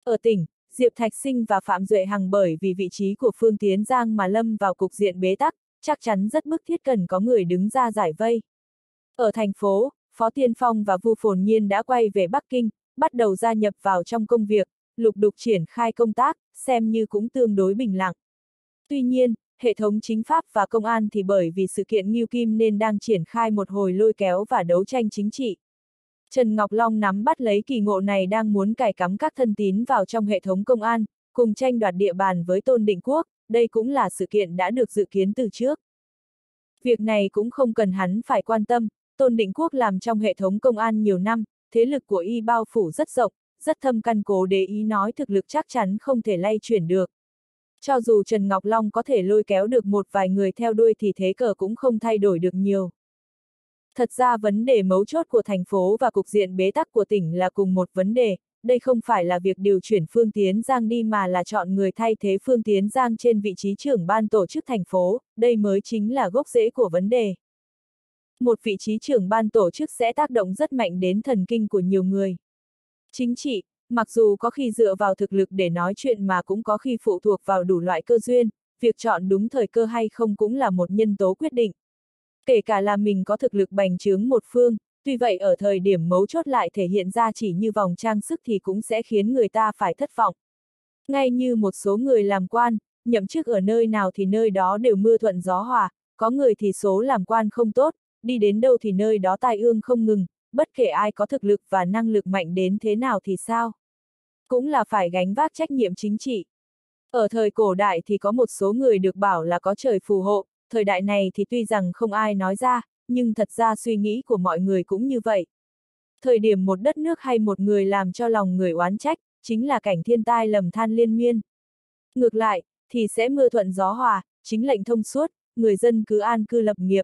Ở tỉnh, Diệp Thạch Sinh và Phạm Duệ Hằng bởi vì vị trí của Phương Tiến Giang mà lâm vào cục diện bế tắc, chắc chắn rất bức thiết cần có người đứng ra giải vây. Ở thành phố, Phó Tiên Phong và Vu Phồn Nhiên đã quay về Bắc Kinh, bắt đầu gia nhập vào trong công việc, lục đục triển khai công tác, xem như cũng tương đối bình lặng. Tuy nhiên, hệ thống chính pháp và công an thì bởi vì sự kiện Ngưu Kim nên đang triển khai một hồi lôi kéo và đấu tranh chính trị. Trần Ngọc Long nắm bắt lấy kỳ ngộ này đang muốn cài cắm các thân tín vào trong hệ thống công an, cùng tranh đoạt địa bàn với Tôn Định Quốc, đây cũng là sự kiện đã được dự kiến từ trước. Việc này cũng không cần hắn phải quan tâm, Tôn Định Quốc làm trong hệ thống công an nhiều năm, thế lực của y bao phủ rất rộng, rất thâm căn cố đế ý nói thực lực chắc chắn không thể lay chuyển được. Cho dù Trần Ngọc Long có thể lôi kéo được một vài người theo đuôi thì thế cờ cũng không thay đổi được nhiều. Thật ra vấn đề mấu chốt của thành phố và cục diện bế tắc của tỉnh là cùng một vấn đề, đây không phải là việc điều chuyển Phương Tiến Giang đi mà là chọn người thay thế Phương Tiến Giang trên vị trí trưởng ban tổ chức thành phố, đây mới chính là gốc rễ của vấn đề. Một vị trí trưởng ban tổ chức sẽ tác động rất mạnh đến thần kinh của nhiều người. Chính trị, mặc dù có khi dựa vào thực lực để nói chuyện mà cũng có khi phụ thuộc vào đủ loại cơ duyên, việc chọn đúng thời cơ hay không cũng là một nhân tố quyết định. Kể cả là mình có thực lực bành trướng một phương, tuy vậy ở thời điểm mấu chốt lại thể hiện ra chỉ như vòng trang sức thì cũng sẽ khiến người ta phải thất vọng. Ngay như một số người làm quan, nhậm chức ở nơi nào thì nơi đó đều mưa thuận gió hòa, có người thì số làm quan không tốt, đi đến đâu thì nơi đó tai ương không ngừng, bất kể ai có thực lực và năng lực mạnh đến thế nào thì sao? Cũng là phải gánh vác trách nhiệm chính trị. Ở thời cổ đại thì có một số người được bảo là có trời phù hộ, thời đại này thì tuy rằng không ai nói ra, nhưng thật ra suy nghĩ của mọi người cũng như vậy. Thời điểm một đất nước hay một người làm cho lòng người oán trách, chính là cảnh thiên tai lầm than liên miên. Ngược lại, thì sẽ mưa thuận gió hòa, chính lệnh thông suốt, người dân cứ an cư lập nghiệp.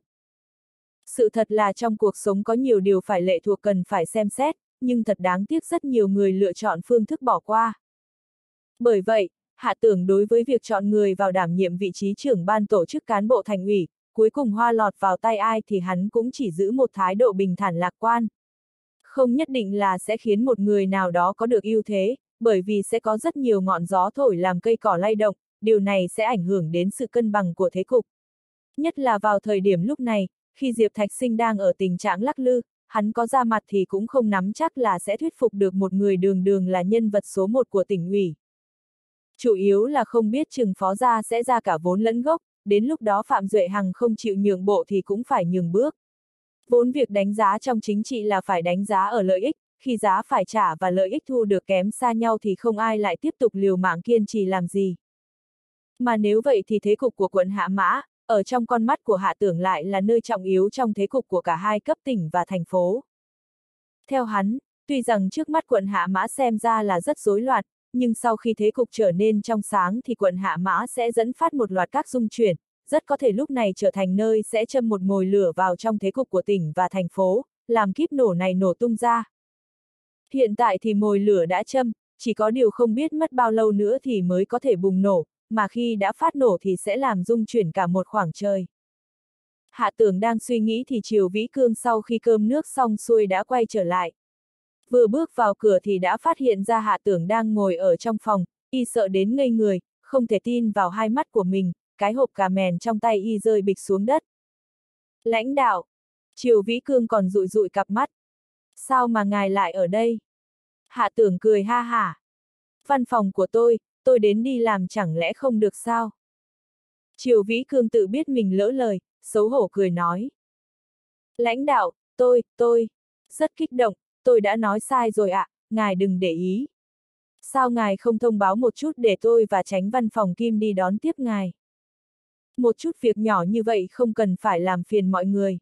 Sự thật là trong cuộc sống có nhiều điều phải lệ thuộc cần phải xem xét, nhưng thật đáng tiếc rất nhiều người lựa chọn phương thức bỏ qua. Bởi vậy, Hạ Tưởng đối với việc chọn người vào đảm nhiệm vị trí trưởng ban tổ chức cán bộ thành ủy, cuối cùng hoa lọt vào tay ai thì hắn cũng chỉ giữ một thái độ bình thản lạc quan. Không nhất định là sẽ khiến một người nào đó có được ưu thế, bởi vì sẽ có rất nhiều ngọn gió thổi làm cây cỏ lay động, điều này sẽ ảnh hưởng đến sự cân bằng của thế cục. Nhất là vào thời điểm lúc này, khi Diệp Thạch Sinh đang ở tình trạng lắc lư, hắn có ra mặt thì cũng không nắm chắc là sẽ thuyết phục được một người đường đường là nhân vật số 1 của tỉnh ủy. Chủ yếu là không biết chừng Phó gia sẽ ra cả vốn lẫn gốc, đến lúc đó Phạm Duệ Hằng không chịu nhượng bộ thì cũng phải nhường bước. Vốn việc đánh giá trong chính trị là phải đánh giá ở lợi ích, khi giá phải trả và lợi ích thu được kém xa nhau thì không ai lại tiếp tục liều mạng kiên trì làm gì. Mà nếu vậy thì thế cục của quận Hạ Mã, ở trong con mắt của Hạ Tưởng lại là nơi trọng yếu trong thế cục của cả hai cấp tỉnh và thành phố. Theo hắn, tuy rằng trước mắt quận Hạ Mã xem ra là rất rối loạn, nhưng sau khi thế cục trở nên trong sáng thì quận Hạ Mã sẽ dẫn phát một loạt các dung chuyển, rất có thể lúc này trở thành nơi sẽ châm một mồi lửa vào trong thế cục của tỉnh và thành phố, làm kíp nổ này nổ tung ra. Hiện tại thì mồi lửa đã châm, chỉ có điều không biết mất bao lâu nữa thì mới có thể bùng nổ, mà khi đã phát nổ thì sẽ làm rung chuyển cả một khoảng trời. Hạ Tưởng đang suy nghĩ thì Triều Vĩ Cương sau khi cơm nước xong xuôi đã quay trở lại. Vừa bước vào cửa thì đã phát hiện ra Hạ Tưởng đang ngồi ở trong phòng, y sợ đến ngây người, không thể tin vào hai mắt của mình, cái hộp cà mèn trong tay y rơi bịch xuống đất. Lãnh đạo! Triều Vĩ Cương còn dụi dụi cặp mắt. Sao mà ngài lại ở đây? Hạ Tưởng cười ha hả. Văn phòng của tôi đến đi làm chẳng lẽ không được sao? Triều Vĩ Cương tự biết mình lỡ lời, xấu hổ cười nói. Lãnh đạo, tôi, rất kích động, tôi đã nói sai rồi ạ, ngài đừng để ý. Sao ngài không thông báo một chút để tôi và Chánh văn phòng Kim đi đón tiếp ngài? Một chút việc nhỏ như vậy không cần phải làm phiền mọi người.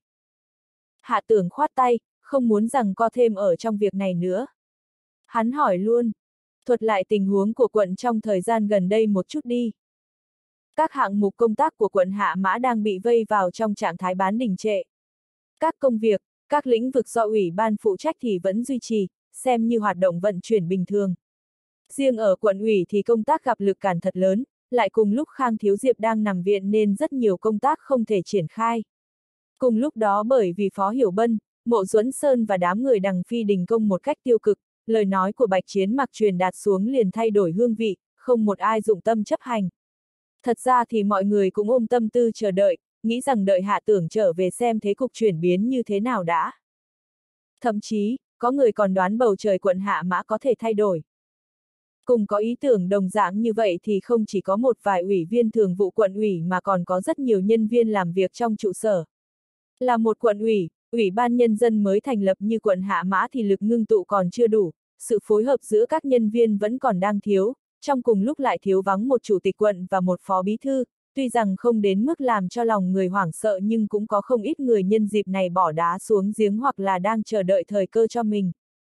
Hạ Tưởng khoát tay, không muốn rằng co thêm ở trong việc này nữa. Hắn hỏi luôn, thuật lại tình huống của quận trong thời gian gần đây một chút đi. Các hạng mục công tác của quận Hạ Mã đang bị vây vào trong trạng thái bán đình trệ. Các công việc, các lĩnh vực do ủy ban phụ trách thì vẫn duy trì, xem như hoạt động vận chuyển bình thường. Riêng ở quận ủy thì công tác gặp lực cản thật lớn, lại cùng lúc Khang Thiếu Diệp đang nằm viện nên rất nhiều công tác không thể triển khai. Cùng lúc đó bởi vì Phó Hiểu Bân, Mộ Duẫn Sơn và đám người Đằng Phi đình công một cách tiêu cực, lời nói của Bạch Chiến Mặc truyền đạt xuống liền thay đổi hương vị, không một ai dụng tâm chấp hành. Thật ra thì mọi người cũng ôm tâm tư chờ đợi, nghĩ rằng đợi Hạ Tưởng trở về xem thế cục chuyển biến như thế nào đã. Thậm chí, có người còn đoán bầu trời quận Hạ Mã có thể thay đổi. Cùng có ý tưởng đồng dạng như vậy thì không chỉ có một vài ủy viên thường vụ quận ủy mà còn có rất nhiều nhân viên làm việc trong trụ sở. Là một quận ủy, ủy ban nhân dân mới thành lập như quận Hạ Mã thì lực ngưng tụ còn chưa đủ, sự phối hợp giữa các nhân viên vẫn còn đang thiếu, trong cùng lúc lại thiếu vắng một chủ tịch quận và một phó bí thư, tuy rằng không đến mức làm cho lòng người hoảng sợ nhưng cũng có không ít người nhân dịp này bỏ đá xuống giếng hoặc là đang chờ đợi thời cơ cho mình.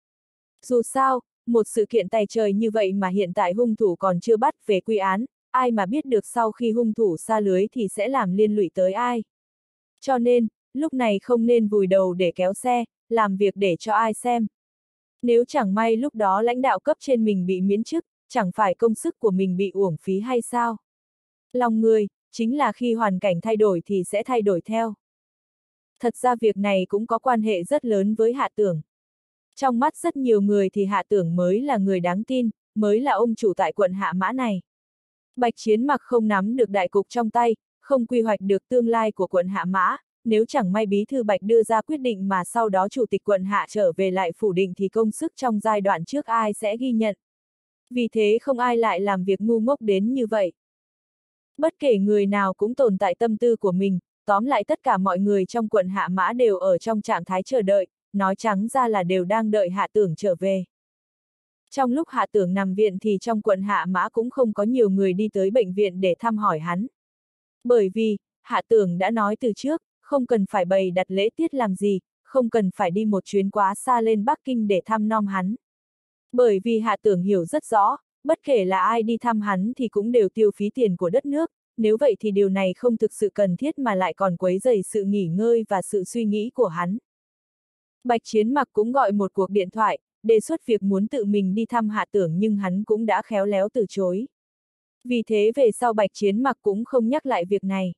Dù sao, một sự kiện tày trời như vậy mà hiện tại hung thủ còn chưa bắt về quy án, ai mà biết được sau khi hung thủ sa lưới thì sẽ làm liên lụy tới ai. Cho nên, lúc này không nên vùi đầu để kéo xe, làm việc để cho ai xem. Nếu chẳng may lúc đó lãnh đạo cấp trên mình bị miễn chức, chẳng phải công sức của mình bị uổng phí hay sao? Lòng người, chính là khi hoàn cảnh thay đổi thì sẽ thay đổi theo. Thật ra việc này cũng có quan hệ rất lớn với Hạ Tưởng. Trong mắt rất nhiều người thì Hạ Tưởng mới là người đáng tin, mới là ông chủ tại quận Hạ Mã này. Bạch Chiến Mặc không nắm được đại cục trong tay, không quy hoạch được tương lai của quận Hạ Mã, nếu chẳng may bí thư Bạch đưa ra quyết định mà sau đó chủ tịch quận Hạ trở về lại phủ định thì công sức trong giai đoạn trước ai sẽ ghi nhận. Vì thế không ai lại làm việc ngu ngốc đến như vậy. Bất kể người nào cũng tồn tại tâm tư của mình, tóm lại tất cả mọi người trong quận Hạ Mã đều ở trong trạng thái chờ đợi, nói trắng ra là đều đang đợi Hạ Tưởng trở về. Trong lúc Hạ Tưởng nằm viện thì trong quận Hạ Mã cũng không có nhiều người đi tới bệnh viện để thăm hỏi hắn. Bởi vì, Hạ Tưởng đã nói từ trước, không cần phải bày đặt lễ tiết làm gì, không cần phải đi một chuyến quá xa lên Bắc Kinh để thăm nom hắn. Bởi vì Hạ Tưởng hiểu rất rõ, bất kể là ai đi thăm hắn thì cũng đều tiêu phí tiền của đất nước, nếu vậy thì điều này không thực sự cần thiết mà lại còn quấy rầy sự nghỉ ngơi và sự suy nghĩ của hắn. Bạch Chiến Mặc cũng gọi một cuộc điện thoại, đề xuất việc muốn tự mình đi thăm Hạ Tưởng nhưng hắn cũng đã khéo léo từ chối. Vì thế về sau Bạch Chiến Mặc cũng không nhắc lại việc này.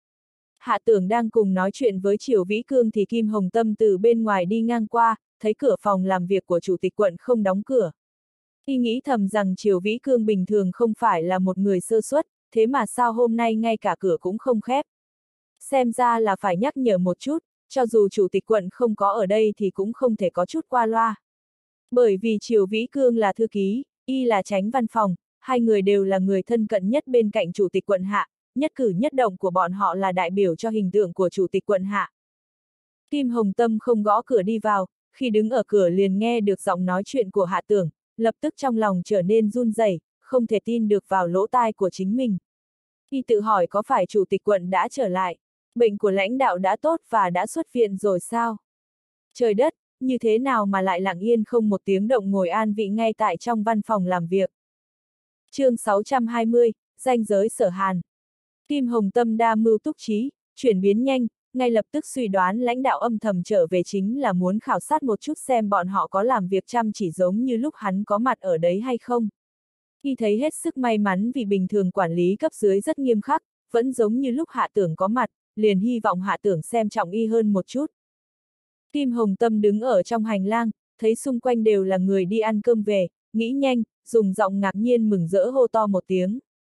Hạ Tưởng đang cùng nói chuyện với Triều Vĩ Cương thì Kim Hồng Tâm từ bên ngoài đi ngang qua, thấy cửa phòng làm việc của chủ tịch quận không đóng cửa. Y nghĩ thầm rằng Triều Vĩ Cương bình thường không phải là một người sơ suất, thế mà sao hôm nay ngay cả cửa cũng không khép. Xem ra là phải nhắc nhở một chút, cho dù chủ tịch quận không có ở đây thì cũng không thể có chút qua loa. Bởi vì Triều Vĩ Cương là thư ký, y là chánh văn phòng, hai người đều là người thân cận nhất bên cạnh chủ tịch quận Hạ, nhất cử nhất động của bọn họ là đại biểu cho hình tượng của chủ tịch quận Hạ. Kim Hồng Tâm không gõ cửa đi vào, khi đứng ở cửa liền nghe được giọng nói chuyện của Hạ Tưởng, lập tức trong lòng trở nên run rẩy, không thể tin được vào lỗ tai của chính mình. Y tự hỏi có phải chủ tịch quận đã trở lại, bệnh của lãnh đạo đã tốt và đã xuất viện rồi sao? Trời đất, như thế nào mà lại lặng yên không một tiếng động ngồi an vị ngay tại trong văn phòng làm việc. Chương 620, ranh giới Sở Hàn. Kim Hồng Tâm đa mưu túc trí, chuyển biến nhanh, ngay lập tức suy đoán lãnh đạo âm thầm trở về chính là muốn khảo sát một chút xem bọn họ có làm việc chăm chỉ giống như lúc hắn có mặt ở đấy hay không. Y thấy hết sức may mắn vì bình thường quản lý cấp dưới rất nghiêm khắc, vẫn giống như lúc Hạ Tưởng có mặt, liền hy vọng Hạ Tưởng xem trọng y hơn một chút. Kim Hồng Tâm đứng ở trong hành lang, thấy xung quanh đều là người đi ăn cơm về, nghĩ nhanh, dùng giọng ngạc nhiên mừng rỡ hô to một tiếng.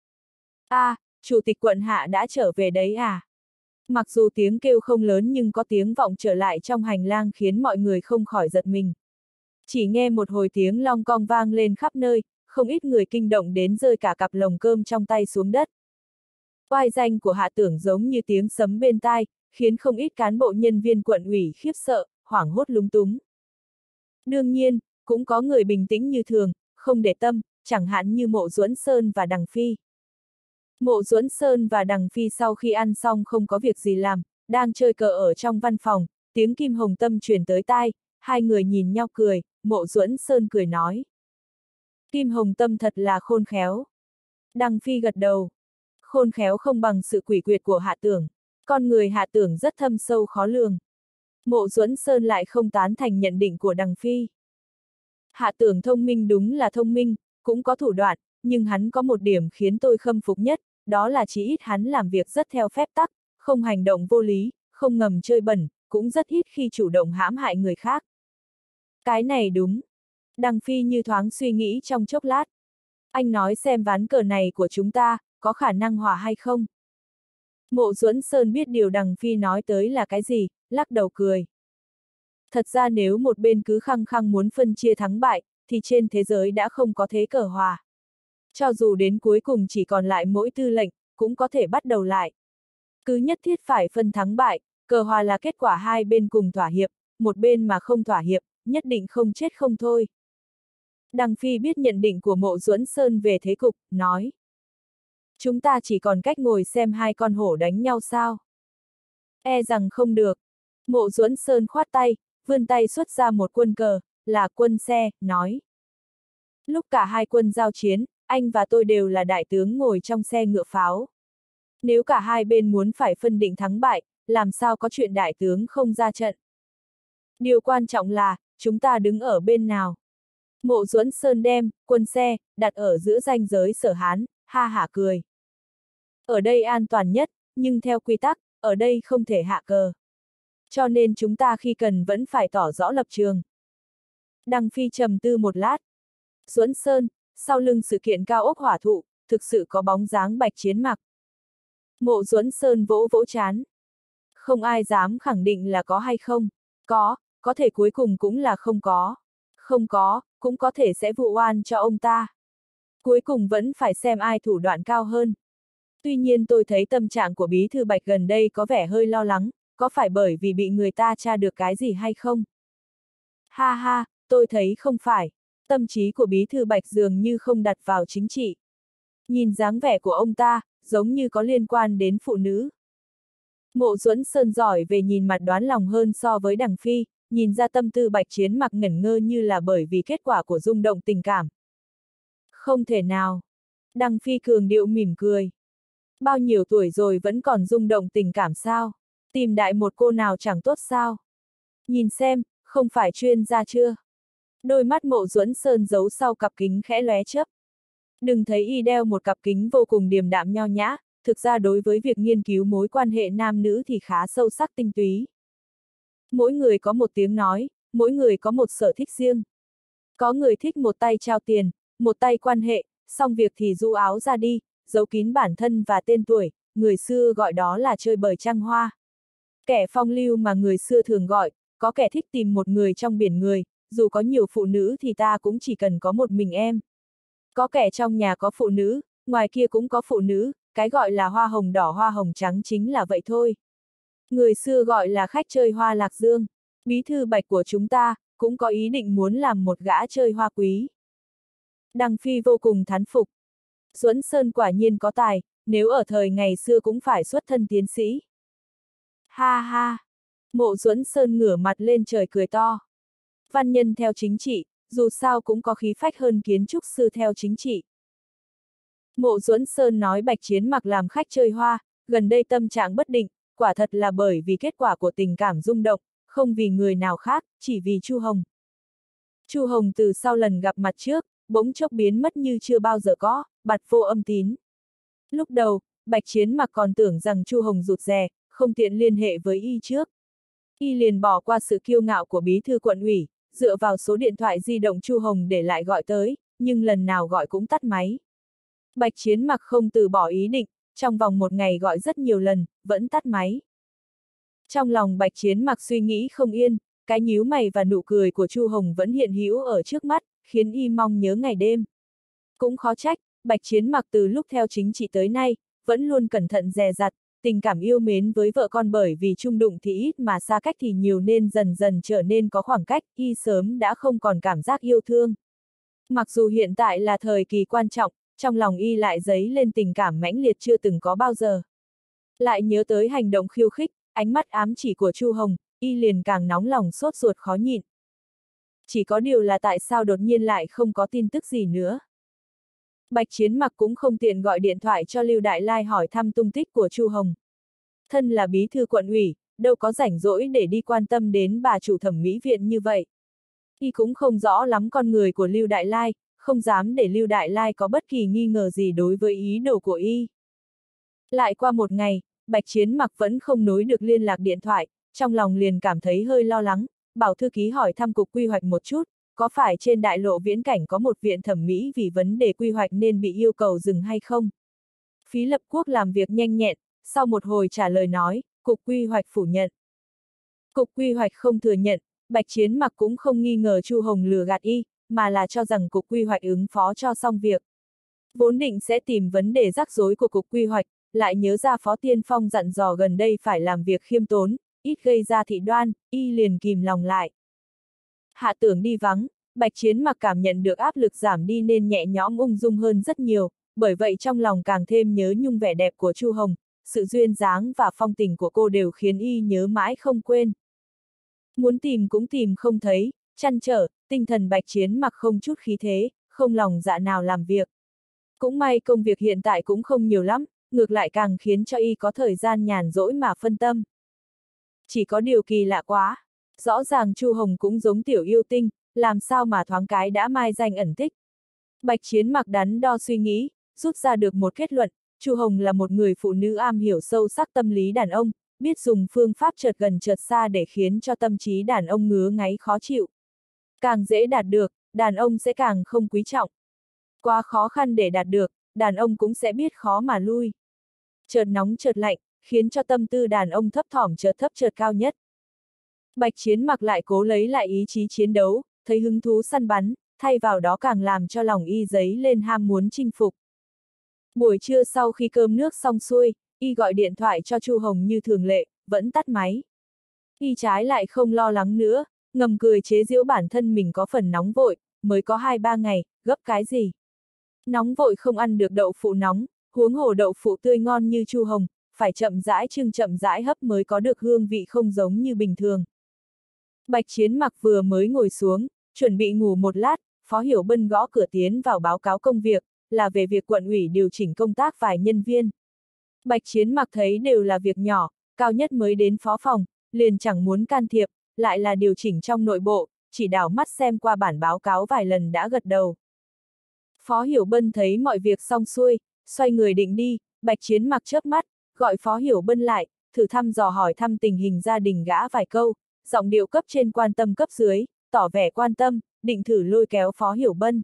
Chủ tịch quận Hạ đã trở về đấy à? Mặc dù tiếng kêu không lớn nhưng có tiếng vọng trở lại trong hành lang khiến mọi người không khỏi giật mình. Chỉ nghe một hồi tiếng long cong vang lên khắp nơi, không ít người kinh động đến rơi cả cặp lồng cơm trong tay xuống đất. Oai danh của Hạ Tưởng giống như tiếng sấm bên tai, khiến không ít cán bộ nhân viên quận ủy khiếp sợ, hoảng hốt lúng túng. Đương nhiên, cũng có người bình tĩnh như thường, không để tâm, chẳng hạn như Mộ Duẫn Sơn và Đằng Phi. Mộ Duẫn Sơn và Đằng Phi sau khi ăn xong không có việc gì làm, đang chơi cờ ở trong văn phòng, tiếng Kim Hồng Tâm truyền tới tai, hai người nhìn nhau cười, Mộ Duẫn Sơn cười nói. Kim Hồng Tâm thật là khôn khéo. Đằng Phi gật đầu. Khôn khéo không bằng sự quỷ quyệt của Hạ Tưởng. Con người Hạ Tưởng rất thâm sâu khó lường. Mộ Duẫn Sơn lại không tán thành nhận định của Đằng Phi. Hạ Tưởng thông minh đúng là thông minh, cũng có thủ đoạn, nhưng hắn có một điểm khiến tôi khâm phục nhất, đó là chí ít hắn làm việc rất theo phép tắc, không hành động vô lý, không ngầm chơi bẩn, cũng rất ít khi chủ động hãm hại người khác. Cái này đúng. Đằng Phi như thoáng suy nghĩ trong chốc lát. Anh nói xem ván cờ này của chúng ta, có khả năng hòa hay không? Mộ Duẫn Sơn biết điều Đằng Phi nói tới là cái gì, lắc đầu cười. Thật ra nếu một bên cứ khăng khăng muốn phân chia thắng bại, thì trên thế giới đã không có thế cờ hòa. Cho dù đến cuối cùng chỉ còn lại mỗi tư lệnh, cũng có thể bắt đầu lại. Cứ nhất thiết phải phân thắng bại, cờ hòa là kết quả hai bên cùng thỏa hiệp, một bên mà không thỏa hiệp, nhất định không chết không thôi. Đằng Phi biết nhận định của Mộ Duẫn Sơn về thế cục, nói. Chúng ta chỉ còn cách ngồi xem hai con hổ đánh nhau sao? E rằng không được. Mộ Duẫn Sơn khoát tay, vươn tay xuất ra một quân cờ, là quân xe, nói. Lúc cả hai quân giao chiến, anh và tôi đều là đại tướng ngồi trong xe ngựa pháo. Nếu cả hai bên muốn phải phân định thắng bại, làm sao có chuyện đại tướng không ra trận? Điều quan trọng là, chúng ta đứng ở bên nào? Mộ Duẫn Sơn đem quân xe đặt ở giữa ranh giới Sở Hán, ha hả cười. Ở đây an toàn nhất, nhưng theo quy tắc, ở đây không thể hạ cờ. Cho nên chúng ta khi cần vẫn phải tỏ rõ lập trường. Đằng Phi trầm tư một lát. Duẫn Sơn, sau lưng sự kiện cao ốc hỏa thụ, thực sự có bóng dáng Bạch Chiến Mặc. Mộ Duẫn Sơn vỗ vỗ trán. Không ai dám khẳng định là có hay không. Có thể cuối cùng cũng là không có. Không có, cũng có thể sẽ vụ oan cho ông ta. Cuối cùng vẫn phải xem ai thủ đoạn cao hơn. Tuy nhiên tôi thấy tâm trạng của Bí thư Bạch gần đây có vẻ hơi lo lắng, có phải bởi vì bị người ta tra được cái gì hay không? Ha ha, tôi thấy không phải. Tâm trí của Bí thư Bạch dường như không đặt vào chính trị. Nhìn dáng vẻ của ông ta, giống như có liên quan đến phụ nữ. Mộ Duẫn Sơn giỏi về nhìn mặt đoán lòng hơn so với Đằng Phi, nhìn ra tâm tư Bạch Chiến Mặc ngẩn ngơ như là bởi vì kết quả của rung động tình cảm. Không thể nào. Đằng Phi cường điệu mỉm cười. Bao nhiêu tuổi rồi vẫn còn rung động tình cảm sao? Tìm đại một cô nào chẳng tốt sao? Nhìn xem, không phải chuyên gia chưa? Đôi mắt Mộ Duẫn Sơn giấu sau cặp kính khẽ lóe chớp. Đừng thấy y đeo một cặp kính vô cùng điềm đạm nho nhã, thực ra đối với việc nghiên cứu mối quan hệ nam nữ thì khá sâu sắc tinh túy. Mỗi người có một tiếng nói, mỗi người có một sở thích riêng. Có người thích một tay trao tiền, một tay quan hệ, xong việc thì rũ áo ra đi, giấu kín bản thân và tên tuổi, người xưa gọi đó là chơi bời trăng hoa. Kẻ phong lưu mà người xưa thường gọi, có kẻ thích tìm một người trong biển người, dù có nhiều phụ nữ thì ta cũng chỉ cần có một mình em. Có kẻ trong nhà có phụ nữ, ngoài kia cũng có phụ nữ, cái gọi là hoa hồng đỏ hoa hồng trắng chính là vậy thôi. Người xưa gọi là khách chơi hoa lạc dương. Bí thư Bạch của chúng ta, cũng có ý định muốn làm một gã chơi hoa quý. Đằng Phi vô cùng thán phục. Duẫn Sơn quả nhiên có tài, nếu ở thời ngày xưa cũng phải xuất thân tiến sĩ. Ha ha! Mộ Duẫn Sơn ngửa mặt lên trời cười to. Văn nhân theo chính trị, dù sao cũng có khí phách hơn kiến trúc sư theo chính trị. Mộ Duẫn Sơn nói Bạch Chiến Mặc làm khách chơi hoa, gần đây tâm trạng bất định, quả thật là bởi vì kết quả của tình cảm rung động, không vì người nào khác, chỉ vì Chu Hồng. Chu Hồng từ sau lần gặp mặt trước, bỗng chốc biến mất như chưa bao giờ có, bặt vô âm tín. Lúc đầu, Bạch Chiến Mặc còn tưởng rằng Chu Hồng rụt rè, không tiện liên hệ với y trước. Y liền bỏ qua sự kiêu ngạo của bí thư quận ủy, dựa vào số điện thoại di động Chu Hồng để lại gọi tới, nhưng lần nào gọi cũng tắt máy. Bạch Chiến Mặc không từ bỏ ý định, trong vòng một ngày gọi rất nhiều lần, vẫn tắt máy. Trong lòng Bạch Chiến Mặc suy nghĩ không yên, cái nhíu mày và nụ cười của Chu Hồng vẫn hiện hữu ở trước mắt, khiến y mong nhớ ngày đêm. Cũng khó trách, Bạch Chiến Mặc từ lúc theo chính trị tới nay, vẫn luôn cẩn thận dè dặt, tình cảm yêu mến với vợ con bởi vì chung đụng thì ít mà xa cách thì nhiều nên dần dần trở nên có khoảng cách, y sớm đã không còn cảm giác yêu thương. Mặc dù hiện tại là thời kỳ quan trọng, trong lòng y lại dấy lên tình cảm mãnh liệt chưa từng có bao giờ. Lại nhớ tới hành động khiêu khích, ánh mắt ám chỉ của Chu Hồng, y liền càng nóng lòng sốt ruột khó nhịn. Chỉ có điều là tại sao đột nhiên lại không có tin tức gì nữa. Bạch Chiến Mặc cũng không tiện gọi điện thoại cho Lưu Đại Lai hỏi thăm tung tích của Chu Hồng. Thân là bí thư quận ủy, đâu có rảnh rỗi để đi quan tâm đến bà chủ thẩm mỹ viện như vậy. Y cũng không rõ lắm con người của Lưu Đại Lai, không dám để Lưu Đại Lai có bất kỳ nghi ngờ gì đối với ý đồ của y. Lại qua một ngày, Bạch Chiến Mặc vẫn không nối được liên lạc điện thoại, trong lòng liền cảm thấy hơi lo lắng, bảo thư ký hỏi thăm cục quy hoạch một chút, có phải trên đại lộ viễn cảnh có một viện thẩm mỹ vì vấn đề quy hoạch nên bị yêu cầu dừng hay không? Phí Lập Quốc làm việc nhanh nhẹn, sau một hồi trả lời nói, Cục Quy hoạch phủ nhận. Cục Quy hoạch không thừa nhận, Bạch Chiến Mặc cũng không nghi ngờ Chu Hồng lừa gạt y, mà là cho rằng Cục Quy hoạch ứng phó cho xong việc. Vốn định sẽ tìm vấn đề rắc rối của Cục Quy hoạch, lại nhớ ra Phó Tiên Phong dặn dò gần đây phải làm việc khiêm tốn, ít gây ra thị đoan, y liền kìm lòng lại. Hạ Tưởng đi vắng, Bạch Chiến Mặc cảm nhận được áp lực giảm đi nên nhẹ nhõm ung dung hơn rất nhiều, bởi vậy trong lòng càng thêm nhớ nhung vẻ đẹp của Chu Hồng, sự duyên dáng và phong tình của cô đều khiến y nhớ mãi không quên. Muốn tìm cũng tìm không thấy, trăn trở, tinh thần Bạch Chiến Mặc không chút khí thế, không lòng dạ nào làm việc. Cũng may công việc hiện tại cũng không nhiều lắm, ngược lại càng khiến cho y có thời gian nhàn rỗi mà phân tâm. Chỉ có điều kỳ lạ quá, rõ ràng Chu Hồng cũng giống tiểu yêu tinh, làm sao mà thoáng cái đã mai danh ẩn tích. Bạch Chiến Mặc đắn đo suy nghĩ, rút ra được một kết luận, Chu Hồng là một người phụ nữ am hiểu sâu sắc tâm lý đàn ông, biết dùng phương pháp chợt gần chợt xa để khiến cho tâm trí đàn ông ngứa ngáy khó chịu. Càng dễ đạt được, đàn ông sẽ càng không quý trọng. Quá khó khăn để đạt được, đàn ông cũng sẽ biết khó mà lui. Chợt nóng chợt lạnh, khiến cho tâm tư đàn ông thấp thỏm chợt thấp chợt cao nhất. Bạch Chiến Mặc lại cố lấy lại ý chí chiến đấu, thấy hứng thú săn bắn, thay vào đó càng làm cho lòng y dấy lên ham muốn chinh phục. Buổi trưa sau khi cơm nước xong xuôi, y gọi điện thoại cho Chu Hồng như thường lệ, vẫn tắt máy. Y trái lại không lo lắng nữa, ngầm cười chế giễu bản thân mình có phần nóng vội, mới có 2-3 ngày, gấp cái gì. Nóng vội không ăn được đậu phụ nóng, huống hồ đậu phụ tươi ngon như Chu Hồng, phải chậm rãi chưng chậm rãi hấp mới có được hương vị không giống như bình thường. Bạch Chiến Mặc vừa mới ngồi xuống, chuẩn bị ngủ một lát, Phó Hiểu Bân gõ cửa tiến vào báo cáo công việc, là về việc quận ủy điều chỉnh công tác vài nhân viên. Bạch Chiến Mặc thấy đều là việc nhỏ, cao nhất mới đến phó phòng, liền chẳng muốn can thiệp, lại là điều chỉnh trong nội bộ, chỉ đảo mắt xem qua bản báo cáo vài lần đã gật đầu. Phó Hiểu Bân thấy mọi việc xong xuôi, xoay người định đi, Bạch Chiến Mặc chớp mắt, gọi Phó Hiểu Bân lại, thử thăm dò hỏi thăm tình hình gia đình gã vài câu, giọng điệu cấp trên quan tâm cấp dưới, tỏ vẻ quan tâm, định thử lôi kéo Phó Hiểu Bân.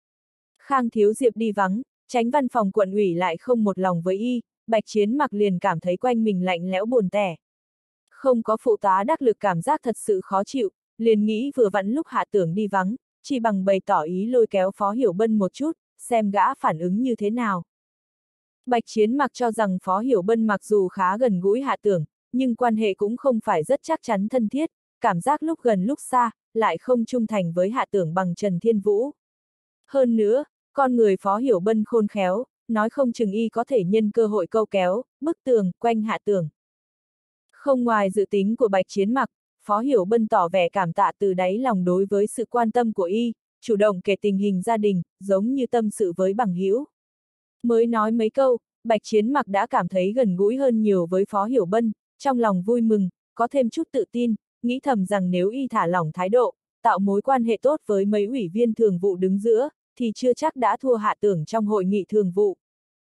Khang Thiếu Diệp đi vắng, chánh văn phòng quận ủy lại không một lòng với y, Bạch Chiến Mặc liền cảm thấy quanh mình lạnh lẽo buồn tẻ. Không có phụ tá đắc lực cảm giác thật sự khó chịu, liền nghĩ vừa vặn lúc Hạ Tưởng đi vắng, chỉ bằng bày tỏ ý lôi kéo Phó Hiểu Bân một chút, xem gã phản ứng như thế nào. Bạch Chiến Mặc cho rằng Phó Hiểu Bân mặc dù khá gần gũi Hạ Tưởng, nhưng quan hệ cũng không phải rất chắc chắn thân thiết, cảm giác lúc gần lúc xa, lại không trung thành với Hạ Tưởng bằng Trần Thiên Vũ. Hơn nữa, con người Phó Hiểu Bân khôn khéo, nói không chừng y có thể nhân cơ hội câu kéo, bức tường, quanh Hạ Tưởng. Không ngoài dự tính của Bạch Chiến Mặc, Phó Hiểu Bân tỏ vẻ cảm tạ từ đáy lòng đối với sự quan tâm của y, chủ động kể tình hình gia đình, giống như tâm sự với bằng hữu. Mới nói mấy câu, Bạch Chiến Mặc đã cảm thấy gần gũi hơn nhiều với Phó Hiểu Bân, trong lòng vui mừng, có thêm chút tự tin, nghĩ thầm rằng nếu y thả lỏng thái độ, tạo mối quan hệ tốt với mấy ủy viên thường vụ đứng giữa, thì chưa chắc đã thua Hạ Tưởng trong hội nghị thường vụ.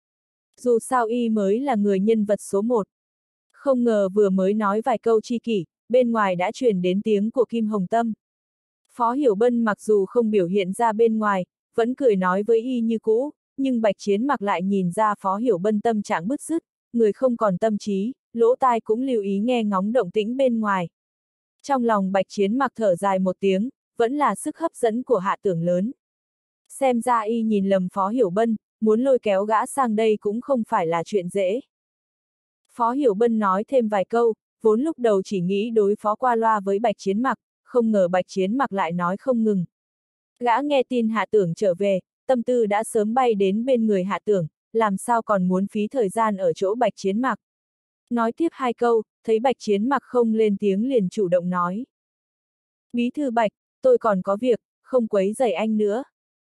Dù sao y mới là người nhân vật số 1. Không ngờ vừa mới nói vài câu chi kỷ, bên ngoài đã truyền đến tiếng của Kim Hồng Tâm. Phó Hiểu Bân mặc dù không biểu hiện ra bên ngoài, vẫn cười nói với y như cũ, nhưng Bạch Chiến Mặc lại nhìn ra Phó Hiểu Bân tâm trạng bứt rứt, người không còn tâm trí, lỗ tai cũng lưu ý nghe ngóng động tĩnh bên ngoài. Trong lòng Bạch Chiến Mặc thở dài một tiếng, vẫn là sức hấp dẫn của Hạ Tưởng lớn. Xem ra y nhìn lầm Phó Hiểu Bân, muốn lôi kéo gã sang đây cũng không phải là chuyện dễ. Phó Hiểu Bân nói thêm vài câu, vốn lúc đầu chỉ nghĩ đối phó qua loa với Bạch Chiến Mặc, không ngờ Bạch Chiến Mặc lại nói không ngừng. Gã nghe tin Hạ Tưởng trở về, tâm tư đã sớm bay đến bên người Hạ Tưởng, làm sao còn muốn phí thời gian ở chỗ Bạch Chiến Mặc. Nói tiếp 2 câu, thấy Bạch Chiến Mặc không lên tiếng liền chủ động nói. Bí thư Bạch, tôi còn có việc, không quấy rầy anh nữa.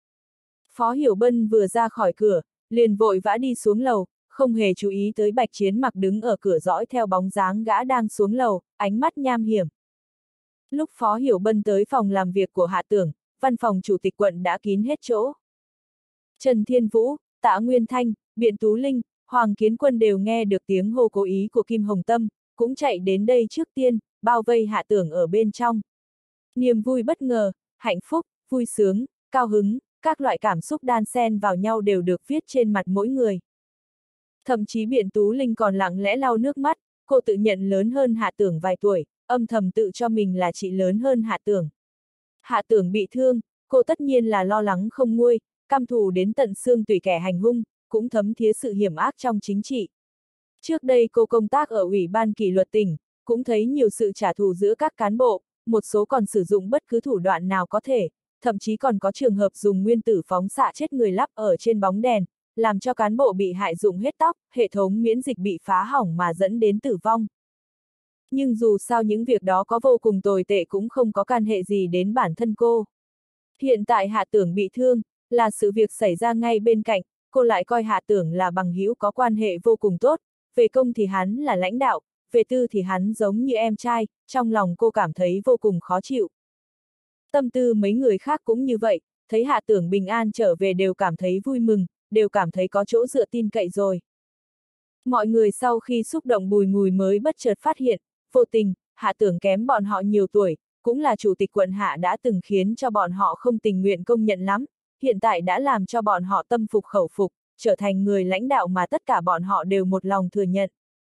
Phó Hiểu Bân vừa ra khỏi cửa, liền vội vã đi xuống lầu, không hề chú ý tới Bạch Chiến Mặc đứng ở cửa dõi theo bóng dáng gã đang xuống lầu, ánh mắt nham hiểm. Lúc Phó Hiểu Bân tới phòng làm việc của Hạ Tưởng, văn phòng chủ tịch quận đã kín hết chỗ. Trần Thiên Vũ, Tạ Nguyên Thanh, Biện Tú Linh, Hoàng Kiến Quân đều nghe được tiếng hô cố ý của Kim Hồng Tâm, cũng chạy đến đây trước tiên, bao vây Hạ Tưởng ở bên trong. Niềm vui bất ngờ, hạnh phúc, vui sướng, cao hứng, các loại cảm xúc đan xen vào nhau đều được viết trên mặt mỗi người. Thậm chí Biện Tú Linh còn lặng lẽ lau nước mắt, cô tự nhận lớn hơn Hạ Tưởng vài tuổi, âm thầm tự cho mình là chị lớn hơn Hạ Tưởng. Hạ Tưởng bị thương, cô tất nhiên là lo lắng không nguôi, căm thù đến tận xương tủy kẻ hành hung, cũng thấm thía sự hiểm ác trong chính trị. Trước đây cô công tác ở Ủy ban kỷ luật tỉnh, cũng thấy nhiều sự trả thù giữa các cán bộ, một số còn sử dụng bất cứ thủ đoạn nào có thể, thậm chí còn có trường hợp dùng nguyên tử phóng xạ chết người lắp ở trên bóng đèn, làm cho cán bộ bị hại rụng hết tóc, hệ thống miễn dịch bị phá hỏng mà dẫn đến tử vong. Nhưng dù sao những việc đó có vô cùng tồi tệ cũng không có can hệ gì đến bản thân cô. Hiện tại Hạ Tưởng bị thương, là sự việc xảy ra ngay bên cạnh, cô lại coi Hạ Tưởng là bằng hữu có quan hệ vô cùng tốt, về công thì hắn là lãnh đạo, về tư thì hắn giống như em trai, trong lòng cô cảm thấy vô cùng khó chịu. Tâm tư mấy người khác cũng như vậy, thấy Hạ Tưởng bình an trở về đều cảm thấy vui mừng, đều cảm thấy có chỗ dựa tin cậy rồi. Mọi người sau khi xúc động bùi ngùi mới bất chợt phát hiện, vô tình, Hạ Tưởng kém bọn họ nhiều tuổi, cũng là chủ tịch quận Hạ đã từng khiến cho bọn họ không tình nguyện công nhận lắm, hiện tại đã làm cho bọn họ tâm phục khẩu phục, trở thành người lãnh đạo mà tất cả bọn họ đều một lòng thừa nhận.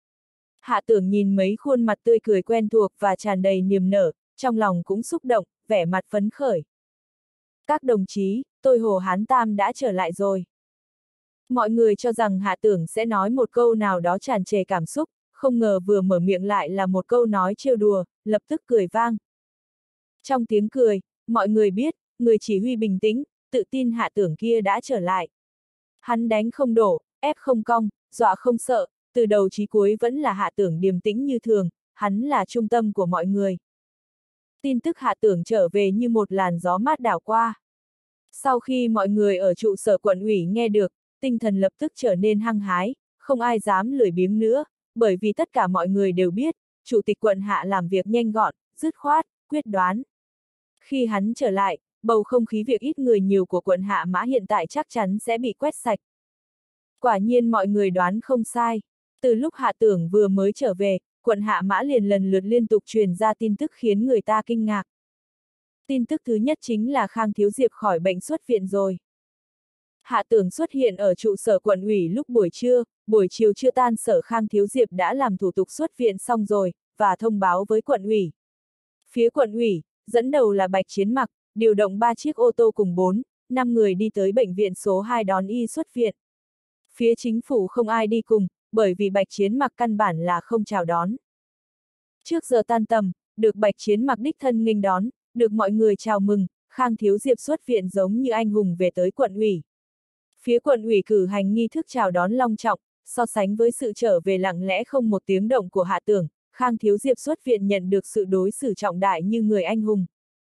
Hạ Tưởng nhìn mấy khuôn mặt tươi cười quen thuộc và tràn đầy niềm nở, trong lòng cũng xúc động, vẻ mặt phấn khởi. Các đồng chí, tôi Hồ Hán Tam đã trở lại rồi. Mọi người cho rằng Hạ Tưởng sẽ nói một câu nào đó tràn trề cảm xúc, không ngờ vừa mở miệng lại là một câu nói trêu đùa, lập tức cười vang. Trong tiếng cười, mọi người biết, người chỉ huy bình tĩnh, tự tin Hạ Tưởng kia đã trở lại. Hắn đánh không đổ, ép không cong, dọa không sợ, từ đầu chí cuối vẫn là Hạ Tưởng điềm tĩnh như thường, hắn là trung tâm của mọi người. Tin tức Hạ Tưởng trở về như một làn gió mát đảo qua. Sau khi mọi người ở trụ sở quận ủy nghe được, tinh thần lập tức trở nên hăng hái, không ai dám lười biếng nữa, bởi vì tất cả mọi người đều biết, chủ tịch quận Hạ làm việc nhanh gọn, dứt khoát, quyết đoán. Khi hắn trở lại, bầu không khí việc ít người nhiều của quận Hạ Mã hiện tại chắc chắn sẽ bị quét sạch. Quả nhiên mọi người đoán không sai. Từ lúc Hạ Tưởng vừa mới trở về, quận Hạ Mã liền lần lượt liên tục truyền ra tin tức khiến người ta kinh ngạc. Tin tức thứ nhất chính là Khang Thiếu Diệp khỏi bệnh xuất viện rồi. Hạ Tưởng xuất hiện ở trụ sở quận ủy lúc buổi chiều chưa tan sở Khang Thiếu Diệp đã làm thủ tục xuất viện xong rồi, và thông báo với quận ủy. Phía quận ủy, dẫn đầu là Bạch Chiến Mặc, điều động 3 chiếc ô tô cùng 5 người đi tới bệnh viện số 2 đón y xuất viện. Phía chính phủ không ai đi cùng, bởi vì Bạch Chiến Mặc căn bản là không chào đón. Trước giờ tan tầm, được Bạch Chiến Mặc đích thân nghênh đón, được mọi người chào mừng, Khang Thiếu Diệp xuất viện giống như anh hùng về tới quận ủy. Phía quận ủy cử hành nghi thức chào đón long trọng, so sánh với sự trở về lặng lẽ không một tiếng động của Hạ Tưởng, Khang Thiếu Diệp xuất viện nhận được sự đối xử trọng đại như người anh hùng.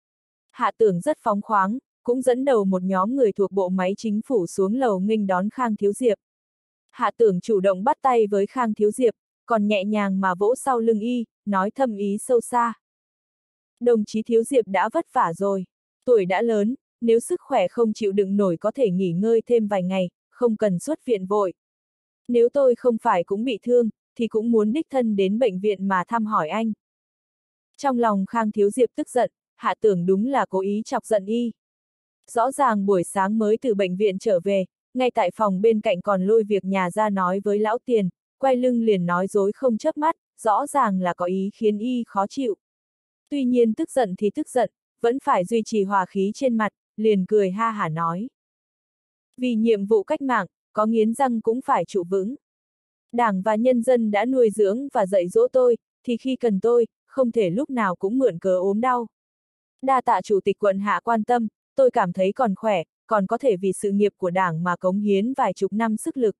Hạ Tưởng rất phóng khoáng, cũng dẫn đầu một nhóm người thuộc bộ máy chính phủ xuống lầu nghênh đón Khang Thiếu Diệp. Hạ Tưởng chủ động bắt tay với Khang Thiếu Diệp, còn nhẹ nhàng mà vỗ sau lưng y, nói thâm ý sâu xa. Đồng chí Thiếu Diệp đã vất vả rồi, tuổi đã lớn, nếu sức khỏe không chịu đựng nổi có thể nghỉ ngơi thêm vài ngày, không cần xuất viện vội. Nếu tôi không phải cũng bị thương, thì cũng muốn đích thân đến bệnh viện mà thăm hỏi anh. Trong lòng Khang Thiếu Diệp tức giận, Hạ Tưởng đúng là cố ý chọc giận y. Rõ ràng buổi sáng mới từ bệnh viện trở về, ngay tại phòng bên cạnh còn lôi việc nhà ra nói với lão Tiền, quay lưng liền nói dối không chớp mắt, rõ ràng là có ý khiến y khó chịu. Tuy nhiên tức giận thì tức giận, vẫn phải duy trì hòa khí trên mặt, liền cười ha hả nói. Vì nhiệm vụ cách mạng, có nghiến răng cũng phải trụ vững. Đảng và nhân dân đã nuôi dưỡng và dạy dỗ tôi, thì khi cần tôi, không thể lúc nào cũng mượn cớ ốm đau. Đa tạ chủ tịch quận Hạ quan tâm, tôi cảm thấy còn khỏe, còn có thể vì sự nghiệp của đảng mà cống hiến vài chục năm sức lực.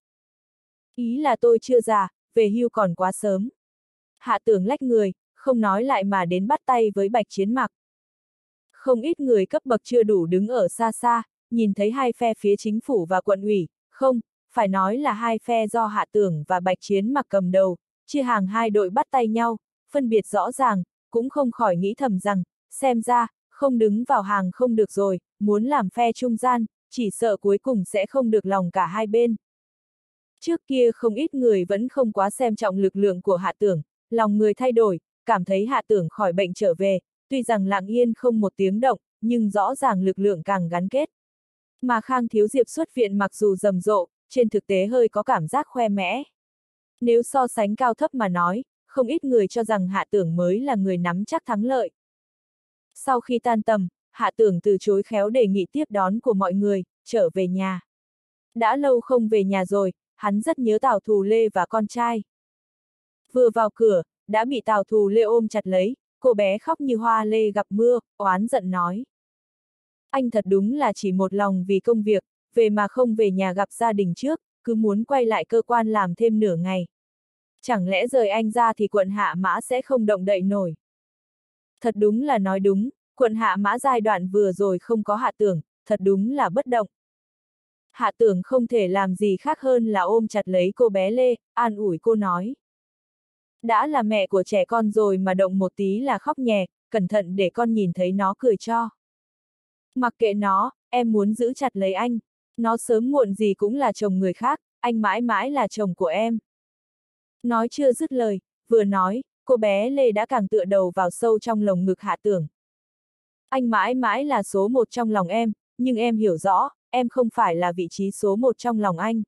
Ý là tôi chưa già, về hưu còn quá sớm. Hạ Tưởng lách người, không nói lại mà đến bắt tay với Bạch Chiến Mặc. Không ít người cấp bậc chưa đủ đứng ở xa xa, nhìn thấy hai phe phía chính phủ và quận ủy, không, phải nói là hai phe do Hạ Tưởng và Bạch Chiến Mặc cầm đầu, chia hàng hai đội bắt tay nhau, phân biệt rõ ràng, cũng không khỏi nghĩ thầm rằng, xem ra, không đứng vào hàng không được rồi, muốn làm phe trung gian, chỉ sợ cuối cùng sẽ không được lòng cả hai bên. Trước kia không ít người vẫn không quá xem trọng lực lượng của Hạ Tưởng, lòng người thay đổi, cảm thấy Hạ Tưởng khỏi bệnh trở về, tuy rằng lặng yên không một tiếng động, nhưng rõ ràng lực lượng càng gắn kết. Mà Khang Thiếu Diệp xuất viện mặc dù rầm rộ, trên thực tế hơi có cảm giác khoe mẽ. Nếu so sánh cao thấp mà nói, không ít người cho rằng Hạ Tưởng mới là người nắm chắc thắng lợi. Sau khi tan tầm, Hạ Tưởng từ chối khéo đề nghị tiếp đón của mọi người, trở về nhà. Đã lâu không về nhà rồi, hắn rất nhớ Tào Thù Lê và con trai. Vừa vào cửa, đã bị Tào Thù Lê ôm chặt lấy, cô bé khóc như hoa lê gặp mưa, oán giận nói. Anh thật đúng là chỉ một lòng vì công việc, về mà không về nhà gặp gia đình trước, cứ muốn quay lại cơ quan làm thêm nửa ngày. Chẳng lẽ rời anh ra thì quận Hạ Mã sẽ không động đậy nổi. Thật đúng là nói đúng, quận Hạ Mã giai đoạn vừa rồi không có Hạ Tưởng, thật đúng là bất động. Hạ Tưởng không thể làm gì khác hơn là ôm chặt lấy cô bé Lê, an ủi cô nói. Đã là mẹ của trẻ con rồi mà động một tí là khóc nhè, cẩn thận để con nhìn thấy nó cười cho. Mặc kệ nó, em muốn giữ chặt lấy anh. Nó sớm muộn gì cũng là chồng người khác, anh mãi mãi là chồng của em. Nói chưa dứt lời, vừa nói, cô bé Lê đã càng tựa đầu vào sâu trong lồng ngực Hạ Tưởng. Anh mãi mãi là số một trong lòng em, nhưng em hiểu rõ, em không phải là vị trí số một trong lòng anh.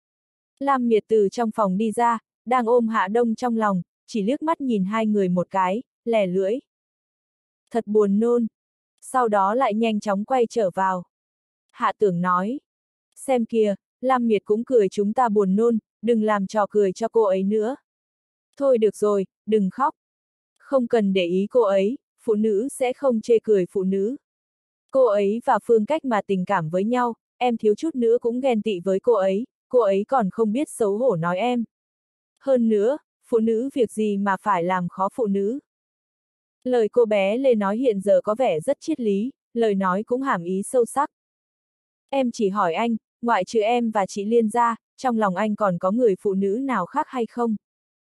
Lam Miệt từ trong phòng đi ra, đang ôm Hạ Đông trong lòng, chỉ liếc mắt nhìn hai người một cái, lè lưỡi. Thật buồn nôn. Sau đó lại nhanh chóng quay trở vào. Hạ Tưởng nói. Xem kìa, Lam Miệt cũng cười chúng ta buồn nôn, đừng làm trò cười cho cô ấy nữa. Thôi được rồi, đừng khóc. Không cần để ý cô ấy, phụ nữ sẽ không chê cười phụ nữ. Cô ấy và Phương Cách mà tình cảm với nhau, em thiếu chút nữa cũng ghen tị với cô ấy còn không biết xấu hổ nói em. Hơn nữa, phụ nữ việc gì mà phải làm khó phụ nữ. Lời cô bé Lê nói hiện giờ có vẻ rất triết lý, lời nói cũng hàm ý sâu sắc. Em chỉ hỏi anh, ngoại trừ em và chị Liên ra, trong lòng anh còn có người phụ nữ nào khác hay không?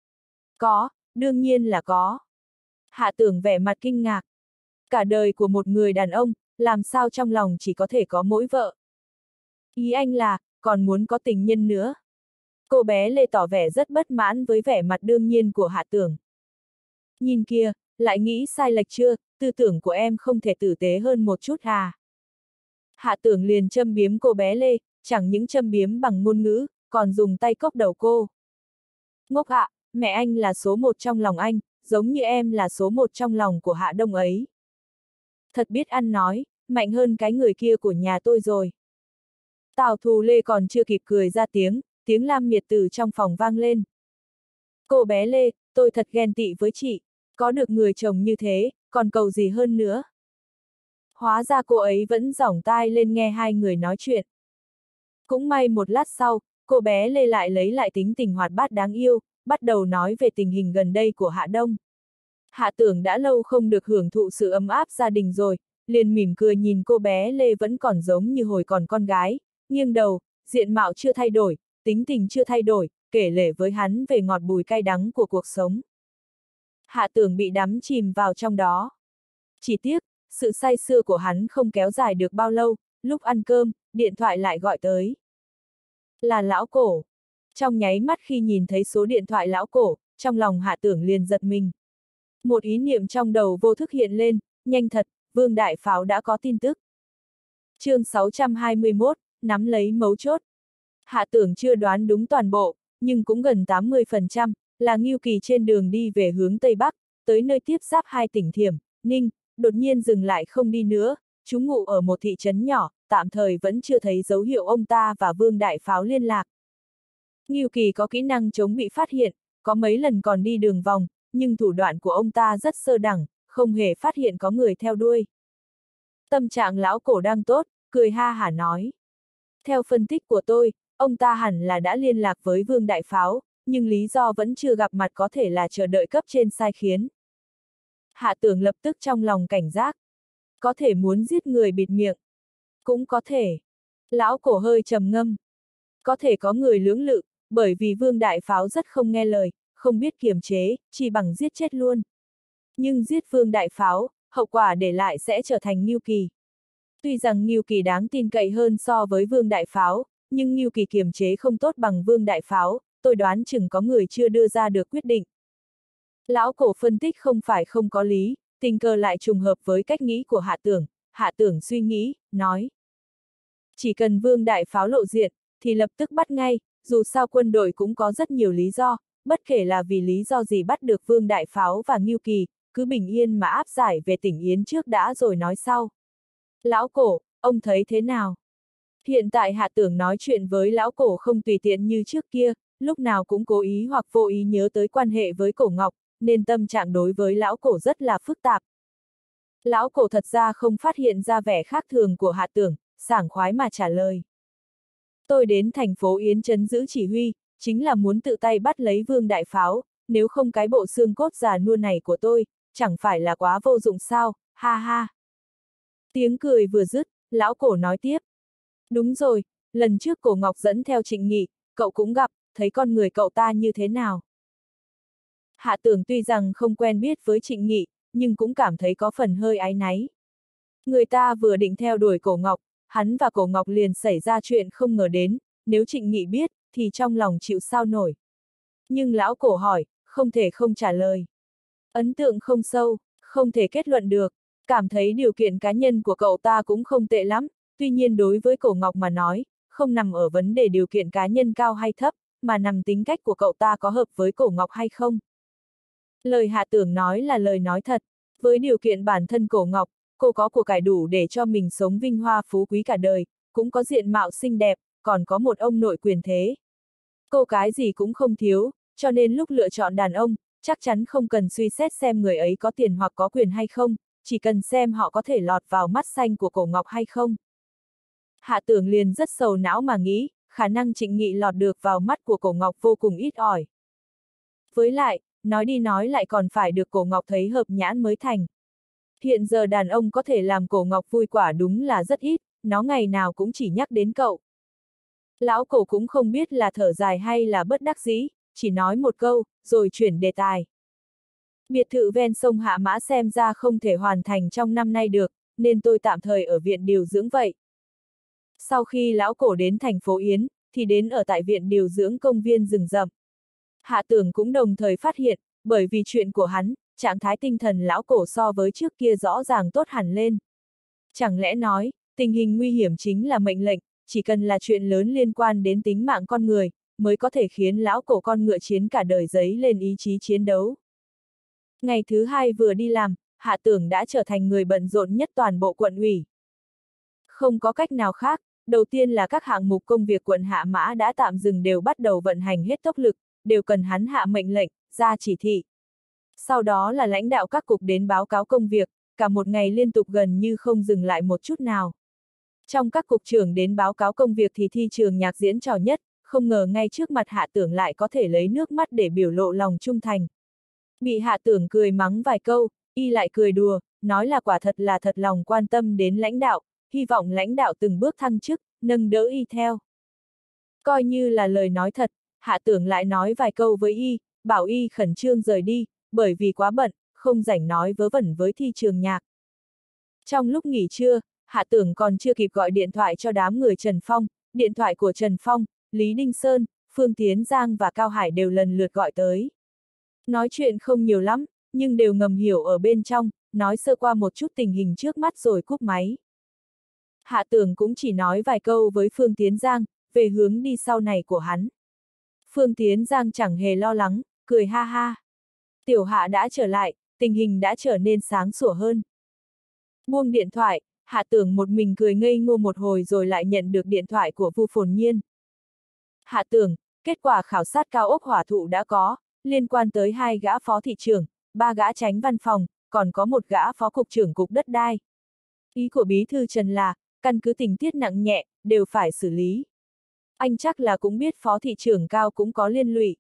Có, đương nhiên là có. Hạ Tưởng vẻ mặt kinh ngạc. Cả đời của một người đàn ông, làm sao trong lòng chỉ có thể có mỗi vợ? Ý anh là, còn muốn có tình nhân nữa. Cô bé Lê tỏ vẻ rất bất mãn với vẻ mặt đương nhiên của Hạ Tưởng. Nhìn kia, lại nghĩ sai lệch chưa, tư tưởng của em không thể tử tế hơn một chút à? Hạ Tưởng liền châm biếm cô bé Lê, chẳng những châm biếm bằng ngôn ngữ, còn dùng tay cốc đầu cô. Ngốc ạ, mẹ anh là số một trong lòng anh, giống như em là số một trong lòng của Hạ Đông ấy. Thật biết ăn nói, mạnh hơn cái người kia của nhà tôi rồi. Tào Thù Lê còn chưa kịp cười ra tiếng, tiếng Lam Miệt từ trong phòng vang lên. Cô bé Lê, tôi thật ghen tị với chị, có được người chồng như thế, còn cầu gì hơn nữa. Hóa ra cô ấy vẫn giỏng tai lên nghe hai người nói chuyện. Cũng may một lát sau, cô bé Lê lại lấy lại tính tình hoạt bát đáng yêu, bắt đầu nói về tình hình gần đây của Hạ Đông. Hạ Tưởng đã lâu không được hưởng thụ sự ấm áp gia đình rồi, liền mỉm cười nhìn cô bé Lê vẫn còn giống như hồi còn con gái, nghiêng đầu, diện mạo chưa thay đổi, tính tình chưa thay đổi, kể lể với hắn về ngọt bùi cay đắng của cuộc sống. Hạ Tưởng bị đắm chìm vào trong đó. Chỉ tiếc, sự say sưa của hắn không kéo dài được bao lâu, lúc ăn cơm, điện thoại lại gọi tới. Là lão cổ. Trong nháy mắt khi nhìn thấy số điện thoại lão cổ, trong lòng Hạ Tưởng liền giật mình. Một ý niệm trong đầu vô thức hiện lên, nhanh thật, Vương Đại Pháo đã có tin tức. Chương 621, nắm lấy mấu chốt. Hạ Tưởng chưa đoán đúng toàn bộ, nhưng cũng gần 80%, là Ngưu Kỳ trên đường đi về hướng Tây Bắc, tới nơi tiếp giáp hai tỉnh Thiểm, Ninh, đột nhiên dừng lại không đi nữa, trú ngụ ở một thị trấn nhỏ, tạm thời vẫn chưa thấy dấu hiệu ông ta và Vương Đại Pháo liên lạc. Ngưu Kỳ có kỹ năng chống bị phát hiện, có mấy lần còn đi đường vòng, nhưng thủ đoạn của ông ta rất sơ đẳng, không hề phát hiện có người theo đuôi. Tâm trạng lão cổ đang tốt, cười ha hả nói. Theo phân tích của tôi, ông ta hẳn là đã liên lạc với Vương Đại Pháo, nhưng lý do vẫn chưa gặp mặt có thể là chờ đợi cấp trên sai khiến. Hạ Tưởng lập tức trong lòng cảnh giác. Có thể muốn giết người bịt miệng. Cũng có thể. Lão cổ hơi trầm ngâm. Có thể có người lưỡng lự, bởi vì Vương Đại Pháo rất không nghe lời, không biết kiềm chế, chỉ bằng giết chết luôn. Nhưng giết Vương Đại Pháo, hậu quả để lại sẽ trở thành Ngưu Kỳ. Tuy rằng Ngưu Kỳ đáng tin cậy hơn so với Vương Đại Pháo, nhưng Ngưu Kỳ kiềm chế không tốt bằng Vương Đại Pháo, tôi đoán chừng có người chưa đưa ra được quyết định. Lão cổ phân tích không phải không có lý, tình cờ lại trùng hợp với cách nghĩ của Hạ Tưởng, Hạ Tưởng suy nghĩ, nói. Chỉ cần Vương Đại Pháo lộ diện, thì lập tức bắt ngay, dù sao quân đội cũng có rất nhiều lý do, bất kể là vì lý do gì bắt được Vương Đại Pháo và Ngưu Kỳ, cứ bình yên mà áp giải về tỉnh Yến trước đã rồi nói sau. Lão Cổ, ông thấy thế nào? Hiện tại Hạ Tưởng nói chuyện với Lão Cổ không tùy tiện như trước kia, lúc nào cũng cố ý hoặc vô ý nhớ tới quan hệ với Cổ Ngọc, nên tâm trạng đối với Lão Cổ rất là phức tạp. Lão Cổ thật ra không phát hiện ra vẻ khác thường của Hạ Tưởng, sảng khoái mà trả lời. Tôi đến thành phố Yến trấn giữ chỉ huy, chính là muốn tự tay bắt lấy Vương Đại Pháo, nếu không cái bộ xương cốt già nua này của tôi, chẳng phải là quá vô dụng sao, ha ha. Tiếng cười vừa dứt, Lão Cổ nói tiếp. Đúng rồi, lần trước Cổ Ngọc dẫn theo Trịnh Nghị, cậu cũng gặp, thấy con người cậu ta như thế nào? Hạ Tưởng tuy rằng không quen biết với Trịnh Nghị, nhưng cũng cảm thấy có phần hơi áy náy. Người ta vừa định theo đuổi Cổ Ngọc, hắn và Cổ Ngọc liền xảy ra chuyện không ngờ đến, nếu Trịnh Nghị biết, thì trong lòng chịu sao nổi. Nhưng Lão Cổ hỏi, không thể không trả lời. Ấn tượng không sâu, không thể kết luận được, cảm thấy điều kiện cá nhân của cậu ta cũng không tệ lắm, tuy nhiên đối với Cổ Ngọc mà nói, không nằm ở vấn đề điều kiện cá nhân cao hay thấp, mà nằm tính cách của cậu ta có hợp với Cổ Ngọc hay không. Lời Hạ Tưởng nói là lời nói thật, với điều kiện bản thân Cổ Ngọc, cô có của cải đủ để cho mình sống vinh hoa phú quý cả đời, cũng có diện mạo xinh đẹp, còn có một ông nội quyền thế. Cô cái gì cũng không thiếu, cho nên lúc lựa chọn đàn ông, chắc chắn không cần suy xét xem người ấy có tiền hoặc có quyền hay không, chỉ cần xem họ có thể lọt vào mắt xanh của Cổ Ngọc hay không. Hạ Tưởng liền rất sầu não mà nghĩ, khả năng Trịnh Nghị lọt được vào mắt của Cổ Ngọc vô cùng ít ỏi. Với lại, nói đi nói lại còn phải được Cổ Ngọc thấy hợp nhãn mới thành. Hiện giờ đàn ông có thể làm Cổ Ngọc vui quả đúng là rất ít, nó ngày nào cũng chỉ nhắc đến cậu. Lão Cổ cũng không biết là thở dài hay là bất đắc dĩ, chỉ nói một câu, rồi chuyển đề tài. Biệt thự ven sông Hạ Mã xem ra không thể hoàn thành trong năm nay được, nên tôi tạm thời ở viện điều dưỡng vậy. Sau khi Lão Cổ đến thành phố Yến, thì đến ở tại viện điều dưỡng công viên rừng rậm. Hạ Tưởng cũng đồng thời phát hiện, bởi vì chuyện của hắn, trạng thái tinh thần Lão Cổ so với trước kia rõ ràng tốt hẳn lên. Chẳng lẽ nói, tình hình nguy hiểm chính là mệnh lệnh, chỉ cần là chuyện lớn liên quan đến tính mạng con người, mới có thể khiến Lão Cổ con ngựa chiến cả đời dấy lên ý chí chiến đấu. Ngày thứ hai vừa đi làm, Hạ Tưởng đã trở thành người bận rộn nhất toàn bộ quận ủy. Không có cách nào khác, đầu tiên là các hạng mục công việc quận Hạ Mã đã tạm dừng đều bắt đầu vận hành hết tốc lực, đều cần hắn hạ mệnh lệnh, ra chỉ thị. Sau đó là lãnh đạo các cục đến báo cáo công việc, cả một ngày liên tục gần như không dừng lại một chút nào. Trong các cục trưởng đến báo cáo công việc thì thi trường nhạc diễn trò nhất, không ngờ ngay trước mặt Hạ Tưởng lại có thể lấy nước mắt để biểu lộ lòng trung thành. Bị Hạ Tưởng cười mắng vài câu, y lại cười đùa, nói là thật lòng quan tâm đến lãnh đạo, hy vọng lãnh đạo từng bước thăng chức, nâng đỡ y theo. Coi như là lời nói thật, Hạ Tưởng lại nói vài câu với y, bảo y khẩn trương rời đi, bởi vì quá bận, không rảnh nói vớ vẩn với thi trường nhạc. Trong lúc nghỉ trưa, Hạ Tưởng còn chưa kịp gọi điện thoại cho đám người Trần Phong, điện thoại của Trần Phong, Lý Đinh Sơn, Phương Tiến Giang và Cao Hải đều lần lượt gọi tới. Nói chuyện không nhiều lắm, nhưng đều ngầm hiểu ở bên trong, nói sơ qua một chút tình hình trước mắt rồi cúp máy. Hạ Tưởng cũng chỉ nói vài câu với Phương Tiến Giang, về hướng đi sau này của hắn. Phương Tiến Giang chẳng hề lo lắng, cười ha ha. Tiểu Hạ đã trở lại, tình hình đã trở nên sáng sủa hơn. Buông điện thoại, Hạ Tưởng một mình cười ngây ngô một hồi rồi lại nhận được điện thoại của Vu Phồn Nhiên. Hạ Tưởng, kết quả khảo sát cao ốc hỏa thụ đã có, liên quan tới 2 gã phó thị trưởng, 3 gã chánh văn phòng, còn có 1 gã phó cục trưởng cục đất đai. Ý của bí thư Trần là, căn cứ tình tiết nặng nhẹ, đều phải xử lý. Anh chắc là cũng biết phó thị trưởng Cao cũng có liên lụy.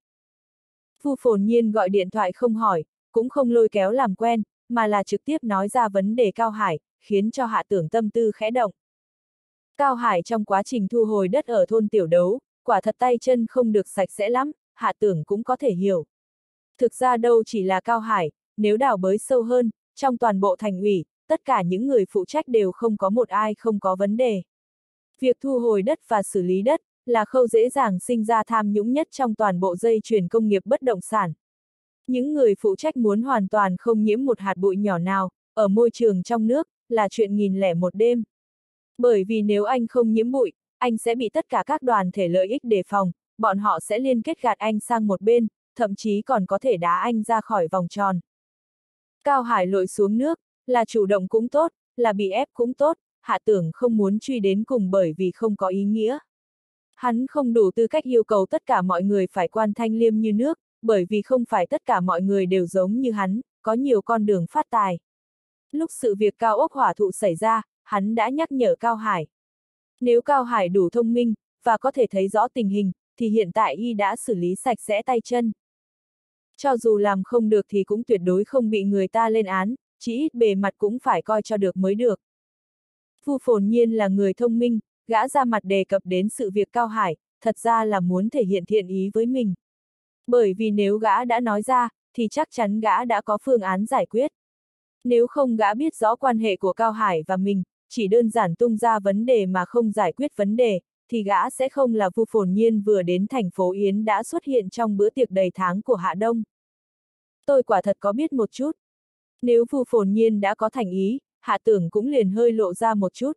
Vu Phồn Nhiên gọi điện thoại không hỏi, cũng không lôi kéo làm quen, mà là trực tiếp nói ra vấn đề Cao Hải, khiến cho Hạ Tưởng tâm tư khẽ động. Cao Hải trong quá trình thu hồi đất ở thôn Tiểu Đấu, quả thật tay chân không được sạch sẽ lắm, Hạ Tưởng cũng có thể hiểu. Thực ra đâu chỉ là Cao Hải, nếu đào bới sâu hơn, trong toàn bộ thành ủy, tất cả những người phụ trách đều không có một ai không có vấn đề. Việc thu hồi đất và xử lý đất, là khâu dễ dàng sinh ra tham nhũng nhất trong toàn bộ dây chuyền công nghiệp bất động sản. Những người phụ trách muốn hoàn toàn không nhiễm một hạt bụi nhỏ nào, ở môi trường trong nước, là chuyện 1001 đêm. Bởi vì nếu anh không nhiễm bụi, anh sẽ bị tất cả các đoàn thể lợi ích đề phòng, bọn họ sẽ liên kết gạt anh sang một bên, thậm chí còn có thể đá anh ra khỏi vòng tròn. Cao Hải lội xuống nước, là chủ động cũng tốt, là bị ép cũng tốt, Hạ Tưởng không muốn truy đến cùng bởi vì không có ý nghĩa. Hắn không đủ tư cách yêu cầu tất cả mọi người phải quan thanh liêm như nước, bởi vì không phải tất cả mọi người đều giống như hắn, có nhiều con đường phát tài. Lúc sự việc cao ốc hỏa thụ xảy ra, hắn đã nhắc nhở Cao Hải. Nếu Cao Hải đủ thông minh, và có thể thấy rõ tình hình, thì hiện tại y đã xử lý sạch sẽ tay chân. Cho dù làm không được thì cũng tuyệt đối không bị người ta lên án, chỉ ít bề mặt cũng phải coi cho được mới được. Vu Phồn Nhiên là người thông minh, gã ra mặt đề cập đến sự việc Cao Hải, thật ra là muốn thể hiện thiện ý với mình. Bởi vì nếu gã đã nói ra, thì chắc chắn gã đã có phương án giải quyết. Nếu không gã biết rõ quan hệ của Cao Hải và mình, chỉ đơn giản tung ra vấn đề mà không giải quyết vấn đề, thì gã sẽ không là Vu Phồn Nhiên vừa đến thành phố Yến đã xuất hiện trong bữa tiệc đầy tháng của Hạ Đông. Tôi quả thật có biết một chút. Nếu Vu Phồn Nhiên đã có thành ý, Hạ Tưởng cũng liền hơi lộ ra một chút.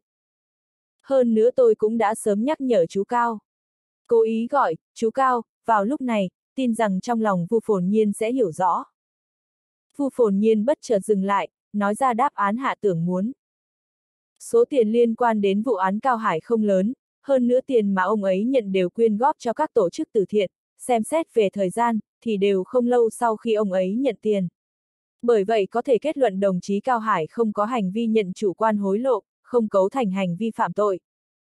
Hơn nữa tôi cũng đã sớm nhắc nhở chú Cao. Cố ý gọi, chú Cao, vào lúc này, tin rằng trong lòng Vu Phồn Nhiên sẽ hiểu rõ. Vu Phồn Nhiên bất chợt dừng lại, nói ra đáp án Hạ Tưởng muốn. Số tiền liên quan đến vụ án Cao Hải không lớn, hơn nữa tiền mà ông ấy nhận đều quyên góp cho các tổ chức từ thiện, xem xét về thời gian, thì đều không lâu sau khi ông ấy nhận tiền. Bởi vậy có thể kết luận đồng chí Cao Hải không có hành vi nhận chủ quan hối lộ, không cấu thành hành vi phạm tội.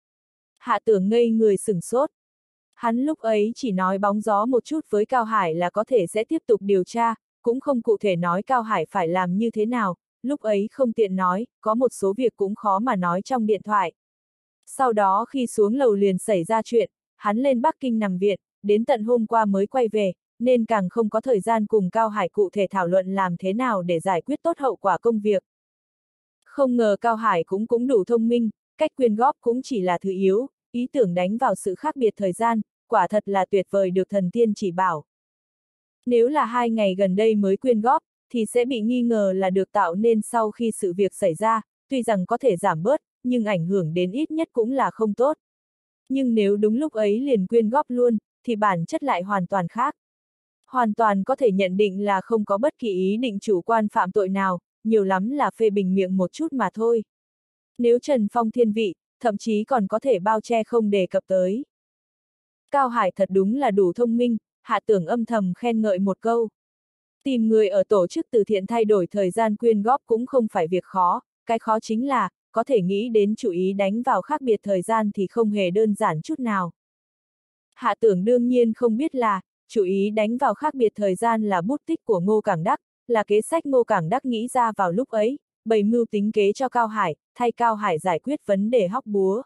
Hạ Tưởng ngây người sửng sốt. Hắn lúc ấy chỉ nói bóng gió một chút với Cao Hải là có thể sẽ tiếp tục điều tra, cũng không cụ thể nói Cao Hải phải làm như thế nào, lúc ấy không tiện nói, có một số việc cũng khó mà nói trong điện thoại. Sau đó khi xuống lầu liền xảy ra chuyện, hắn lên Bắc Kinh nằm viện, đến tận hôm qua mới quay về, nên càng không có thời gian cùng Cao Hải cụ thể thảo luận làm thế nào để giải quyết tốt hậu quả công việc. Không ngờ Cao Hải cũng đủ thông minh, cách quyên góp cũng chỉ là thứ yếu, ý tưởng đánh vào sự khác biệt thời gian, quả thật là tuyệt vời được thần tiên chỉ bảo. Nếu là 2 ngày gần đây mới quyên góp, thì sẽ bị nghi ngờ là được tạo nên sau khi sự việc xảy ra, tuy rằng có thể giảm bớt, nhưng ảnh hưởng đến ít nhất cũng là không tốt. Nhưng nếu đúng lúc ấy liền quyên góp luôn, thì bản chất lại hoàn toàn khác. Hoàn toàn có thể nhận định là không có bất kỳ ý định chủ quan phạm tội nào, nhiều lắm là phê bình miệng một chút mà thôi. Nếu Trần Phong thiên vị, thậm chí còn có thể bao che không đề cập tới. Cao Hải thật đúng là đủ thông minh, Hạ Tưởng âm thầm khen ngợi một câu. Tìm người ở tổ chức từ thiện thay đổi thời gian quyên góp cũng không phải việc khó, cái khó chính là, có thể nghĩ đến chủ ý đánh vào khác biệt thời gian thì không hề đơn giản chút nào. Hạ Tưởng đương nhiên không biết là, chủ ý đánh vào khác biệt thời gian là bút tích của Ngô Cảng Đắc, là kế sách Ngô Cảng Đắc nghĩ ra vào lúc ấy, bày mưu tính kế cho Cao Hải, thay Cao Hải giải quyết vấn đề hóc búa.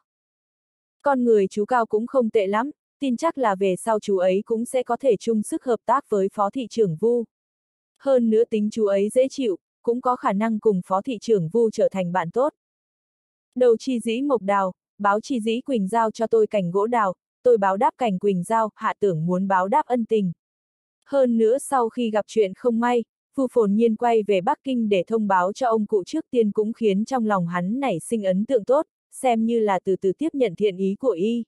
Con người chú Cao cũng không tệ lắm, tin chắc là về sau chú ấy cũng sẽ có thể chung sức hợp tác với Phó Thị trưởng Vu. Hơn nữa tính chú ấy dễ chịu, cũng có khả năng cùng Phó Thị trưởng Vu trở thành bạn tốt. Đầu chi dĩ mộc đào, báo chi dĩ quỳnh giao cho tôi cành gỗ đào, tôi báo đáp cành quỳnh giao, Hạ Tưởng muốn báo đáp ân tình. Hơn nữa sau khi gặp chuyện không may, Vu Phồn Nhiên quay về Bắc Kinh để thông báo cho ông cụ trước tiên cũng khiến trong lòng hắn nảy sinh ấn tượng tốt, xem như là từ từ tiếp nhận thiện ý của y.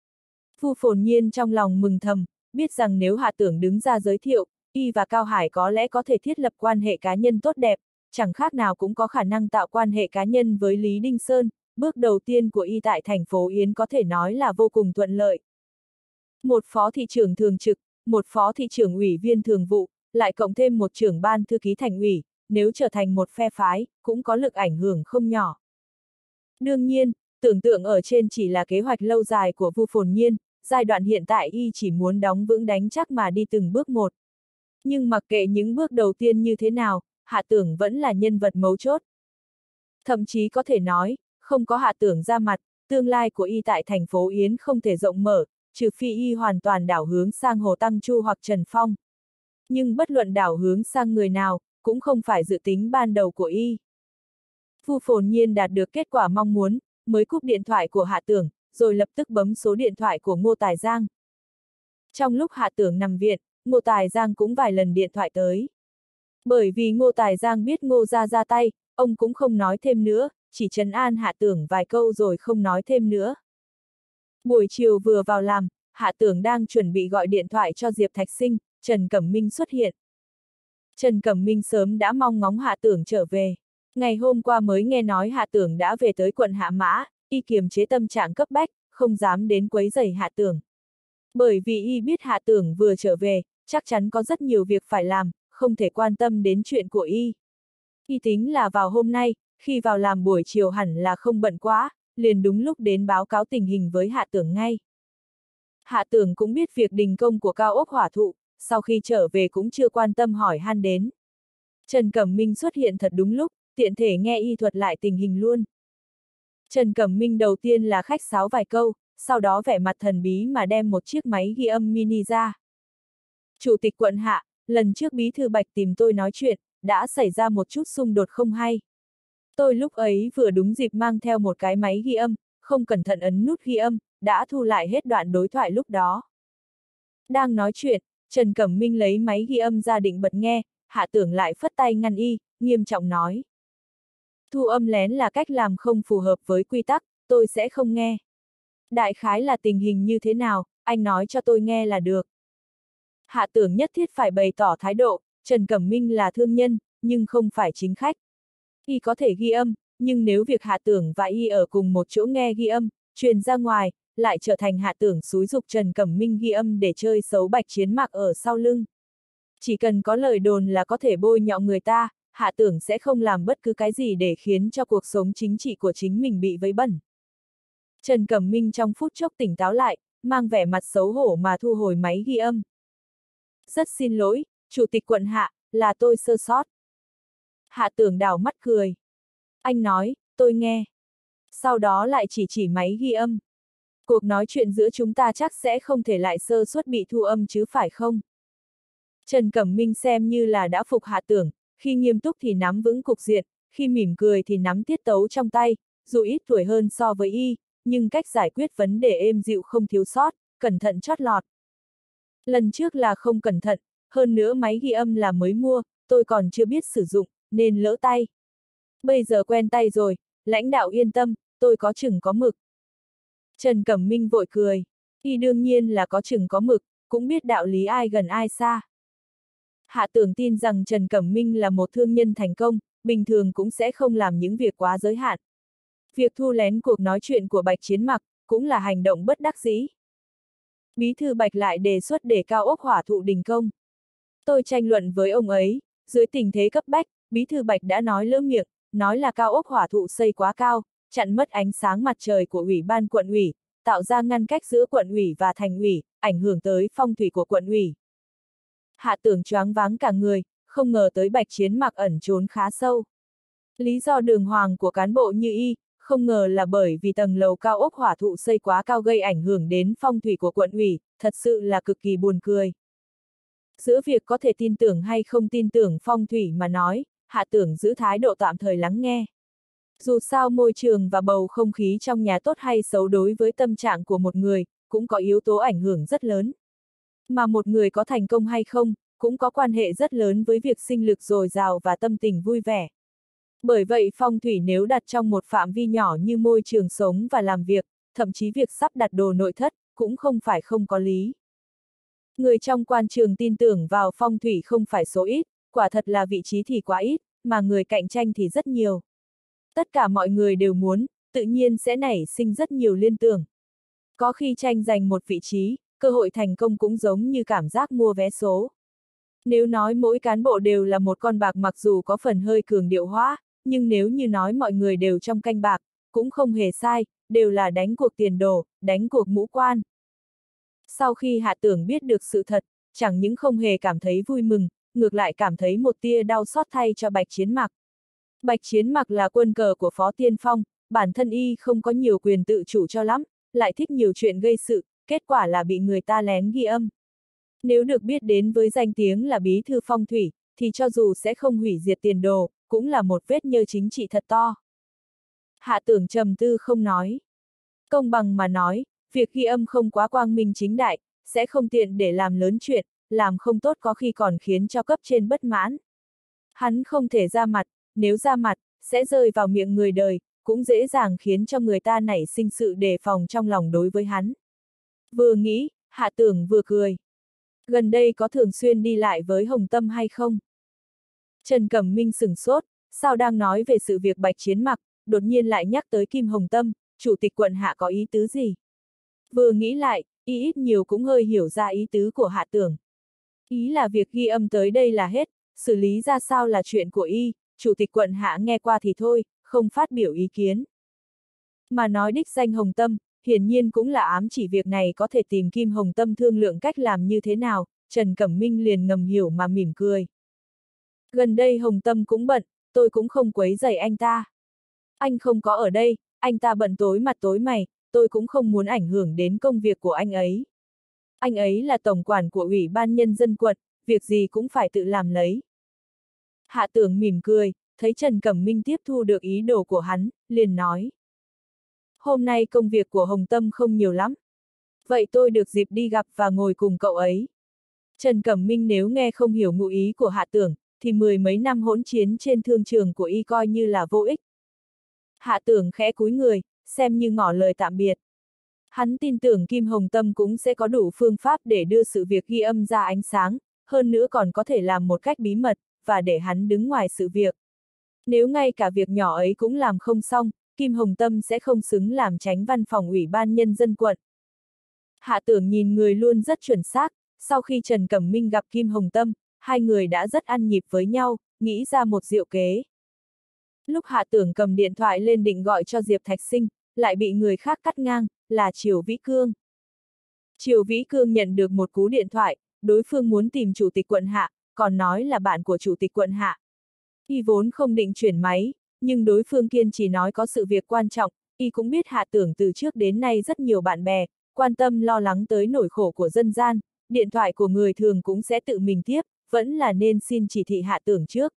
Vu Phồn Nhiên trong lòng mừng thầm, biết rằng nếu Hạ Tưởng đứng ra giới thiệu, y và Cao Hải có lẽ có thể thiết lập quan hệ cá nhân tốt đẹp, chẳng khác nào cũng có khả năng tạo quan hệ cá nhân với Lý Đinh Sơn, bước đầu tiên của y tại thành phố Yến có thể nói là vô cùng thuận lợi. Một phó thị trưởng thường trực, một phó thị trưởng ủy viên thường vụ, lại cộng thêm một trưởng ban thư ký thành ủy, nếu trở thành một phe phái, cũng có lực ảnh hưởng không nhỏ. Đương nhiên, tưởng tượng ở trên chỉ là kế hoạch lâu dài của Vu Phồn Nhiên, giai đoạn hiện tại y chỉ muốn đóng vững đánh chắc mà đi từng bước một. Nhưng mặc kệ những bước đầu tiên như thế nào, Hạ Tưởng vẫn là nhân vật mấu chốt. Thậm chí có thể nói, không có Hạ Tưởng ra mặt, tương lai của y tại thành phố Yến không thể rộng mở, trừ phi y hoàn toàn đảo hướng sang Hồ Tăng Chu hoặc Trần Phong. Nhưng bất luận đảo hướng sang người nào, cũng không phải dự tính ban đầu của y. Vu Phồn Nhiên đạt được kết quả mong muốn, mới cúp điện thoại của Hạ Tưởng, rồi lập tức bấm số điện thoại của Ngô Tài Giang. Trong lúc Hạ Tưởng nằm viện, Ngô Tài Giang cũng vài lần điện thoại tới. Bởi vì Ngô Tài Giang biết Ngô gia ra tay, ông cũng không nói thêm nữa, chỉ trấn an Hạ Tưởng vài câu rồi không nói thêm nữa. Buổi chiều vừa vào làm, Hạ Tưởng đang chuẩn bị gọi điện thoại cho Diệp Thạch Sinh, Trần Cẩm Minh xuất hiện. Trần Cẩm Minh sớm đã mong ngóng Hạ Tưởng trở về. Ngày hôm qua mới nghe nói Hạ Tưởng đã về tới quận Hạ Mã, y kiềm chế tâm trạng cấp bách, không dám đến quấy rầy Hạ Tưởng. Bởi vì y biết Hạ Tưởng vừa trở về, chắc chắn có rất nhiều việc phải làm, không thể quan tâm đến chuyện của y. Y tính là vào hôm nay, khi vào làm buổi chiều hẳn là không bận quá, liền đúng lúc đến báo cáo tình hình với Hạ Tưởng ngay. Hạ Tưởng cũng biết việc đình công của cao ốc hỏa thụ, sau khi trở về cũng chưa quan tâm hỏi han đến. Trần Cẩm Minh xuất hiện thật đúng lúc, tiện thể nghe y thuật lại tình hình luôn. Trần Cẩm Minh đầu tiên là khách sáo vài câu, sau đó vẻ mặt thần bí mà đem một chiếc máy ghi âm mini ra. Chủ tịch quận Hạ, lần trước bí thư Bạch tìm tôi nói chuyện, đã xảy ra một chút xung đột không hay. Tôi lúc ấy vừa đúng dịp mang theo một cái máy ghi âm, không cẩn thận ấn nút ghi âm, đã thu lại hết đoạn đối thoại lúc đó. Đang nói chuyện, Trần Cẩm Minh lấy máy ghi âm ra định bật nghe, Hạ Tưởng lại phất tay ngăn y, nghiêm trọng nói. Thu âm lén là cách làm không phù hợp với quy tắc, tôi sẽ không nghe. Đại khái là tình hình như thế nào, anh nói cho tôi nghe là được. Hạ Tưởng nhất thiết phải bày tỏ thái độ, Trần Cẩm Minh là thương nhân, nhưng không phải chính khách. Y có thể ghi âm, nhưng nếu việc Hạ Tưởng và y ở cùng một chỗ nghe ghi âm, truyền ra ngoài, lại trở thành Hạ Tưởng xúi giục Trần Cẩm Minh ghi âm để chơi xấu Bạch Chiến Mặc ở sau lưng. Chỉ cần có lời đồn là có thể bôi nhọ người ta, Hạ Tưởng sẽ không làm bất cứ cái gì để khiến cho cuộc sống chính trị của chính mình bị vấy bẩn. Trần Cẩm Minh trong phút chốc tỉnh táo lại, mang vẻ mặt xấu hổ mà thu hồi máy ghi âm. Rất xin lỗi, Chủ tịch quận Hạ, là tôi sơ sót. Hạ Tưởng đảo mắt cười. Anh nói, tôi nghe. Sau đó lại chỉ máy ghi âm. Cuộc nói chuyện giữa chúng ta chắc sẽ không thể lại sơ suất bị thu âm chứ phải không? Trần Cẩm Minh xem như là đã phục Hạ Tưởng, khi nghiêm túc thì nắm vững cục diện, khi mỉm cười thì nắm tiết tấu trong tay, dù ít tuổi hơn so với y, nhưng cách giải quyết vấn đề êm dịu không thiếu sót, cẩn thận chót lọt. Lần trước là không cẩn thận, hơn nữa máy ghi âm là mới mua, tôi còn chưa biết sử dụng, nên lỡ tay. Bây giờ quen tay rồi, lãnh đạo yên tâm, tôi có chừng có mực. Trần Cẩm Minh vội cười, y đương nhiên là có chừng có mực, cũng biết đạo lý ai gần ai xa. Hạ Tưởng tin rằng Trần Cẩm Minh là một thương nhân thành công, bình thường cũng sẽ không làm những việc quá giới hạn. Việc thu lén cuộc nói chuyện của Bạch Chiến Mặc, cũng là hành động bất đắc dĩ. Bí thư Bạch lại đề xuất để cao ốc hỏa thụ đình công. Tôi tranh luận với ông ấy, dưới tình thế cấp bách, bí thư Bạch đã nói lỡ miệng, nói là cao ốc hỏa thụ xây quá cao, chặn mất ánh sáng mặt trời của ủy ban quận ủy, tạo ra ngăn cách giữa quận ủy và thành ủy, ảnh hưởng tới phong thủy của quận ủy. Hạ Tưởng choáng váng cả người, không ngờ tới Bạch Chiến Mặc ẩn trốn khá sâu. Lý do đường hoàng của cán bộ như y, không ngờ là bởi vì tầng lầu cao ốc hỏa thụ xây quá cao gây ảnh hưởng đến phong thủy của quận ủy, thật sự là cực kỳ buồn cười. Giữa việc có thể tin tưởng hay không tin tưởng phong thủy mà nói, Hạ Tưởng giữ thái độ tạm thời lắng nghe. Dù sao môi trường và bầu không khí trong nhà tốt hay xấu đối với tâm trạng của một người, cũng có yếu tố ảnh hưởng rất lớn. Mà một người có thành công hay không, cũng có quan hệ rất lớn với việc sinh lực dồi dào và tâm tình vui vẻ. Bởi vậy phong thủy nếu đặt trong một phạm vi nhỏ như môi trường sống và làm việc, thậm chí việc sắp đặt đồ nội thất, cũng không phải không có lý. Người trong quan trường tin tưởng vào phong thủy không phải số ít, quả thật là vị trí thì quá ít, mà người cạnh tranh thì rất nhiều. Tất cả mọi người đều muốn, tự nhiên sẽ nảy sinh rất nhiều liên tưởng. Có khi tranh giành một vị trí, cơ hội thành công cũng giống như cảm giác mua vé số. Nếu nói mỗi cán bộ đều là một con bạc mặc dù có phần hơi cường điệu hóa, nhưng nếu như nói mọi người đều trong canh bạc, cũng không hề sai, đều là đánh cuộc tiền đồ, đánh cuộc mũ quan. Sau khi Hạ Tưởng biết được sự thật, chẳng những không hề cảm thấy vui mừng, ngược lại cảm thấy một tia đau xót thay cho Bạch Chiến Mặc. Bạch Chiến Mặc là quân cờ của Phó Tiên Phong, bản thân y không có nhiều quyền tự chủ cho lắm, lại thích nhiều chuyện gây sự, kết quả là bị người ta lén ghi âm. Nếu được biết đến với danh tiếng là bí thư phong thủy, thì cho dù sẽ không hủy diệt tiền đồ, cũng là một vết nhơ chính trị thật to. Hạ Tưởng trầm tư không nói. Công bằng mà nói, việc ghi âm không quá quang minh chính đại, sẽ không tiện để làm lớn chuyện, làm không tốt có khi còn khiến cho cấp trên bất mãn. Hắn không thể ra mặt, nếu ra mặt, sẽ rơi vào miệng người đời, cũng dễ dàng khiến cho người ta nảy sinh sự đề phòng trong lòng đối với hắn. Vừa nghĩ, Hạ Tưởng vừa cười. Gần đây có thường xuyên đi lại với Hồng Tâm hay không? Trần Cẩm Minh sửng sốt, sao đang nói về sự việc Bạch Chiến Mặc, đột nhiên lại nhắc tới Kim Hồng Tâm, chủ tịch quận Hạ có ý tứ gì? Vừa nghĩ lại, y ít nhiều cũng hơi hiểu ra ý tứ của Hạ Tưởng. Ý là việc ghi âm tới đây là hết, xử lý ra sao là chuyện của y, chủ tịch quận Hạ nghe qua thì thôi, không phát biểu ý kiến. Mà nói đích danh Hồng Tâm, hiển nhiên cũng là ám chỉ việc này có thể tìm Kim Hồng Tâm thương lượng cách làm như thế nào, Trần Cẩm Minh liền ngầm hiểu mà mỉm cười. Gần đây Hồng Tâm cũng bận, tôi cũng không quấy rầy anh ta. Anh không có ở đây, anh ta bận tối mặt tối mày, tôi cũng không muốn ảnh hưởng đến công việc của anh ấy. Anh ấy là tổng quản của Ủy ban Nhân dân quận, việc gì cũng phải tự làm lấy. Hạ Tưởng mỉm cười, thấy Trần Cẩm Minh tiếp thu được ý đồ của hắn, liền nói. Hôm nay công việc của Hồng Tâm không nhiều lắm. Vậy tôi được dịp đi gặp và ngồi cùng cậu ấy. Trần Cẩm Minh nếu nghe không hiểu ngụ ý của Hạ Tưởng, thì 10 mấy năm hỗn chiến trên thương trường của y coi như là vô ích. Hạ Tưởng khẽ cúi người, xem như ngỏ lời tạm biệt. Hắn tin tưởng Kim Hồng Tâm cũng sẽ có đủ phương pháp để đưa sự việc ghi âm ra ánh sáng, hơn nữa còn có thể làm một cách bí mật, và để hắn đứng ngoài sự việc. Nếu ngay cả việc nhỏ ấy cũng làm không xong, Kim Hồng Tâm sẽ không xứng làm chánh văn phòng Ủy ban Nhân dân quận. Hạ Tưởng nhìn người luôn rất chuẩn xác, sau khi Trần Cẩm Minh gặp Kim Hồng Tâm, hai người đã rất ăn nhịp với nhau, nghĩ ra một diệu kế. Lúc Hạ Tưởng cầm điện thoại lên định gọi cho Diệp Thạch Sinh, lại bị người khác cắt ngang, là Triều Vĩ Cương. Triều Vĩ Cương nhận được một cú điện thoại, đối phương muốn tìm chủ tịch quận Hạ, còn nói là bạn của chủ tịch quận Hạ. Y vốn không định chuyển máy, nhưng đối phương kiên trì nói có sự việc quan trọng, y cũng biết Hạ Tưởng từ trước đến nay rất nhiều bạn bè, quan tâm lo lắng tới nỗi khổ của dân gian, điện thoại của người thường cũng sẽ tự mình tiếp, vẫn là nên xin chỉ thị Hạ Tưởng trước.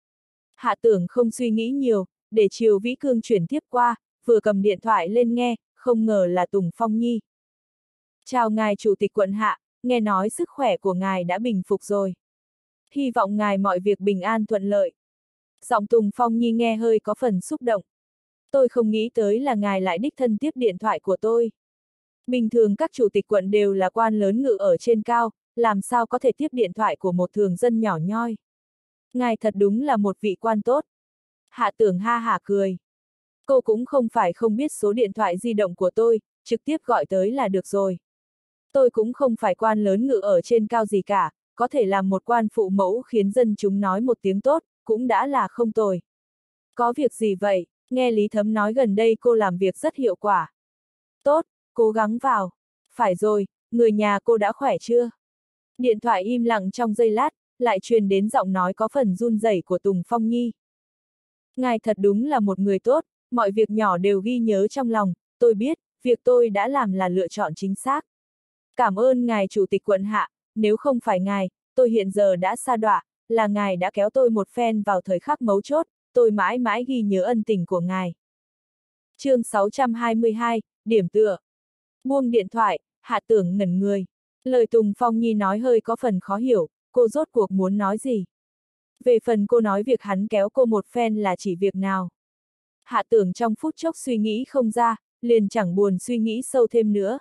Hạ Tưởng không suy nghĩ nhiều, để Triều Vĩ Cương chuyển tiếp qua, vừa cầm điện thoại lên nghe, không ngờ là Tùng Phong Nhi. Chào ngài chủ tịch quận Hạ, nghe nói sức khỏe của ngài đã bình phục rồi. Hy vọng ngài mọi việc bình an thuận lợi. Giọng Tùng Phong Nhi nghe hơi có phần xúc động. Tôi không nghĩ tới là ngài lại đích thân tiếp điện thoại của tôi. Bình thường các chủ tịch quận đều là quan lớn ngự ở trên cao, làm sao có thể tiếp điện thoại của một thường dân nhỏ nhoi. Ngài thật đúng là một vị quan tốt. Hạ Tưởng ha hả cười. Cô cũng không phải không biết số điện thoại di động của tôi, trực tiếp gọi tới là được rồi. Tôi cũng không phải quan lớn ngự ở trên cao gì cả, có thể làm một quan phụ mẫu khiến dân chúng nói một tiếng tốt, cũng đã là không tồi. Có việc gì vậy? Nghe Lý Thấm nói gần đây cô làm việc rất hiệu quả. Tốt, cố gắng vào. Phải rồi, người nhà cô đã khỏe chưa? Điện thoại im lặng trong giây lát, lại truyền đến giọng nói có phần run rẩy của Tùng Phong Nhi. Ngài thật đúng là một người tốt, mọi việc nhỏ đều ghi nhớ trong lòng, tôi biết, việc tôi đã làm là lựa chọn chính xác. Cảm ơn ngài chủ tịch quận Hạ, nếu không phải ngài, tôi hiện giờ đã sa đọa, là ngài đã kéo tôi một phen vào thời khắc mấu chốt, tôi mãi mãi ghi nhớ ân tình của ngài. Chương 622, điểm tựa. Buông điện thoại, Hạ Tưởng ngẩn người. Lời Tùng Phong Nhi nói hơi có phần khó hiểu, cô rốt cuộc muốn nói gì? Về phần cô nói việc hắn kéo cô một phen là chỉ việc nào? Hạ Tưởng trong phút chốc suy nghĩ không ra, liền chẳng buồn suy nghĩ sâu thêm nữa.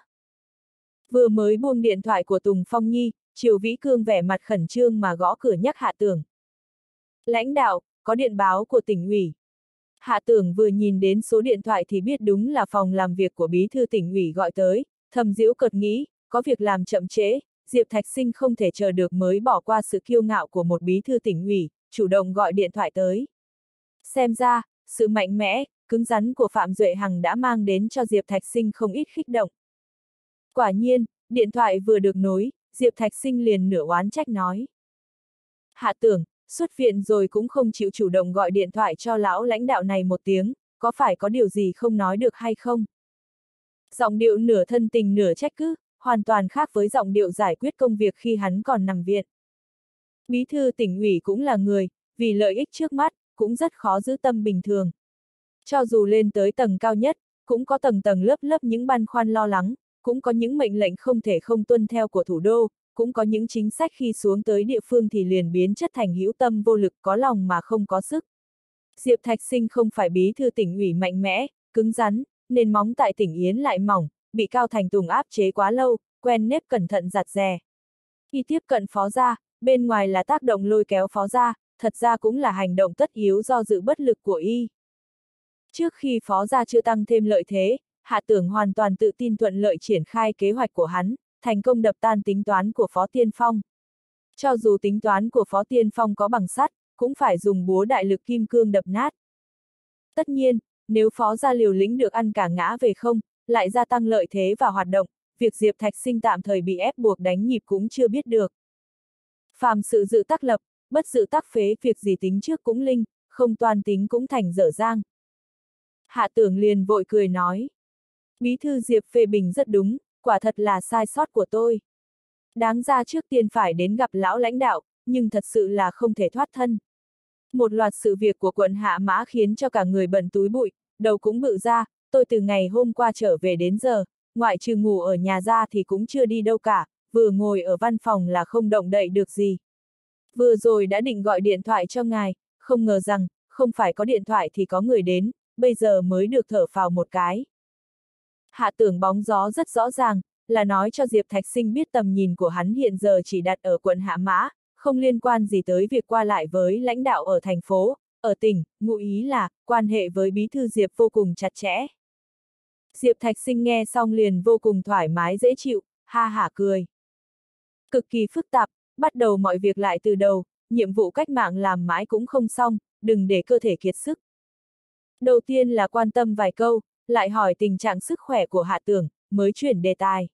Vừa mới buông điện thoại của Tùng Phong Nhi, Triều Vĩ Cương vẻ mặt khẩn trương mà gõ cửa nhắc Hạ Tưởng. Lãnh đạo, có điện báo của tỉnh ủy. Hạ Tưởng vừa nhìn đến số điện thoại thì biết đúng là phòng làm việc của bí thư tỉnh ủy gọi tới, thầm giễu cợt nghĩ, có việc làm chậm trễ, Diệp Thạch Sinh không thể chờ được mới bỏ qua sự kiêu ngạo của một bí thư tỉnh ủy, chủ động gọi điện thoại tới. Xem ra, sự mạnh mẽ, cứng rắn của Phạm Duệ Hằng đã mang đến cho Diệp Thạch Sinh không ít khích động. Quả nhiên, điện thoại vừa được nối, Diệp Thạch Sinh liền nửa oán trách nói. Hạ Tưởng, xuất viện rồi cũng không chịu chủ động gọi điện thoại cho lão lãnh đạo này một tiếng, có phải có điều gì không nói được hay không? Giọng điệu nửa thân tình nửa trách cứ, hoàn toàn khác với giọng điệu giải quyết công việc khi hắn còn nằm viện. Bí thư tỉnh ủy cũng là người, vì lợi ích trước mắt, cũng rất khó giữ tâm bình thường. Cho dù lên tới tầng cao nhất, cũng có tầng tầng lớp lớp những băn khoăn lo lắng, cũng có những mệnh lệnh không thể không tuân theo của thủ đô, cũng có những chính sách khi xuống tới địa phương thì liền biến chất thành hữu tâm vô lực có lòng mà không có sức. Diệp Thạch Sinh không phải bí thư tỉnh ủy mạnh mẽ, cứng rắn, nền móng tại tỉnh Yến lại mỏng, bị Cao Thành Tùng áp chế quá lâu, quen nếp cẩn thận giặt rè. Khi tiếp cận phó gia, bên ngoài là tác động lôi kéo phó gia, thật ra cũng là hành động tất yếu do dự bất lực của y. Trước khi phó gia chưa tăng thêm lợi thế, Hạ Tưởng hoàn toàn tự tin thuận lợi triển khai kế hoạch của hắn, thành công đập tan tính toán của Phó Tiên Phong. Cho dù tính toán của Phó Tiên Phong có bằng sắt, cũng phải dùng búa đại lực kim cương đập nát. Tất nhiên, nếu phó gia liều lĩnh được ăn cả ngã về không, lại gia tăng lợi thế và hoạt động, việc Diệp Thạch Sinh tạm thời bị ép buộc đánh nhịp cũng chưa biết được. Phàm sự dự tắc lập, bất dự tắc phế, việc gì tính trước cũng linh, không toan tính cũng thành dở dang. Hạ Tưởng liền vội cười nói. Bí thư Diệp phê bình rất đúng, quả thật là sai sót của tôi. Đáng ra trước tiên phải đến gặp lão lãnh đạo, nhưng thật sự là không thể thoát thân. Một loạt sự việc của quận Hạ Mã khiến cho cả người bận túi bụi, đầu cũng bự ra, tôi từ ngày hôm qua trở về đến giờ, ngoại trừ ngủ ở nhà ra thì cũng chưa đi đâu cả, vừa ngồi ở văn phòng là không động đậy được gì. Vừa rồi đã định gọi điện thoại cho ngài, không ngờ rằng, không phải có điện thoại thì có người đến, bây giờ mới được thở phào một cái. Hạ Tưởng bóng gió rất rõ ràng, là nói cho Diệp Thạch Sinh biết tầm nhìn của hắn hiện giờ chỉ đặt ở quận Hạ Mã, không liên quan gì tới việc qua lại với lãnh đạo ở thành phố, ở tỉnh, ngụ ý là, quan hệ với bí thư Diệp vô cùng chặt chẽ. Diệp Thạch Sinh nghe xong liền vô cùng thoải mái dễ chịu, ha hả cười. Cực kỳ phức tạp, bắt đầu mọi việc lại từ đầu, nhiệm vụ cách mạng làm mãi cũng không xong, đừng để cơ thể kiệt sức. Đầu tiên là quan tâm vài câu, lại hỏi tình trạng sức khỏe của Hạ Tưởng, mới chuyển đề tài.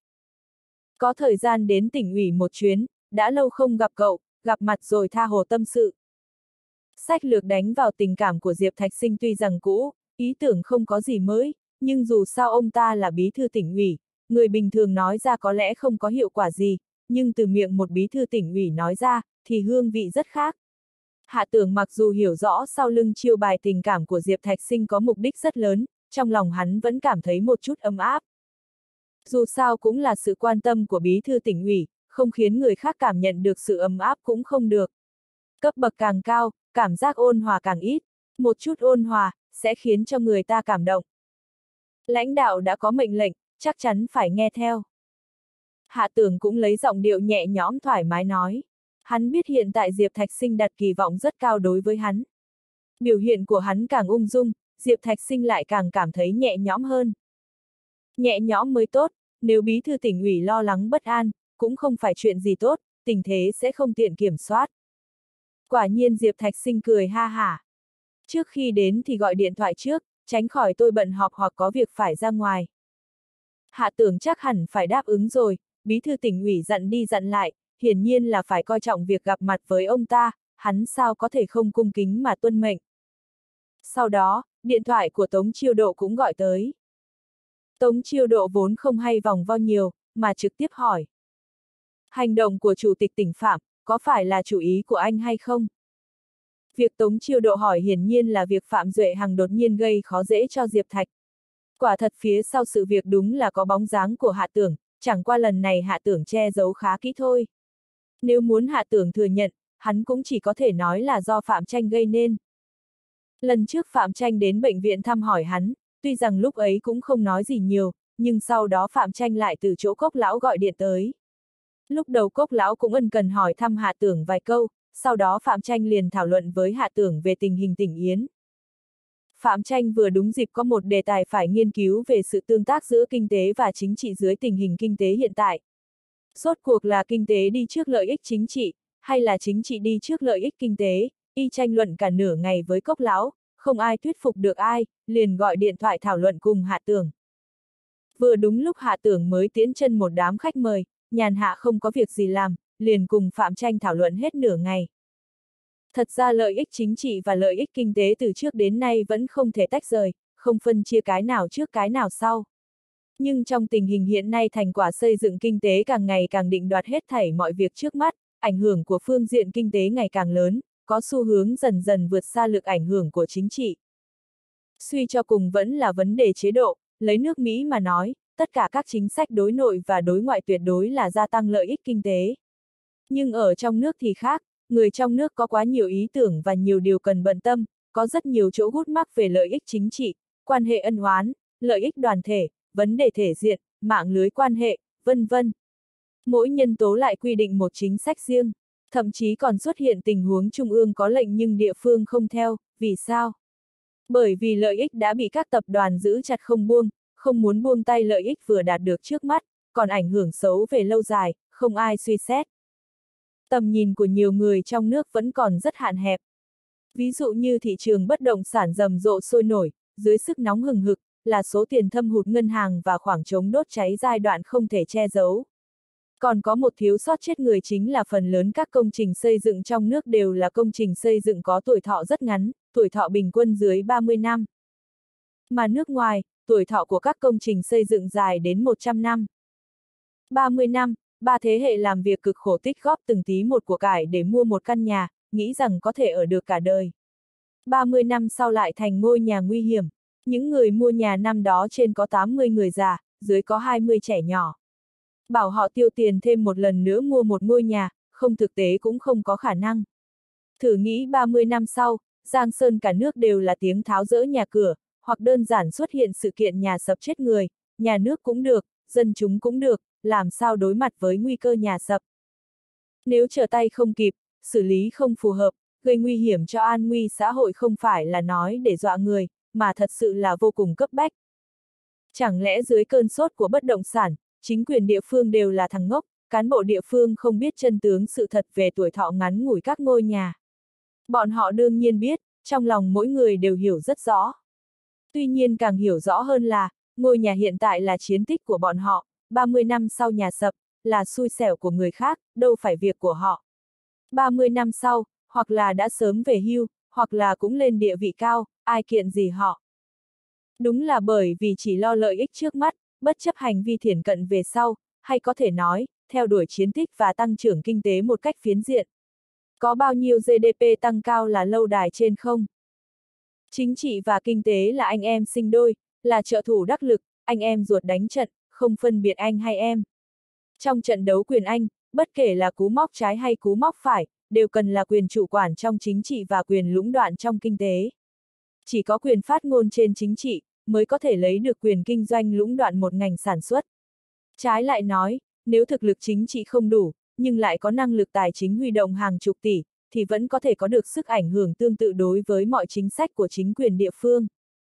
Có thời gian đến tỉnh ủy một chuyến, đã lâu không gặp cậu, gặp mặt rồi tha hồ tâm sự. Sách lược đánh vào tình cảm của Diệp Thạch Sinh tuy rằng cũ, ý tưởng không có gì mới, nhưng dù sao ông ta là bí thư tỉnh ủy, người bình thường nói ra có lẽ không có hiệu quả gì, nhưng từ miệng một bí thư tỉnh ủy nói ra, thì hương vị rất khác. Hạ Tưởng mặc dù hiểu rõ sau lưng chiêu bài tình cảm của Diệp Thạch Sinh có mục đích rất lớn, trong lòng hắn vẫn cảm thấy một chút ấm áp. Dù sao cũng là sự quan tâm của bí thư tỉnh ủy, không khiến người khác cảm nhận được sự ấm áp cũng không được. Cấp bậc càng cao, cảm giác ôn hòa càng ít, một chút ôn hòa, sẽ khiến cho người ta cảm động. Lãnh đạo đã có mệnh lệnh, chắc chắn phải nghe theo. Hạ Tưởng cũng lấy giọng điệu nhẹ nhõm thoải mái nói. Hắn biết hiện tại Diệp Thạch Sinh đặt kỳ vọng rất cao đối với hắn. Biểu hiện của hắn càng ung dung, Diệp Thạch Sinh lại càng cảm thấy nhẹ nhõm hơn. Nhẹ nhõm mới tốt, nếu bí thư tỉnh ủy lo lắng bất an, cũng không phải chuyện gì tốt, tình thế sẽ không tiện kiểm soát. Quả nhiên Diệp Thạch Sinh cười ha hả. Trước khi đến thì gọi điện thoại trước, tránh khỏi tôi bận họp hoặc có việc phải ra ngoài. Hạ Tưởng chắc hẳn phải đáp ứng rồi, bí thư tỉnh ủy dặn đi dặn lại, hiển nhiên là phải coi trọng việc gặp mặt với ông ta, hắn sao có thể không cung kính mà tuân mệnh. Sau đó, điện thoại của Tống Chiêu Độ cũng gọi tới. Tống Chiêu Độ vốn không hay vòng vo nhiều, mà trực tiếp hỏi. Hành động của Chủ tịch tỉnh Phạm, có phải là chủ ý của anh hay không? Việc Tống Chiêu Độ hỏi hiển nhiên là việc Phạm Duệ Hằng đột nhiên gây khó dễ cho Diệp Thạch. Quả thật phía sau sự việc đúng là có bóng dáng của Hạ Tưởng, chẳng qua lần này Hạ Tưởng che giấu khá kỹ thôi. Nếu muốn Hạ Tưởng thừa nhận, hắn cũng chỉ có thể nói là do Phạm Tranh gây nên. Lần trước Phạm Tranh đến bệnh viện thăm hỏi hắn, tuy rằng lúc ấy cũng không nói gì nhiều, nhưng sau đó Phạm Tranh lại từ chỗ Cốc Lão gọi điện tới. Lúc đầu Cốc Lão cũng ân cần hỏi thăm Hạ Tưởng vài câu, sau đó Phạm Tranh liền thảo luận với Hạ Tưởng về tình hình tỉnh Yến. Phạm Tranh vừa đúng dịp có một đề tài phải nghiên cứu về sự tương tác giữa kinh tế và chính trị dưới tình hình kinh tế hiện tại. Rốt cuộc là kinh tế đi trước lợi ích chính trị, hay là chính trị đi trước lợi ích kinh tế, y tranh luận cả nửa ngày với Cốc Lão, không ai thuyết phục được ai, liền gọi điện thoại thảo luận cùng Hạ Tưởng. Vừa đúng lúc Hạ Tưởng mới tiến chân một đám khách mời, nhàn hạ không có việc gì làm, liền cùng Phạm Tranh thảo luận hết nửa ngày. Thật ra lợi ích chính trị và lợi ích kinh tế từ trước đến nay vẫn không thể tách rời, không phân chia cái nào trước cái nào sau. Nhưng trong tình hình hiện nay thành quả xây dựng kinh tế càng ngày càng định đoạt hết thảy mọi việc trước mắt, ảnh hưởng của phương diện kinh tế ngày càng lớn, có xu hướng dần dần vượt xa lực ảnh hưởng của chính trị. Suy cho cùng vẫn là vấn đề chế độ, lấy nước Mỹ mà nói, tất cả các chính sách đối nội và đối ngoại tuyệt đối là gia tăng lợi ích kinh tế. Nhưng ở trong nước thì khác, người trong nước có quá nhiều ý tưởng và nhiều điều cần bận tâm, có rất nhiều chỗ gút mắc về lợi ích chính trị, quan hệ ân oán, lợi ích đoàn thể, vấn đề thể diện, mạng lưới quan hệ, vân vân. Mỗi nhân tố lại quy định một chính sách riêng, thậm chí còn xuất hiện tình huống trung ương có lệnh nhưng địa phương không theo, vì sao? Bởi vì lợi ích đã bị các tập đoàn giữ chặt không buông, không muốn buông tay lợi ích vừa đạt được trước mắt, còn ảnh hưởng xấu về lâu dài, không ai suy xét. Tầm nhìn của nhiều người trong nước vẫn còn rất hạn hẹp. Ví dụ như thị trường bất động sản rầm rộ sôi nổi, dưới sức nóng hừng hực, là số tiền thâm hụt ngân hàng và khoảng trống đốt cháy giai đoạn không thể che giấu. Còn có một thiếu sót chết người chính là phần lớn các công trình xây dựng trong nước đều là công trình xây dựng có tuổi thọ rất ngắn, tuổi thọ bình quân dưới 30 năm. Mà nước ngoài, tuổi thọ của các công trình xây dựng dài đến 100 năm. 30 năm, 3 thế hệ làm việc cực khổ tích góp từng tí một của cải để mua một căn nhà, nghĩ rằng có thể ở được cả đời. 30 năm sau lại thành ngôi nhà nguy hiểm. Những người mua nhà năm đó trên có 80 người già, dưới có 20 trẻ nhỏ. Bảo họ tiêu tiền thêm một lần nữa mua một ngôi nhà, không thực tế cũng không có khả năng. Thử nghĩ 30 năm sau, Giang Sơn cả nước đều là tiếng tháo dỡ nhà cửa, hoặc đơn giản xuất hiện sự kiện nhà sập chết người, nhà nước cũng được, dân chúng cũng được, làm sao đối mặt với nguy cơ nhà sập. Nếu trở tay không kịp, xử lý không phù hợp, gây nguy hiểm cho an nguy xã hội không phải là nói để dọa người, mà thật sự là vô cùng cấp bách. Chẳng lẽ dưới cơn sốt của bất động sản, chính quyền địa phương đều là thằng ngốc, cán bộ địa phương không biết chân tướng sự thật về tuổi thọ ngắn ngủi các ngôi nhà. Bọn họ đương nhiên biết, trong lòng mỗi người đều hiểu rất rõ. Tuy nhiên càng hiểu rõ hơn là, ngôi nhà hiện tại là chiến tích của bọn họ, 30 năm sau nhà sập, là xui xẻo của người khác, đâu phải việc của họ. 30 năm sau, hoặc là đã sớm về hưu, hoặc là cũng lên địa vị cao, ai kiện gì họ. Đúng là bởi vì chỉ lo lợi ích trước mắt, bất chấp hành vi thiển cận về sau, hay có thể nói, theo đuổi chiến tích và tăng trưởng kinh tế một cách phiến diện. Có bao nhiêu GDP tăng cao là lâu đài trên không? Chính trị và kinh tế là anh em sinh đôi, là trợ thủ đắc lực, anh em ruột đánh trận, không phân biệt anh hay em. Trong trận đấu quyền Anh, bất kể là cú móc trái hay cú móc phải, đều cần là quyền chủ quản trong chính trị và quyền lũng đoạn trong kinh tế. Chỉ có quyền phát ngôn trên chính trị, mới có thể lấy được quyền kinh doanh lũng đoạn một ngành sản xuất. Trái lại nói, nếu thực lực chính trị không đủ, nhưng lại có năng lực tài chính huy động hàng chục tỷ, thì vẫn có thể có được sức ảnh hưởng tương tự đối với mọi chính sách của chính quyền địa phương.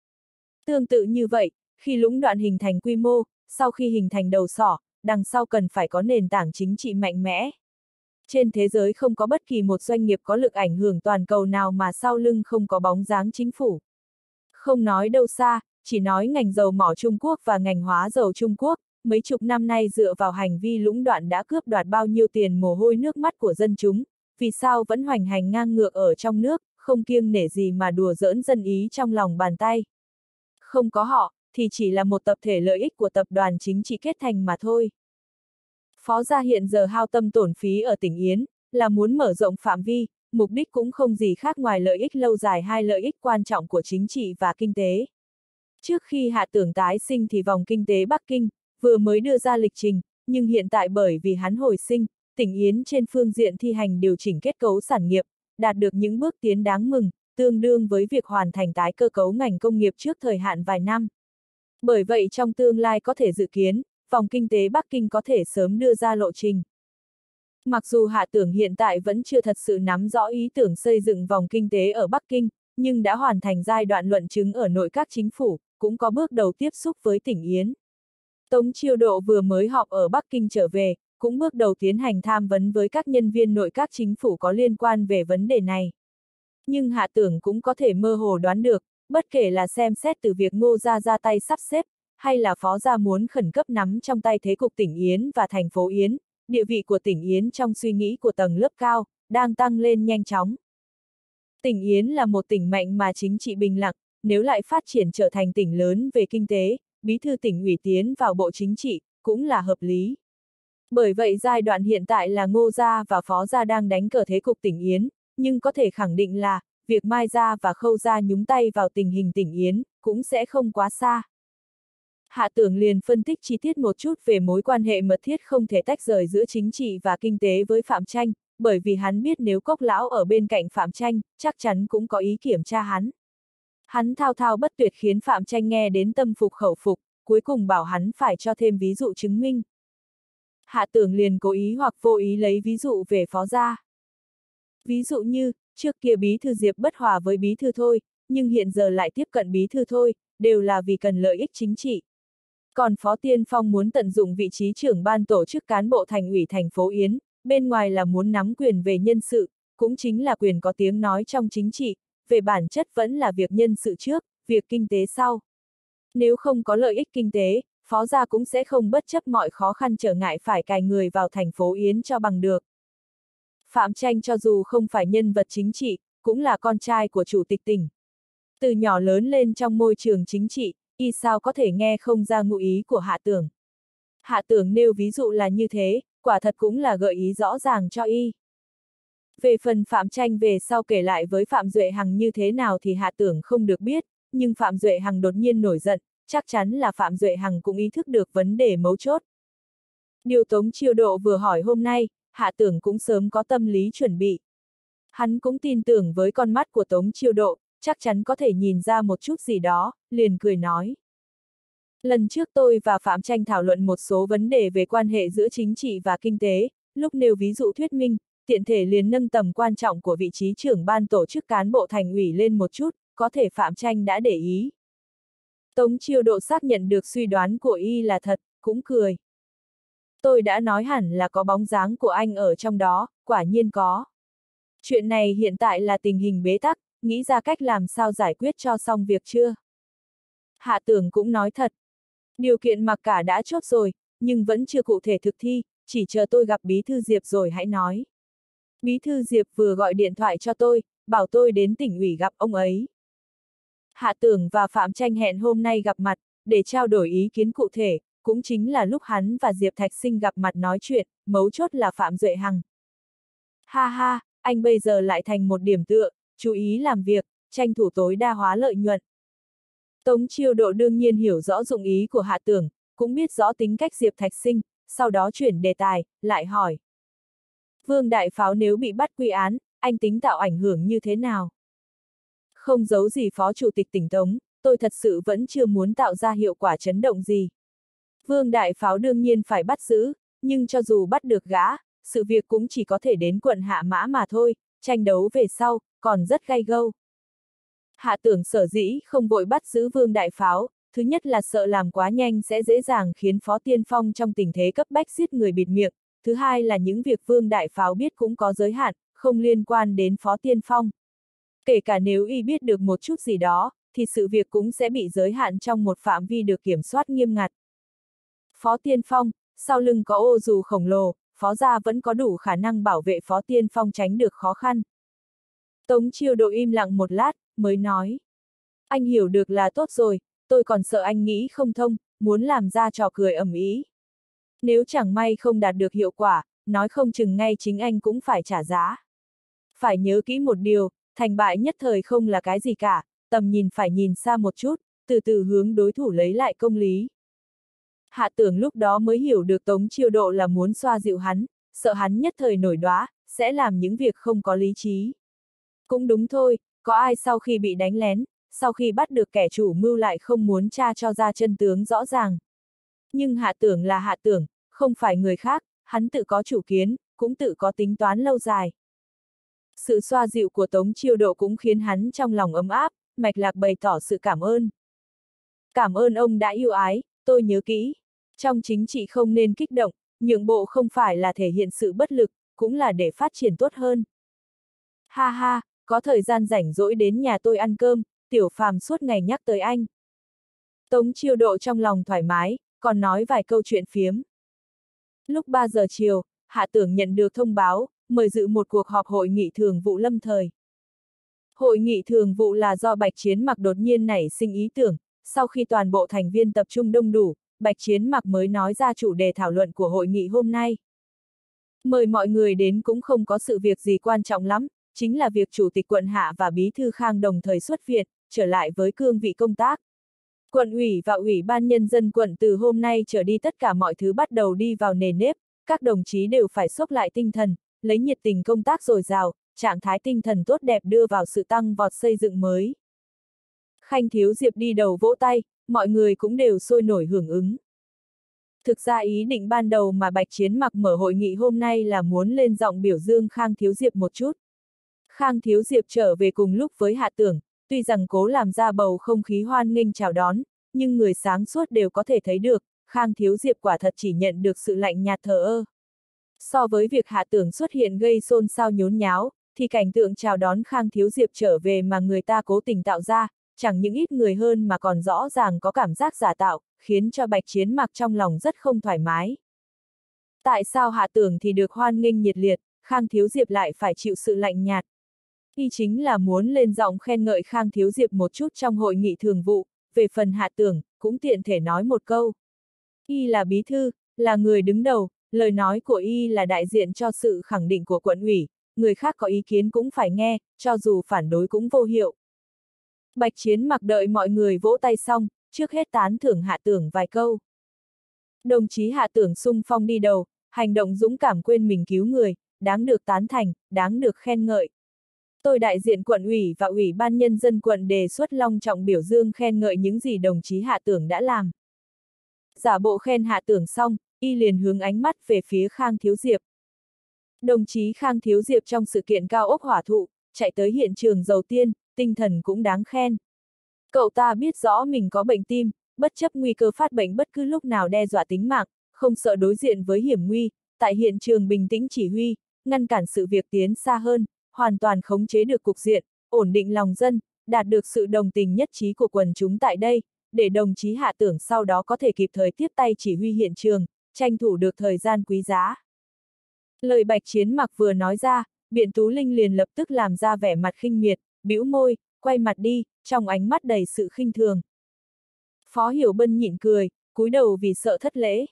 Tương tự như vậy, khi lũng đoạn hình thành quy mô, sau khi hình thành đầu sỏ, đằng sau cần phải có nền tảng chính trị mạnh mẽ. Trên thế giới không có bất kỳ một doanh nghiệp có lực ảnh hưởng toàn cầu nào mà sau lưng không có bóng dáng chính phủ. Không nói đâu xa, chỉ nói ngành dầu mỏ Trung Quốc và ngành hóa dầu Trung Quốc, mấy chục năm nay dựa vào hành vi lũng đoạn đã cướp đoạt bao nhiêu tiền mồ hôi nước mắt của dân chúng, vì sao vẫn hoành hành ngang ngược ở trong nước, không kiêng nể gì mà đùa giỡn dân ý trong lòng bàn tay. Không có họ, thì chỉ là một tập thể lợi ích của tập đoàn chính trị kết thành mà thôi. Phó gia hiện giờ hao tâm tổn phí ở tỉnh Yến, là muốn mở rộng phạm vi, mục đích cũng không gì khác ngoài lợi ích lâu dài hai lợi ích quan trọng của chính trị và kinh tế. Trước khi Hạ Tưởng tái sinh thì vòng kinh tế Bắc Kinh vừa mới đưa ra lịch trình, nhưng hiện tại bởi vì hắn hồi sinh, tỉnh Yến trên phương diện thi hành điều chỉnh kết cấu sản nghiệp, đạt được những bước tiến đáng mừng, tương đương với việc hoàn thành tái cơ cấu ngành công nghiệp trước thời hạn vài năm. Bởi vậy trong tương lai có thể dự kiến, vòng kinh tế Bắc Kinh có thể sớm đưa ra lộ trình. Mặc dù Hạ Tưởng hiện tại vẫn chưa thật sự nắm rõ ý tưởng xây dựng vòng kinh tế ở Bắc Kinh, nhưng đã hoàn thành giai đoạn luận chứng ở nội các chính phủ, cũng có bước đầu tiếp xúc với tỉnh Yến. Tống Chiêu Độ vừa mới họp ở Bắc Kinh trở về, cũng bước đầu tiến hành tham vấn với các nhân viên nội các chính phủ có liên quan về vấn đề này. Nhưng Hạ Tưởng cũng có thể mơ hồ đoán được, bất kể là xem xét từ việc Ngô Gia ra tay sắp xếp, hay là Phó Gia muốn khẩn cấp nắm trong tay thế cục tỉnh Yến và thành phố Yến, địa vị của tỉnh Yến trong suy nghĩ của tầng lớp cao, đang tăng lên nhanh chóng. Tỉnh Yến là một tỉnh mạnh mà chính trị bình lặng, nếu lại phát triển trở thành tỉnh lớn về kinh tế, bí thư tỉnh ủy tiến vào bộ chính trị, cũng là hợp lý. Bởi vậy giai đoạn hiện tại là Ngô Gia và Phó Gia đang đánh cờ thế cục tỉnh Yến, nhưng có thể khẳng định là, việc Mai Gia và Khâu Gia nhúng tay vào tình hình tỉnh Yến, cũng sẽ không quá xa. Hạ Tưởng liền phân tích chi tiết một chút về mối quan hệ mật thiết không thể tách rời giữa chính trị và kinh tế với Phạm Tranh, bởi vì hắn biết nếu Cốc Lão ở bên cạnh Phạm Tranh, chắc chắn cũng có ý kiểm tra hắn. Hắn thao thao bất tuyệt khiến Phạm Tranh nghe đến tâm phục khẩu phục, cuối cùng bảo hắn phải cho thêm ví dụ chứng minh. Hạ Tưởng liền cố ý hoặc vô ý lấy ví dụ về Phó gia. Ví dụ như, trước kia bí thư Diệp bất hòa với bí thư Thôi, nhưng hiện giờ lại tiếp cận bí thư Thôi, đều là vì cần lợi ích chính trị. Còn Phó Tiên Phong muốn tận dụng vị trí trưởng ban tổ chức cán bộ thành ủy thành phố Yến, bên ngoài là muốn nắm quyền về nhân sự, cũng chính là quyền có tiếng nói trong chính trị, về bản chất vẫn là việc nhân sự trước, việc kinh tế sau. Nếu không có lợi ích kinh tế, Phó gia cũng sẽ không bất chấp mọi khó khăn trở ngại phải cài người vào thành phố Yến cho bằng được. Phạm Tranh cho dù không phải nhân vật chính trị, cũng là con trai của chủ tịch tỉnh. Từ nhỏ lớn lên trong môi trường chính trị, y sao có thể nghe không ra ngụ ý của Hạ Tưởng. Hạ Tưởng nêu ví dụ là như thế, quả thật cũng là gợi ý rõ ràng cho y. Về phần Phạm Tranh về sau kể lại với Phạm Duệ Hằng như thế nào thì Hạ Tưởng không được biết, nhưng Phạm Duệ Hằng đột nhiên nổi giận, chắc chắn là Phạm Duệ Hằng cũng ý thức được vấn đề mấu chốt. Điều Tống Chiêu Độ vừa hỏi hôm nay, Hạ Tưởng cũng sớm có tâm lý chuẩn bị. Hắn cũng tin tưởng với con mắt của Tống Chiêu Độ, chắc chắn có thể nhìn ra một chút gì đó, liền cười nói. Lần trước tôi và Phạm Tranh thảo luận một số vấn đề về quan hệ giữa chính trị và kinh tế, lúc nêu ví dụ thuyết minh, tiện thể liền nâng tầm quan trọng của vị trí trưởng ban tổ chức cán bộ thành ủy lên một chút, có thể Phạm Tranh đã để ý. Tống Chiêu Độ xác nhận được suy đoán của y là thật, cũng cười. Tôi đã nói hẳn là có bóng dáng của anh ở trong đó, quả nhiên có. Chuyện này hiện tại là tình hình bế tắc, nghĩ ra cách làm sao giải quyết cho xong việc chưa? Hạ Tưởng cũng nói thật. Điều kiện mặc cả đã chốt rồi, nhưng vẫn chưa cụ thể thực thi, chỉ chờ tôi gặp Bí thư Diệp rồi hãy nói. Bí thư Diệp vừa gọi điện thoại cho tôi, bảo tôi đến tỉnh ủy gặp ông ấy. Hạ Tưởng và Phạm Tranh hẹn hôm nay gặp mặt, để trao đổi ý kiến cụ thể, cũng chính là lúc hắn và Diệp Thạch Sinh gặp mặt nói chuyện, mấu chốt là Phạm Duệ Hằng. Ha ha, anh bây giờ lại thành một điểm tựa, chú ý làm việc, tranh thủ tối đa hóa lợi nhuận. Tống Chiêu Độ đương nhiên hiểu rõ dụng ý của Hạ Tưởng, cũng biết rõ tính cách Diệp Thạch Sinh, sau đó chuyển đề tài, lại hỏi. Vương Đại Pháo nếu bị bắt quy án, anh tính tạo ảnh hưởng như thế nào? Không giấu gì Phó Chủ tịch tỉnh Tống, tôi thật sự vẫn chưa muốn tạo ra hiệu quả chấn động gì. Vương Đại Pháo đương nhiên phải bắt giữ, nhưng cho dù bắt được gã, sự việc cũng chỉ có thể đến quận Hạ Mã mà thôi, tranh đấu về sau, còn rất gay gâu. Hạ Tưởng sở dĩ không vội bắt giữ Vương Đại Pháo, thứ nhất là sợ làm quá nhanh sẽ dễ dàng khiến Phó Tiên Phong trong tình thế cấp bách giết người bịt miệng, thứ hai là những việc Vương Đại Pháo biết cũng có giới hạn, không liên quan đến Phó Tiên Phong. Kể cả nếu y biết được một chút gì đó, thì sự việc cũng sẽ bị giới hạn trong một phạm vi được kiểm soát nghiêm ngặt. Phó Tiên Phong, sau lưng có ô dù khổng lồ, Phó gia vẫn có đủ khả năng bảo vệ Phó Tiên Phong tránh được khó khăn. Tống Chiêu Độ im lặng một lát, mới nói. Anh hiểu được là tốt rồi, tôi còn sợ anh nghĩ không thông, muốn làm ra trò cười ầm ĩ. Nếu chẳng may không đạt được hiệu quả, nói không chừng ngay chính anh cũng phải trả giá. Phải nhớ kỹ một điều, thành bại nhất thời không là cái gì cả, tầm nhìn phải nhìn xa một chút, từ từ hướng đối thủ lấy lại công lý. Hạ Tưởng lúc đó mới hiểu được Tống Chiêu Độ là muốn xoa dịu hắn, sợ hắn nhất thời nổi đoá, sẽ làm những việc không có lý trí. Cũng đúng thôi, có ai sau khi bị đánh lén, sau khi bắt được kẻ chủ mưu lại không muốn tra cho ra chân tướng rõ ràng. Nhưng Hạ Tưởng là Hạ Tưởng, không phải người khác, hắn tự có chủ kiến, cũng tự có tính toán lâu dài. Sự xoa dịu của Tống Chiêu Độ cũng khiến hắn trong lòng ấm áp, mạch lạc bày tỏ sự cảm ơn. Cảm ơn ông đã yêu ái, tôi nhớ kỹ. Trong chính trị không nên kích động, nhượng bộ không phải là thể hiện sự bất lực, cũng là để phát triển tốt hơn. Ha ha, có thời gian rảnh rỗi đến nhà tôi ăn cơm, Tiểu Phàm suốt ngày nhắc tới anh. Tống Chiêu Độ trong lòng thoải mái, còn nói vài câu chuyện phiếm. Lúc 3 giờ chiều, Hạ Tưởng nhận được thông báo, mời dự một cuộc họp hội nghị thường vụ lâm thời. Hội nghị thường vụ là do Bạch Chiến Mặc đột nhiên nảy sinh ý tưởng, sau khi toàn bộ thành viên tập trung đông đủ, Bạch Chiến Mặc mới nói ra chủ đề thảo luận của hội nghị hôm nay. Mời mọi người đến cũng không có sự việc gì quan trọng lắm, chính là việc Chủ tịch quận Hạ và Bí thư Khang đồng thời xuất viện, trở lại với cương vị công tác. Quận ủy và Ủy ban Nhân dân quận từ hôm nay trở đi tất cả mọi thứ bắt đầu đi vào nền nếp, các đồng chí đều phải xốc lại tinh thần, lấy nhiệt tình công tác dồi dào, trạng thái tinh thần tốt đẹp đưa vào sự tăng vọt xây dựng mới. Khanh Thiếu Diệp đi đầu vỗ tay, mọi người cũng đều sôi nổi hưởng ứng. Thực ra ý định ban đầu mà Bạch Chiến Mặc mở hội nghị hôm nay là muốn lên giọng biểu dương Khang Thiếu Diệp một chút. Khang Thiếu Diệp trở về cùng lúc với Hạ Tưởng, tuy rằng cố làm ra bầu không khí hoan nghênh chào đón, nhưng người sáng suốt đều có thể thấy được, Khang Thiếu Diệp quả thật chỉ nhận được sự lạnh nhạt thờ ơ. So với việc Hạ Tưởng xuất hiện gây xôn xao nhốn nháo, thì cảnh tượng chào đón Khang Thiếu Diệp trở về mà người ta cố tình tạo ra, chẳng những ít người hơn mà còn rõ ràng có cảm giác giả tạo, khiến cho Bạch Chiến Mặc trong lòng rất không thoải mái. Tại sao Hạ Tưởng thì được hoan nghênh nhiệt liệt, Khang Thiếu Diệp lại phải chịu sự lạnh nhạt? Y chính là muốn lên giọng khen ngợi Khang Thiếu Diệp một chút trong hội nghị thường vụ, về phần Hạ Tưởng, cũng tiện thể nói một câu. Y là bí thư, là người đứng đầu, lời nói của Y là đại diện cho sự khẳng định của quận ủy, người khác có ý kiến cũng phải nghe, cho dù phản đối cũng vô hiệu. Bạch Chiến Mặc đợi mọi người vỗ tay xong, trước hết tán thưởng Hạ Tưởng vài câu. Đồng chí Hạ Tưởng xung phong đi đầu, hành động dũng cảm quên mình cứu người, đáng được tán thành, đáng được khen ngợi. Tôi đại diện quận ủy và ủy ban nhân dân quận đề xuất long trọng biểu dương khen ngợi những gì đồng chí Hạ Tưởng đã làm. Giả bộ khen Hạ Tưởng xong, Y liền hướng ánh mắt về phía Khang Thiếu Diệp. Đồng chí Khang Thiếu Diệp trong sự kiện cao ốc hỏa thụ, chạy tới hiện trường đầu tiên, tinh thần cũng đáng khen. Cậu ta biết rõ mình có bệnh tim, bất chấp nguy cơ phát bệnh bất cứ lúc nào đe dọa tính mạng, không sợ đối diện với hiểm nguy, tại hiện trường bình tĩnh chỉ huy, ngăn cản sự việc tiến xa hơn, hoàn toàn khống chế được cục diện, ổn định lòng dân, đạt được sự đồng tình nhất trí của quần chúng tại đây, để đồng chí Hạ Tưởng sau đó có thể kịp thời tiếp tay chỉ huy hiện trường, tranh thủ được thời gian quý giá. Lời Bạch Chiến Mặc vừa nói ra, Biện Tú Linh liền lập tức làm ra vẻ mặt khinh miệt, bĩu môi, quay mặt đi, trong ánh mắt đầy sự khinh thường. Phó Hiểu Bân nhịn cười, cúi đầu vì sợ thất lễ.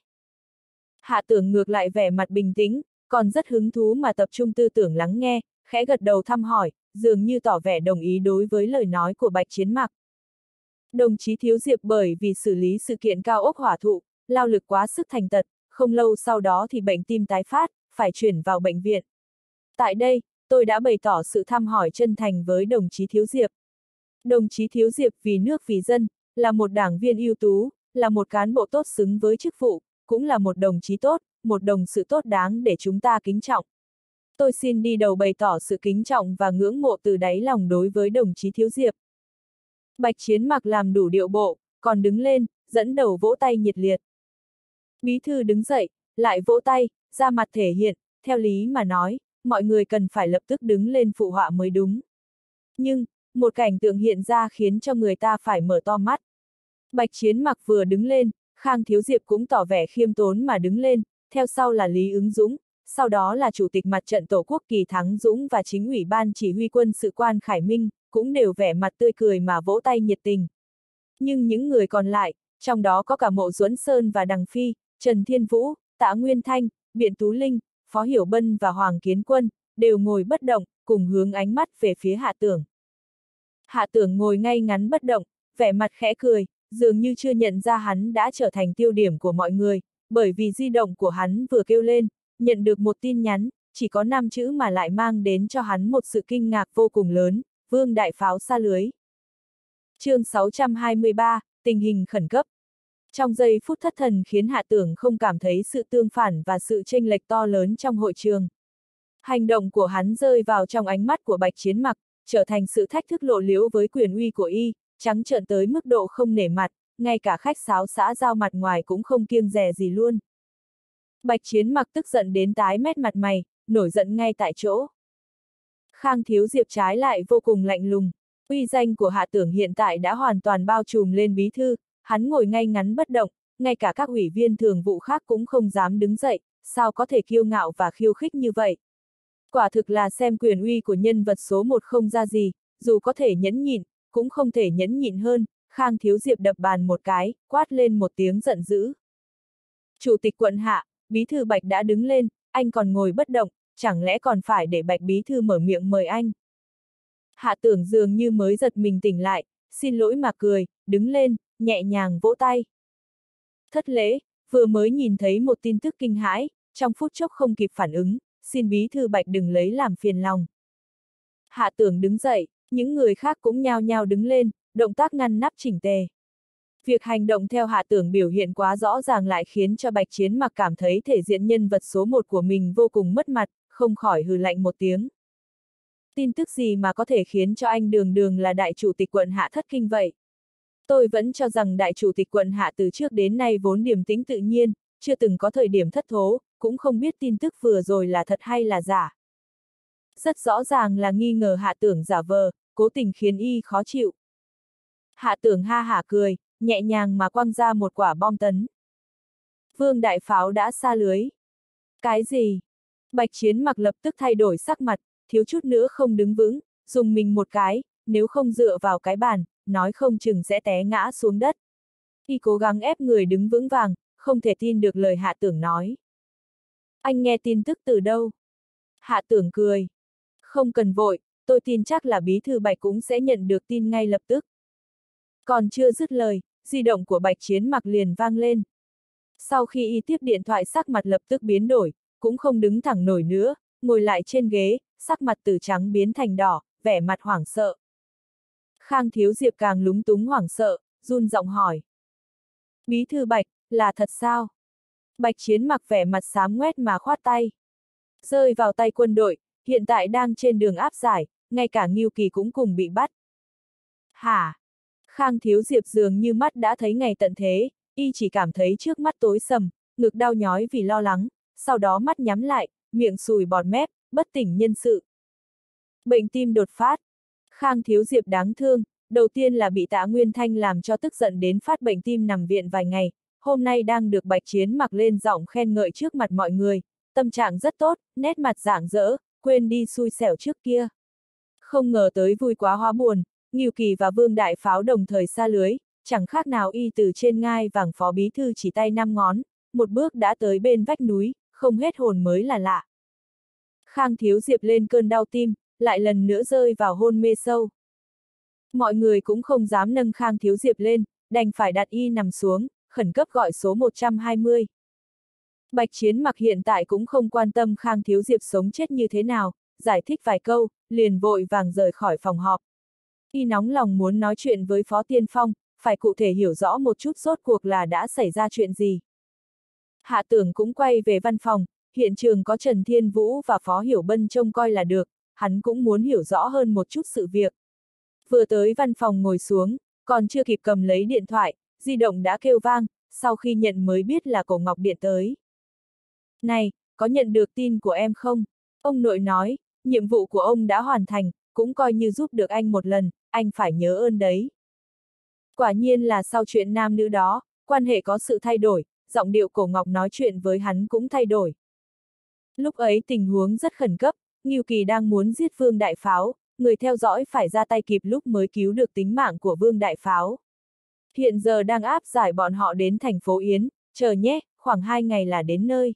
Hạ Tưởng ngược lại vẻ mặt bình tĩnh, còn rất hứng thú mà tập trung tư tưởng lắng nghe, khẽ gật đầu thăm hỏi, dường như tỏ vẻ đồng ý đối với lời nói của Bạch Chiến Mặc. Đồng chí Thiếu Diệp bởi vì xử lý sự kiện cao ốc hỏa thụ, lao lực quá sức thành tật, không lâu sau đó thì bệnh tim tái phát, phải chuyển vào bệnh viện. Tại đây, tôi đã bày tỏ sự thăm hỏi chân thành với đồng chí Thiếu Diệp. Đồng chí Thiếu Diệp vì nước vì dân, là một đảng viên ưu tú, là một cán bộ tốt xứng với chức vụ, cũng là một đồng chí tốt, một đồng sự tốt đáng để chúng ta kính trọng. Tôi xin đi đầu bày tỏ sự kính trọng và ngưỡng mộ từ đáy lòng đối với đồng chí Thiếu Diệp. Bạch Chiến Mặc làm đủ điệu bộ, còn đứng lên, dẫn đầu vỗ tay nhiệt liệt. Bí thư đứng dậy, lại vỗ tay, ra mặt thể hiện, theo lý mà nói, mọi người cần phải lập tức đứng lên phụ họa mới đúng. Nhưng, một cảnh tượng hiện ra khiến cho người ta phải mở to mắt. Bạch Chiến Mặc vừa đứng lên, Khang Thiếu Diệp cũng tỏ vẻ khiêm tốn mà đứng lên, theo sau là Lý Ứng Dũng, sau đó là Chủ tịch Mặt trận Tổ quốc Kỳ Thắng Dũng và chính ủy ban chỉ huy quân sự quan Khải Minh, cũng đều vẻ mặt tươi cười mà vỗ tay nhiệt tình. Nhưng những người còn lại, trong đó có cả Mộ Duẫn Sơn và Đằng Phi, Trần Thiên Vũ, Tạ Nguyên Thanh, Biện Tú Linh, Phó Hiểu Bân và Hoàng Kiến Quân, đều ngồi bất động, cùng hướng ánh mắt về phía Hạ Tưởng. Hạ Tưởng ngồi ngay ngắn bất động, vẻ mặt khẽ cười, dường như chưa nhận ra hắn đã trở thành tiêu điểm của mọi người, bởi vì di động của hắn vừa kêu lên, nhận được một tin nhắn, chỉ có 5 chữ mà lại mang đến cho hắn một sự kinh ngạc vô cùng lớn, Vương Đại Pháo xa lưới. Chương 623, tình hình khẩn cấp. Trong giây phút thất thần khiến Hạ Tưởng không cảm thấy sự tương phản và sự chênh lệch to lớn trong hội trường. Hành động của hắn rơi vào trong ánh mắt của Bạch Chiến Mặc, trở thành sự thách thức lộ liễu với quyền uy của y, trắng trợn tới mức độ không nể mặt, ngay cả khách sáo xã giao mặt ngoài cũng không kiêng dè gì luôn. Bạch Chiến Mặc tức giận đến tái mét mặt mày, nổi giận ngay tại chỗ. Khang Thiếu Diệp trái lại vô cùng lạnh lùng, uy danh của Hạ Tưởng hiện tại đã hoàn toàn bao trùm lên bí thư, hắn ngồi ngay ngắn bất động, ngay cả các ủy viên thường vụ khác cũng không dám đứng dậy, sao có thể kiêu ngạo và khiêu khích như vậy. Quả thực là xem quyền uy của nhân vật số 1 không ra gì, dù có thể nhẫn nhịn, cũng không thể nhẫn nhịn hơn, Khang Thiếu Diệp đập bàn một cái, quát lên một tiếng giận dữ. Chủ tịch quận Hạ, bí thư Bạch đã đứng lên, anh còn ngồi bất động, chẳng lẽ còn phải để Bạch bí thư mở miệng mời anh. Hạ Tưởng dường như mới giật mình tỉnh lại, xin lỗi mà cười, đứng lên, nhẹ nhàng vỗ tay. Thất lễ, vừa mới nhìn thấy một tin tức kinh hãi, trong phút chốc không kịp phản ứng, xin bí thư Bạch đừng lấy làm phiền lòng. Hạ Tưởng đứng dậy, Những người khác cũng nhao nhao đứng lên, động tác ngăn nắp chỉnh tề. Việc hành động theo Hạ Tưởng biểu hiện quá rõ ràng lại khiến cho Bạch Chiến Mặc cảm thấy thể diện nhân vật số 1 của mình vô cùng mất mặt, không khỏi hừ lạnh một tiếng. Tin tức gì mà có thể khiến cho anh đường đường là đại chủ tịch quận Hạ thất kinh vậy? Tôi vẫn cho rằng đại chủ tịch quận Hạ từ trước đến nay vốn điềm tĩnh tự nhiên, chưa từng có thời điểm thất thố, cũng không biết tin tức vừa rồi là thật hay là giả. Rất rõ ràng là nghi ngờ Hạ Tưởng giả vờ, cố tình khiến y khó chịu. Hạ Tưởng ha hả cười, nhẹ nhàng mà quăng ra một quả bom tấn. Vương Đại Pháo đã sa lưới. Cái gì? Bạch Chiến Mặc lập tức thay đổi sắc mặt, thiếu chút nữa không đứng vững, dùng mình một cái, nếu không dựa vào cái bàn, nói không chừng sẽ té ngã xuống đất. Y cố gắng ép người đứng vững vàng, không thể tin được lời Hạ Tưởng nói. Anh nghe tin tức từ đâu? Hạ Tưởng cười. Không cần vội, tôi tin chắc là bí thư Bạch cũng sẽ nhận được tin ngay lập tức. Còn chưa dứt lời, di động của Bạch Chiến Mặc liền vang lên. Sau khi y tiếp điện thoại sắc mặt lập tức biến đổi, cũng không đứng thẳng nổi nữa, ngồi lại trên ghế, sắc mặt từ trắng biến thành đỏ, vẻ mặt hoảng sợ. Khang Thiếu Diệp càng lúng túng hoảng sợ, run giọng hỏi. Bí thư Bạch, là thật sao? Bạch Chiến Mặc vẻ mặt xám ngoét mà khoát tay. Rơi vào tay quân đội, hiện tại đang trên đường áp giải, ngay cả Ngưu Kỳ cũng cùng bị bắt. Hả? Khang Thiếu Diệp dường như mắt đã thấy ngày tận thế, y chỉ cảm thấy trước mắt tối sầm, ngực đau nhói vì lo lắng, sau đó mắt nhắm lại, miệng sùi bọt mép, bất tỉnh nhân sự. Bệnh tim đột phát. Khang Thiếu Diệp đáng thương, đầu tiên là bị Tạ Nguyên Thanh làm cho tức giận đến phát bệnh tim nằm viện vài ngày, hôm nay đang được Bạch Chiến Mặc lên giọng khen ngợi trước mặt mọi người, tâm trạng rất tốt, nét mặt rạng rỡ, quên đi xui xẻo trước kia. Không ngờ tới vui quá hóa buồn, Ngưu Kỳ và Vương Đại Pháo đồng thời sa lưới, chẳng khác nào y từ trên ngai vàng phó bí thư chỉ tay 5 ngón, một bước đã tới bên vách núi, không hết hồn mới là lạ. Khang Thiếu Diệp lên cơn đau tim, lại lần nữa rơi vào hôn mê sâu. Mọi người cũng không dám nâng Khang Thiếu Diệp lên, đành phải đặt y nằm xuống, khẩn cấp gọi số 120. Bạch Chiến Mặc hiện tại cũng không quan tâm Khang Thiếu Diệp sống chết như thế nào, giải thích vài câu, liền vội vàng rời khỏi phòng họp. Y nóng lòng muốn nói chuyện với Phó Tiên Phong, phải cụ thể hiểu rõ một chút rốt cuộc là đã xảy ra chuyện gì. Hạ Tưởng cũng quay về văn phòng, hiện trường có Trần Thiên Vũ và Phó Hiểu Bân trông coi là được, hắn cũng muốn hiểu rõ hơn một chút sự việc. Vừa tới văn phòng ngồi xuống, còn chưa kịp cầm lấy điện thoại, di động đã kêu vang, sau khi nhận mới biết là Cổ Ngọc điện tới. Này, có nhận được tin của em không? Ông nội nói, nhiệm vụ của ông đã hoàn thành, cũng coi như giúp được anh một lần, anh phải nhớ ơn đấy. Quả nhiên là sau chuyện nam nữ đó, quan hệ có sự thay đổi, giọng điệu Cổ Ngọc nói chuyện với hắn cũng thay đổi. Lúc ấy tình huống rất khẩn cấp, Ngưu Kỳ đang muốn giết Vương Đại Pháo, người theo dõi phải ra tay kịp lúc mới cứu được tính mạng của Vương Đại Pháo. Hiện giờ đang áp giải bọn họ đến thành phố Yến, chờ nhé, khoảng 2 ngày là đến nơi.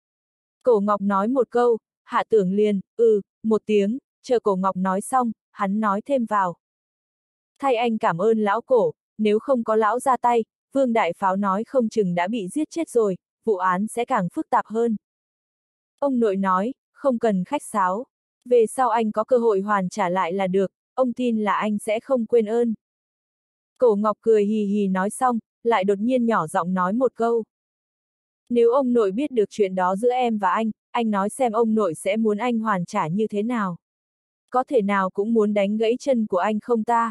Cổ Ngọc nói một câu, Hạ Tưởng liền, một tiếng, chờ Cổ Ngọc nói xong, hắn nói thêm vào. Thay anh cảm ơn lão Cổ, nếu không có lão ra tay, Vương Đại Pháo nói không chừng đã bị giết chết rồi, vụ án sẽ càng phức tạp hơn. Ông nội nói, không cần khách sáo. Về sau anh có cơ hội hoàn trả lại là được, ông tin là anh sẽ không quên ơn. Cổ Ngọc cười hì hì nói xong, lại đột nhiên nhỏ giọng nói một câu. Nếu ông nội biết được chuyện đó giữa em và anh nói xem ông nội sẽ muốn anh hoàn trả như thế nào. Có thể nào cũng muốn đánh gãy chân của anh không ta?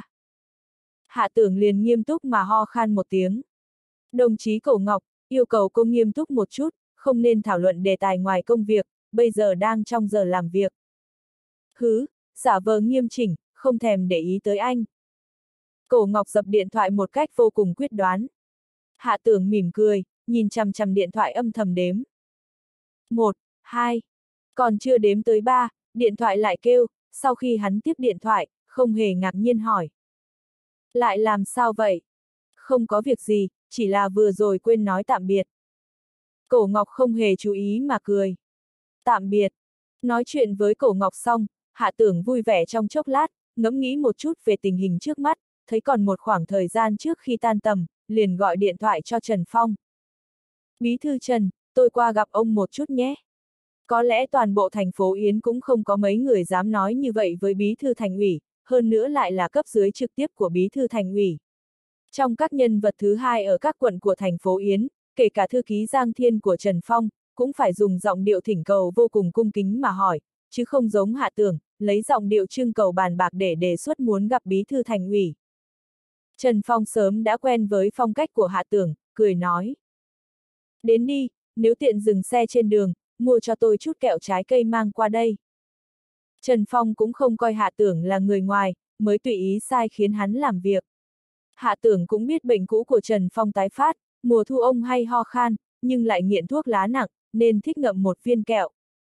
Hạ Tưởng liền nghiêm túc mà ho khan một tiếng. Đồng chí Cổ Ngọc, yêu cầu cô nghiêm túc một chút, không nên thảo luận đề tài ngoài công việc, bây giờ đang trong giờ làm việc. Hứ, giả vờ nghiêm chỉnh, không thèm để ý tới anh. Cổ Ngọc dập điện thoại một cách vô cùng quyết đoán. Hạ Tưởng mỉm cười, nhìn chằm chằm điện thoại âm thầm đếm. 1, 2, còn chưa đếm tới 3, điện thoại lại kêu, sau khi hắn tiếp điện thoại, không hề ngạc nhiên hỏi. Lại làm sao vậy? Không có việc gì, chỉ là vừa rồi quên nói tạm biệt. Cổ Ngọc không hề chú ý mà cười. Tạm biệt. Nói chuyện với Cổ Ngọc xong, Hạ Tưởng vui vẻ trong chốc lát, ngẫm nghĩ một chút về tình hình trước mắt, thấy còn một khoảng thời gian trước khi tan tầm, liền gọi điện thoại cho Trần Phong. Bí thư Trần, tôi qua gặp ông một chút nhé. Có lẽ toàn bộ thành phố Yến cũng không có mấy người dám nói như vậy với bí thư thành ủy, hơn nữa lại là cấp dưới trực tiếp của bí thư thành ủy. Trong các nhân vật thứ hai ở các quận của thành phố Yến, kể cả thư ký Giang Thiên của Trần Phong, cũng phải dùng giọng điệu thỉnh cầu vô cùng cung kính mà hỏi, chứ không giống Hạ Tưởng, lấy giọng điệu trưng cầu bàn bạc để đề xuất muốn gặp bí thư thành ủy. Trần Phong sớm đã quen với phong cách của Hạ Tưởng, cười nói. Đến đi, nếu tiện dừng xe trên đường, mua cho tôi chút kẹo trái cây mang qua đây. Trần Phong cũng không coi Hạ Tưởng là người ngoài, mới tùy ý sai khiến hắn làm việc. Hạ Tưởng cũng biết bệnh cũ của Trần Phong tái phát, mùa thu ông hay ho khan, nhưng lại nghiện thuốc lá nặng, nên thích ngậm một viên kẹo.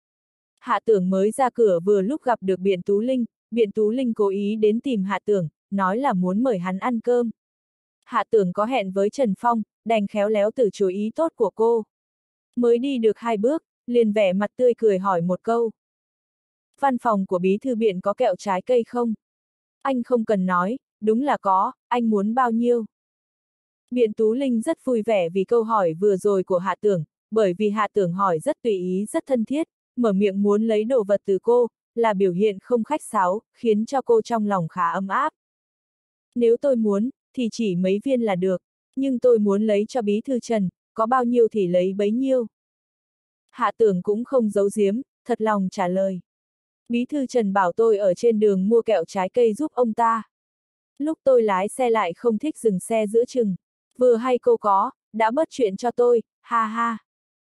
Hạ Tưởng mới ra cửa vừa lúc gặp được Biện Tú Linh cố ý đến tìm Hạ Tưởng, nói là muốn mời hắn ăn cơm. Hạ Tưởng có hẹn với Trần Phong, đành khéo léo từ chối ý tốt của cô. Mới đi được 2 bước, liền vẻ mặt tươi cười hỏi một câu. Văn phòng của bí thư Biện có kẹo trái cây không? Anh không cần nói, đúng là có, anh muốn bao nhiêu? Biện Tú Linh rất vui vẻ vì câu hỏi vừa rồi của Hạ Tưởng, bởi vì Hạ Tưởng hỏi rất tùy ý rất thân thiết, mở miệng muốn lấy đồ vật từ cô, là biểu hiện không khách sáo, khiến cho cô trong lòng khá ấm áp. Nếu tôi muốn, thì chỉ mấy viên là được, nhưng tôi muốn lấy cho bí thư Trần, có bao nhiêu thì lấy bấy nhiêu. Hạ Tưởng cũng không giấu giếm, thật lòng trả lời. Bí thư Trần bảo tôi ở trên đường mua kẹo trái cây giúp ông ta. Lúc tôi lái xe lại không thích dừng xe giữa chừng. Vừa hay cô có, đã bớt chuyện cho tôi, ha ha.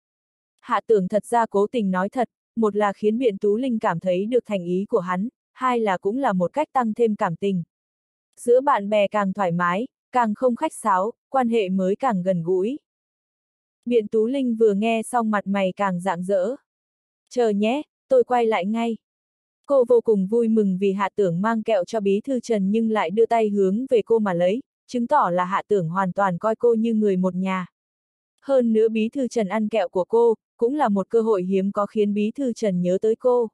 Hạ Tưởng thật ra cố tình nói thật, một là khiến Biện Tú Linh cảm thấy được thành ý của hắn, hai là cũng là một cách tăng thêm cảm tình. Giữa bạn bè càng thoải mái, càng không khách sáo, quan hệ mới càng gần gũi. Biện Tú Linh vừa nghe xong mặt mày càng rạng rỡ. Chờ nhé, tôi quay lại ngay. Cô vô cùng vui mừng vì Hạ Tưởng mang kẹo cho bí thư Trần nhưng lại đưa tay hướng về cô mà lấy, chứng tỏ là Hạ Tưởng hoàn toàn coi cô như người một nhà. Hơn nữa bí thư Trần ăn kẹo của cô, cũng là một cơ hội hiếm có khiến bí thư Trần nhớ tới cô.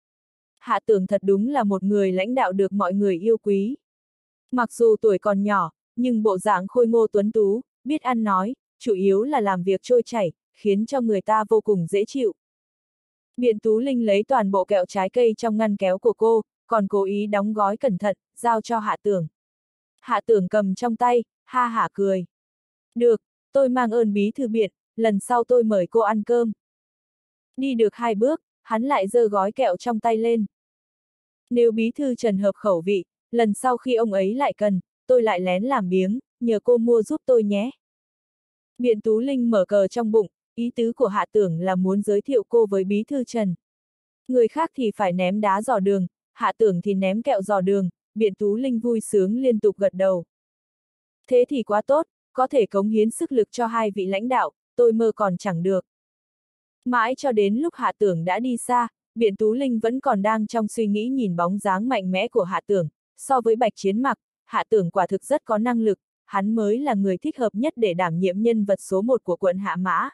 Hạ Tưởng thật đúng là một người lãnh đạo được mọi người yêu quý. Mặc dù tuổi còn nhỏ, nhưng bộ dạng khôi ngô tuấn tú, biết ăn nói, chủ yếu là làm việc trôi chảy, khiến cho người ta vô cùng dễ chịu. Biện Tú Linh lấy toàn bộ kẹo trái cây trong ngăn kéo của cô, còn cố ý đóng gói cẩn thận, giao cho Hạ Tưởng. Hạ Tưởng cầm trong tay, ha hả cười. Được, tôi mang ơn bí thư Biện, lần sau tôi mời cô ăn cơm. Đi được 2 bước, hắn lại giơ gói kẹo trong tay lên. Nếu bí thư Trần hợp khẩu vị, lần sau khi ông ấy lại cần, tôi lại lén làm biếng, nhờ cô mua giúp tôi nhé. Biện Tú Linh mở cờ trong bụng, ý tứ của Hạ Tưởng là muốn giới thiệu cô với bí thư Trần. Người khác thì phải ném đá dò đường, Hạ Tưởng thì ném kẹo dò đường, Biện Tú Linh vui sướng liên tục gật đầu. Thế thì quá tốt, có thể cống hiến sức lực cho 2 vị lãnh đạo, tôi mơ còn chẳng được. Mãi cho đến lúc Hạ Tưởng đã đi xa, Biện Tú Linh vẫn còn đang trong suy nghĩ nhìn bóng dáng mạnh mẽ của Hạ Tưởng, so với Bạch Chiến Mặc, Hạ Tưởng quả thực rất có năng lực, hắn mới là người thích hợp nhất để đảm nhiệm nhân vật số 1 của quận Hạ Mã.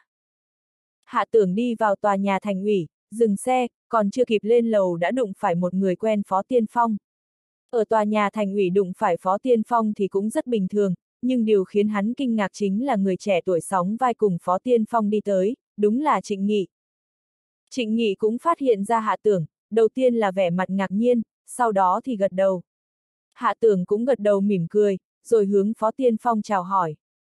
Hạ Tưởng đi vào tòa nhà thành ủy, dừng xe, còn chưa kịp lên lầu đã đụng phải một người quen Phó Tiên Phong. Ở tòa nhà thành ủy đụng phải Phó Tiên Phong thì cũng rất bình thường, nhưng điều khiến hắn kinh ngạc chính là người trẻ tuổi sóng vai cùng Phó Tiên Phong đi tới, đúng là Trịnh Nghị. Trịnh Nghị cũng phát hiện ra Hạ Tưởng, đầu tiên là vẻ mặt ngạc nhiên, sau đó thì gật đầu. Hạ Tưởng cũng gật đầu mỉm cười, rồi hướng Phó Tiên Phong chào hỏi.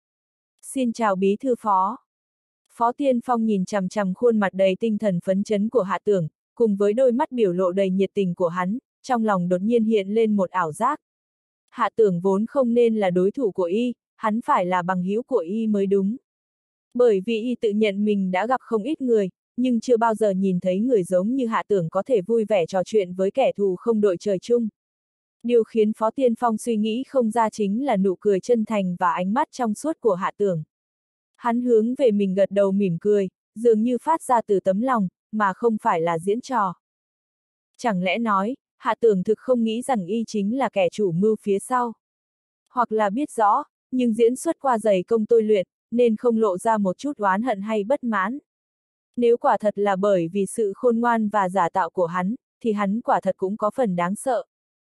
Xin chào bí thư Phó. Phó Tiên Phong nhìn chằm chằm khuôn mặt đầy tinh thần phấn chấn của Hạ Tưởng, cùng với đôi mắt biểu lộ đầy nhiệt tình của hắn, trong lòng đột nhiên hiện lên một ảo giác. Hạ Tưởng vốn không nên là đối thủ của y, hắn phải là bằng hữu của y mới đúng. Bởi vì y tự nhận mình đã gặp không ít người, nhưng chưa bao giờ nhìn thấy người giống như Hạ Tưởng có thể vui vẻ trò chuyện với kẻ thù không đội trời chung. Điều khiến Phó Tiên Phong suy nghĩ không ra chính là nụ cười chân thành và ánh mắt trong suốt của Hạ Tưởng. Hắn hướng về mình gật đầu mỉm cười, dường như phát ra từ tấm lòng, mà không phải là diễn trò. Chẳng lẽ nói, Hạ Tưởng thực không nghĩ rằng y chính là kẻ chủ mưu phía sau. Hoặc là biết rõ, nhưng diễn xuất qua dày công tôi luyện, nên không lộ ra một chút oán hận hay bất mãn. Nếu quả thật là bởi vì sự khôn ngoan và giả tạo của hắn, thì hắn quả thật cũng có phần đáng sợ.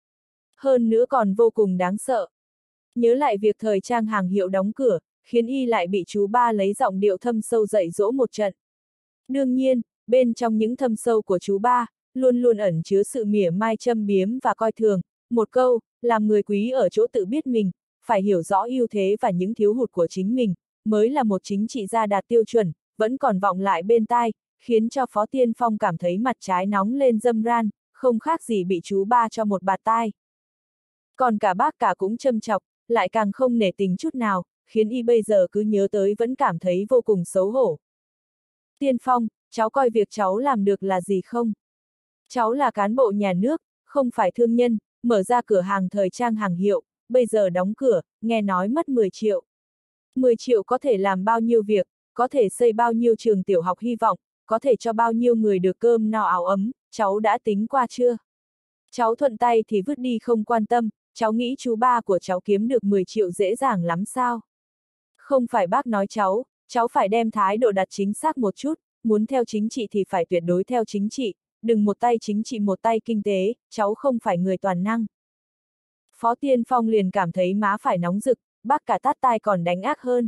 Hơn nữa còn vô cùng đáng sợ. Nhớ lại việc thời trang hàng hiệu đóng cửa, khiến y lại bị chú ba lấy giọng điệu thâm sâu dạy dỗ một trận. Đương nhiên, bên trong những thâm sâu của chú ba, luôn luôn ẩn chứa sự mỉa mai châm biếm và coi thường, Một câu, làm người quý ở chỗ tự biết mình, phải hiểu rõ ưu thế và những thiếu hụt của chính mình, mới là một chính trị gia đạt tiêu chuẩn, vẫn còn vọng lại bên tai, khiến cho Phó Tiên Phong cảm thấy mặt trái nóng lên râm ran, không khác gì bị chú ba cho một bạt tai. Còn cả bác cả cũng châm chọc, lại càng không nể tình chút nào, khiến y bây giờ cứ nhớ tới vẫn cảm thấy vô cùng xấu hổ. Tiên Phong, cháu coi việc cháu làm được là gì không? Cháu là cán bộ nhà nước, không phải thương nhân, mở ra cửa hàng thời trang hàng hiệu, bây giờ đóng cửa, nghe nói mất 10 triệu. 10 triệu có thể làm bao nhiêu việc, có thể xây bao nhiêu trường tiểu học hy vọng, có thể cho bao nhiêu người được cơm no áo ấm, cháu đã tính qua chưa? Cháu thuận tay thì vứt đi không quan tâm, cháu nghĩ chú ba của cháu kiếm được 10 triệu dễ dàng lắm sao? Không phải bác nói cháu phải đem thái độ đặt chính xác một chút, muốn theo chính trị thì phải tuyệt đối theo chính trị, đừng một tay chính trị một tay kinh tế, cháu không phải người toàn năng. Phó Tiên Phong liền cảm thấy má phải nóng rực, bác cả tát tai còn đánh ác hơn.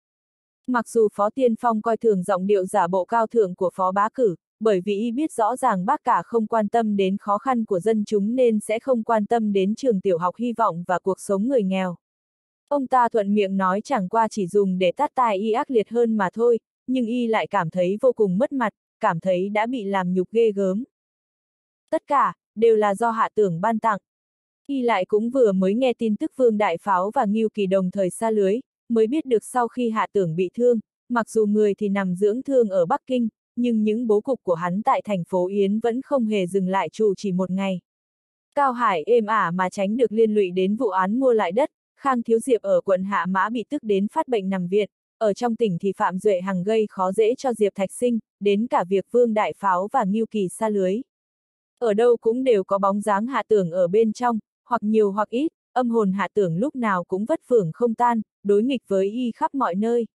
Mặc dù Phó Tiên Phong coi thường giọng điệu giả bộ cao thượng của Phó Bá Cử, bởi vì y biết rõ ràng bác cả không quan tâm đến khó khăn của dân chúng nên sẽ không quan tâm đến trường tiểu học hy vọng và cuộc sống người nghèo. Ông ta thuận miệng nói chẳng qua chỉ dùng để tát tai y ác liệt hơn mà thôi, nhưng y lại cảm thấy vô cùng mất mặt, cảm thấy đã bị làm nhục ghê gớm. Tất cả, đều là do Hạ Tưởng ban tặng. Y lại cũng vừa mới nghe tin tức Vương Đại Pháo và Ngưu Kỳ đồng thời sa lưới, mới biết được sau khi Hạ Tưởng bị thương, mặc dù người thì nằm dưỡng thương ở Bắc Kinh, nhưng những bố cục của hắn tại thành phố Yến vẫn không hề dừng lại dù chỉ một ngày. Cao Hải êm ả mà tránh được liên lụy đến vụ án mua lại đất, Khang Thiếu Diệp ở quận Hạ Mã bị tức đến phát bệnh nằm viện, ở trong tỉnh thì Phạm Duệ Hằng gây khó dễ cho Diệp Thạch Sinh, đến cả việc Vương Đại Pháo và Ngưu Kỳ sa lưới. Ở đâu cũng đều có bóng dáng Hạ Tưởng ở bên trong, hoặc nhiều hoặc ít, âm hồn Hạ Tưởng lúc nào cũng vất vưởng không tan, đối nghịch với y khắp mọi nơi.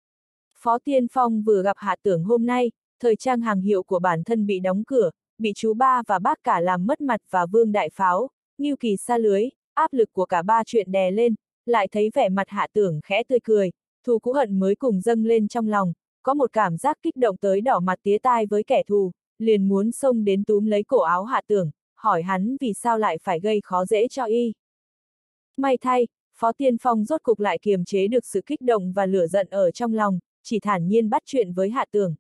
Phó Tiên Phong vừa gặp Hạ Tưởng hôm nay, thời trang hàng hiệu của bản thân bị đóng cửa, bị chú ba và bác cả làm mất mặt và Vương Đại Pháo, Ngưu Kỳ sa lưới, áp lực của cả ba chuyện đè lên, lại thấy vẻ mặt Hạ Tưởng khẽ tươi cười, thù cũ hận mới cùng dâng lên trong lòng, có một cảm giác kích động tới đỏ mặt tía tai với kẻ thù, liền muốn xông đến túm lấy cổ áo Hạ Tưởng, hỏi hắn vì sao lại phải gây khó dễ cho y. May thay, Phó Tiên Phong rốt cục lại kiềm chế được sự kích động và lửa giận ở trong lòng, chỉ thản nhiên bắt chuyện với Hạ Tưởng.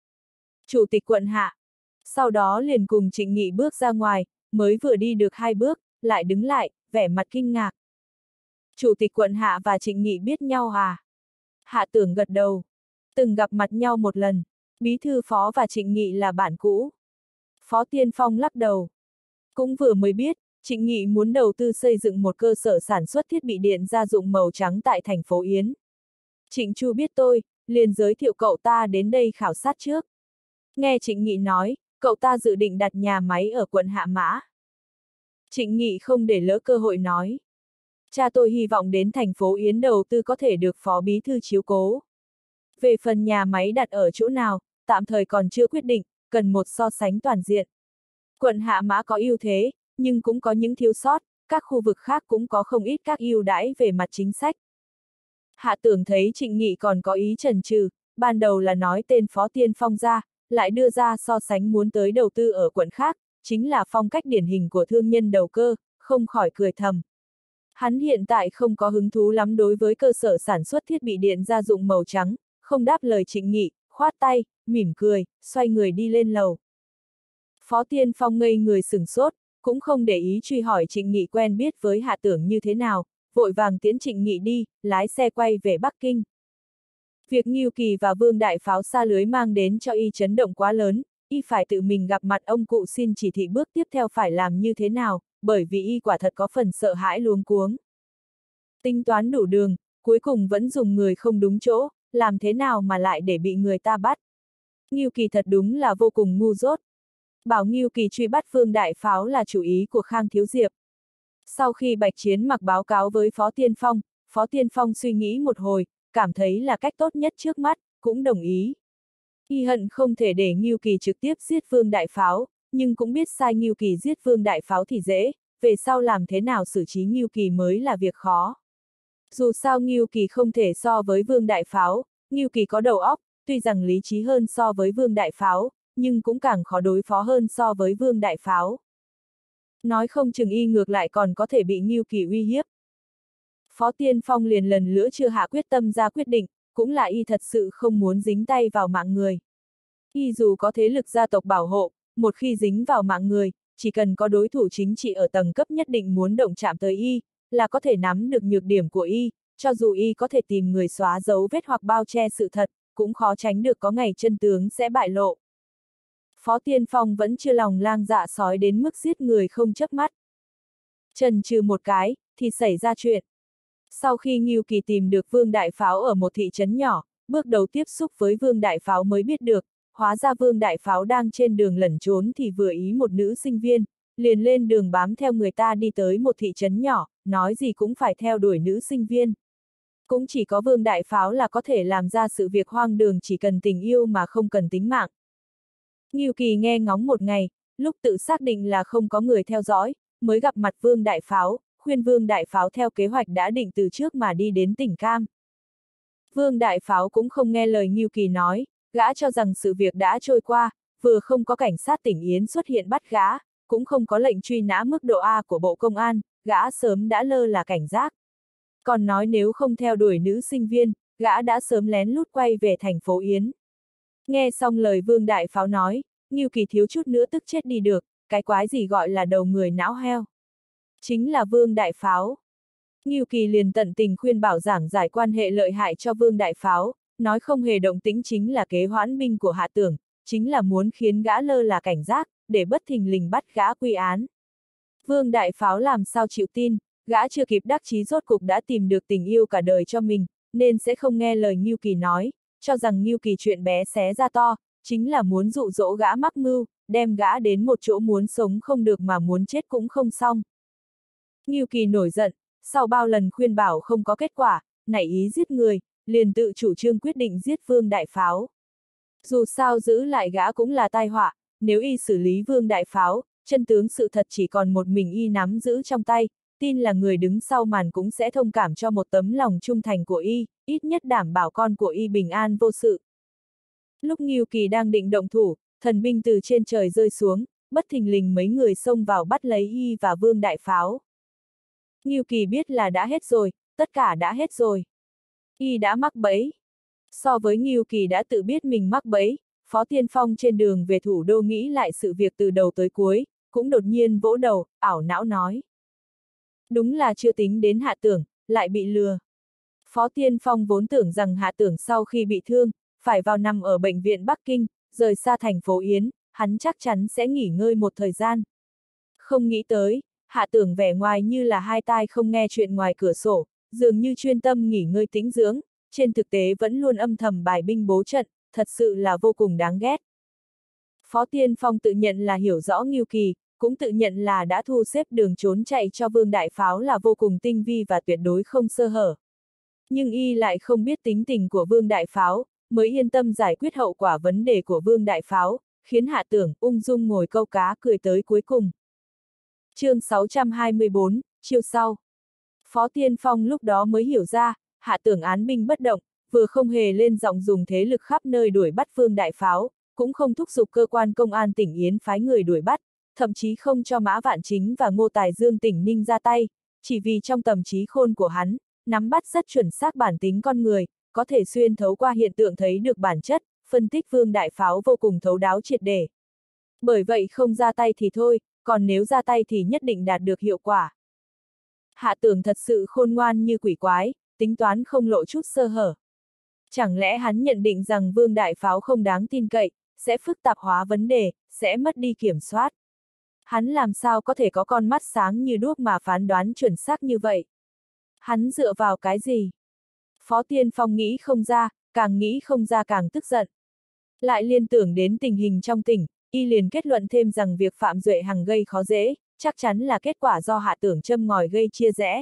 Chủ tịch quận Hạ. Sau đó liền cùng Trịnh Nghị bước ra ngoài, mới vừa đi được 2 bước, lại đứng lại, vẻ mặt kinh ngạc. Chủ tịch quận Hạ và Trịnh Nghị biết nhau à? Hạ Tưởng gật đầu. Từng gặp mặt nhau một lần, bí thư Phó và Trịnh Nghị là bạn cũ. Phó Tiên Phong lắc đầu. Cũng vừa mới biết, Trịnh Nghị muốn đầu tư xây dựng một cơ sở sản xuất thiết bị điện gia dụng màu trắng tại thành phố Yến. Trịnh Chu biết tôi, liền giới thiệu cậu ta đến đây khảo sát trước. Nghe Trịnh Nghị nói, cậu ta dự định đặt nhà máy ở quận Hạ Mã. Trịnh Nghị không để lỡ cơ hội nói. Cha tôi hy vọng đến thành phố Yến đầu tư có thể được Phó Bí Thư chiếu cố. Về phần nhà máy đặt ở chỗ nào, tạm thời còn chưa quyết định, cần một so sánh toàn diện. Quận Hạ Mã có ưu thế, nhưng cũng có những thiếu sót, các khu vực khác cũng có không ít các ưu đãi về mặt chính sách. Hạ Tưởng thấy Trịnh Nghị còn có ý chần chừ, ban đầu là nói tên Phó Tiên Phong ra, lại đưa ra so sánh muốn tới đầu tư ở quận khác, chính là phong cách điển hình của thương nhân đầu cơ, không khỏi cười thầm. Hắn hiện tại không có hứng thú lắm đối với cơ sở sản xuất thiết bị điện gia dụng màu trắng, không đáp lời Trịnh Nghị, khoát tay, mỉm cười, xoay người đi lên lầu. Phó Tiên Phong ngây người sửng sốt, cũng không để ý truy hỏi Trịnh Nghị quen biết với Hạ Tưởng như thế nào, vội vàng tiễn Trịnh Nghị đi, lái xe quay về Bắc Kinh. Việc Ngưu Kỳ và Vương Đại Pháo sa lưới mang đến cho y chấn động quá lớn, y phải tự mình gặp mặt ông cụ xin chỉ thị bước tiếp theo phải làm như thế nào, bởi vì y quả thật có phần sợ hãi luống cuống. Tính toán đủ đường, cuối cùng vẫn dùng người không đúng chỗ, làm thế nào mà lại để bị người ta bắt. Ngưu Kỳ thật đúng là vô cùng ngu dốt. Bảo Ngưu Kỳ truy bắt Vương Đại Pháo là chủ ý của Khang Thiếu Diệp. Sau khi Bạch Chiến Mặc báo cáo với Phó Tiên Phong suy nghĩ một hồi, cảm thấy là cách tốt nhất trước mắt, cũng đồng ý. Y hận không thể để Ngưu Kỳ trực tiếp giết Vương Đại Pháo, nhưng cũng biết sai Ngưu Kỳ giết Vương Đại Pháo thì dễ, về sau làm thế nào xử trí Ngưu Kỳ mới là việc khó. Dù sao Ngưu Kỳ không thể so với Vương Đại Pháo, Ngưu Kỳ có đầu óc, tuy rằng lý trí hơn so với Vương Đại Pháo, nhưng cũng càng khó đối phó hơn so với Vương Đại Pháo. Nói không chừng y ngược lại còn có thể bị Ngưu Kỳ uy hiếp. Phó Tiên Phong liền lần nữa chưa hạ quyết tâm ra quyết định, cũng là y thật sự không muốn dính tay vào mạng người. Y dù có thế lực gia tộc bảo hộ, một khi dính vào mạng người, chỉ cần có đối thủ chính trị ở tầng cấp nhất định muốn động chạm tới y, là có thể nắm được nhược điểm của y, cho dù y có thể tìm người xóa dấu vết hoặc bao che sự thật, cũng khó tránh được có ngày chân tướng sẽ bại lộ. Phó Tiên Phong vẫn chưa lòng lang dạ sói đến mức giết người không chớp mắt. Chần chừ một cái, thì xảy ra chuyện. Sau khi Ngưu Kỳ tìm được Vương Đại Pháo ở một thị trấn nhỏ, bước đầu tiếp xúc với Vương Đại Pháo mới biết được, hóa ra Vương Đại Pháo đang trên đường lẩn trốn thì vừa ý một nữ sinh viên, liền lên đường bám theo người ta đi tới một thị trấn nhỏ, nói gì cũng phải theo đuổi nữ sinh viên. Cũng chỉ có Vương Đại Pháo là có thể làm ra sự việc hoang đường chỉ cần tình yêu mà không cần tính mạng. Ngưu Kỳ nghe ngóng một ngày, lúc tự xác định là không có người theo dõi, mới gặp mặt Vương Đại Pháo, khuyên Vương Đại Pháo theo kế hoạch đã định từ trước mà đi đến tỉnh Cam. Vương Đại Pháo cũng không nghe lời Ngưu Kỳ nói, gã cho rằng sự việc đã trôi qua, vừa không có cảnh sát tỉnh Yến xuất hiện bắt gã, cũng không có lệnh truy nã mức độ A của Bộ Công an, gã sớm đã lơ là cảnh giác. Còn nói nếu không theo đuổi nữ sinh viên, gã đã sớm lén lút quay về thành phố Yến. Nghe xong lời Vương Đại Pháo nói, Ngưu Kỳ thiếu chút nữa tức chết đi được, cái quái gì gọi là đầu người não heo. Chính là Vương Đại Pháo. Ngưu Kỳ liền tận tình khuyên bảo giảng giải quan hệ lợi hại cho Vương Đại Pháo, nói không hề động tĩnh chính là kế hoãn binh của Hạ Tưởng, chính là muốn khiến gã lơ là cảnh giác, để bất thình lình bắt gã quy án. Vương Đại Pháo làm sao chịu tin, gã chưa kịp đắc chí rốt cục đã tìm được tình yêu cả đời cho mình, nên sẽ không nghe lời Ngưu Kỳ nói, cho rằng Ngưu Kỳ chuyện bé xé ra to, chính là muốn dụ dỗ gã mắc mưu, đem gã đến một chỗ muốn sống không được mà muốn chết cũng không xong. Ngưu Kỳ nổi giận, sau bao lần khuyên bảo không có kết quả, nảy ý giết người, liền tự chủ trương quyết định giết Vương Đại Pháo. Dù sao giữ lại gã cũng là tai họa, nếu y xử lý Vương Đại Pháo, chân tướng sự thật chỉ còn một mình y nắm giữ trong tay, tin là người đứng sau màn cũng sẽ thông cảm cho một tấm lòng trung thành của y, ít nhất đảm bảo con của y bình an vô sự. Lúc Ngưu Kỳ đang định động thủ, thần binh từ trên trời rơi xuống, bất thình lình mấy người xông vào bắt lấy y và Vương Đại Pháo. Ngưu Kỳ biết là đã hết rồi, tất cả đã hết rồi. Y đã mắc bẫy. So với Ngưu Kỳ đã tự biết mình mắc bẫy, Phó Tiên Phong trên đường về thủ đô nghĩ lại sự việc từ đầu tới cuối, cũng đột nhiên vỗ đầu, ảo não nói. Đúng là chưa tính đến Hạ Tưởng, lại bị lừa. Phó Tiên Phong vốn tưởng rằng Hạ Tưởng sau khi bị thương, phải vào nằm ở bệnh viện Bắc Kinh, rời xa thành phố Yến, hắn chắc chắn sẽ nghỉ ngơi một thời gian. Không nghĩ tới, Hạ Tưởng vẻ ngoài như là hai tai không nghe chuyện ngoài cửa sổ, dường như chuyên tâm nghỉ ngơi tĩnh dưỡng, trên thực tế vẫn luôn âm thầm bài binh bố trận, thật sự là vô cùng đáng ghét. Phó Tiên Phong tự nhận là hiểu rõ Ngưu Kỳ, cũng tự nhận là đã thu xếp đường trốn chạy cho Vương Đại Pháo là vô cùng tinh vi và tuyệt đối không sơ hở. Nhưng y lại không biết tính tình của Vương Đại Pháo, mới yên tâm giải quyết hậu quả vấn đề của Vương Đại Pháo, khiến Hạ Tưởng ung dung ngồi câu cá cười tới cuối cùng. Chương 624, chiêu sau. Phó Tiên Phong lúc đó mới hiểu ra, Hạ Tưởng án binh bất động, vừa không hề lên giọng dùng thế lực khắp nơi đuổi bắt Vương Đại Pháo, cũng không thúc giục cơ quan công an tỉnh Yến phái người đuổi bắt, thậm chí không cho Mã Vạn Chính và Ngô Tài Dương tỉnh Ninh ra tay, chỉ vì trong tầm trí khôn của hắn, nắm bắt rất chuẩn xác bản tính con người, có thể xuyên thấu qua hiện tượng thấy được bản chất, phân tích Vương Đại Pháo vô cùng thấu đáo triệt để. Bởi vậy không ra tay thì thôi, còn nếu ra tay thì nhất định đạt được hiệu quả. Hạ Tưởng thật sự khôn ngoan như quỷ quái, tính toán không lộ chút sơ hở. Chẳng lẽ hắn nhận định rằng Vương Đại Pháo không đáng tin cậy, sẽ phức tạp hóa vấn đề, sẽ mất đi kiểm soát. Hắn làm sao có thể có con mắt sáng như đuốc mà phán đoán chuẩn xác như vậy? Hắn dựa vào cái gì? Phó Tiên Phong nghĩ không ra, càng nghĩ không ra càng tức giận. Lại liên tưởng đến tình hình trong tỉnh, y liền kết luận thêm rằng việc Phạm Duệ Hằng gây khó dễ, chắc chắn là kết quả do Hạ Tưởng châm ngòi gây chia rẽ.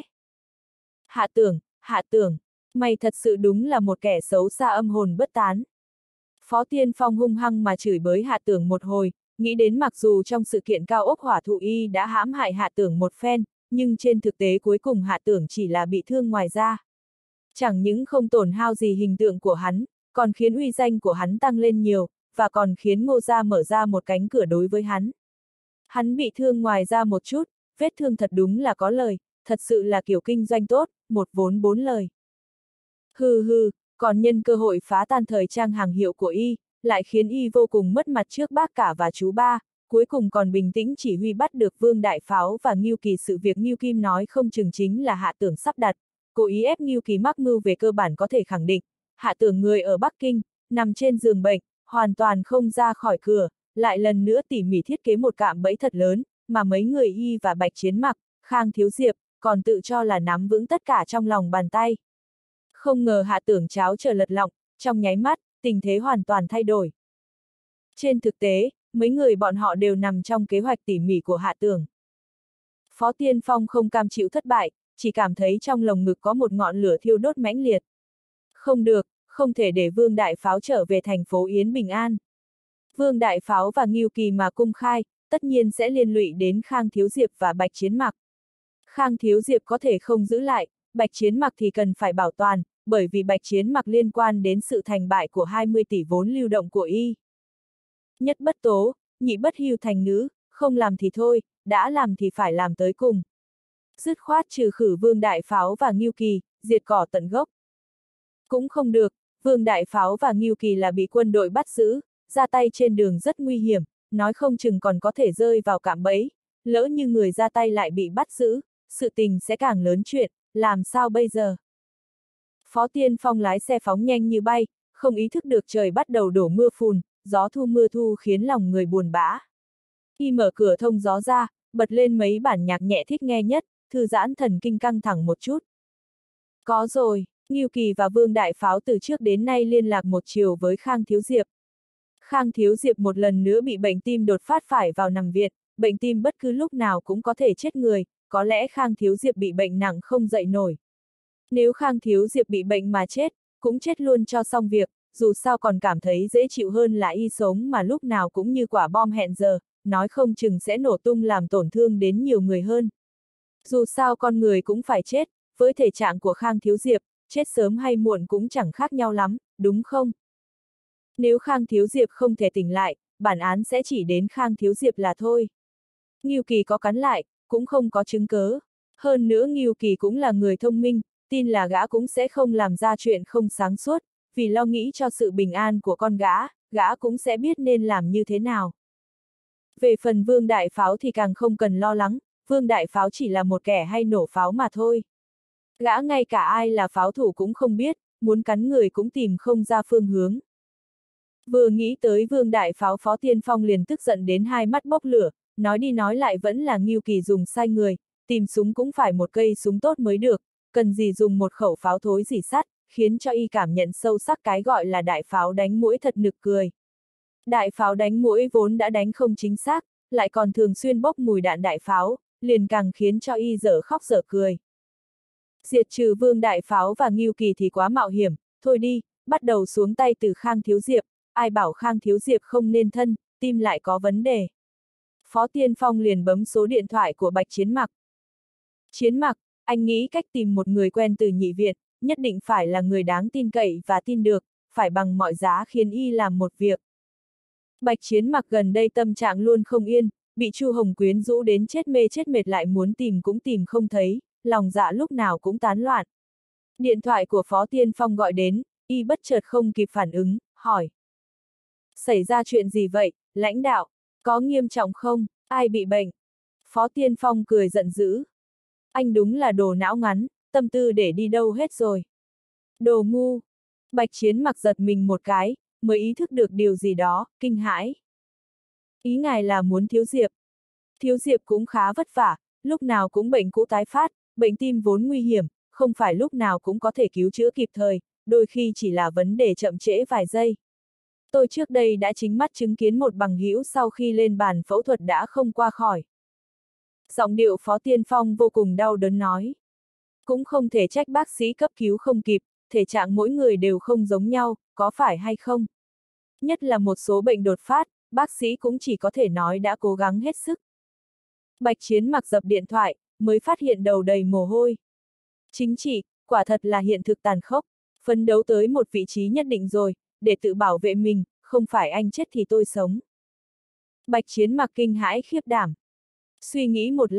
Hạ Tưởng, mày thật sự đúng là một kẻ xấu xa âm hồn bất tán. Phó Tiên Phong hung hăng mà chửi bới Hạ Tưởng một hồi, nghĩ đến mặc dù trong sự kiện cao ốc hỏa thụ y đã hãm hại Hạ Tưởng một phen, nhưng trên thực tế cuối cùng Hạ Tưởng chỉ là bị thương ngoài da. Chẳng những không tổn hao gì hình tượng của hắn, còn khiến uy danh của hắn tăng lên nhiều, và còn khiến Ngô gia mở ra một cánh cửa đối với hắn. Hắn bị thương ngoài da một chút, vết thương thật đúng là có lời, thật sự là kiểu kinh doanh tốt, một vốn bốn lời. Hừ hừ, còn nhân cơ hội phá tan thời trang hàng hiệu của y, lại khiến y vô cùng mất mặt trước bác cả và chú ba, cuối cùng còn bình tĩnh chỉ huy bắt được Vương Đại Pháo và Ngưu Kỳ. Sự việc Ngưu Kim nói không chừng chính là Hạ Tưởng sắp đặt, cố ý ép Ngưu Kỳ mắc mưu. Về cơ bản có thể khẳng định, Hạ Tưởng người ở Bắc Kinh, nằm trên giường bệnh, hoàn toàn không ra khỏi cửa, lại lần nữa tỉ mỉ thiết kế một cạm bẫy thật lớn, mà mấy người y và Bạch Chiến Mặc, Khang Thiếu Diệp, còn tự cho là nắm vững tất cả trong lòng bàn tay. Không ngờ Hạ Tưởng cháo trở lật lọng, trong nháy mắt, tình thế hoàn toàn thay đổi. Trên thực tế, mấy người bọn họ đều nằm trong kế hoạch tỉ mỉ của Hạ Tưởng. Phó Tiên Phong không cam chịu thất bại, chỉ cảm thấy trong lồng ngực có một ngọn lửa thiêu đốt mãnh liệt. Không được, không thể để Vương Đại Pháo trở về thành phố Yến Bình An. Vương Đại Pháo và Ngưu Kỳ mà cung khai, tất nhiên sẽ liên lụy đến Khang Thiếu Diệp và Bạch Chiến Mặc. Khang Thiếu Diệp có thể không giữ lại, Bạch Chiến Mặc thì cần phải bảo toàn, bởi vì Bạch Chiến Mặc liên quan đến sự thành bại của 20 tỷ vốn lưu động của y. Nhất bất tố, nhị bất hưu thành nữ, không làm thì thôi, đã làm thì phải làm tới cùng. Dứt khoát trừ khử Vương Đại Pháo và Ngưu Kỳ, diệt cỏ tận gốc. Cũng không được, Vương Đại Pháo và Ngưu Kỳ là bị quân đội bắt giữ, ra tay trên đường rất nguy hiểm, nói không chừng còn có thể rơi vào cạm bẫy, lỡ như người ra tay lại bị bắt giữ, sự tình sẽ càng lớn chuyện, làm sao bây giờ? Phó Tiên Phong lái xe phóng nhanh như bay, không ý thức được trời bắt đầu đổ mưa phùn, gió thu mưa thu khiến lòng người buồn bã. Y mở cửa thông gió ra, bật lên mấy bản nhạc nhẹ thích nghe nhất, thư giãn thần kinh căng thẳng một chút. Có rồi, Ngưu Kỳ và Vương Đại Pháo từ trước đến nay liên lạc một chiều với Khang Thiếu Diệp. Khang Thiếu Diệp một lần nữa bị bệnh tim đột phát phải vào nằm viện, bệnh tim bất cứ lúc nào cũng có thể chết người, có lẽ Khang Thiếu Diệp bị bệnh nặng không dậy nổi. Nếu Khang Thiếu Diệp bị bệnh mà chết, cũng chết luôn cho xong việc, dù sao còn cảm thấy dễ chịu hơn là y sống mà lúc nào cũng như quả bom hẹn giờ, nói không chừng sẽ nổ tung làm tổn thương đến nhiều người hơn. Dù sao con người cũng phải chết, với thể trạng của Khang Thiếu Diệp, chết sớm hay muộn cũng chẳng khác nhau lắm, đúng không? Nếu Khang Thiếu Diệp không thể tỉnh lại, bản án sẽ chỉ đến Khang Thiếu Diệp là thôi. Ngưu Kỳ có cắn lại, cũng không có chứng cớ. Hơn nữa Ngưu Kỳ cũng là người thông minh, tin là gã cũng sẽ không làm ra chuyện không sáng suốt, vì lo nghĩ cho sự bình an của con gã cũng sẽ biết nên làm như thế nào. Về phần Vương Đại Pháo thì càng không cần lo lắng, Vương Đại Pháo chỉ là một kẻ hay nổ pháo mà thôi. Gã ngay cả ai là pháo thủ cũng không biết, muốn cắn người cũng tìm không ra phương hướng. Vừa nghĩ tới Vương Đại Pháo, Phó Tiên Phong liền tức giận đến hai mắt bốc lửa, nói đi nói lại vẫn là Ngưu Kỳ dùng sai người, tìm súng cũng phải một cây súng tốt mới được, cần gì dùng một khẩu pháo thối rỉ sắt, khiến cho y cảm nhận sâu sắc cái gọi là đại pháo đánh muỗi thật nực cười. Đại pháo đánh muỗi vốn đã đánh không chính xác, lại còn thường xuyên bốc mùi đạn đại pháo, liền càng khiến cho y dở khóc dở cười. Diệt trừ Vương Đại Pháo và Ngưu Kỳ thì quá mạo hiểm, thôi đi, bắt đầu xuống tay từ Khang Thiếu Diệp, ai bảo Khang Thiếu Diệp không nên thân, tim lại có vấn đề. Phó Tiên Phong liền bấm số điện thoại của Bạch Chiến Mặc. Chiến Mặc, anh nghĩ cách tìm một người quen từ nhị viện, nhất định phải là người đáng tin cậy và tin được, phải bằng mọi giá khiến y làm một việc. Bạch Chiến Mặc gần đây tâm trạng luôn không yên, bị Chu Hồng quyến rũ đến chết mê chết mệt, lại muốn tìm cũng tìm không thấy, lòng dạ lúc nào cũng tán loạn. Điện thoại của Phó Tiên Phong gọi đến, y bất chợt không kịp phản ứng, hỏi. Xảy ra chuyện gì vậy, lãnh đạo? Có nghiêm trọng không? Ai bị bệnh? Phó Tiên Phong cười giận dữ. Anh đúng là đồ não ngắn, tâm tư để đi đâu hết rồi. Đồ ngu. Bạch Chiến Mặc giật mình một cái, mới ý thức được điều gì đó, kinh hãi. Ý ngài là muốn Thiếu Diệp. Thiếu Diệp cũng khá vất vả, lúc nào cũng bệnh cũ tái phát, bệnh tim vốn nguy hiểm, không phải lúc nào cũng có thể cứu chữa kịp thời, đôi khi chỉ là vấn đề chậm trễ vài giây. Tôi trước đây đã chính mắt chứng kiến một bằng hữu sau khi lên bàn phẫu thuật đã không qua khỏi. Giọng điệu Phó Tiên Phong vô cùng đau đớn nói. Cũng không thể trách bác sĩ cấp cứu không kịp, thể trạng mỗi người đều không giống nhau, có phải hay không? Nhất là một số bệnh đột phát, bác sĩ cũng chỉ có thể nói đã cố gắng hết sức. Bạch Chiến Mặc dập điện thoại, mới phát hiện đầu đầy mồ hôi. Chính trị, quả thật là hiện thực tàn khốc, phấn đấu tới một vị trí nhất định rồi, để tự bảo vệ mình, không phải anh chết thì tôi sống. Bạch Chiến Mặc kinh hãi khiếp đảm. Suy nghĩ một lát,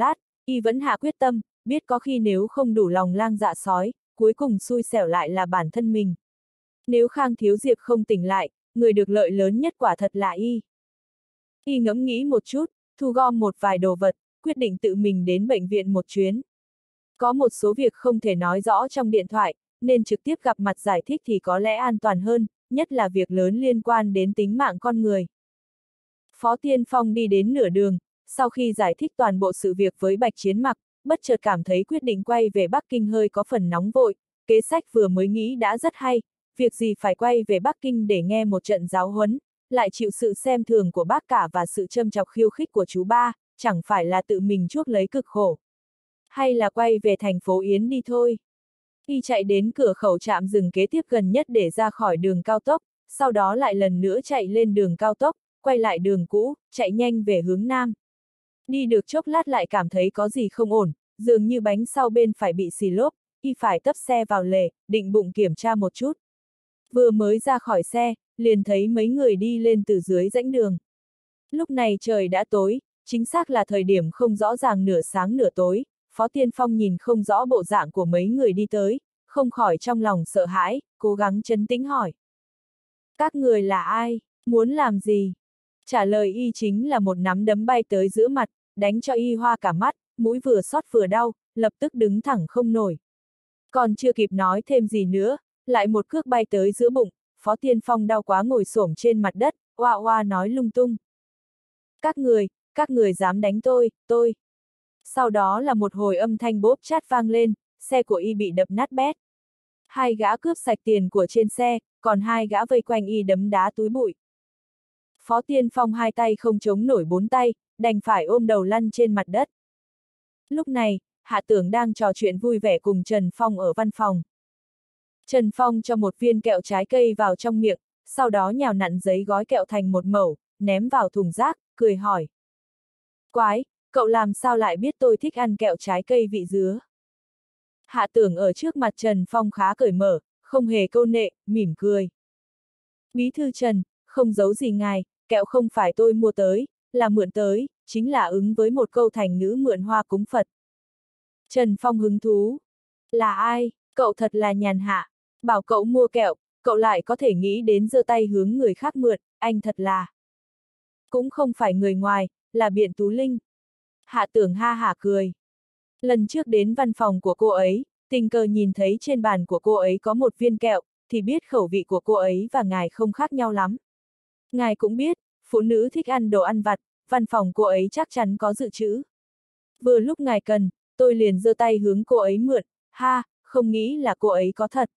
Y vẫn hạ quyết tâm, biết có khi nếu không đủ lòng lang dạ sói, cuối cùng xui xẻo lại là bản thân mình. Nếu Khang Thiếu Diệp không tỉnh lại, người được lợi lớn nhất quả thật là Y. Y ngẫm nghĩ một chút, thu gom một vài đồ vật, quyết định tự mình đến bệnh viện một chuyến. Có một số việc không thể nói rõ trong điện thoại, nên trực tiếp gặp mặt giải thích thì có lẽ an toàn hơn, nhất là việc lớn liên quan đến tính mạng con người. Phó Tiên Phong đi đến nửa đường, sau khi giải thích toàn bộ sự việc với Bạch Chiến Mặc, bất chợt cảm thấy quyết định quay về Bắc Kinh hơi có phần nóng vội, kế sách vừa mới nghĩ đã rất hay, việc gì phải quay về Bắc Kinh để nghe một trận giáo huấn, lại chịu sự xem thường của bác cả và sự châm chọc khiêu khích của chú ba, chẳng phải là tự mình chuốc lấy cực khổ. Hay là quay về thành phố Yến đi thôi. Y chạy đến cửa khẩu trạm dừng kế tiếp gần nhất để ra khỏi đường cao tốc, sau đó lại lần nữa chạy lên đường cao tốc, quay lại đường cũ, chạy nhanh về hướng Nam. Đi được chốc lát lại cảm thấy có gì không ổn, dường như bánh sau bên phải bị xì lốp, Y phải tấp xe vào lề, định bụng kiểm tra một chút. Vừa mới ra khỏi xe, liền thấy mấy người đi lên từ dưới rãnh đường. Lúc này trời đã tối, chính xác là thời điểm không rõ ràng nửa sáng nửa tối, Phó Tiên Phong nhìn không rõ bộ dạng của mấy người đi tới, không khỏi trong lòng sợ hãi, cố gắng trấn tĩnh hỏi. Các người là ai? Muốn làm gì? Trả lời Y chính là một nắm đấm bay tới giữa mặt, đánh cho Y hoa cả mắt, mũi vừa xót vừa đau, lập tức đứng thẳng không nổi. Còn chưa kịp nói thêm gì nữa, lại một cước bay tới giữa bụng, Phó Tiên Phong đau quá ngồi xổm trên mặt đất, oa oa nói lung tung. Các người dám đánh tôi. Sau đó là một hồi âm thanh bốp chát vang lên, xe của Y bị đập nát bét. Hai gã cướp sạch tiền của trên xe, còn hai gã vây quanh Y đấm đá túi bụi. Phó Tiên Phong hai tay không chống nổi bốn tay, đành phải ôm đầu lăn trên mặt đất. Lúc này, Hạ Tưởng đang trò chuyện vui vẻ cùng Trần Phong ở văn phòng. Trần Phong cho một viên kẹo trái cây vào trong miệng, sau đó nhào nặn giấy gói kẹo thành một mẩu, ném vào thùng rác, cười hỏi. Quái, cậu làm sao lại biết tôi thích ăn kẹo trái cây vị dứa? Hạ Tưởng ở trước mặt Trần Phong khá cởi mở, không hề câu nệ, mỉm cười. Bí thư Trần, không giấu gì ngài, kẹo không phải tôi mua tới, là mượn tới, chính là ứng với một câu thành ngữ mượn hoa cúng Phật. Trần Phong hứng thú. Là ai? Cậu thật là nhàn hạ. Bảo cậu mua kẹo, cậu lại có thể nghĩ đến giơ tay hướng người khác mượn, anh thật là. Cũng không phải người ngoài, là Biện Tú Linh. Hạ Tưởng ha hả cười. Lần trước đến văn phòng của cô ấy, tình cờ nhìn thấy trên bàn của cô ấy có một viên kẹo, thì biết khẩu vị của cô ấy và ngài không khác nhau lắm. Ngài cũng biết, phụ nữ thích ăn đồ ăn vặt, văn phòng cô ấy chắc chắn có dự trữ. Vừa lúc ngài cần, tôi liền giơ tay hướng cô ấy mượn, ha, không nghĩ là cô ấy có thật.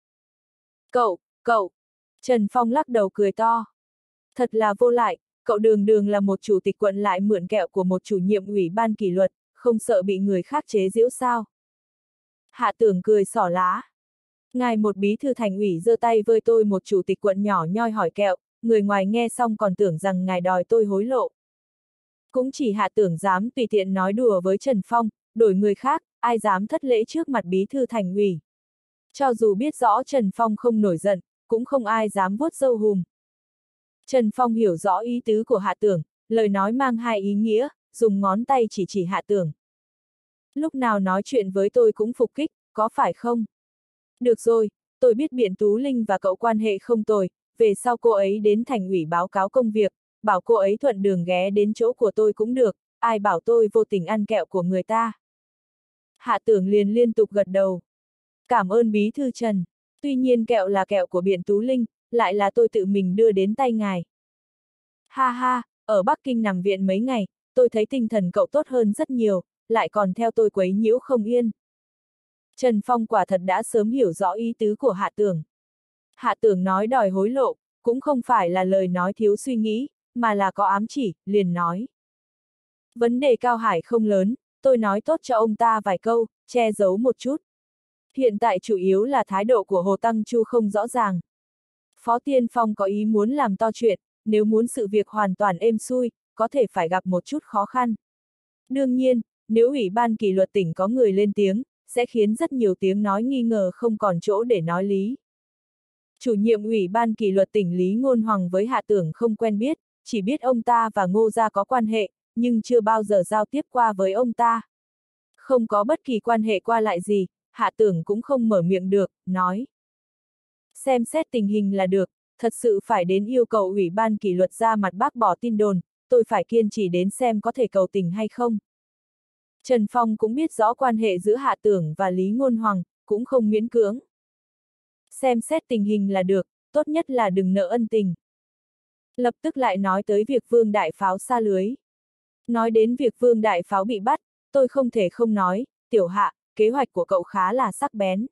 Cậu, Trần Phong lắc đầu cười to. Thật là vô lại, cậu đường đường là một chủ tịch quận lại mượn kẹo của một chủ nhiệm ủy ban kỷ luật, không sợ bị người khác chế giễu sao? Hạ Tưởng cười xỏ lá. Ngài một bí thư thành ủy giơ tay với tôi một chủ tịch quận nhỏ nhoi hỏi kẹo, người ngoài nghe xong còn tưởng rằng ngài đòi tôi hối lộ. Cũng chỉ Hạ Tưởng dám tùy tiện nói đùa với Trần Phong, đổi người khác, ai dám thất lễ trước mặt bí thư thành ủy. Cho dù biết rõ Trần Phong không nổi giận, cũng không ai dám vuốt râu hùm. Trần Phong hiểu rõ ý tứ của Hạ Tưởng, lời nói mang hai ý nghĩa, dùng ngón tay chỉ Hạ Tưởng. Lúc nào nói chuyện với tôi cũng phục kích, có phải không? Được rồi, tôi biết Biện Tú Linh và cậu quan hệ không tồi, về sau cô ấy đến thành ủy báo cáo công việc, bảo cô ấy thuận đường ghé đến chỗ của tôi cũng được, ai bảo tôi vô tình ăn kẹo của người ta. Hạ Tưởng liền liên tục gật đầu. Cảm ơn bí thư Trần, tuy nhiên kẹo là kẹo của Biện Tú Linh, lại là tôi tự mình đưa đến tay ngài. Ha ha, ở Bắc Kinh nằm viện mấy ngày, tôi thấy tinh thần cậu tốt hơn rất nhiều, lại còn theo tôi quấy nhiễu không yên. Trần Phong quả thật đã sớm hiểu rõ ý tứ của Hạ Tưởng. Hạ Tưởng nói đòi hối lộ, cũng không phải là lời nói thiếu suy nghĩ, mà là có ám chỉ, liền nói. Vấn đề Cao Hải không lớn, tôi nói tốt cho ông ta vài câu, che giấu một chút. Hiện tại chủ yếu là thái độ của Hồ Tăng Chu không rõ ràng. Phó Tiên Phong có ý muốn làm to chuyện, nếu muốn sự việc hoàn toàn êm xuôi, có thể phải gặp một chút khó khăn. Đương nhiên, nếu Ủy ban kỷ luật tỉnh có người lên tiếng, sẽ khiến rất nhiều tiếng nói nghi ngờ không còn chỗ để nói lý. Chủ nhiệm Ủy ban kỷ luật tỉnh Lý Ngôn Hoàng với Hạ Tưởng không quen biết, chỉ biết ông ta và Ngô Gia có quan hệ, nhưng chưa bao giờ giao tiếp qua với ông ta. Không có bất kỳ quan hệ qua lại gì, Hạ Tưởng cũng không mở miệng được, nói. Xem xét tình hình là được, thật sự phải đến yêu cầu ủy ban kỷ luật ra mặt bác bỏ tin đồn, tôi phải kiên trì đến xem có thể cầu tình hay không. Trần Phong cũng biết rõ quan hệ giữa Hạ Tưởng và Lý Ngôn Hoàng, cũng không miễn cưỡng. Xem xét tình hình là được, tốt nhất là đừng nợ ân tình. Lập tức lại nói tới việc Vương Đại Pháo sa lưới. Nói đến việc Vương Đại Pháo bị bắt, tôi không thể không nói, Tiểu Hạ, kế hoạch của cậu khá là sắc bén.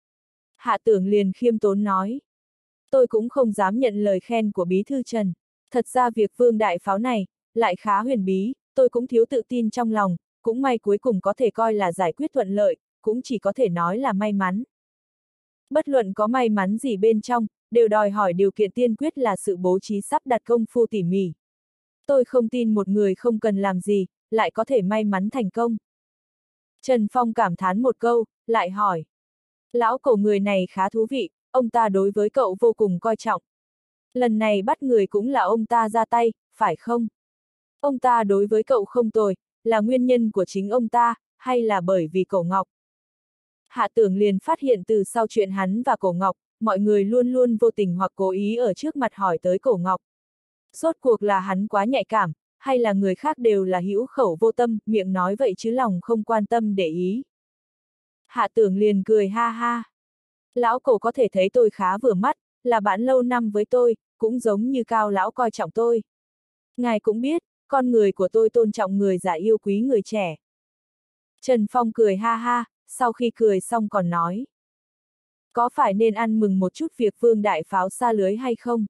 Hạ Tưởng liền khiêm tốn nói. Tôi cũng không dám nhận lời khen của Bí thư Trần. Thật ra việc Vương Đại Pháo này, lại khá huyền bí, tôi cũng thiếu tự tin trong lòng, cũng may cuối cùng có thể coi là giải quyết thuận lợi, cũng chỉ có thể nói là may mắn. Bất luận có may mắn gì bên trong, đều đòi hỏi điều kiện tiên quyết là sự bố trí sắp đặt công phu tỉ mỉ. Tôi không tin một người không cần làm gì, lại có thể may mắn thành công. Trần Phong cảm thán một câu, lại hỏi. Lão Cổ người này khá thú vị, ông ta đối với cậu vô cùng coi trọng. Lần này bắt người cũng là ông ta ra tay, phải không? Ông ta đối với cậu không tồi, là nguyên nhân của chính ông ta, hay là bởi vì Cổ Ngọc? Hạ Tưởng liền phát hiện từ sau chuyện hắn và Cổ Ngọc, mọi người luôn luôn vô tình hoặc cố ý ở trước mặt hỏi tới Cổ Ngọc. Rốt cuộc là hắn quá nhạy cảm, hay là người khác đều là hữu khẩu vô tâm, miệng nói vậy chứ lòng không quan tâm để ý. Hạ Tưởng liền cười ha ha. Lão Cổ có thể thấy tôi khá vừa mắt, là bạn lâu năm với tôi, cũng giống như Cao lão coi trọng tôi. Ngài cũng biết, con người của tôi tôn trọng người già yêu quý người trẻ. Trần Phong cười ha ha, sau khi cười xong còn nói. Có phải nên ăn mừng một chút việc Vương Đại Pháo sa lưới hay không?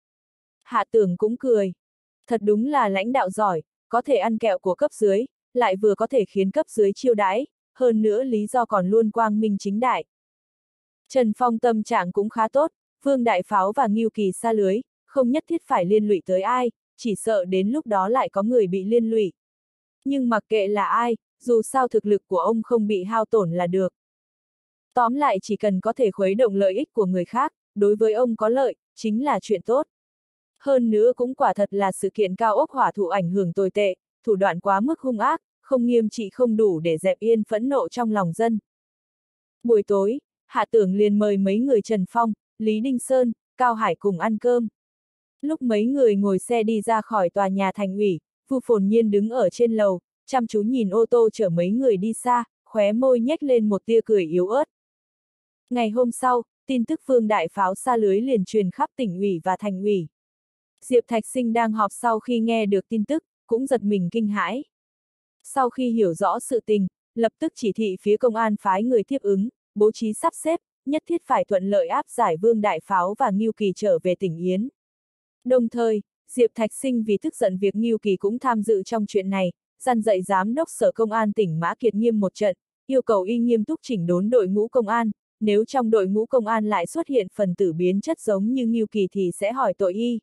Hạ Tưởng cũng cười. Thật đúng là lãnh đạo giỏi, có thể ăn kẹo của cấp dưới, lại vừa có thể khiến cấp dưới chiêu đãi, hơn nữa lý do còn luôn quang minh chính đại. Trần Phong tâm trạng cũng khá tốt, Vương Đại Pháo và Ngưu Kỳ sa lưới, không nhất thiết phải liên lụy tới ai, chỉ sợ đến lúc đó lại có người bị liên lụy. Nhưng mặc kệ là ai, dù sao thực lực của ông không bị hao tổn là được. Tóm lại chỉ cần có thể khuấy động lợi ích của người khác, đối với ông có lợi, chính là chuyện tốt. Hơn nữa cũng quả thật là sự kiện cao ốc hỏa thụ ảnh hưởng tồi tệ, thủ đoạn quá mức hung ác, không nghiêm trị không đủ để dẹp yên phẫn nộ trong lòng dân. Buổi tối, Hạ Tưởng liền mời mấy người Trần Phong, Lý Đinh Sơn, Cao Hải cùng ăn cơm. Lúc mấy người ngồi xe đi ra khỏi tòa nhà thành ủy, Vu Phồn Nhiên đứng ở trên lầu, chăm chú nhìn ô tô chở mấy người đi xa, khóe môi nhếch lên một tia cười yếu ớt. Ngày hôm sau, tin tức Vương Đại Pháo sa lưới liền truyền khắp tỉnh ủy và thành ủy. Diệp Thạch Sinh đang họp sau khi nghe được tin tức, cũng giật mình kinh hãi. Sau khi hiểu rõ sự tình, lập tức chỉ thị phía công an phái người tiếp ứng, bố trí sắp xếp, nhất thiết phải thuận lợi áp giải Vương Đại Pháo và Ngưu Kỳ trở về tỉnh Yến. Đồng thời, Diệp Thạch Sinh vì tức giận việc Ngưu Kỳ cũng tham dự trong chuyện này, dặn dạy giám đốc sở công an tỉnh Mã Kiệt Nghiêm một trận, yêu cầu y nghiêm túc chỉnh đốn đội ngũ công an, nếu trong đội ngũ công an lại xuất hiện phần tử biến chất giống như Ngưu Kỳ thì sẽ hỏi tội y.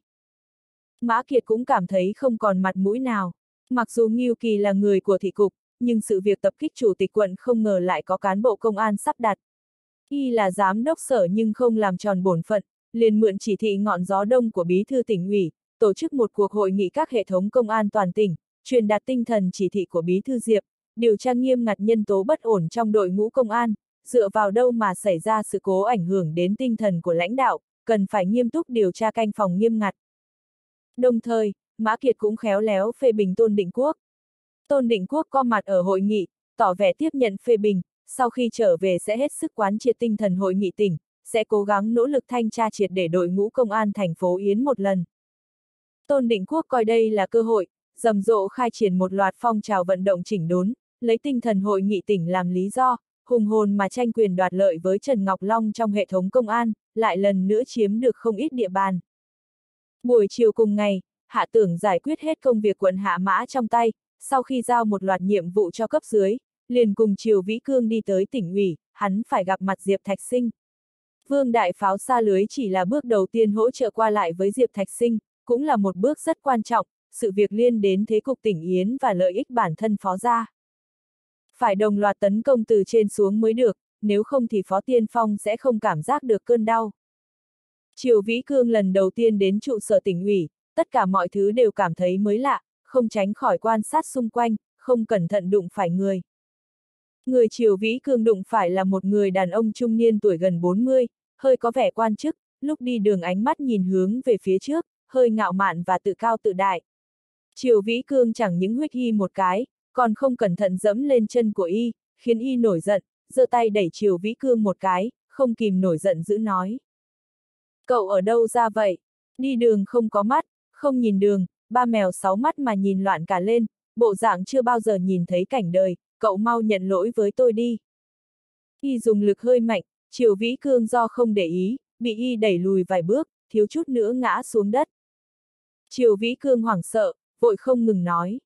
Mã Kiệt cũng cảm thấy không còn mặt mũi nào. Mặc dù Ngưu Kỳ là người của thị cục, nhưng sự việc tập kích chủ tịch quận không ngờ lại có cán bộ công an sắp đặt. Y là giám đốc sở nhưng không làm tròn bổn phận, liền mượn chỉ thị ngọn gió đông của bí thư tỉnh ủy, tổ chức một cuộc hội nghị các hệ thống công an toàn tỉnh, truyền đạt tinh thần chỉ thị của bí thư Diệp, điều tra nghiêm ngặt nhân tố bất ổn trong đội ngũ công an, dựa vào đâu mà xảy ra sự cố ảnh hưởng đến tinh thần của lãnh đạo, cần phải nghiêm túc điều tra canh phòng nghiêm ngặt. Đồng thời, Mã Kiệt cũng khéo léo phê bình Tôn Định Quốc. Tôn Định Quốc có mặt ở hội nghị, tỏ vẻ tiếp nhận phê bình, sau khi trở về sẽ hết sức quán triệt tinh thần hội nghị tỉnh, sẽ cố gắng nỗ lực thanh tra triệt để đội ngũ công an thành phố Yến một lần. Tôn Định Quốc coi đây là cơ hội, rầm rộ khai triển một loạt phong trào vận động chỉnh đốn, lấy tinh thần hội nghị tỉnh làm lý do, hùng hồn mà tranh quyền đoạt lợi với Trần Ngọc Long trong hệ thống công an, lại lần nữa chiếm được không ít địa bàn. Buổi chiều cùng ngày, Hạ Tưởng giải quyết hết công việc quận Hạ Mã trong tay, sau khi giao một loạt nhiệm vụ cho cấp dưới, liền cùng Triều Vĩ Cương đi tới tỉnh ủy, hắn phải gặp mặt Diệp Thạch Sinh. Vương Đại Pháo sa lưới chỉ là bước đầu tiên hỗ trợ qua lại với Diệp Thạch Sinh, cũng là một bước rất quan trọng, sự việc liên đến thế cục tỉnh Yến và lợi ích bản thân phó gia. Phải đồng loạt tấn công từ trên xuống mới được, nếu không thì Phó Tiên Phong sẽ không cảm giác được cơn đau. Triều Vĩ Cương lần đầu tiên đến trụ sở tỉnh ủy, tất cả mọi thứ đều cảm thấy mới lạ, không tránh khỏi quan sát xung quanh, không cẩn thận đụng phải người. Người Triều Vĩ Cương đụng phải là một người đàn ông trung niên tuổi gần 40, hơi có vẻ quan chức, lúc đi đường ánh mắt nhìn hướng về phía trước, hơi ngạo mạn và tự cao tự đại. Triều Vĩ Cương chẳng những huých y một cái, còn không cẩn thận dẫm lên chân của y, khiến y nổi giận, giơ tay đẩy Triều Vĩ Cương một cái, không kìm nổi giận dữ nói. Cậu ở đâu ra vậy? Đi đường không có mắt, không nhìn đường, ba mèo sáu mắt mà nhìn loạn cả lên, bộ dạng chưa bao giờ nhìn thấy cảnh đời, cậu mau nhận lỗi với tôi đi. Y dùng lực hơi mạnh, Triều Vĩ Cương do không để ý, bị y đẩy lùi vài bước, thiếu chút nữa ngã xuống đất. Triều Vĩ Cương hoảng sợ, vội không ngừng nói.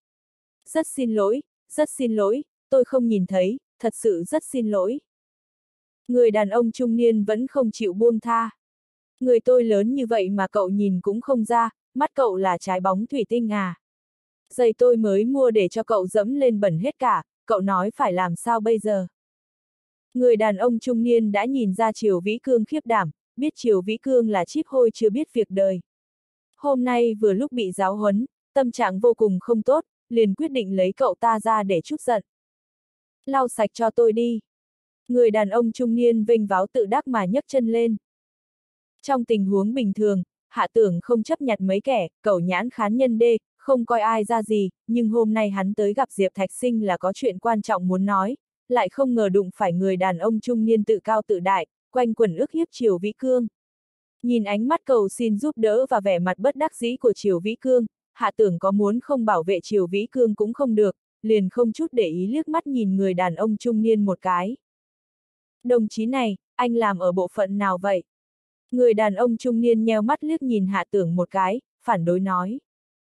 Rất xin lỗi, tôi không nhìn thấy, thật sự rất xin lỗi. Người đàn ông trung niên vẫn không chịu buông tha. Người tôi lớn như vậy mà cậu nhìn cũng không ra, mắt cậu là trái bóng thủy tinh à. Giày tôi mới mua để cho cậu dẫm lên bẩn hết cả, cậu nói phải làm sao bây giờ? Người đàn ông trung niên đã nhìn ra Triều Vĩ Cương khiếp đảm, biết Triều Vĩ Cương là chíp hôi chưa biết việc đời. Hôm nay vừa lúc bị giáo huấn, tâm trạng vô cùng không tốt, liền quyết định lấy cậu ta ra để trút giận. Lau sạch cho tôi đi. Người đàn ông trung niên vênh váo tự đắc mà nhấc chân lên. Trong tình huống bình thường, Hạ Tưởng không chấp nhặt mấy kẻ, cẩu nhãn khán nhân đê, không coi ai ra gì, nhưng hôm nay hắn tới gặp Diệp Thạch Sinh là có chuyện quan trọng muốn nói, lại không ngờ đụng phải người đàn ông trung niên tự cao tự đại, quanh quẩn ức hiếp Triều Vĩ Cương. Nhìn ánh mắt cầu xin giúp đỡ và vẻ mặt bất đắc dĩ của Triều Vĩ Cương, Hạ Tưởng có muốn không bảo vệ Triều Vĩ Cương cũng không được, liền không chút để ý liếc mắt nhìn người đàn ông trung niên một cái. Đồng chí này, anh làm ở bộ phận nào vậy? Người đàn ông trung niên nheo mắt liếc nhìn Hạ Tưởng một cái, phản đối nói.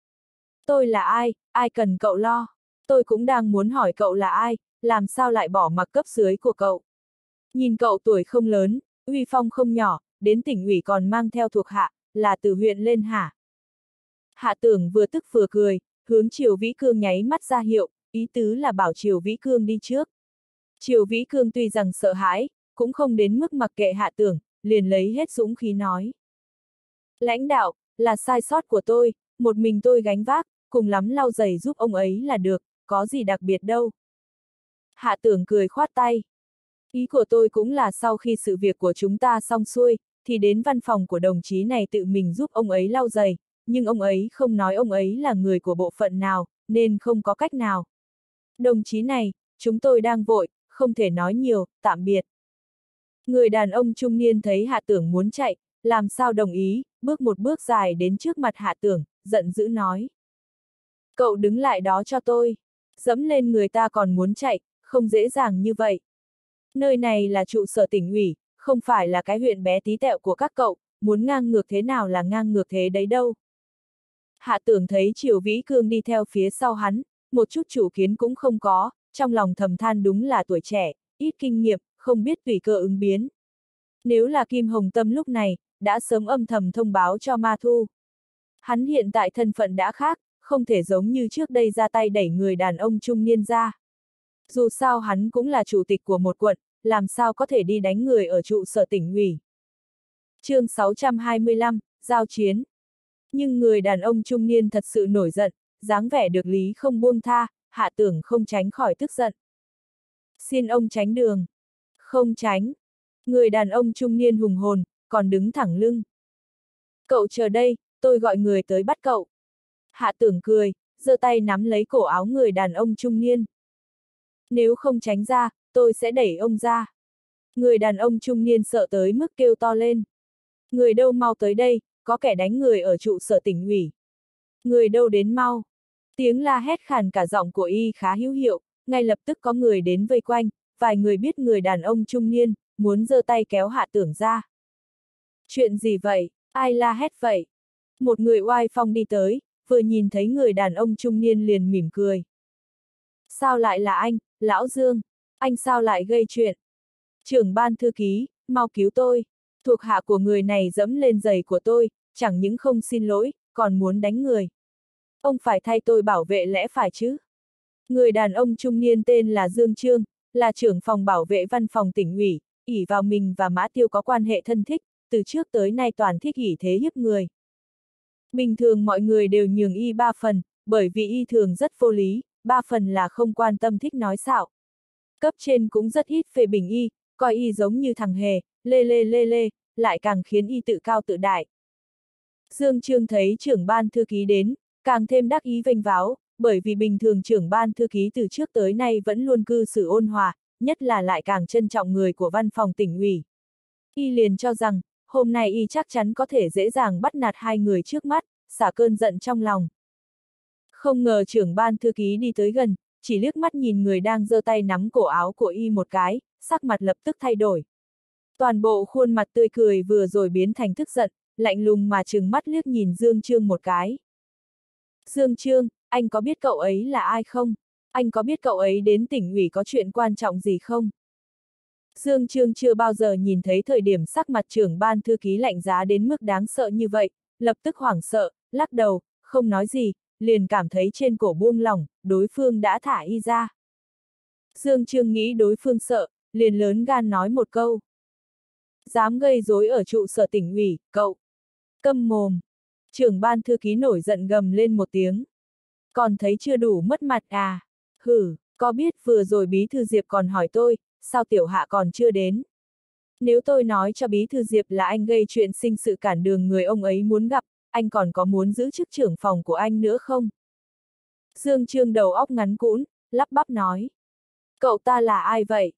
Tôi là ai, ai cần cậu lo? Tôi cũng đang muốn hỏi cậu là ai, làm sao lại bỏ mặc cấp dưới của cậu? Nhìn cậu tuổi không lớn, uy phong không nhỏ, đến tỉnh ủy còn mang theo thuộc hạ, là từ huyện lên hả? Hạ Tưởng vừa tức vừa cười, hướng Triều Vĩ Cương nháy mắt ra hiệu, ý tứ là bảo Triều Vĩ Cương đi trước. Triều Vĩ Cương tuy rằng sợ hãi, cũng không đến mức mặc kệ Hạ Tưởng, liền lấy hết dũng khí nói. Lãnh đạo, là sai sót của tôi, một mình tôi gánh vác, cùng lắm lau giày giúp ông ấy là được, có gì đặc biệt đâu. Hạ Tưởng cười khoát tay. Ý của tôi cũng là sau khi sự việc của chúng ta xong xuôi, thì đến văn phòng của đồng chí này tự mình giúp ông ấy lau giày, nhưng ông ấy không nói ông ấy là người của bộ phận nào, nên không có cách nào. Đồng chí này, chúng tôi đang vội, không thể nói nhiều, tạm biệt. Người đàn ông trung niên thấy Hạ Tưởng muốn chạy, làm sao đồng ý, bước một bước dài đến trước mặt Hạ Tưởng, giận dữ nói. Cậu đứng lại đó cho tôi. Dẫm lên người ta còn muốn chạy, không dễ dàng như vậy. Nơi này là trụ sở tỉnh ủy, không phải là cái huyện bé tí tẹo của các cậu, muốn ngang ngược thế nào là ngang ngược thế đấy đâu. Hạ Tưởng thấy Triều Vĩ Cương đi theo phía sau hắn, một chút chủ kiến cũng không có, trong lòng thầm than đúng là tuổi trẻ, ít kinh nghiệm, không biết tùy cơ ứng biến. Nếu là Kim Hồng Tâm lúc này, đã sớm âm thầm thông báo cho Ma Thu. Hắn hiện tại thân phận đã khác, không thể giống như trước đây ra tay đẩy người đàn ông trung niên ra. Dù sao hắn cũng là chủ tịch của một quận, làm sao có thể đi đánh người ở trụ sở tỉnh ủy. Chương 625, giao chiến. Nhưng người đàn ông trung niên thật sự nổi giận, dáng vẻ được lý không buông tha, Hạ Tưởng không tránh khỏi tức giận. Xin ông tránh đường. Không tránh. Người đàn ông trung niên hùng hồn, còn đứng thẳng lưng. Cậu chờ đây, tôi gọi người tới bắt cậu. Hạ Tưởng cười, giơ tay nắm lấy cổ áo người đàn ông trung niên. Nếu không tránh ra, tôi sẽ đẩy ông ra. Người đàn ông trung niên sợ tới mức kêu to lên. Người đâu mau tới đây, có kẻ đánh người ở trụ sở tỉnh ủy. Người đâu đến mau. Tiếng la hét khàn cả giọng của y khá hữu hiệu, ngay lập tức có người đến vây quanh, vài người biết người đàn ông trung niên, muốn giơ tay kéo Hạ Tưởng ra. Chuyện gì vậy, ai la hét vậy? Một người oai phong đi tới, vừa nhìn thấy người đàn ông trung niên liền mỉm cười. Sao lại là anh, Lão Dương? Anh sao lại gây chuyện? Trưởng ban thư ký, mau cứu tôi. Thuộc hạ của người này dẫm lên giày của tôi, chẳng những không xin lỗi, còn muốn đánh người. Ông phải thay tôi bảo vệ lẽ phải chứ? Người đàn ông trung niên tên là Dương Trương, là trưởng phòng bảo vệ văn phòng tỉnh ủy, ỷ vào mình và Mã Tiêu có quan hệ thân thích, từ trước tới nay toàn thích ỷ thế hiếp người. Bình thường mọi người đều nhường y 3 phần, bởi vì y thường rất vô lý, 3 phần là không quan tâm thích nói xạo. Cấp trên cũng rất ít phê bình y, coi y giống như thằng hề, lê, lại càng khiến y tự cao tự đại. Dương Chương thấy trưởng ban thư ký đến, càng thêm đắc ý vênh váo, bởi vì bình thường trưởng ban thư ký từ trước tới nay vẫn luôn cư xử ôn hòa, nhất là lại càng trân trọng người của văn phòng tỉnh ủy. Y liền cho rằng, hôm nay y chắc chắn có thể dễ dàng bắt nạt hai người trước mắt, xả cơn giận trong lòng. Không ngờ trưởng ban thư ký đi tới gần, chỉ liếc mắt nhìn người đang giơ tay nắm cổ áo của y một cái, sắc mặt lập tức thay đổi. Toàn bộ khuôn mặt tươi cười vừa rồi biến thành tức giận, lạnh lùng mà trừng mắt liếc nhìn Dương Chương một cái. Dương Chương, anh có biết cậu ấy là ai không? Anh có biết cậu ấy đến tỉnh ủy có chuyện quan trọng gì không? Dương Chương chưa bao giờ nhìn thấy thời điểm sắc mặt trưởng ban thư ký lạnh giá đến mức đáng sợ như vậy, lập tức hoảng sợ, lắc đầu, không nói gì, liền cảm thấy trên cổ buông lỏng, đối phương đã thả y ra. Dương Chương nghĩ đối phương sợ, liền lớn gan nói một câu. Dám gây rối ở trụ sở tỉnh ủy, cậu. Câm mồm. Trưởng ban thư ký nổi giận gầm lên một tiếng. Còn thấy chưa đủ mất mặt à? Hử, có biết vừa rồi bí thư Diệp còn hỏi tôi, sao tiểu hạ còn chưa đến? Nếu tôi nói cho bí thư Diệp là anh gây chuyện sinh sự cản đường người ông ấy muốn gặp, anh còn có muốn giữ chức trưởng phòng của anh nữa không? Dương Chương đầu óc ngắn cũn, lắp bắp nói. Cậu ta là ai vậy?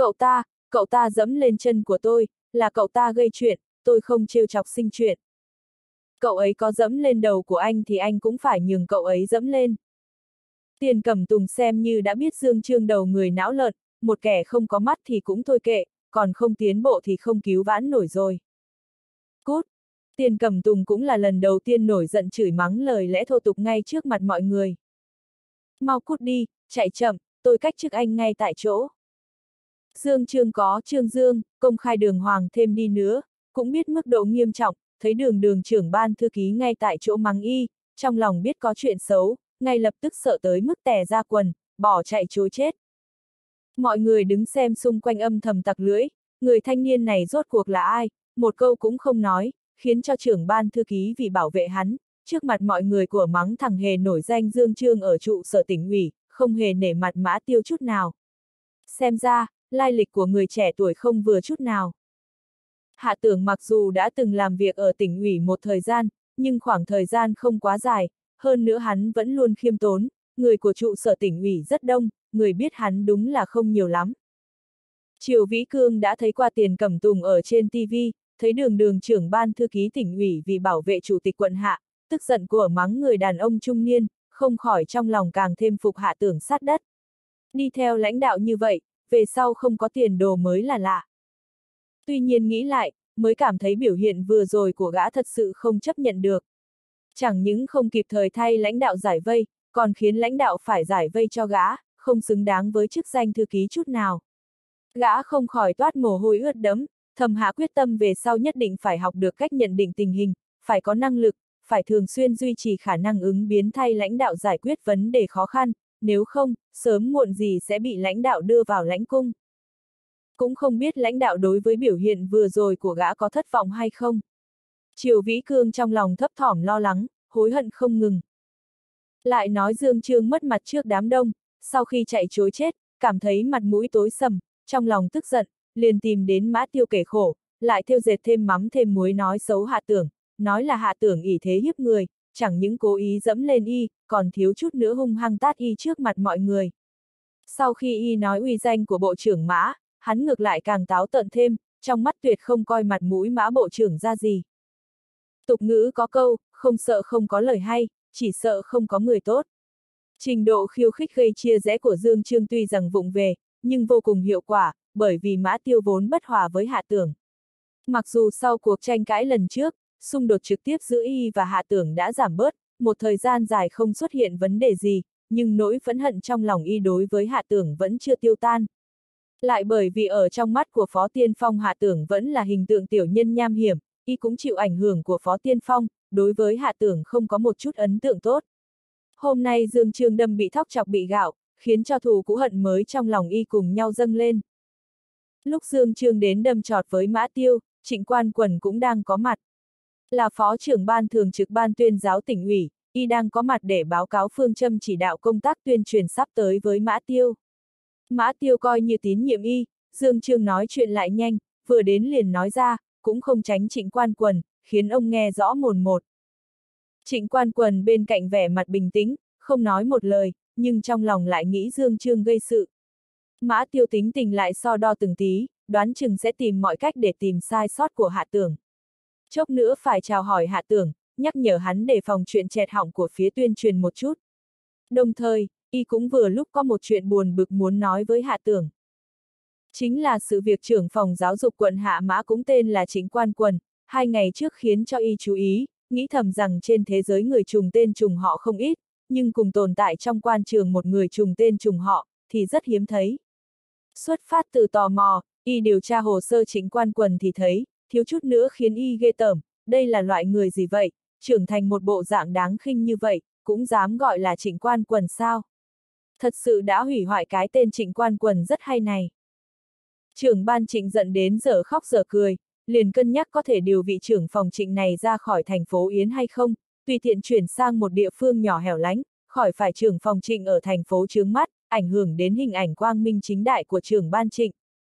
Cậu ta dẫm lên chân của tôi, là cậu ta gây chuyện, tôi không trêu chọc sinh chuyện. Cậu ấy có dẫm lên đầu của anh thì anh cũng phải nhường cậu ấy dẫm lên. Tiền Cẩm Tùng xem như đã biết Dương Chương đầu người não lợn, một kẻ không có mắt thì cũng thôi kệ, còn không tiến bộ thì không cứu vãn nổi rồi. Cút! Tiền Cẩm Tùng cũng là lần đầu tiên nổi giận chửi mắng lời lẽ thô tục ngay trước mặt mọi người. Mau cút đi, chạy chậm, tôi cách chức anh ngay tại chỗ. Dương Chương có Trương Dương, công khai đường hoàng thêm đi nữa, cũng biết mức độ nghiêm trọng, thấy đường trưởng ban thư ký ngay tại chỗ mắng y, trong lòng biết có chuyện xấu, ngay lập tức sợ tới mức tè ra quần, bỏ chạy trối chết. Mọi người đứng xem xung quanh âm thầm tặc lưỡi, người thanh niên này rốt cuộc là ai, một câu cũng không nói, khiến cho trưởng ban thư ký vì bảo vệ hắn, trước mặt mọi người của mắng thằng hề nổi danh Dương Chương ở trụ sở tỉnh ủy, không hề nể mặt Mã Tiêu chút nào. Xem ra, lai lịch của người trẻ tuổi không vừa chút nào. Hạ Tưởng mặc dù đã từng làm việc ở tỉnh ủy một thời gian, nhưng khoảng thời gian không quá dài, hơn nữa hắn vẫn luôn khiêm tốn, người của trụ sở tỉnh ủy rất đông, người biết hắn đúng là không nhiều lắm. Triều Vĩ Cương đã thấy qua Tiền Cẩm Tùng ở trên TV, thấy đường trưởng ban thư ký tỉnh ủy vì bảo vệ chủ tịch quận Hạ, tức giận của mắng người đàn ông trung niên, không khỏi trong lòng càng thêm phục Hạ Tưởng sát đất. Đi theo lãnh đạo như vậy, về sau không có tiền đồ mới là lạ. Tuy nhiên nghĩ lại, mới cảm thấy biểu hiện vừa rồi của gã thật sự không chấp nhận được. Chẳng những không kịp thời thay lãnh đạo giải vây, còn khiến lãnh đạo phải giải vây cho gã, không xứng đáng với chức danh thư ký chút nào. Gã không khỏi toát mồ hôi ướt đẫm, thầm hạ quyết tâm về sau nhất định phải học được cách nhận định tình hình, phải có năng lực, phải thường xuyên duy trì khả năng ứng biến thay lãnh đạo giải quyết vấn đề khó khăn, nếu không, sớm muộn gì sẽ bị lãnh đạo đưa vào lãnh cung. Cũng không biết lãnh đạo đối với biểu hiện vừa rồi của gã có thất vọng hay không. Triều Vĩ Cương trong lòng thấp thỏm lo lắng, hối hận không ngừng. Lại nói Dương Chương mất mặt trước đám đông, sau khi chạy trối chết, cảm thấy mặt mũi tối sầm, trong lòng tức giận, liền tìm đến Mã Tiêu kể khổ, lại thêu dệt thêm mắm thêm muối nói xấu Hạ Tưởng, nói là Hạ Tưởng ỷ thế hiếp người, chẳng những cố ý dẫm lên y, còn thiếu chút nữa hung hăng tát y trước mặt mọi người. Sau khi y nói uy danh của bộ trưởng Mã, hắn ngược lại càng táo tợn thêm, trong mắt tuyệt không coi mặt mũi Mã bộ trưởng ra gì. Tục ngữ có câu, không sợ không có lời hay, chỉ sợ không có người tốt. Trình độ khiêu khích gây chia rẽ của Dương Chương tuy rằng vụng về, nhưng vô cùng hiệu quả, bởi vì Mã Tiêu vốn bất hòa với Hạ Tưởng. Mặc dù sau cuộc tranh cãi lần trước, xung đột trực tiếp giữa y và Hạ Tưởng đã giảm bớt, một thời gian dài không xuất hiện vấn đề gì, nhưng nỗi phẫn hận trong lòng y đối với Hạ Tưởng vẫn chưa tiêu tan. Lại bởi vì ở trong mắt của Phó Tiên Phong Hạ Tưởng vẫn là hình tượng tiểu nhân nham hiểm, y cũng chịu ảnh hưởng của Phó Tiên Phong, đối với Hạ Tưởng không có một chút ấn tượng tốt. Hôm nay Dương Chương đâm bị thóc chọc bị gạo, khiến cho thù cũ hận mới trong lòng y cùng nhau dâng lên. Lúc Dương Chương đến đâm chọt với Mã Tiêu, Trịnh Quan Quần cũng đang có mặt. Là phó trưởng ban thường trực ban tuyên giáo tỉnh ủy, y đang có mặt để báo cáo phương châm chỉ đạo công tác tuyên truyền sắp tới với Mã Tiêu. Mã Tiêu coi như tín nhiệm y, Dương Trương nói chuyện lại nhanh, vừa đến liền nói ra, cũng không tránh Trịnh Quan Quần, khiến ông nghe rõ mồn một. Trịnh Quan Quần bên cạnh vẻ mặt bình tĩnh, không nói một lời, nhưng trong lòng lại nghĩ Dương Trương gây sự. Mã Tiêu tính tình lại so đo từng tí, đoán chừng sẽ tìm mọi cách để tìm sai sót của Hạ Tưởng. Chốc nữa phải chào hỏi Hạ Tưởng, nhắc nhở hắn đề phòng chuyện chẹt họng của phía tuyên truyền một chút. Đồng thời, y cũng vừa lúc có một chuyện buồn bực muốn nói với Hạ Tưởng. Chính là sự việc trưởng phòng giáo dục quận Hạ Mã cũng tên là Trịnh Quan Quần, 2 ngày trước khiến cho y chú ý, nghĩ thầm rằng trên thế giới người trùng tên trùng họ không ít, nhưng cùng tồn tại trong quan trường một người trùng tên trùng họ, thì rất hiếm thấy. Xuất phát từ tò mò, y điều tra hồ sơ Trịnh Quan Quần thì thấy, thiếu chút nữa khiến y ghê tởm, đây là loại người gì vậy, trưởng thành một bộ dạng đáng khinh như vậy, cũng dám gọi là Trịnh Quan Quần sao? Thật sự đã hủy hoại cái tên Trịnh Quan Quần rất hay này. Trưởng ban Trịnh giận đến dở khóc dở cười, liền cân nhắc có thể điều vị trưởng phòng Trịnh này ra khỏi thành phố Yến hay không, tùy tiện chuyển sang một địa phương nhỏ hẻo lánh, khỏi phải trưởng phòng Trịnh ở thành phố chướng mắt, ảnh hưởng đến hình ảnh quang minh chính đại của trưởng ban Trịnh.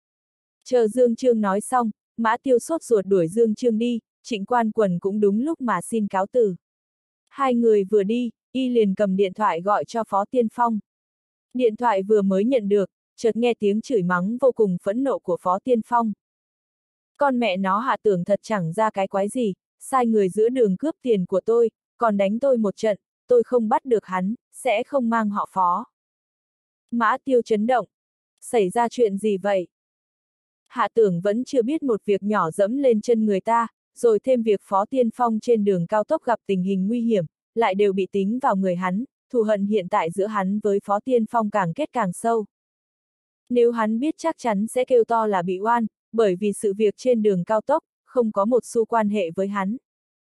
Chờ Dương Trương nói xong, Mã Tiêu sốt ruột đuổi Dương Trương đi, Trịnh Quan Quần cũng đúng lúc mà xin cáo từ. Hai người vừa đi, y liền cầm điện thoại gọi cho Phó Tiên Phong. Điện thoại vừa mới nhận được, chợt nghe tiếng chửi mắng vô cùng phẫn nộ của Phó Tiên Phong. Con mẹ nó Hạ Tưởng thật chẳng ra cái quái gì, sai người giữa đường cướp tiền của tôi, còn đánh tôi một trận, tôi không bắt được hắn, sẽ không mang họ Phó. Mã Tiêu chấn động. Xảy ra chuyện gì vậy? Hạ Tưởng vẫn chưa biết một việc nhỏ dẫm lên chân người ta, rồi thêm việc Phó Tiên Phong trên đường cao tốc gặp tình hình nguy hiểm, lại đều bị tính vào người hắn, thù hận hiện tại giữa hắn với Phó Tiên Phong càng kết càng sâu. Nếu hắn biết chắc chắn sẽ kêu to là bị oan, bởi vì sự việc trên đường cao tốc, không có một xu quan hệ với hắn.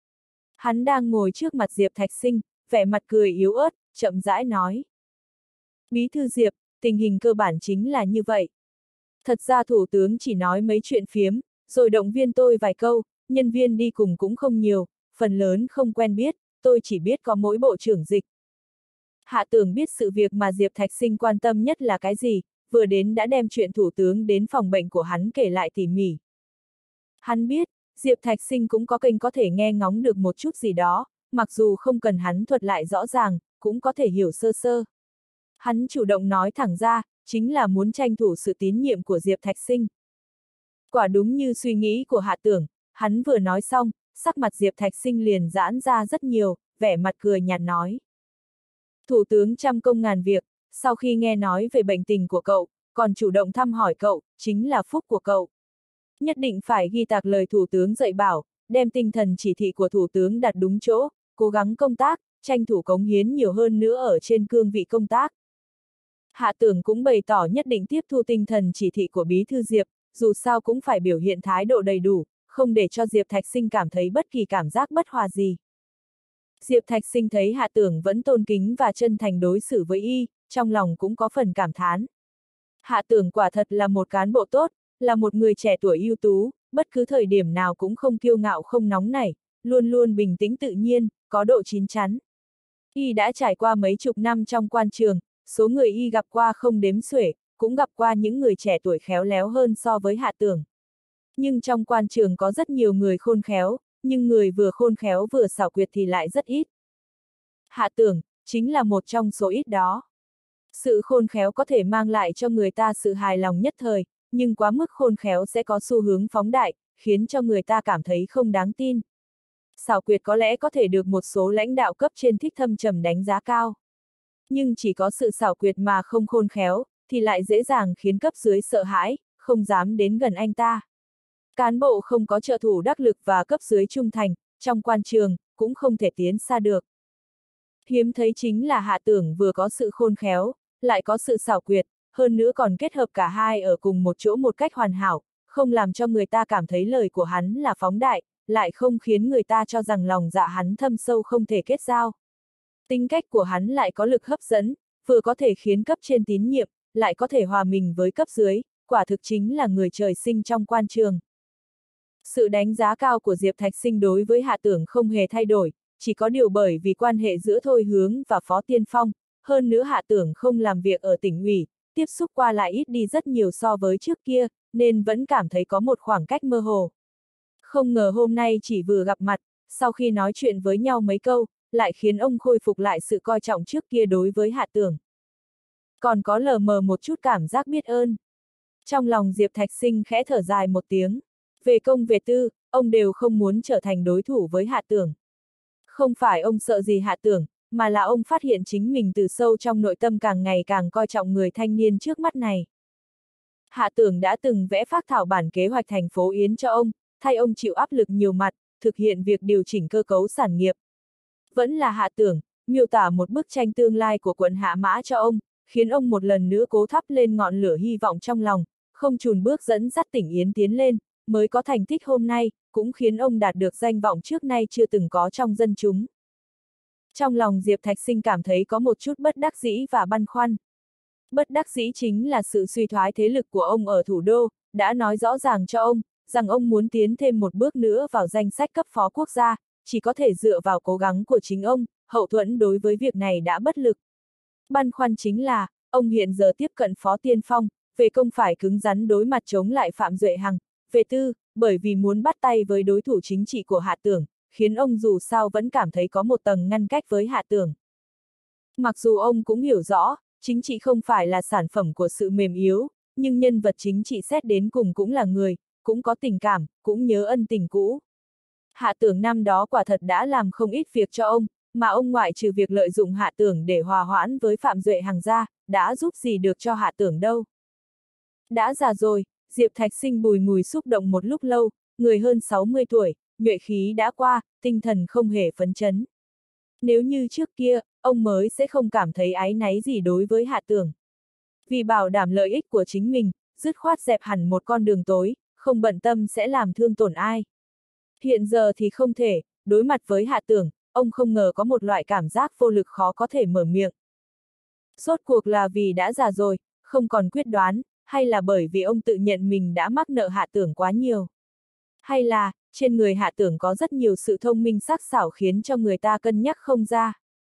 Hắn đang ngồi trước mặt Diệp Thạch Sinh, vẻ mặt cười yếu ớt, chậm rãi nói. Bí thư Diệp, tình hình cơ bản chính là như vậy. Thật ra Thủ tướng chỉ nói mấy chuyện phiếm, rồi động viên tôi vài câu, nhân viên đi cùng cũng không nhiều, phần lớn không quen biết, tôi chỉ biết có mỗi Bộ trưởng Dịch. Hạ Tưởng biết sự việc mà Diệp Thạch Sinh quan tâm nhất là cái gì, vừa đến đã đem chuyện Thủ tướng đến phòng bệnh của hắn kể lại tỉ mỉ. Hắn biết, Diệp Thạch Sinh cũng có kênh có thể nghe ngóng được một chút gì đó, mặc dù không cần hắn thuật lại rõ ràng, cũng có thể hiểu sơ sơ. Hắn chủ động nói thẳng ra, chính là muốn tranh thủ sự tín nhiệm của Diệp Thạch Sinh. Quả đúng như suy nghĩ của Hạ Tưởng, hắn vừa nói xong, sắc mặt Diệp Thạch Sinh liền giãn ra rất nhiều, vẻ mặt cười nhạt nói. Thủ tướng trăm công ngàn việc, sau khi nghe nói về bệnh tình của cậu, còn chủ động thăm hỏi cậu, chính là phúc của cậu. Nhất định phải ghi tạc lời Thủ tướng dạy bảo, đem tinh thần chỉ thị của Thủ tướng đặt đúng chỗ, cố gắng công tác, tranh thủ cống hiến nhiều hơn nữa ở trên cương vị công tác. Hạ Tưởng cũng bày tỏ nhất định tiếp thu tinh thần chỉ thị của Bí thư Diệp, dù sao cũng phải biểu hiện thái độ đầy đủ, không để cho Diệp Thạch Sinh cảm thấy bất kỳ cảm giác bất hòa gì. Diệp Thạch Sinh thấy Hạ Tưởng vẫn tôn kính và chân thành đối xử với y, trong lòng cũng có phần cảm thán. Hạ Tưởng quả thật là một cán bộ tốt, là một người trẻ tuổi ưu tú, bất cứ thời điểm nào cũng không kiêu ngạo không nóng nảy, luôn luôn bình tĩnh tự nhiên, có độ chín chắn. Y đã trải qua mấy chục năm trong quan trường, số người y gặp qua không đếm xuể, cũng gặp qua những người trẻ tuổi khéo léo hơn so với Hạ Tưởng. Nhưng trong quan trường có rất nhiều người khôn khéo, nhưng người vừa khôn khéo vừa xảo quyệt thì lại rất ít. Hạ Tưởng, chính là một trong số ít đó. Sự khôn khéo có thể mang lại cho người ta sự hài lòng nhất thời, nhưng quá mức khôn khéo sẽ có xu hướng phóng đại, khiến cho người ta cảm thấy không đáng tin. Xảo quyệt có lẽ có thể được một số lãnh đạo cấp trên thích thâm trầm đánh giá cao. Nhưng chỉ có sự xảo quyệt mà không khôn khéo, thì lại dễ dàng khiến cấp dưới sợ hãi, không dám đến gần anh ta. Cán bộ không có trợ thủ đắc lực và cấp dưới trung thành, trong quan trường, cũng không thể tiến xa được. Hiếm thấy chính là Hạ Tưởng vừa có sự khôn khéo, lại có sự xảo quyệt, hơn nữa còn kết hợp cả hai ở cùng một chỗ một cách hoàn hảo, không làm cho người ta cảm thấy lời của hắn là phóng đại, lại không khiến người ta cho rằng lòng dạ hắn thâm sâu không thể kết giao. Tính cách của hắn lại có lực hấp dẫn, vừa có thể khiến cấp trên tín nhiệm, lại có thể hòa mình với cấp dưới, quả thực chính là người trời sinh trong quan trường. Sự đánh giá cao của Diệp Thạch Sinh đối với Hạ Tưởng không hề thay đổi, chỉ có điều bởi vì quan hệ giữa Thôi Hướng và Phó Tiên Phong, hơn nữa Hạ Tưởng không làm việc ở tỉnh ủy, tiếp xúc qua lại ít đi rất nhiều so với trước kia, nên vẫn cảm thấy có một khoảng cách mơ hồ. Không ngờ hôm nay chỉ vừa gặp mặt, sau khi nói chuyện với nhau mấy câu, lại khiến ông khôi phục lại sự coi trọng trước kia đối với Hạ Tưởng. Còn có lờ mờ một chút cảm giác biết ơn. Trong lòng Diệp Thạch Sinh khẽ thở dài một tiếng. Về công về tư, ông đều không muốn trở thành đối thủ với Hạ Tưởng. Không phải ông sợ gì Hạ Tưởng, mà là ông phát hiện chính mình từ sâu trong nội tâm càng ngày càng coi trọng người thanh niên trước mắt này. Hạ Tưởng đã từng vẽ phác thảo bản kế hoạch thành phố Yến cho ông, thay ông chịu áp lực nhiều mặt, thực hiện việc điều chỉnh cơ cấu sản nghiệp. Vẫn là Hạ Tưởng, miêu tả một bức tranh tương lai của quận Hạ Mã cho ông, khiến ông một lần nữa cố thắp lên ngọn lửa hy vọng trong lòng, không chùn bước dẫn dắt tỉnh Yến tiến lên, mới có thành tích hôm nay, cũng khiến ông đạt được danh vọng trước nay chưa từng có trong dân chúng. Trong lòng Diệp Thạch Sinh cảm thấy có một chút bất đắc dĩ và băn khoăn. Bất đắc dĩ chính là sự suy thoái thế lực của ông ở thủ đô, đã nói rõ ràng cho ông, rằng ông muốn tiến thêm một bước nữa vào danh sách cấp phó quốc gia, chỉ có thể dựa vào cố gắng của chính ông, hậu thuẫn đối với việc này đã bất lực. Băn khoăn chính là, ông hiện giờ tiếp cận Phó Tiên Phong, về công phải cứng rắn đối mặt chống lại Phạm Duệ Hằng, về tư, bởi vì muốn bắt tay với đối thủ chính trị của Hạ Tưởng, khiến ông dù sao vẫn cảm thấy có một tầng ngăn cách với Hạ Tưởng. Mặc dù ông cũng hiểu rõ, chính trị không phải là sản phẩm của sự mềm yếu, nhưng nhân vật chính trị xét đến cùng cũng là người, cũng có tình cảm, cũng nhớ ân tình cũ. Hạ Tưởng năm đó quả thật đã làm không ít việc cho ông, mà ông ngoại trừ việc lợi dụng Hạ Tưởng để hòa hoãn với Phạm Duệ Hằng ra, đã giúp gì được cho Hạ Tưởng đâu. Đã già rồi, Diệp Thạch Sinh bùi ngùi xúc động một lúc lâu, người hơn 60 tuổi, nhuệ khí đã qua, tinh thần không hề phấn chấn. Nếu như trước kia, ông mới sẽ không cảm thấy áy náy gì đối với Hạ Tưởng. Vì bảo đảm lợi ích của chính mình, dứt khoát dẹp hẳn một con đường tối, không bận tâm sẽ làm thương tổn ai. Hiện giờ thì không thể, đối mặt với Hạ Tưởng, ông không ngờ có một loại cảm giác vô lực khó có thể mở miệng. Rốt cuộc là vì đã già rồi, không còn quyết đoán, hay là bởi vì ông tự nhận mình đã mắc nợ Hạ Tưởng quá nhiều. Hay là, trên người Hạ Tưởng có rất nhiều sự thông minh sắc sảo khiến cho người ta cân nhắc không ra.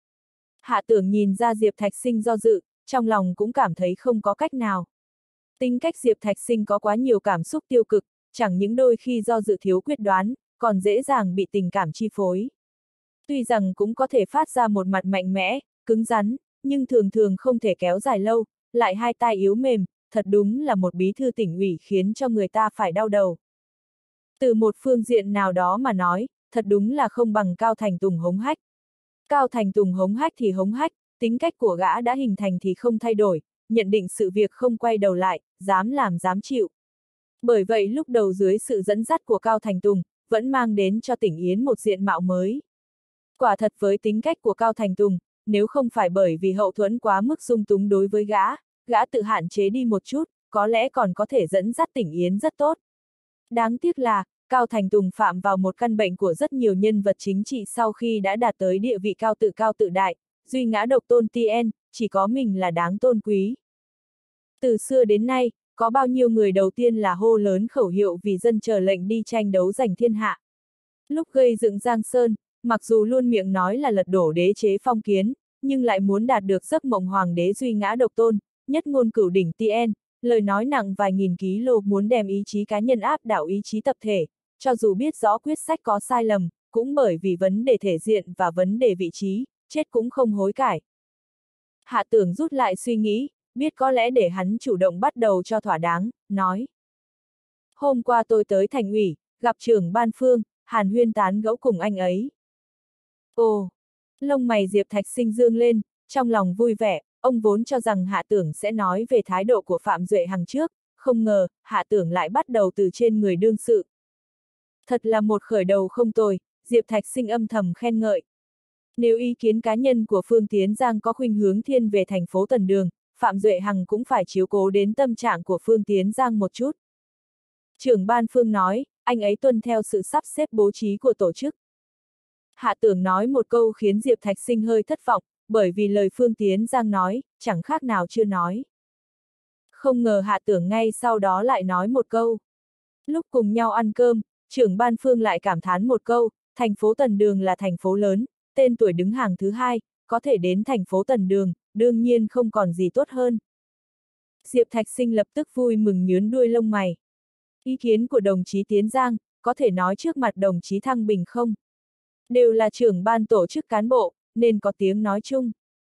Hạ Tưởng nhìn ra Diệp Thạch Sinh do dự, trong lòng cũng cảm thấy không có cách nào. Tính cách Diệp Thạch Sinh có quá nhiều cảm xúc tiêu cực, chẳng những đôi khi do dự thiếu quyết đoán, còn dễ dàng bị tình cảm chi phối. Tuy rằng cũng có thể phát ra một mặt mạnh mẽ, cứng rắn, nhưng thường thường không thể kéo dài lâu, lại hai tai yếu mềm, thật đúng là một bí thư tỉnh ủy khiến cho người ta phải đau đầu. Từ một phương diện nào đó mà nói, thật đúng là không bằng Cao Thành Tùng hống hách. Cao Thành Tùng hống hách thì hống hách, tính cách của gã đã hình thành thì không thay đổi, nhận định sự việc không quay đầu lại, dám làm dám chịu. Bởi vậy lúc đầu dưới sự dẫn dắt của Cao Thành Tùng, vẫn mang đến cho tỉnh Yến một diện mạo mới. Quả thật với tính cách của Cao Thành Tùng, nếu không phải bởi vì hậu thuẫn quá mức dung túng đối với gã tự hạn chế đi một chút, có lẽ còn có thể dẫn dắt tỉnh Yến rất tốt. Đáng tiếc là, Cao Thành Tùng phạm vào một căn bệnh của rất nhiều nhân vật chính trị sau khi đã đạt tới địa vị cao tự đại, duy ngã độc tôn TN, chỉ có mình là đáng tôn quý. Từ xưa đến nay, có bao nhiêu người đầu tiên là hô lớn khẩu hiệu vì dân chờ lệnh đi tranh đấu giành thiên hạ. Lúc gây dựng Giang Sơn, mặc dù luôn miệng nói là lật đổ đế chế phong kiến, nhưng lại muốn đạt được giấc mộng hoàng đế duy ngã độc tôn, nhất ngôn cửu đỉnh TN, lời nói nặng vài nghìn ký lô muốn đem ý chí cá nhân áp đảo ý chí tập thể, cho dù biết rõ quyết sách có sai lầm, cũng bởi vì vấn đề thể diện và vấn đề vị trí, chết cũng không hối cải. Hạ Tưởng rút lại suy nghĩ, biết có lẽ để hắn chủ động bắt đầu cho thỏa đáng, nói. Hôm qua tôi tới thành ủy, gặp trưởng ban Phương, hàn huyên tán gẫu cùng anh ấy. Ồ, lông mày Diệp Thạch Sinh dương lên, trong lòng vui vẻ, ông vốn cho rằng Hạ Tưởng sẽ nói về thái độ của Phạm Duệ Hằng trước, không ngờ, Hạ Tưởng lại bắt đầu từ trên người đương sự. Thật là một khởi đầu không tồi, Diệp Thạch Sinh âm thầm khen ngợi. Nếu ý kiến cá nhân của Phương Tiến Giang có khuynh hướng thiên về thành phố Tần Đường, Phạm Duệ Hằng cũng phải chiếu cố đến tâm trạng của Phương Tiến Giang một chút. Trưởng ban Phương nói, anh ấy tuân theo sự sắp xếp bố trí của tổ chức. Hạ Tưởng nói một câu khiến Diệp Thạch Sinh hơi thất vọng, bởi vì lời Phương Tiến Giang nói, chẳng khác nào chưa nói. Không ngờ Hạ Tưởng ngay sau đó lại nói một câu. Lúc cùng nhau ăn cơm, trưởng ban Phương lại cảm thán một câu, thành phố Tần Đường là thành phố lớn, tên tuổi đứng hàng thứ hai, có thể đến thành phố Tần Đường, đương nhiên không còn gì tốt hơn. Diệp Thạch Sinh lập tức vui mừng nhướng đuôi lông mày. Ý kiến của đồng chí Tiến Giang, có thể nói trước mặt đồng chí Thăng Bình không? Đều là trưởng ban tổ chức cán bộ, nên có tiếng nói chung.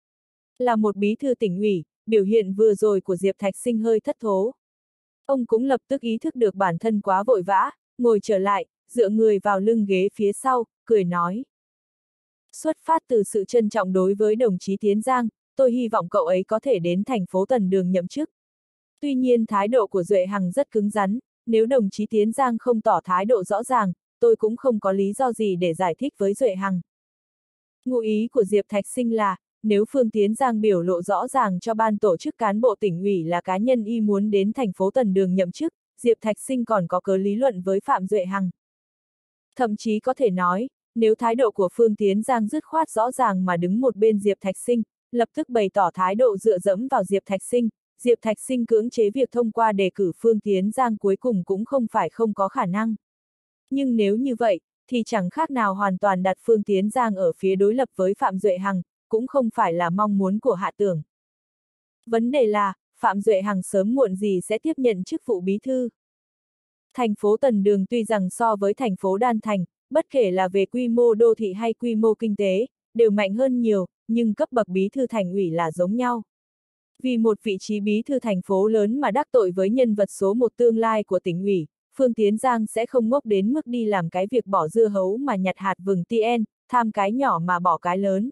Là một bí thư tỉnh ủy, biểu hiện vừa rồi của Diệp Thạch Sinh hơi thất thố. Ông cũng lập tức ý thức được bản thân quá vội vã, ngồi trở lại, dựa người vào lưng ghế phía sau, cười nói. Xuất phát từ sự trân trọng đối với đồng chí Tiến Giang, tôi hy vọng cậu ấy có thể đến thành phố Tần Đường nhậm chức. Tuy nhiên thái độ của Duệ Hằng rất cứng rắn, nếu đồng chí Tiến Giang không tỏ thái độ rõ ràng, tôi cũng không có lý do gì để giải thích với Duệ Hằng. Ngụ ý của Diệp Thạch Sinh là, nếu Phương Tiến Giang biểu lộ rõ ràng cho ban tổ chức cán bộ tỉnh ủy là cá nhân y muốn đến thành phố Tần Đường nhậm chức, Diệp Thạch Sinh còn có cớ lý luận với Phạm Duệ Hằng. Thậm chí có thể nói, nếu thái độ của Phương Tiến Giang dứt khoát rõ ràng mà đứng một bên Diệp Thạch Sinh, lập tức bày tỏ thái độ dựa dẫm vào Diệp Thạch Sinh cưỡng chế việc thông qua đề cử Phương Tiến Giang cuối cùng cũng không phải không có khả năng. Nhưng nếu như vậy, thì chẳng khác nào hoàn toàn đặt Phương Tiến Giang ở phía đối lập với Phạm Duệ Hằng, cũng không phải là mong muốn của Hạ Tưởng. Vấn đề là, Phạm Duệ Hằng sớm muộn gì sẽ tiếp nhận chức vụ bí thư. Thành phố Tần Đường tuy rằng so với thành phố Đan Thành, bất kể là về quy mô đô thị hay quy mô kinh tế, đều mạnh hơn nhiều, nhưng cấp bậc bí thư thành ủy là giống nhau. Vì một vị trí bí thư thành phố lớn mà đắc tội với nhân vật số một tương lai của tỉnh ủy, Phương Tiến Giang sẽ không ngốc đến mức đi làm cái việc bỏ dưa hấu mà nhặt hạt vừng tien, tham cái nhỏ mà bỏ cái lớn.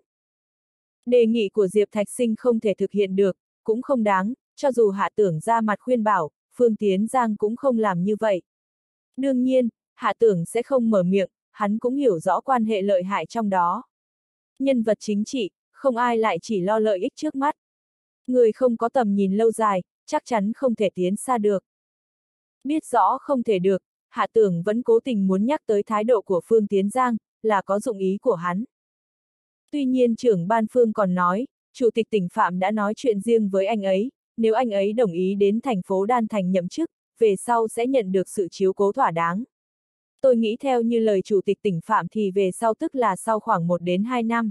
Đề nghị của Diệp Thạch Sinh không thể thực hiện được, cũng không đáng, cho dù Hạ Tưởng ra mặt khuyên bảo, Phương Tiến Giang cũng không làm như vậy. Đương nhiên, Hạ Tưởng sẽ không mở miệng, hắn cũng hiểu rõ quan hệ lợi hại trong đó. Nhân vật chính trị, không ai lại chỉ lo lợi ích trước mắt. Người không có tầm nhìn lâu dài, chắc chắn không thể tiến xa được. Biết rõ không thể được, Hạ Tưởng vẫn cố tình muốn nhắc tới thái độ của Phương Tiến Giang, là có dụng ý của hắn. Tuy nhiên trưởng ban Phương còn nói, Chủ tịch tỉnh Phạm đã nói chuyện riêng với anh ấy, nếu anh ấy đồng ý đến thành phố Đan Thành nhậm chức, về sau sẽ nhận được sự chiếu cố thỏa đáng. Tôi nghĩ theo như lời Chủ tịch tỉnh Phạm thì về sau tức là sau khoảng 1 đến 2 năm.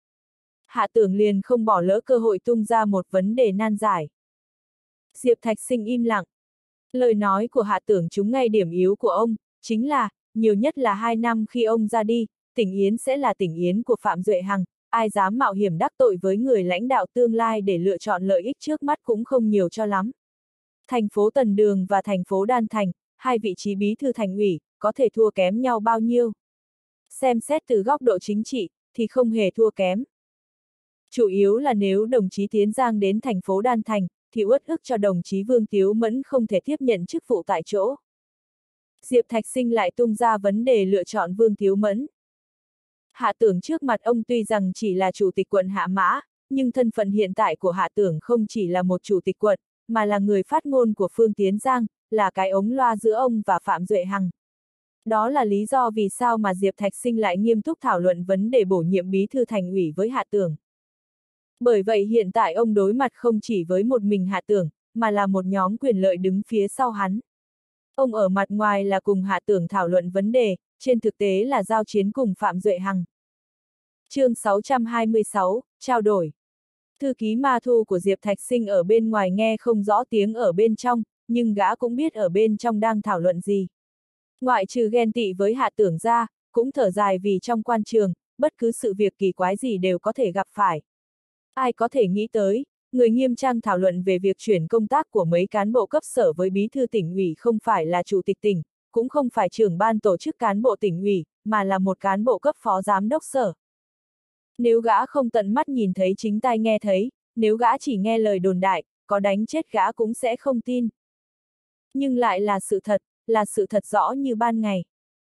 Hạ Tưởng liền không bỏ lỡ cơ hội tung ra một vấn đề nan giải. Diệp Thạch Sinh im lặng. Lời nói của Hạ Tưởng trúng ngay điểm yếu của ông, chính là, nhiều nhất là 2 năm khi ông ra đi, tỉnh Yến sẽ là tỉnh Yến của Phạm Duệ Hằng, ai dám mạo hiểm đắc tội với người lãnh đạo tương lai để lựa chọn lợi ích trước mắt cũng không nhiều cho lắm. Thành phố Tần Đường và thành phố Đan Thành, hai vị trí bí thư thành ủy, có thể thua kém nhau bao nhiêu? Xem xét từ góc độ chính trị, thì không hề thua kém. Chủ yếu là nếu đồng chí Tiến Giang đến thành phố Đan Thành, thì uất ức cho đồng chí Vương Tiếu Mẫn không thể tiếp nhận chức vụ tại chỗ. Diệp Thạch Sinh lại tung ra vấn đề lựa chọn Vương Tiếu Mẫn. Hạ Tưởng trước mặt ông tuy rằng chỉ là chủ tịch quận Hạ Mã, nhưng thân phận hiện tại của Hạ Tưởng không chỉ là một chủ tịch quận, mà là người phát ngôn của Phương Tiến Giang, là cái ống loa giữa ông và Phạm Duệ Hằng. Đó là lý do vì sao mà Diệp Thạch Sinh lại nghiêm túc thảo luận vấn đề bổ nhiệm bí thư thành ủy với Hạ Tưởng. Bởi vậy hiện tại ông đối mặt không chỉ với một mình Hạ Tưởng, mà là một nhóm quyền lợi đứng phía sau hắn. Ông ở mặt ngoài là cùng Hạ Tưởng thảo luận vấn đề, trên thực tế là giao chiến cùng Phạm Duệ Hằng. Chương 626, trao đổi. Thư ký ma thu của Diệp Thạch Sinh ở bên ngoài nghe không rõ tiếng ở bên trong, nhưng gã cũng biết ở bên trong đang thảo luận gì. Ngoại trừ ghen tị với Hạ Tưởng ra, cũng thở dài vì trong quan trường, bất cứ sự việc kỳ quái gì đều có thể gặp phải. Ai có thể nghĩ tới, người nghiêm trang thảo luận về việc chuyển công tác của mấy cán bộ cấp sở với bí thư tỉnh ủy không phải là chủ tịch tỉnh, cũng không phải trưởng ban tổ chức cán bộ tỉnh ủy, mà là một cán bộ cấp phó giám đốc sở. Nếu gã không tận mắt nhìn thấy chính tai nghe thấy, nếu gã chỉ nghe lời đồn đại, có đánh chết gã cũng sẽ không tin. Nhưng lại là sự thật rõ như ban ngày.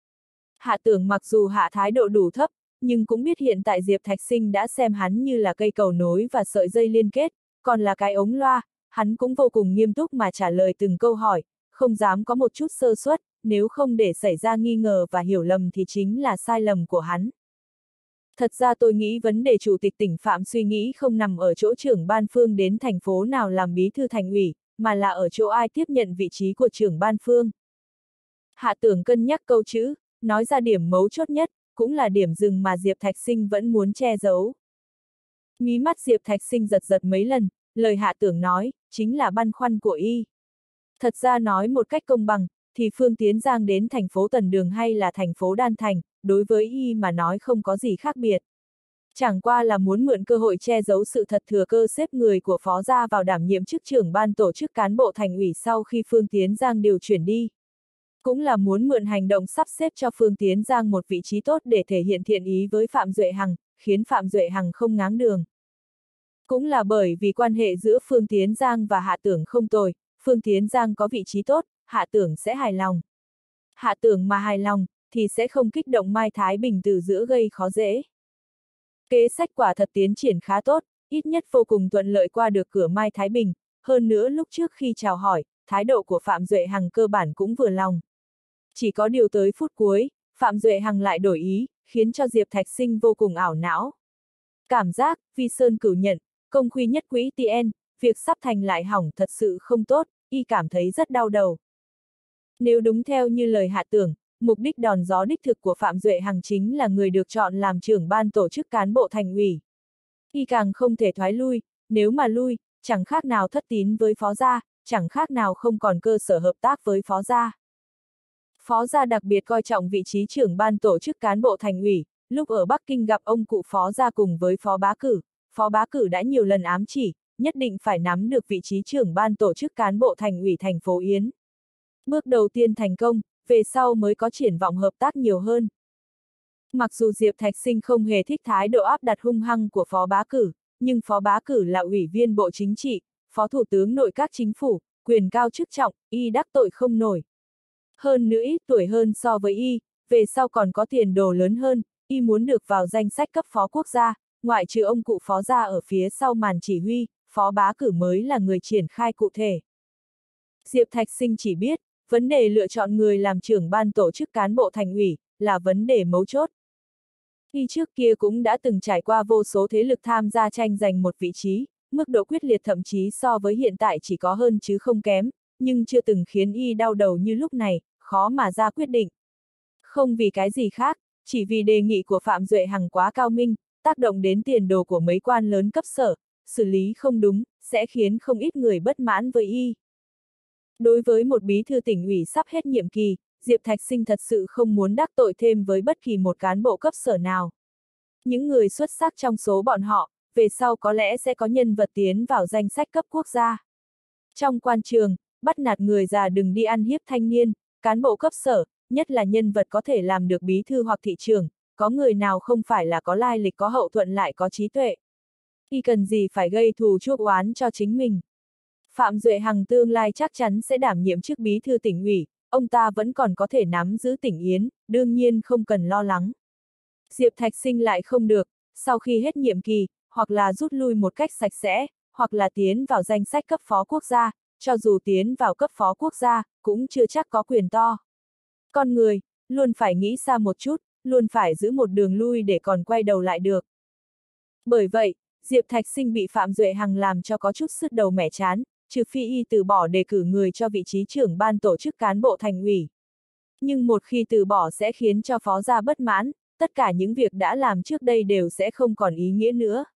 Hạ Tưởng mặc dù hạ thái độ đủ thấp, nhưng cũng biết hiện tại Diệp Thạch Sinh đã xem hắn như là cây cầu nối và sợi dây liên kết, còn là cái ống loa, hắn cũng vô cùng nghiêm túc mà trả lời từng câu hỏi, không dám có một chút sơ suất, nếu không để xảy ra nghi ngờ và hiểu lầm thì chính là sai lầm của hắn. Thật ra tôi nghĩ vấn đề chủ tịch tỉnh Phạm suy nghĩ không nằm ở chỗ trưởng ban Phương đến thành phố nào làm bí thư thành ủy, mà là ở chỗ ai tiếp nhận vị trí của trưởng ban Phương. Hạ Tưởng cân nhắc câu chữ, nói ra điểm mấu chốt nhất, cũng là điểm dừng mà Diệp Thạch Sinh vẫn muốn che giấu. Mí mắt Diệp Thạch Sinh giật giật mấy lần, lời Hạ Tưởng nói, chính là băn khoăn của y. Thật ra nói một cách công bằng, thì Phương Tiến Giang đến thành phố Tần Đường hay là thành phố Đan Thành, đối với y mà nói không có gì khác biệt. Chẳng qua là muốn mượn cơ hội che giấu sự thật thừa cơ xếp người của Phó gia vào đảm nhiệm chức trưởng ban tổ chức cán bộ thành ủy sau khi Phương Tiến Giang điều chuyển đi. Cũng là muốn mượn hành động sắp xếp cho Phương Tiến Giang một vị trí tốt để thể hiện thiện ý với Phạm Duệ Hằng, khiến Phạm Duệ Hằng không ngáng đường. Cũng là bởi vì quan hệ giữa Phương Tiến Giang và Hạ Tưởng không tồi, Phương Tiến Giang có vị trí tốt, Hạ Tưởng sẽ hài lòng. Hạ Tưởng mà hài lòng, thì sẽ không kích động Mai Thái Bình từ giữa gây khó dễ. Kế sách quả thật tiến triển khá tốt, ít nhất vô cùng thuận lợi qua được cửa Mai Thái Bình, hơn nữa lúc trước khi chào hỏi, thái độ của Phạm Duệ Hằng cơ bản cũng vừa lòng. Chỉ có điều tới phút cuối, Phạm Duệ Hằng lại đổi ý, khiến cho Diệp Thạch Sinh vô cùng ảo não. Cảm giác, Vi Sơn cửu nhận, công khuy nhất quỹ TN, việc sắp thành lại hỏng thật sự không tốt, y cảm thấy rất đau đầu. Nếu đúng theo như lời Hạ Tưởng, mục đích đòn gió đích thực của Phạm Duệ Hằng chính là người được chọn làm trưởng ban tổ chức cán bộ thành ủy. Y càng không thể thoái lui, nếu mà lui, chẳng khác nào thất tín với Phó gia, chẳng khác nào không còn cơ sở hợp tác với Phó gia. Phó gia đặc biệt coi trọng vị trí trưởng ban tổ chức cán bộ thành ủy, lúc ở Bắc Kinh gặp ông cụ Phó gia cùng với Phó Bá Cử đã nhiều lần ám chỉ, nhất định phải nắm được vị trí trưởng ban tổ chức cán bộ thành ủy thành phố Yến. Bước đầu tiên thành công, về sau mới có triển vọng hợp tác nhiều hơn. Mặc dù Diệp Thạch Sinh không hề thích thái độ áp đặt hung hăng của Phó Bá Cử, nhưng Phó Bá Cử là ủy viên Bộ Chính trị, Phó Thủ tướng nội các chính phủ, quyền cao chức trọng, y đắc tội không nổi. Hơn nữa ít tuổi hơn so với y, về sau còn có tiền đồ lớn hơn, y muốn được vào danh sách cấp phó quốc gia, ngoại trừ ông cụ Phó gia ở phía sau màn chỉ huy, Phó Bá Cử mới là người triển khai cụ thể. Diệp Thạch Sinh chỉ biết, vấn đề lựa chọn người làm trưởng ban tổ chức cán bộ thành ủy, là vấn đề mấu chốt. Y trước kia cũng đã từng trải qua vô số thế lực tham gia tranh giành một vị trí, mức độ quyết liệt thậm chí so với hiện tại chỉ có hơn chứ không kém, nhưng chưa từng khiến y đau đầu như lúc này, khó mà ra quyết định. Không vì cái gì khác, chỉ vì đề nghị của Phạm Duệ Hằng quá cao minh, tác động đến tiền đồ của mấy quan lớn cấp sở, xử lý không đúng, sẽ khiến không ít người bất mãn với y. Đối với một bí thư tỉnh ủy sắp hết nhiệm kỳ, Diệp Thạch Sinh thật sự không muốn đắc tội thêm với bất kỳ một cán bộ cấp sở nào. Những người xuất sắc trong số bọn họ, về sau có lẽ sẽ có nhân vật tiến vào danh sách cấp quốc gia. Trong quan trường, bắt nạt người già đừng đi ăn hiếp thanh niên, cán bộ cấp sở, nhất là nhân vật có thể làm được bí thư hoặc thị trưởng, có người nào không phải là có lai lịch có hậu thuẫn lại có trí tuệ. Y cần gì phải gây thù chuốc oán cho chính mình. Phạm Duệ Hằng tương lai chắc chắn sẽ đảm nhiệm chức bí thư tỉnh ủy, ông ta vẫn còn có thể nắm giữ tỉnh Yến, đương nhiên không cần lo lắng. Diệp Thạch Sinh lại không được, sau khi hết nhiệm kỳ, hoặc là rút lui một cách sạch sẽ, hoặc là tiến vào danh sách cấp phó quốc gia, cho dù tiến vào cấp phó quốc gia, cũng chưa chắc có quyền to. Con người, luôn phải nghĩ xa một chút, luôn phải giữ một đường lui để còn quay đầu lại được. Bởi vậy, Diệp Thạch Sinh bị Phạm Duệ Hằng làm cho có chút sứt đầu mẻ chán, trừ phi y từ bỏ đề cử người cho vị trí trưởng ban tổ chức cán bộ thành ủy. Nhưng một khi từ bỏ sẽ khiến cho Phó gia bất mãn, tất cả những việc đã làm trước đây đều sẽ không còn ý nghĩa nữa.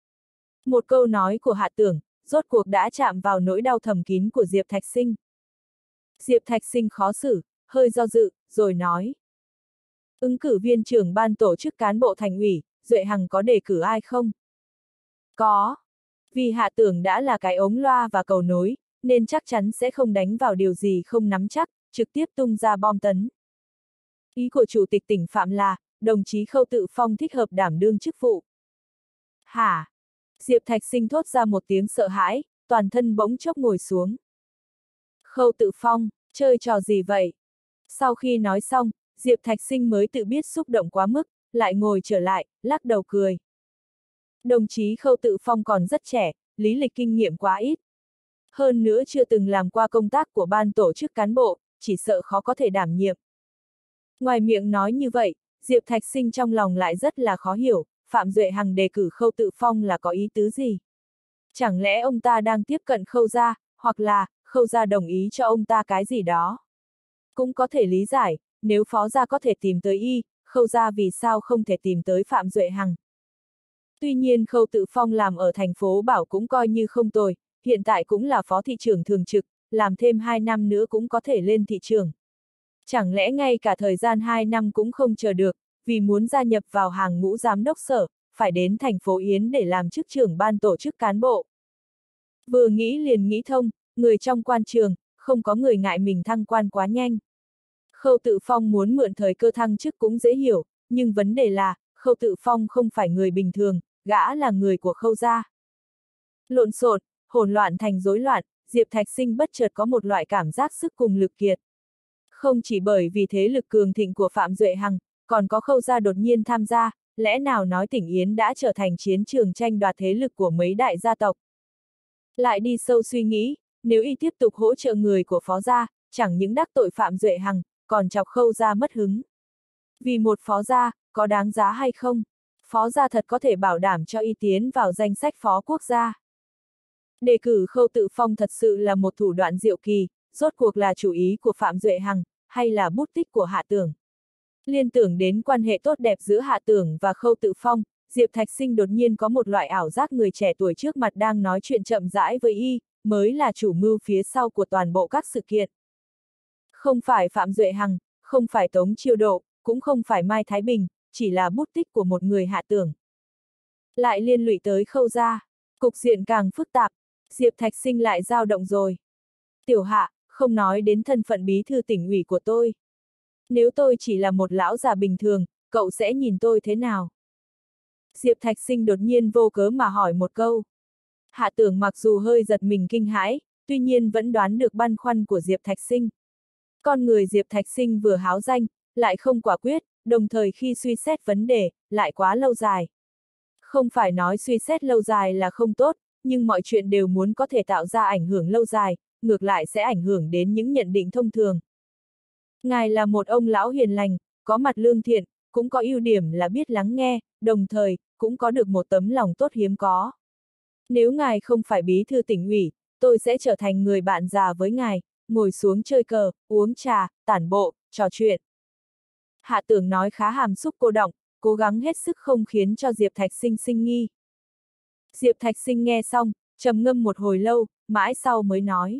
Một câu nói của Hạ Tưởng, rốt cuộc đã chạm vào nỗi đau thầm kín của Diệp Thạch Sinh. Diệp Thạch Sinh khó xử, hơi do dự, rồi nói. Ứng cử viên trưởng ban tổ chức cán bộ thành ủy, Duệ Hằng có đề cử ai không? Có. Vì Hạ Tưởng đã là cái ống loa và cầu nối, nên chắc chắn sẽ không đánh vào điều gì không nắm chắc, trực tiếp tung ra bom tấn. Ý của Chủ tịch tỉnh Phạm là, đồng chí Khâu Tự Phong thích hợp đảm đương chức vụ. Hả? Diệp Thạch Sinh thốt ra một tiếng sợ hãi, toàn thân bỗng chốc ngồi xuống. Khâu Tự Phong, chơi trò gì vậy? Sau khi nói xong, Diệp Thạch Sinh mới tự biết xúc động quá mức, lại ngồi trở lại, lắc đầu cười. Đồng chí Khâu Tự Phong còn rất trẻ, lý lịch kinh nghiệm quá ít. Hơn nữa chưa từng làm qua công tác của ban tổ chức cán bộ, chỉ sợ khó có thể đảm nhiệm. Ngoài miệng nói như vậy, Diệp Thạch Sinh trong lòng lại rất là khó hiểu, Phạm Duệ Hằng đề cử Khâu Tự Phong là có ý tứ gì? Chẳng lẽ ông ta đang tiếp cận Khâu gia, hoặc là, Khâu gia đồng ý cho ông ta cái gì đó? Cũng có thể lý giải, nếu Phó gia có thể tìm tới y, Khâu gia vì sao không thể tìm tới Phạm Duệ Hằng? Tuy nhiên Khâu Tự Phong làm ở thành phố Bảo cũng coi như không tồi, hiện tại cũng là phó thị trưởng thường trực, làm thêm 2 năm nữa cũng có thể lên thị trưởng. Chẳng lẽ ngay cả thời gian 2 năm cũng không chờ được, vì muốn gia nhập vào hàng ngũ giám đốc sở, phải đến thành phố Yến để làm chức trưởng ban tổ chức cán bộ. Vừa nghĩ liền nghĩ thông, người trong quan trường, không có người ngại mình thăng quan quá nhanh. Khâu Tự Phong muốn mượn thời cơ thăng chức cũng dễ hiểu, nhưng vấn đề là, Khâu Tự Phong không phải người bình thường, gã là người của Khâu gia. Lộn xộn, hỗn loạn thành rối loạn, Diệp Thạch Sinh bất chợt có một loại cảm giác sức cùng lực kiệt. Không chỉ bởi vì thế lực cường thịnh của Phạm Duệ Hằng, còn có Khâu gia đột nhiên tham gia, lẽ nào nói Tỉnh Yến đã trở thành chiến trường tranh đoạt thế lực của mấy đại gia tộc. Lại đi sâu suy nghĩ, nếu y tiếp tục hỗ trợ người của phó gia, chẳng những đắc tội Phạm Duệ Hằng, còn chọc Khâu gia mất hứng. Vì một phó gia, có đáng giá hay không? Phó gia thật có thể bảo đảm cho y tiến vào danh sách phó quốc gia. Đề cử Khâu Tự Phong thật sự là một thủ đoạn diệu kỳ, rốt cuộc là chủ ý của Phạm Duệ Hằng, hay là bút tích của Hạ Tưởng. Liên tưởng đến quan hệ tốt đẹp giữa Hạ Tưởng và Khâu Tự Phong, Diệp Thạch Sinh đột nhiên có một loại ảo giác người trẻ tuổi trước mặt đang nói chuyện chậm rãi với y, mới là chủ mưu phía sau của toàn bộ các sự kiện. Không phải Phạm Duệ Hằng, không phải Tống Chiêu Độ, cũng không phải Mai Thái Bình, chỉ là bút tích của một người Hạ Tưởng. Lại liên lụy tới Khâu gia, cục diện càng phức tạp, Diệp Thạch Sinh lại dao động rồi. Tiểu Hạ, không nói đến thân phận bí thư tỉnh ủy của tôi. Nếu tôi chỉ là một lão già bình thường, cậu sẽ nhìn tôi thế nào? Diệp Thạch Sinh đột nhiên vô cớ mà hỏi một câu. Hạ Tưởng mặc dù hơi giật mình kinh hãi, tuy nhiên vẫn đoán được băn khoăn của Diệp Thạch Sinh. Con người Diệp Thạch Sinh vừa háo danh, lại không quả quyết, đồng thời khi suy xét vấn đề, lại quá lâu dài. Không phải nói suy xét lâu dài là không tốt, nhưng mọi chuyện đều muốn có thể tạo ra ảnh hưởng lâu dài, ngược lại sẽ ảnh hưởng đến những nhận định thông thường. Ngài là một ông lão hiền lành, có mặt lương thiện, cũng có ưu điểm là biết lắng nghe, đồng thời, cũng có được một tấm lòng tốt hiếm có. Nếu ngài không phải bí thư tỉnh ủy, tôi sẽ trở thành người bạn già với ngài, ngồi xuống chơi cờ, uống trà, tản bộ, trò chuyện. Hạ Tưởng nói khá hàm xúc cô đọng, cố gắng hết sức không khiến cho Diệp Thạch Sinh sinh nghi. Diệp Thạch Sinh nghe xong, trầm ngâm một hồi lâu, mãi sau mới nói.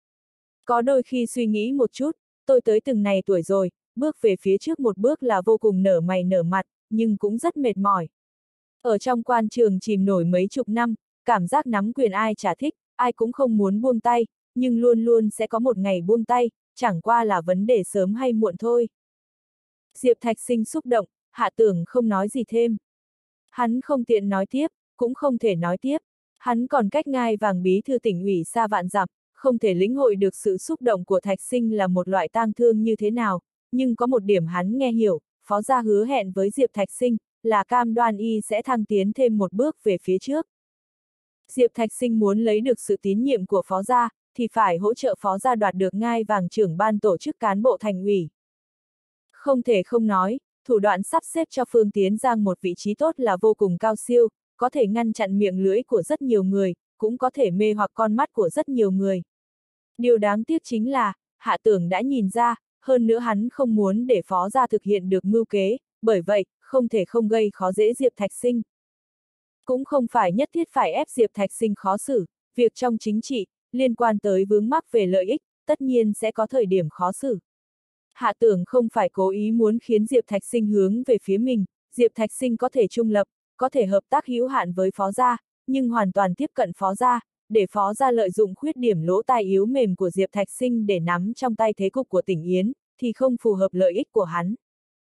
Có đôi khi suy nghĩ một chút, tôi tới từng này tuổi rồi, bước về phía trước một bước là vô cùng nở mày nở mặt, nhưng cũng rất mệt mỏi. Ở trong quan trường chìm nổi mấy chục năm, cảm giác nắm quyền ai chả thích, ai cũng không muốn buông tay, nhưng luôn luôn sẽ có một ngày buông tay, chẳng qua là vấn đề sớm hay muộn thôi. Diệp Thạch Sinh xúc động, Hạ Tưởng không nói gì thêm. Hắn không tiện nói tiếp, cũng không thể nói tiếp. Hắn còn cách ngai vàng bí thư tỉnh ủy xa vạn dặm, không thể lĩnh hội được sự xúc động của Thạch Sinh là một loại tang thương như thế nào, nhưng có một điểm hắn nghe hiểu, phó gia hứa hẹn với Diệp Thạch Sinh, là cam đoan y sẽ thăng tiến thêm một bước về phía trước. Diệp Thạch Sinh muốn lấy được sự tín nhiệm của phó gia, thì phải hỗ trợ phó gia đoạt được ngai vàng trưởng ban tổ chức cán bộ thành ủy. Không thể không nói, thủ đoạn sắp xếp cho Phương Tiến Giang một vị trí tốt là vô cùng cao siêu, có thể ngăn chặn miệng lưỡi của rất nhiều người, cũng có thể mê hoặc con mắt của rất nhiều người. Điều đáng tiếc chính là, Hạ Tưởng đã nhìn ra, hơn nữa hắn không muốn để phó gia thực hiện được mưu kế, bởi vậy, không thể không gây khó dễ Diệp Thạch Sinh. Cũng không phải nhất thiết phải ép Diệp Thạch Sinh khó xử, việc trong chính trị, liên quan tới vướng mắc về lợi ích, tất nhiên sẽ có thời điểm khó xử. Hạ Tưởng không phải cố ý muốn khiến Diệp Thạch Sinh hướng về phía mình, Diệp Thạch Sinh có thể trung lập, có thể hợp tác hữu hạn với phó gia, nhưng hoàn toàn tiếp cận phó gia, để phó gia lợi dụng khuyết điểm lỗ tai yếu mềm của Diệp Thạch Sinh để nắm trong tay thế cục của tỉnh Yến, thì không phù hợp lợi ích của hắn.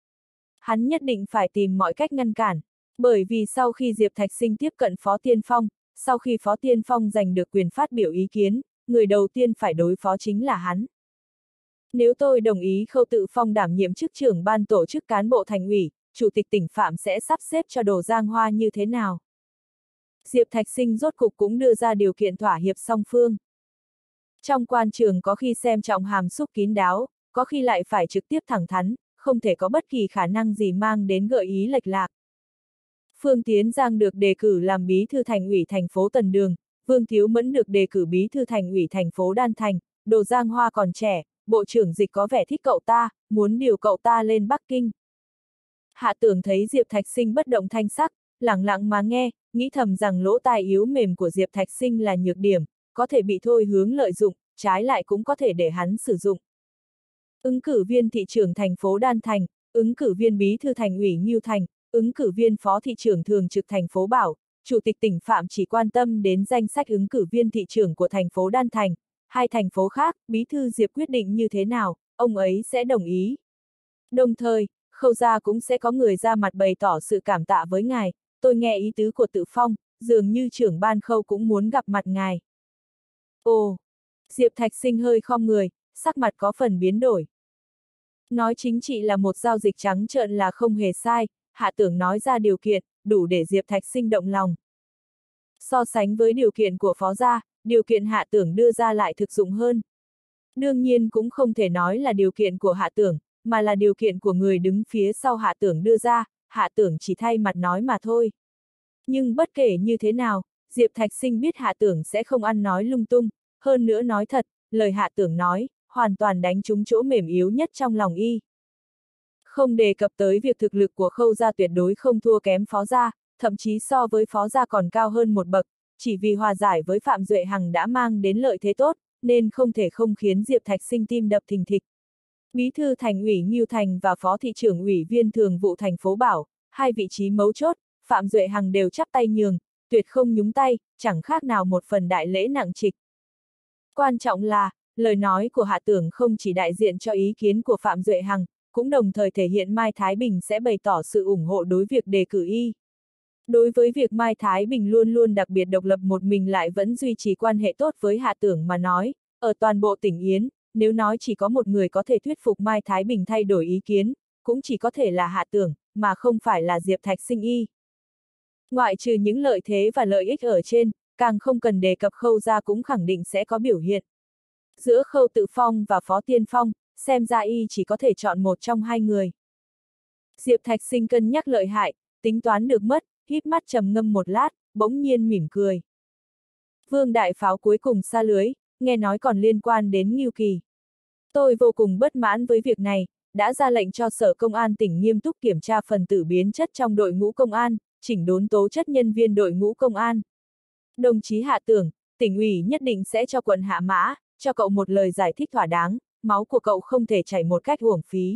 Hắn nhất định phải tìm mọi cách ngăn cản, bởi vì sau khi Diệp Thạch Sinh tiếp cận Phó Tiên Phong, sau khi Phó Tiên Phong giành được quyền phát biểu ý kiến, người đầu tiên phải đối phó chính là hắn. Nếu tôi đồng ý Khâu Tự Phong đảm nhiệm chức trưởng ban tổ chức cán bộ thành ủy, chủ tịch tỉnh Phạm sẽ sắp xếp cho Đồ Giang Hoa như thế nào? Diệp Thạch Sinh rốt cục cũng đưa ra điều kiện thỏa hiệp song phương. Trong quan trường có khi xem trọng hàm xúc kín đáo, có khi lại phải trực tiếp thẳng thắn, không thể có bất kỳ khả năng gì mang đến gợi ý lệch lạc. Phương Tiến Giang được đề cử làm bí thư thành ủy thành phố Tần Đường, Vương Thiếu Mẫn được đề cử bí thư thành ủy thành phố Đan Thành, Đồ Giang Hoa còn trẻ, Bộ trưởng Dịch có vẻ thích cậu ta, muốn điều cậu ta lên Bắc Kinh. Hạ Tưởng thấy Diệp Thạch Sinh bất động thanh sắc, lẳng lặng mà nghe, nghĩ thầm rằng lỗ tai yếu mềm của Diệp Thạch Sinh là nhược điểm, có thể bị thôi hướng lợi dụng, trái lại cũng có thể để hắn sử dụng. Ứng cử viên thị trưởng thành phố Đan Thành, ứng cử viên bí thư thành ủy Ngưu Thành, ứng cử viên phó thị trưởng thường trực thành phố Bảo, chủ tịch tỉnh Phạm chỉ quan tâm đến danh sách ứng cử viên thị trưởng của thành phố Đan Thành, hai thành phố khác, bí thư Diệp quyết định như thế nào, ông ấy sẽ đồng ý. Đồng thời, Khâu gia cũng sẽ có người ra mặt bày tỏ sự cảm tạ với ngài, tôi nghe ý tứ của Tự Phong, dường như trưởng ban Khâu cũng muốn gặp mặt ngài. Ồ! Diệp Thạch Sinh hơi khom người, sắc mặt có phần biến đổi. Nói chính trị là một giao dịch trắng trợn là không hề sai, Hạ Tưởng nói ra điều kiện, đủ để Diệp Thạch Sinh động lòng. So sánh với điều kiện của Phó gia, điều kiện Hạ Tưởng đưa ra lại thực dụng hơn. Đương nhiên cũng không thể nói là điều kiện của Hạ Tưởng, mà là điều kiện của người đứng phía sau Hạ Tưởng đưa ra, Hạ Tưởng chỉ thay mặt nói mà thôi. Nhưng bất kể như thế nào, Diệp Thạch Sinh biết Hạ Tưởng sẽ không ăn nói lung tung, hơn nữa nói thật, lời Hạ Tưởng nói, hoàn toàn đánh trúng chỗ mềm yếu nhất trong lòng y. Không đề cập tới việc thực lực của Khâu gia tuyệt đối không thua kém Phó gia, thậm chí so với Phó gia còn cao hơn một bậc, chỉ vì hòa giải với Phạm Duệ Hằng đã mang đến lợi thế tốt, nên không thể không khiến Diệp Thạch Sinh tim đập thình thịch. Bí thư thành ủy Ngưu Thành và phó thị trưởng ủy viên thường vụ thành phố Bảo, hai vị trí mấu chốt, Phạm Duệ Hằng đều chắp tay nhường, tuyệt không nhúng tay, chẳng khác nào một phần đại lễ nặng trịch. Quan trọng là, lời nói của Hạ Tưởng không chỉ đại diện cho ý kiến của Phạm Duệ Hằng, cũng đồng thời thể hiện Mai Thái Bình sẽ bày tỏ sự ủng hộ đối việc đề cử y. Đối với việc Mai Thái Bình luôn luôn đặc biệt độc lập một mình lại vẫn duy trì quan hệ tốt với Hạ Tưởng mà nói, ở toàn bộ tỉnh Yến, nếu nói chỉ có một người có thể thuyết phục Mai Thái Bình thay đổi ý kiến, cũng chỉ có thể là Hạ Tưởng, mà không phải là Diệp Thạch Sinh y. Ngoại trừ những lợi thế và lợi ích ở trên, càng không cần đề cập Khâu gia cũng khẳng định sẽ có biểu hiện. Giữa Khâu Tự Phong và Phó Tiên Phong, xem ra y chỉ có thể chọn một trong hai người. Diệp Thạch Sinh cân nhắc lợi hại, tính toán được mất, híp mắt trầm ngâm một lát, bỗng nhiên mỉm cười. Vương Đại Pháo cuối cùng sa lưới, nghe nói còn liên quan đến Ngưu Kỳ. Tôi vô cùng bất mãn với việc này, đã ra lệnh cho Sở Công an tỉnh nghiêm túc kiểm tra phần tử biến chất trong đội ngũ công an, chỉnh đốn tố chất nhân viên đội ngũ công an. Đồng chí Hạ Tưởng, tỉnh ủy nhất định sẽ cho quận Hạ Mã, cho cậu một lời giải thích thỏa đáng, máu của cậu không thể chảy một cách uổng phí.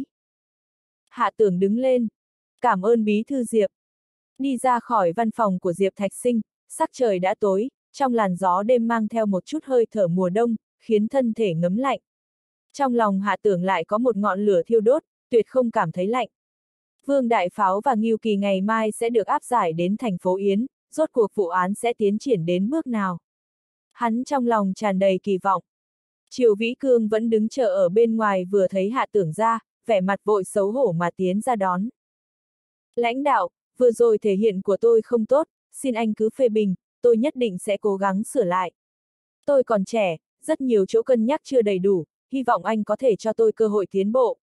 Hạ Tưởng đứng lên. Cảm ơn Bí thư Diệp. Đi ra khỏi văn phòng của Diệp Thạch Sinh, sắc trời đã tối, trong làn gió đêm mang theo một chút hơi thở mùa đông, khiến thân thể ngấm lạnh. Trong lòng Hạ Tưởng lại có một ngọn lửa thiêu đốt, tuyệt không cảm thấy lạnh. Vương Đại Pháo và Ngưu Kỳ ngày mai sẽ được áp giải đến thành phố Yến, rốt cuộc vụ án sẽ tiến triển đến bước nào. Hắn trong lòng tràn đầy kỳ vọng. Triều Vĩ Cương vẫn đứng chờ ở bên ngoài vừa thấy Hạ Tưởng ra, vẻ mặt vội xấu hổ mà tiến ra đón. Lãnh đạo, vừa rồi thể hiện của tôi không tốt, xin anh cứ phê bình, tôi nhất định sẽ cố gắng sửa lại. Tôi còn trẻ, rất nhiều chỗ cân nhắc chưa đầy đủ, hy vọng anh có thể cho tôi cơ hội tiến bộ.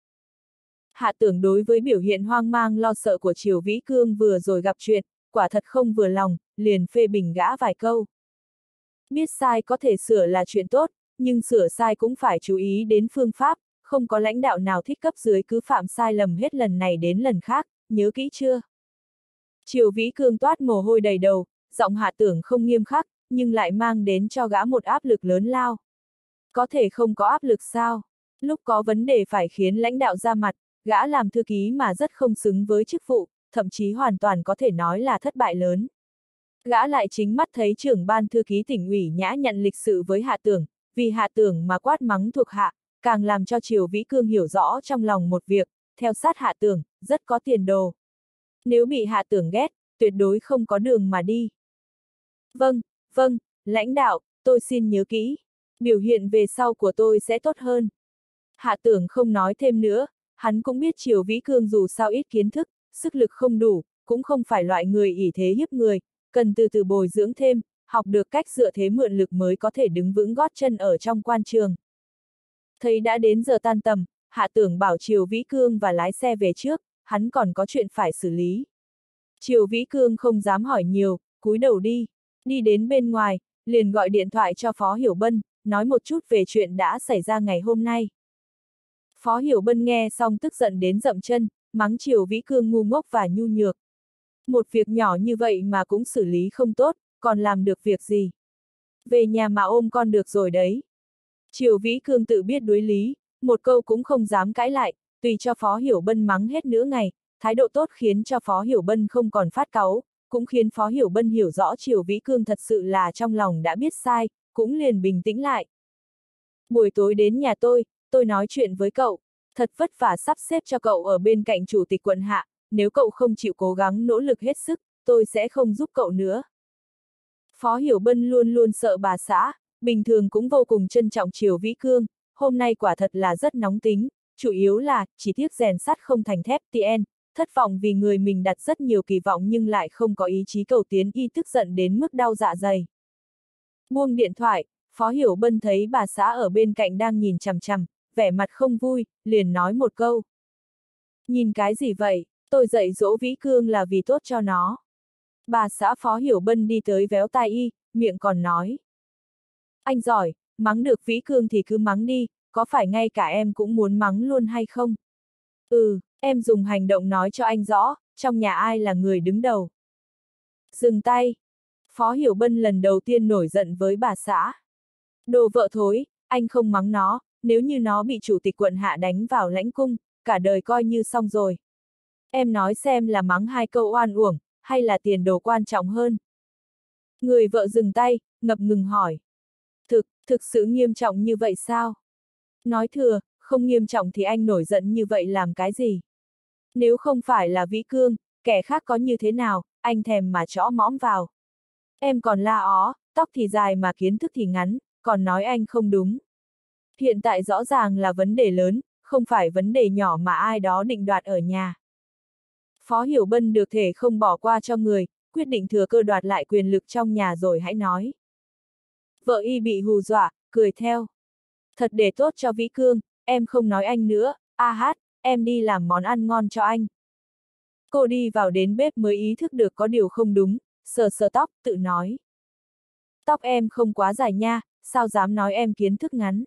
Hạ Tưởng đối với biểu hiện hoang mang lo sợ của Triều Vĩ Cương vừa rồi gặp chuyện, quả thật không vừa lòng, liền phê bình gã vài câu. Biết sai có thể sửa là chuyện tốt, nhưng sửa sai cũng phải chú ý đến phương pháp, không có lãnh đạo nào thích cấp dưới cứ phạm sai lầm hết lần này đến lần khác, nhớ kỹ chưa? Triều Vĩ Cương toát mồ hôi đầy đầu, giọng Hạ Tưởng không nghiêm khắc, nhưng lại mang đến cho gã một áp lực lớn lao. Có thể không có áp lực sao? Lúc có vấn đề phải khiến lãnh đạo ra mặt, gã làm thư ký mà rất không xứng với chức vụ, thậm chí hoàn toàn có thể nói là thất bại lớn. Gã lại chính mắt thấy trưởng ban thư ký tỉnh ủy nhã nhặn lịch sự với Hạ Tưởng, vì Hạ Tưởng mà quát mắng thuộc hạ, càng làm cho Triều Vĩ Cương hiểu rõ trong lòng một việc, theo sát Hạ Tưởng, rất có tiền đồ. Nếu bị Hạ Tưởng ghét, tuyệt đối không có đường mà đi. Vâng, vâng, lãnh đạo, tôi xin nhớ kỹ. Biểu hiện về sau của tôi sẽ tốt hơn. Hạ Tưởng không nói thêm nữa, hắn cũng biết Triều Vĩ Cương dù sao ít kiến thức, sức lực không đủ, cũng không phải loại người ỷ thế hiếp người, cần từ từ bồi dưỡng thêm, học được cách dựa thế mượn lực mới có thể đứng vững gót chân ở trong quan trường. Thấy đã đến giờ tan tầm, Hạ Tưởng bảo Triều Vĩ Cương và lái xe về trước, hắn còn có chuyện phải xử lý. Triều Vĩ Cương không dám hỏi nhiều, cúi đầu đi. Đi đến bên ngoài, liền gọi điện thoại cho Phó Hiểu Bân, nói một chút về chuyện đã xảy ra ngày hôm nay. Phó Hiểu Bân nghe xong tức giận đến dậm chân, mắng Triều Vĩ Cương ngu ngốc và nhu nhược. Một việc nhỏ như vậy mà cũng xử lý không tốt, còn làm được việc gì? Về nhà mà ôm con được rồi đấy. Triều Vĩ Cương tự biết đối lý, một câu cũng không dám cãi lại, tùy cho Phó Hiểu Bân mắng hết nửa ngày, thái độ tốt khiến cho Phó Hiểu Bân không còn phát cáu, cũng khiến Phó Hiểu Bân hiểu rõ Triều Vĩ Cương thật sự là trong lòng đã biết sai, cũng liền bình tĩnh lại. Buổi tối đến nhà tôi nói chuyện với cậu, thật vất vả sắp xếp cho cậu ở bên cạnh chủ tịch quận hạ, nếu cậu không chịu cố gắng nỗ lực hết sức, tôi sẽ không giúp cậu nữa. Phó Hiểu Bân luôn luôn sợ bà xã, bình thường cũng vô cùng trân trọng Triều Vĩ Cương, hôm nay quả thật là rất nóng tính, chủ yếu là, chỉ tiếc rèn sắt không thành thép TN, thất vọng vì người mình đặt rất nhiều kỳ vọng nhưng lại không có ý chí cầu tiến y tức giận đến mức đau dạ dày. Buông điện thoại, Phó Hiểu Bân thấy bà xã ở bên cạnh đang nhìn chằm chằm, vẻ mặt không vui, liền nói một câu. Nhìn cái gì vậy, tôi dạy dỗ Vĩ Cương là vì tốt cho nó. Bà xã Phó Hiểu Bân đi tới véo tai y, miệng còn nói. Anh giỏi, mắng được Vĩ Cương thì cứ mắng đi, có phải ngay cả em cũng muốn mắng luôn hay không? Em dùng hành động nói cho anh rõ, trong nhà ai là người đứng đầu. Dừng tay. Phó Hiểu Bân lần đầu tiên nổi giận với bà xã. Đồ vợ thối, anh không mắng nó, nếu như nó bị chủ tịch quận hạ đánh vào lãnh cung, cả đời coi như xong rồi. Em nói xem là mắng 2 câu oan uổng, hay là tiền đồ quan trọng hơn? Người vợ dừng tay, ngập ngừng hỏi. Thực sự nghiêm trọng như vậy sao? Nói thừa, không nghiêm trọng thì anh nổi giận như vậy làm cái gì? Nếu không phải là Vĩ Cương, kẻ khác có như thế nào, anh thèm mà chõ mõm vào. Em còn la ó, tóc thì dài mà kiến thức thì ngắn, còn nói anh không đúng. Hiện tại rõ ràng là vấn đề lớn, không phải vấn đề nhỏ mà ai đó định đoạt ở nhà. Phó Hiểu Bân được thể không bỏ qua cho người, quyết định thừa cơ đoạt lại quyền lực trong nhà rồi hãy nói. Vợ y bị hù dọa, cười theo. Thật để tốt cho Vĩ Cương, em không nói anh nữa, em đi làm món ăn ngon cho anh. Cô đi vào đến bếp mới ý thức được có điều không đúng, sờ sờ tóc, tự nói. Tóc em không quá dài nha, sao dám nói em kiến thức ngắn.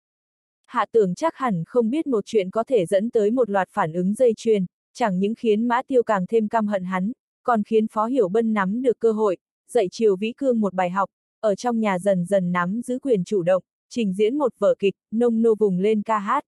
Hạ Tưởng chắc hẳn không biết một chuyện có thể dẫn tới một loạt phản ứng dây chuyền, chẳng những khiến Mã Tiêu càng thêm căm hận hắn, còn khiến Phó Hiểu Bân nắm được cơ hội, dạy Triều Vĩ Cương một bài học, ở trong nhà dần dần nắm giữ quyền chủ động, trình diễn một vở kịch, nông nô vùng lên ca hát.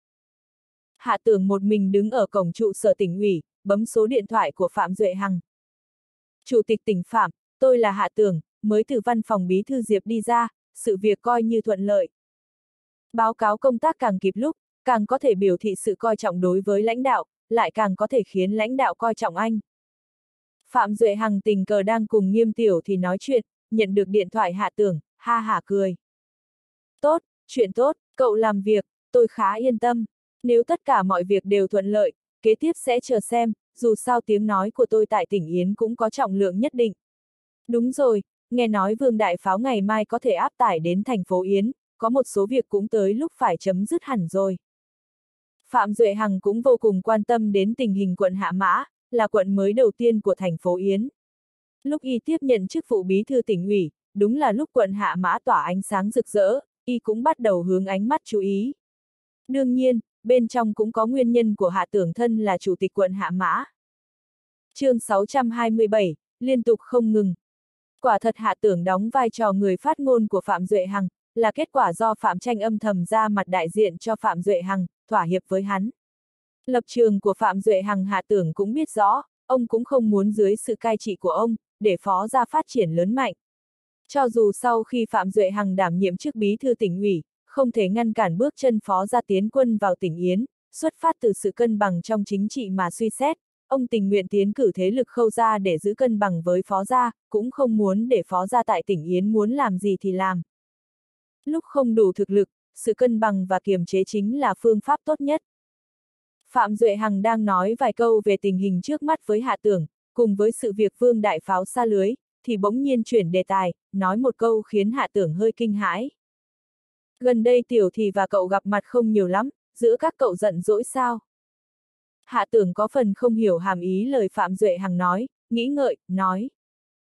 Hạ Tưởng một mình đứng ở cổng trụ sở tỉnh ủy, bấm số điện thoại của Phạm Duệ Hằng. Chủ tịch tỉnh Phạm, tôi là Hạ Tưởng, mới từ văn phòng bí thư Diệp đi ra, sự việc coi như thuận lợi. Báo cáo công tác càng kịp lúc, càng có thể biểu thị sự coi trọng đối với lãnh đạo, lại càng có thể khiến lãnh đạo coi trọng anh. Phạm Duệ Hằng tình cờ đang cùng Nghiêm Tiểu thì nói chuyện, nhận được điện thoại Hạ Tưởng, ha hả cười. Tốt, chuyện tốt, cậu làm việc, tôi khá yên tâm. Nếu tất cả mọi việc đều thuận lợi, kế tiếp sẽ chờ xem, dù sao tiếng nói của tôi tại tỉnh Yến cũng có trọng lượng nhất định. Đúng rồi, nghe nói Vương Đại Pháo ngày mai có thể áp tải đến thành phố Yến, có một số việc cũng tới lúc phải chấm dứt hẳn rồi. Phạm Duệ Hằng cũng vô cùng quan tâm đến tình hình quận Hạ Mã, là quận mới đầu tiên của thành phố Yến. Lúc y tiếp nhận chức vụ bí thư tỉnh ủy, đúng là lúc quận Hạ Mã tỏa ánh sáng rực rỡ, y cũng bắt đầu hướng ánh mắt chú ý. Đương nhiên, bên trong cũng có nguyên nhân của Hạ Tưởng thân là chủ tịch quận Hạ Mã. Chương 627, liên tục không ngừng. Quả thật Hạ Tưởng đóng vai trò người phát ngôn của Phạm Duệ Hằng, là kết quả do Phạm Tranh âm thầm ra mặt đại diện cho Phạm Duệ Hằng, thỏa hiệp với hắn. Lập trường của Phạm Duệ Hằng Hạ Tưởng cũng biết rõ, ông cũng không muốn dưới sự cai trị của ông, để phó gia phát triển lớn mạnh. Cho dù sau khi Phạm Duệ Hằng đảm nhiệm chức bí thư tỉnh ủy, không thể ngăn cản bước chân phó gia tiến quân vào tỉnh Yến, xuất phát từ sự cân bằng trong chính trị mà suy xét, ông tình nguyện tiến cử thế lực Khâu gia để giữ cân bằng với phó gia, cũng không muốn để phó gia tại tỉnh Yến muốn làm gì thì làm. Lúc không đủ thực lực, sự cân bằng và kiềm chế chính là phương pháp tốt nhất. Phạm Duệ Hằng đang nói vài câu về tình hình trước mắt với Hạ Tưởng, cùng với sự việc Vương Đại Pháo sa lưới, thì bỗng nhiên chuyển đề tài, nói một câu khiến Hạ Tưởng hơi kinh hãi. Gần đây Tiểu Thì và cậu gặp mặt không nhiều lắm, giữa các cậu giận dỗi sao? Hạ Tưởng có phần không hiểu hàm ý lời Phạm Duệ Hằng nói, nghĩ ngợi, nói.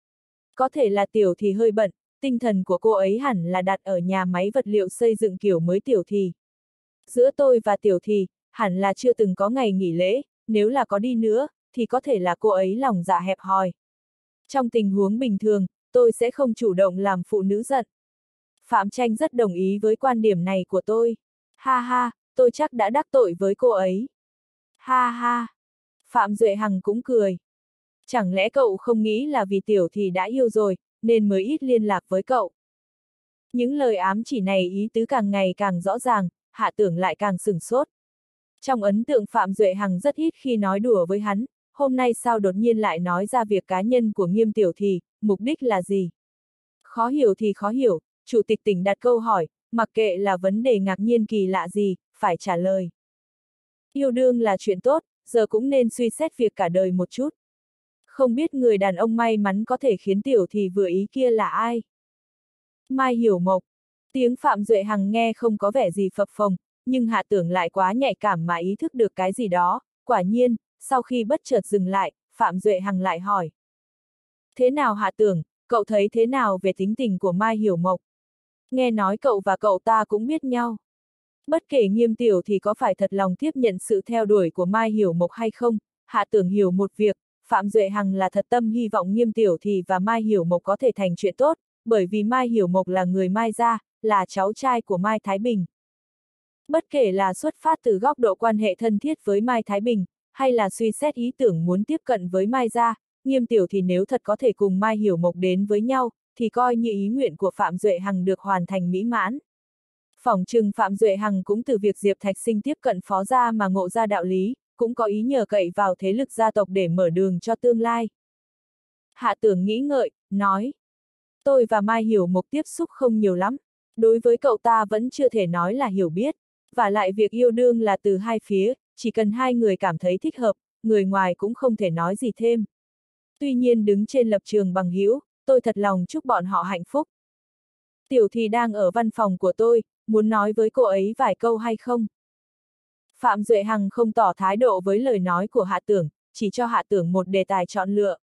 Có thể là Tiểu Thì hơi bận, tinh thần của cô ấy hẳn là đặt ở nhà máy vật liệu xây dựng kiểu mới Tiểu Thì. Giữa tôi và Tiểu Thì, hẳn là chưa từng có ngày nghỉ lễ, nếu là có đi nữa, thì có thể là cô ấy lòng dạ hẹp hòi. Trong tình huống bình thường, tôi sẽ không chủ động làm phụ nữ giận. Phạm Tranh rất đồng ý với quan điểm này của tôi. Ha ha, tôi chắc đã đắc tội với cô ấy. Ha ha. Phạm Duệ Hằng cũng cười. Chẳng lẽ cậu không nghĩ là vì tiểu thì đã yêu rồi, nên mới ít liên lạc với cậu? Những lời ám chỉ này ý tứ càng ngày càng rõ ràng, Hạ Tưởng lại càng sửng sốt. Trong ấn tượng Phạm Duệ Hằng rất ít khi nói đùa với hắn, hôm nay sao đột nhiên lại nói ra việc cá nhân của Nghiêm tiểu thì, mục đích là gì? Khó hiểu thì khó hiểu, Chủ tịch tỉnh đặt câu hỏi, mặc kệ là vấn đề ngạc nhiên kỳ lạ gì, phải trả lời. Yêu đương là chuyện tốt, giờ cũng nên suy xét việc cả đời một chút. Không biết người đàn ông may mắn có thể khiến tiểu thì vừa ý kia là ai? Mai Hiểu Mộc. Tiếng Phạm Duệ Hằng nghe không có vẻ gì phập phồng, nhưng Hạ Tưởng lại quá nhạy cảm mà ý thức được cái gì đó. Quả nhiên, sau khi bất chợt dừng lại, Phạm Duệ Hằng lại hỏi. Thế nào Hạ Tưởng, cậu thấy thế nào về tính tình của Mai Hiểu Mộc? Nghe nói cậu và cậu ta cũng biết nhau. Bất kể Nghiêm tiểu thì có phải thật lòng tiếp nhận sự theo đuổi của Mai Hiểu Mộc hay không, Hạ Tưởng hiểu một việc, Phạm Duệ Hằng là thật tâm hy vọng Nghiêm tiểu thì và Mai Hiểu Mộc có thể thành chuyện tốt, bởi vì Mai Hiểu Mộc là người Mai gia, là cháu trai của Mai Thái Bình. Bất kể là xuất phát từ góc độ quan hệ thân thiết với Mai Thái Bình, hay là suy xét ý tưởng muốn tiếp cận với Mai gia, Nghiêm tiểu thì nếu thật có thể cùng Mai Hiểu Mộc đến với nhau, thì coi như ý nguyện của Phạm Duệ Hằng được hoàn thành mỹ mãn. Phỏng chừng Phạm Duệ Hằng cũng từ việc Diệp Thạch Sinh tiếp cận phó gia mà ngộ ra đạo lý, cũng có ý nhờ cậy vào thế lực gia tộc để mở đường cho tương lai. Hạ Tưởng nghĩ ngợi, nói. Tôi và Mai Hiểu Mộc tiếp xúc không nhiều lắm, đối với cậu ta vẫn chưa thể nói là hiểu biết, và lại việc yêu đương là từ hai phía, chỉ cần hai người cảm thấy thích hợp, người ngoài cũng không thể nói gì thêm. Tuy nhiên đứng trên lập trường bằng hữu, tôi thật lòng chúc bọn họ hạnh phúc. Tiểu thì đang ở văn phòng của tôi, muốn nói với cô ấy vài câu hay không? Phạm Duệ Hằng không tỏ thái độ với lời nói của Hạ Tưởng, chỉ cho Hạ Tưởng một đề tài chọn lựa.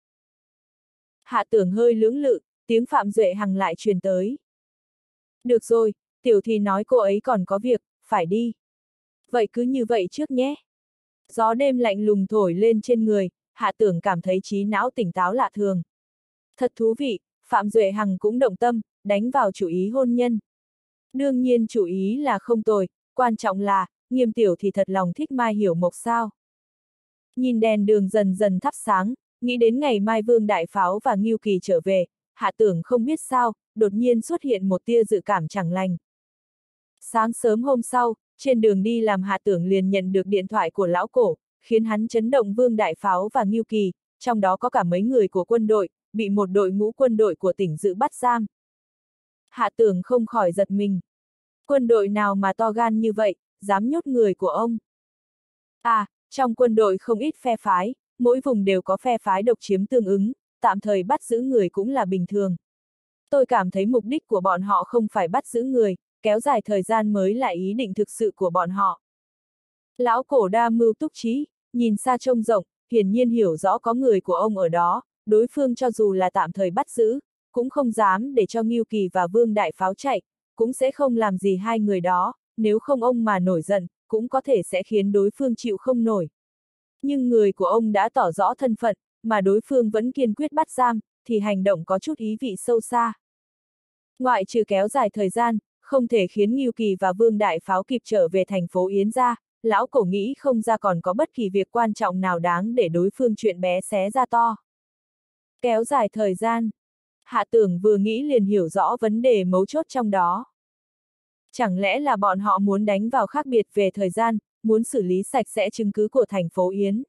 Hạ Tưởng hơi lưỡng lự, tiếng Phạm Duệ Hằng lại truyền tới. Được rồi, tiểu thì nói cô ấy còn có việc, phải đi. Vậy cứ như vậy trước nhé. Gió đêm lạnh lùng thổi lên trên người, Hạ Tưởng cảm thấy trí não tỉnh táo lạ thường. Thật thú vị, Phạm Duệ Hằng cũng động tâm, đánh vào chủ ý hôn nhân. Đương nhiên chủ ý là không tồi, quan trọng là, Nghiêm tiểu thì thật lòng thích Mai Hiểu Mộc sao. Nhìn đèn đường dần dần thắp sáng, nghĩ đến ngày mai Vương Đại Pháo và Ngưu Kỳ trở về, Hạ Tưởng không biết sao, đột nhiên xuất hiện một tia dự cảm chẳng lành. Sáng sớm hôm sau, trên đường đi làm Hạ Tưởng liền nhận được điện thoại của lão cổ, khiến hắn chấn động. Vương Đại Pháo và Ngưu Kỳ, trong đó có cả mấy người của quân đội, bị một đội ngũ quân đội của tỉnh Dự bắt giam. Hạ Tưởng không khỏi giật mình. Quân đội nào mà to gan như vậy, dám nhốt người của ông? À, trong quân đội không ít phe phái, mỗi vùng đều có phe phái độc chiếm tương ứng, tạm thời bắt giữ người cũng là bình thường. Tôi cảm thấy mục đích của bọn họ không phải bắt giữ người, kéo dài thời gian mới là ý định thực sự của bọn họ. Lão cổ đa mưu túc trí, nhìn xa trông rộng, hiển nhiên hiểu rõ có người của ông ở đó, đối phương cho dù là tạm thời bắt giữ, cũng không dám để cho Ngưu Kỳ và Vương Đại Pháo chạy, cũng sẽ không làm gì hai người đó, nếu không ông mà nổi giận, cũng có thể sẽ khiến đối phương chịu không nổi. Nhưng người của ông đã tỏ rõ thân phận, mà đối phương vẫn kiên quyết bắt giam, thì hành động có chút ý vị sâu xa. Ngoại trừ kéo dài thời gian, không thể khiến Ngưu Kỳ và Vương Đại Pháo kịp trở về thành phố Yến ra, lão cổ nghĩ không ra còn có bất kỳ việc quan trọng nào đáng để đối phương chuyện bé xé ra to. Kéo dài thời gian. Hạ Tưởng vừa nghĩ liền hiểu rõ vấn đề mấu chốt trong đó. Chẳng lẽ là bọn họ muốn đánh vào khác biệt về thời gian, muốn xử lý sạch sẽ chứng cứ của thành phố Yến.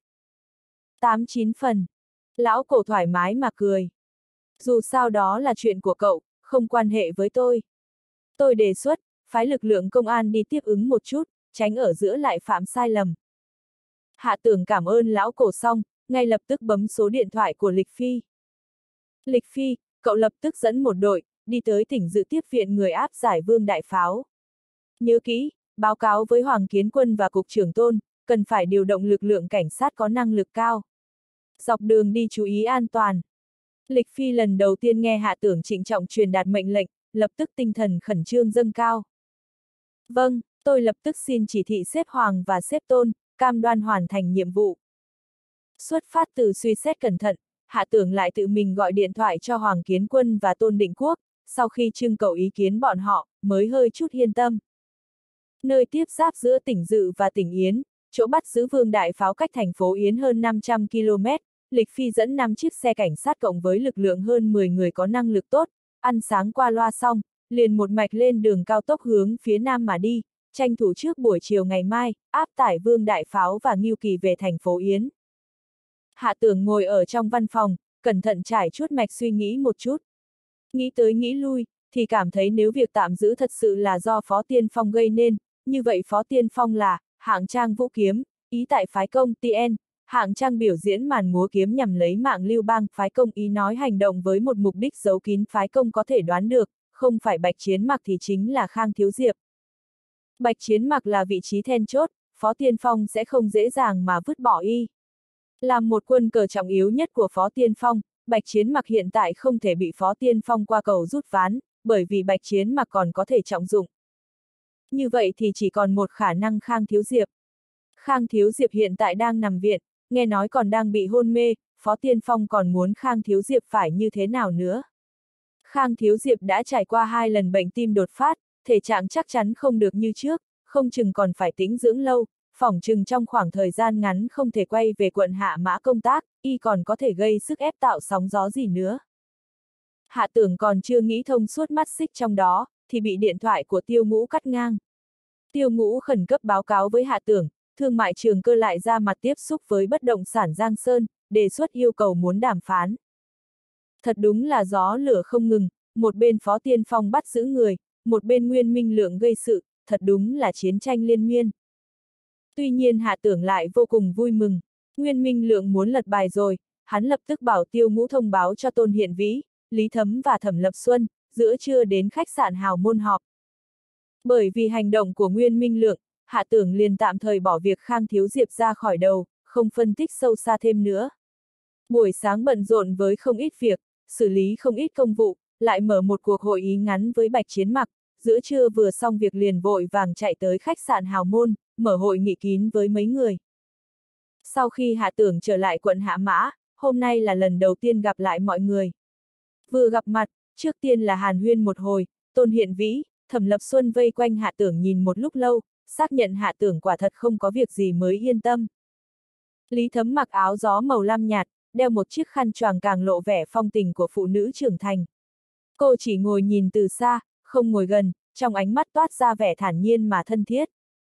8-9 phần. Lão cổ thoải mái mà cười. Dù sao đó là chuyện của cậu, không quan hệ với tôi. Tôi đề xuất, phái lực lượng công an đi tiếp ứng một chút, tránh ở giữa lại phạm sai lầm. Hạ Tưởng cảm ơn lão cổ xong, ngay lập tức bấm số điện thoại của Lịch Phi. Lịch Phi, cậu lập tức dẫn một đội, đi tới tỉnh Dự tiếp viện người áp giải Vương Đại Pháo. Nhớ kỹ, báo cáo với Hoàng Kiến Quân và Cục trưởng Tôn, cần phải điều động lực lượng cảnh sát có năng lực cao. Dọc đường đi chú ý an toàn. Lịch Phi lần đầu tiên nghe Hạ Tưởng trịnh trọng truyền đạt mệnh lệnh, lập tức tinh thần khẩn trương dâng cao. Vâng, tôi lập tức xin chỉ thị xếp Hoàng và xếp Tôn, cam đoan hoàn thành nhiệm vụ. Xuất phát từ suy xét cẩn thận, Hạ Tưởng lại tự mình gọi điện thoại cho Hoàng Kiến Quân và Tôn Định Quốc, sau khi trưng cầu ý kiến bọn họ, mới hơi chút yên tâm. Nơi tiếp giáp giữa tỉnh Dự và tỉnh Yến, chỗ bắt giữ Vương Đại Pháo cách thành phố Yến hơn 500 km, Lịch Phi dẫn 5 chiếc xe cảnh sát cộng với lực lượng hơn 10 người có năng lực tốt, ăn sáng qua loa xong, liền một mạch lên đường cao tốc hướng phía nam mà đi, tranh thủ trước buổi chiều ngày mai, áp tải Vương Đại Pháo và Ngưu Kỳ về thành phố Yến. Hạ Tưởng ngồi ở trong văn phòng, cẩn thận trải chuốt mạch suy nghĩ một chút. Nghĩ tới nghĩ lui, thì cảm thấy nếu việc tạm giữ thật sự là do Phó Tiên Phong gây nên, như vậy Phó Tiên Phong là hạng trang vũ kiếm, ý tại phái công TN, hạng trang biểu diễn màn múa kiếm nhằm lấy mạng Lưu Bang, phái công ý nói hành động với một mục đích giấu kín, phái công có thể đoán được, không phải Bạch Chiến Mặc thì chính là Khang Thiếu Diệp. Bạch Chiến Mặc là vị trí then chốt, Phó Tiên Phong sẽ không dễ dàng mà vứt bỏ y. Làm một quân cờ trọng yếu nhất của Phó Tiên Phong, Bạch Chiến Mặc hiện tại không thể bị Phó Tiên Phong qua cầu rút ván, bởi vì Bạch Chiến Mặc còn có thể trọng dụng. Như vậy thì chỉ còn một khả năng Khang Thiếu Diệp. Khang Thiếu Diệp hiện tại đang nằm viện, nghe nói còn đang bị hôn mê, Phó Tiên Phong còn muốn Khang Thiếu Diệp phải như thế nào nữa. Khang Thiếu Diệp đã trải qua 2 lần bệnh tim đột phát, thể trạng chắc chắn không được như trước, không chừng còn phải tĩnh dưỡng lâu, phỏng chừng trong khoảng thời gian ngắn không thể quay về quận Hạ Mã công tác, y còn có thể gây sức ép tạo sóng gió gì nữa. Hạ Tưởng còn chưa nghĩ thông suốt mắt xích trong đó, thì bị điện thoại của Tiêu Ngũ cắt ngang. Tiêu Ngũ khẩn cấp báo cáo với Hạ Tưởng, Thương mại Trường Cơ lại ra mặt tiếp xúc với bất động sản Giang Sơn, đề xuất yêu cầu muốn đàm phán. Thật đúng là gió lửa không ngừng, một bên Phó Tiên Phong bắt giữ người, một bên Nguyên Minh Lượng gây sự, thật đúng là chiến tranh liên miên. Tuy nhiên Hạ Tưởng lại vô cùng vui mừng, Nguyên Minh Lượng muốn lật bài rồi, hắn lập tức bảo Tiêu Ngũ thông báo cho Tôn Hiện Vĩ, Lý Thấm và Thẩm Lập Xuân, giữa trưa đến khách sạn Hào Môn họp. Bởi vì hành động của Nguyên Minh Lượng, Hạ Tưởng liền tạm thời bỏ việc Khang Thiếu Diệp ra khỏi đầu, không phân tích sâu xa thêm nữa. Buổi sáng bận rộn với không ít việc, xử lý không ít công vụ, lại mở một cuộc hội ý ngắn với Bạch Chiến Mặc, giữa trưa vừa xong việc liền vội vàng chạy tới khách sạn Hào Môn, mở hội nghị kín với mấy người. Sau khi Hạ Tưởng trở lại quận Hạ Mã, hôm nay là lần đầu tiên gặp lại mọi người. Vừa gặp mặt, trước tiên là hàn huyên một hồi, Tôn Hiện Vĩ, Thẩm Lập Xuân vây quanh Hạ Tưởng nhìn một lúc lâu, xác nhận Hạ Tưởng quả thật không có việc gì mới yên tâm. Lý Thấm mặc áo gió màu lam nhạt, đeo một chiếc khăn choàng càng lộ vẻ phong tình của phụ nữ trưởng thành. Cô chỉ ngồi nhìn từ xa, không ngồi gần, trong ánh mắt toát ra vẻ thản nhiên mà thân thiết.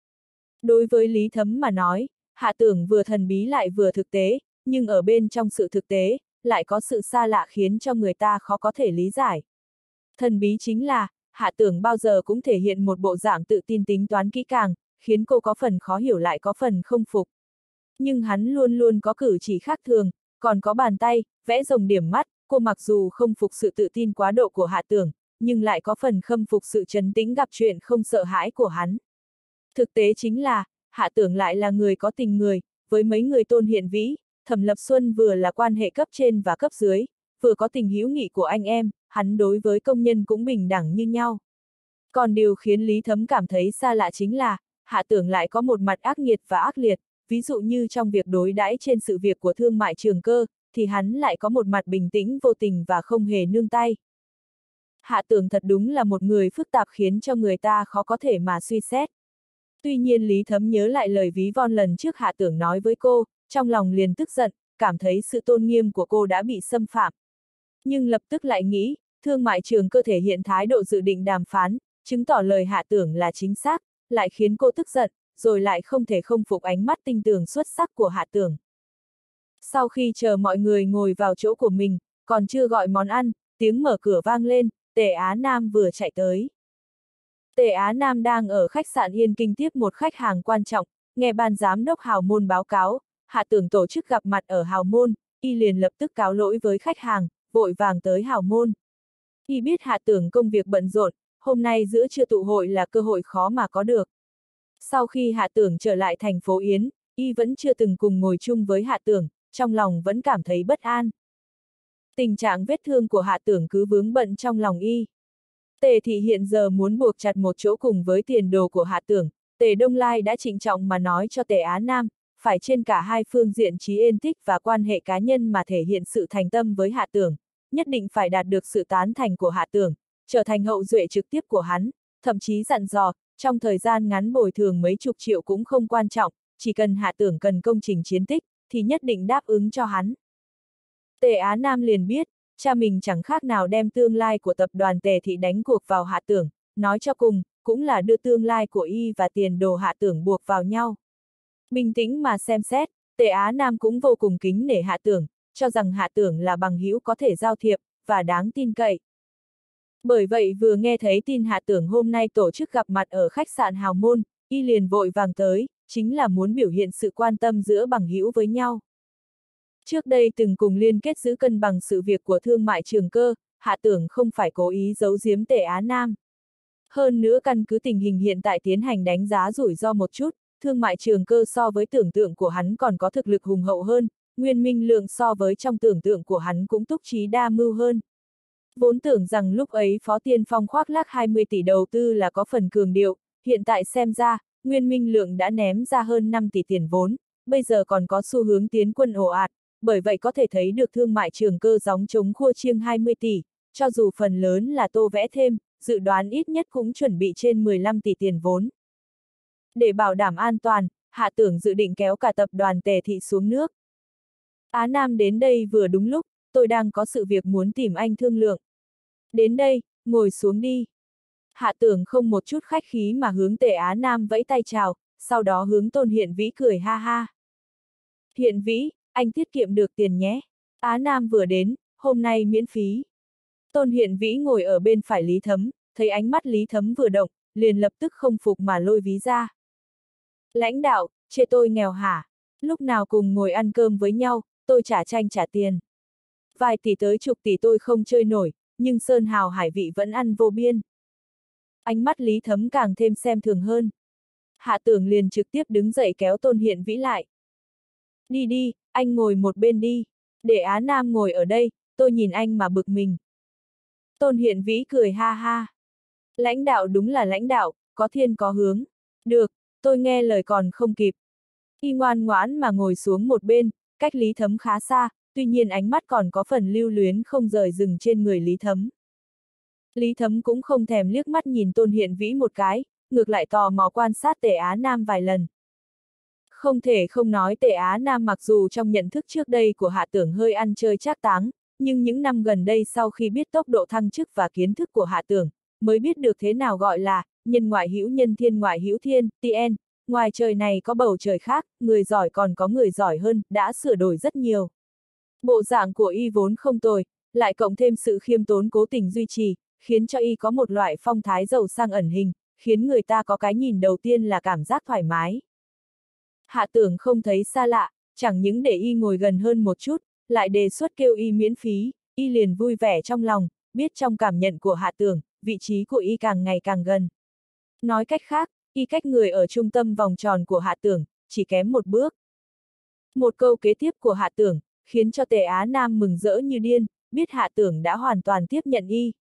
Đối với Lý Thấm mà nói, Hạ Tưởng vừa thần bí lại vừa thực tế, nhưng ở bên trong sự thực tế, lại có sự xa lạ khiến cho người ta khó có thể lý giải. Thần bí chính là, Hạ Tưởng bao giờ cũng thể hiện một bộ dạng tự tin tính toán kỹ càng, khiến cô có phần khó hiểu lại có phần không phục. Nhưng hắn luôn luôn có cử chỉ khác thường, còn có bàn tay, vẽ rồng điểm mắt, cô mặc dù không phục sự tự tin quá độ của Hạ Tưởng, nhưng lại có phần khâm phục sự trấn tĩnh gặp chuyện không sợ hãi của hắn. Thực tế chính là, Hạ Tưởng lại là người có tình người, với mấy người Tôn Hiện Vĩ, Thẩm Lập Xuân vừa là quan hệ cấp trên và cấp dưới, vừa có tình hữu nghị của anh em, hắn đối với công nhân cũng bình đẳng như nhau. Còn điều khiến Lý Thấm cảm thấy xa lạ chính là, Hạ Tưởng lại có một mặt ác nghiệt và ác liệt, ví dụ như trong việc đối đãi trên sự việc của Thương mại Trường Cơ, thì hắn lại có một mặt bình tĩnh vô tình và không hề nương tay. Hạ Tưởng thật đúng là một người phức tạp khiến cho người ta khó có thể mà suy xét. Tuy nhiên Lý Thấm nhớ lại lời ví von lần trước Hạ Tưởng nói với cô, trong lòng liền tức giận, cảm thấy sự tôn nghiêm của cô đã bị xâm phạm. Nhưng lập tức lại nghĩ, Thương mại Trường Cơ thể hiện thái độ dự định đàm phán, chứng tỏ lời Hạ Tưởng là chính xác, lại khiến cô tức giận, rồi lại không thể không phục ánh mắt tinh tường xuất sắc của Hạ Tưởng. Sau khi chờ mọi người ngồi vào chỗ của mình, còn chưa gọi món ăn, tiếng mở cửa vang lên, Tề Á Nam vừa chạy tới. Tề Á Nam đang ở khách sạn Yên Kinh tiếp một khách hàng quan trọng, nghe ban giám đốc Hào Môn báo cáo, Hạ Tưởng tổ chức gặp mặt ở Hào Môn, y liền lập tức cáo lỗi với khách hàng, vội vàng tới Hào Môn. Y biết Hạ Tưởng công việc bận rộn, hôm nay giữa trưa tụ hội là cơ hội khó mà có được. Sau khi Hạ Tưởng trở lại thành phố Yến, y vẫn chưa từng cùng ngồi chung với Hạ Tưởng, trong lòng vẫn cảm thấy bất an. Tình trạng vết thương của Hạ Tưởng cứ vướng bận trong lòng y. Tề Thị hiện giờ muốn buộc chặt một chỗ cùng với tiền đồ của Hạ Tưởng, Tề Đông Lai đã trịnh trọng mà nói cho Tề Á Nam, phải trên cả hai phương diện trí ên thích và quan hệ cá nhân mà thể hiện sự thành tâm với Hạ Tưởng, nhất định phải đạt được sự tán thành của Hạ Tưởng, trở thành hậu duệ trực tiếp của hắn, thậm chí dặn dò, trong thời gian ngắn bồi thường mấy chục triệu cũng không quan trọng, chỉ cần Hạ Tưởng cần công trình chiến tích, thì nhất định đáp ứng cho hắn. Tề Á Nam liền biết, cha mình chẳng khác nào đem tương lai của tập đoàn Tề Thị đánh cuộc vào Hạ Tưởng, nói cho cùng, cũng là đưa tương lai của y và tiền đồ Hạ Tưởng buộc vào nhau. Bình tĩnh mà xem xét, Tề Á Nam cũng vô cùng kính nể Hạ Tưởng, cho rằng Hạ Tưởng là bằng hữu có thể giao thiệp, và đáng tin cậy. Bởi vậy vừa nghe thấy tin Hạ Tưởng hôm nay tổ chức gặp mặt ở khách sạn Hào Môn, y liền vội vàng tới, chính là muốn biểu hiện sự quan tâm giữa bằng hữu với nhau. Trước đây từng cùng liên kết giữ cân bằng sự việc của thương mại Trường Cơ, Hạ Tưởng không phải cố ý giấu giếm Tề Á Nam. Hơn nữa căn cứ tình hình hiện tại tiến hành đánh giá rủi ro một chút, thương mại Trường Cơ so với tưởng tượng của hắn còn có thực lực hùng hậu hơn, Nguyên Minh Lượng so với trong tưởng tượng của hắn cũng túc trí đa mưu hơn. Vốn tưởng rằng lúc ấy Phó Tiên Phong khoác lác 20 tỷ đầu tư là có phần cường điệu, hiện tại xem ra, Nguyên Minh Lượng đã ném ra hơn 5 tỷ tiền vốn, bây giờ còn có xu hướng tiến quân ồ ạt, bởi vậy có thể thấy được thương mại Trường Cơ gióng trống khua chiêng 20 tỷ, cho dù phần lớn là tô vẽ thêm, dự đoán ít nhất cũng chuẩn bị trên 15 tỷ tiền vốn. Để bảo đảm an toàn, Hạ Tưởng dự định kéo cả tập đoàn Tề Thị xuống nước. Á Nam đến đây vừa đúng lúc, tôi đang có sự việc muốn tìm anh thương lượng. Đến đây, ngồi xuống đi. Hạ Tưởng không một chút khách khí mà hướng Tề Á Nam vẫy tay chào, sau đó hướng Tôn Hiện Vĩ cười ha ha. Hiện Vĩ, anh tiết kiệm được tiền nhé. Á Nam vừa đến, hôm nay miễn phí. Tôn Hiện Vĩ ngồi ở bên phải Lý Thấm, thấy ánh mắt Lý Thấm vừa động, liền lập tức không phục mà lôi ví ra. Lãnh đạo, chê tôi nghèo hả? Lúc nào cùng ngồi ăn cơm với nhau, tôi trả tranh trả tiền. Vài tỷ tới chục tỷ tôi không chơi nổi, nhưng sơn hào hải vị vẫn ăn vô biên. Ánh mắt Lý Thấm càng thêm xem thường hơn. Hạ Tưởng liền trực tiếp đứng dậy kéo Tôn Hiện Vĩ lại. Đi đi, anh ngồi một bên đi. Để Á Nam ngồi ở đây, tôi nhìn anh mà bực mình. Tôn Hiện Vĩ cười ha ha. Lãnh đạo đúng là lãnh đạo, có thiên có hướng. Được, tôi nghe lời còn không kịp. Y ngoan ngoãn mà ngồi xuống một bên, cách Lý Thấm khá xa, tuy nhiên ánh mắt còn có phần lưu luyến không rời dừng trên người Lý Thấm. Lý Thấm cũng không thèm liếc mắt nhìn Tôn Hiện Vĩ một cái, ngược lại tò mò quan sát Tề Á Nam vài lần. Không thể không nói Tề Á Nam mặc dù trong nhận thức trước đây của Hạ Tưởng hơi ăn chơi trác táng, nhưng những năm gần đây sau khi biết tốc độ thăng chức và kiến thức của Hạ Tưởng, mới biết được thế nào gọi là nhân ngoại hữu nhân thiên ngoại hữu thiên, TN, ngoài trời này có bầu trời khác, người giỏi còn có người giỏi hơn, đã sửa đổi rất nhiều. Bộ dạng của y vốn không tồi, lại cộng thêm sự khiêm tốn cố tình duy trì, khiến cho y có một loại phong thái giàu sang ẩn hình, khiến người ta có cái nhìn đầu tiên là cảm giác thoải mái. Hạ Tưởng không thấy xa lạ, chẳng những để y ngồi gần hơn một chút, lại đề xuất kêu y miễn phí, y liền vui vẻ trong lòng, biết trong cảm nhận của Hạ Tưởng, vị trí của y càng ngày càng gần. Nói cách khác, y cách người ở trung tâm vòng tròn của Hạ Tưởng, chỉ kém một bước. Một câu kế tiếp của Hạ Tưởng, khiến cho Tề Á Nam mừng rỡ như điên, biết Hạ Tưởng đã hoàn toàn tiếp nhận y.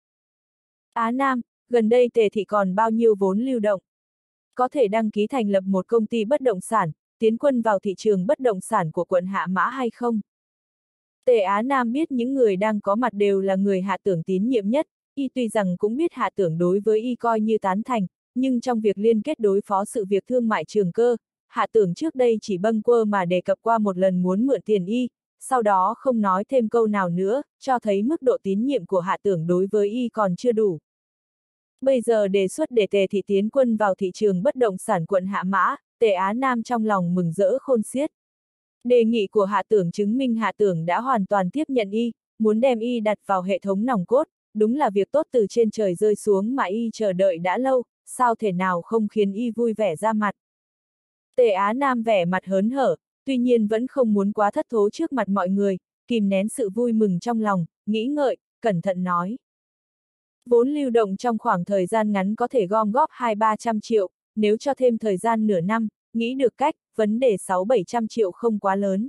Á Nam, gần đây Tề Thị còn bao nhiêu vốn lưu động? Có thể đăng ký thành lập một công ty bất động sản, tiến quân vào thị trường bất động sản của quận Hạ Mã hay không? Tề Á Nam biết những người đang có mặt đều là người Hạ Tưởng tín nhiệm nhất, y tuy rằng cũng biết Hạ Tưởng đối với y coi như tán thành, nhưng trong việc liên kết đối phó sự việc thương mại Trường Cơ, Hạ Tưởng trước đây chỉ bâng quơ mà đề cập qua một lần muốn mượn tiền y, sau đó không nói thêm câu nào nữa, cho thấy mức độ tín nhiệm của Hạ Tưởng đối với y còn chưa đủ. Bây giờ đề xuất để Tề Thị tiến quân vào thị trường bất động sản quận Hạ Mã, Tề Á Nam trong lòng mừng rỡ khôn xiết. Đề nghị của Hạ Tưởng chứng minh Hạ Tưởng đã hoàn toàn tiếp nhận y, muốn đem y đặt vào hệ thống nòng cốt, đúng là việc tốt từ trên trời rơi xuống mà y chờ đợi đã lâu, sao thể nào không khiến y vui vẻ ra mặt. Tề Á Nam vẻ mặt hớn hở, tuy nhiên vẫn không muốn quá thất thố trước mặt mọi người, kìm nén sự vui mừng trong lòng, nghĩ ngợi, cẩn thận nói. Vốn lưu động trong khoảng thời gian ngắn có thể gom góp 200-300 triệu, nếu cho thêm thời gian nửa năm, nghĩ được cách, vấn đề 600-700 triệu không quá lớn.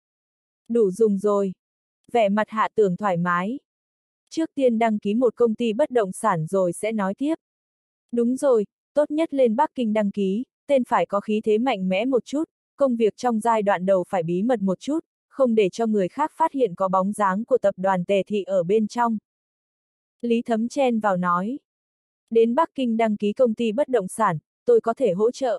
Đủ dùng rồi. Vẻ mặt Hạ Tưởng thoải mái. Trước tiên đăng ký một công ty bất động sản rồi sẽ nói tiếp. Đúng rồi, tốt nhất lên Bắc Kinh đăng ký, tên phải có khí thế mạnh mẽ một chút, công việc trong giai đoạn đầu phải bí mật một chút, không để cho người khác phát hiện có bóng dáng của tập đoàn Tề Thị ở bên trong. Lý Thấm chen vào nói. Đến Bắc Kinh đăng ký công ty bất động sản, tôi có thể hỗ trợ.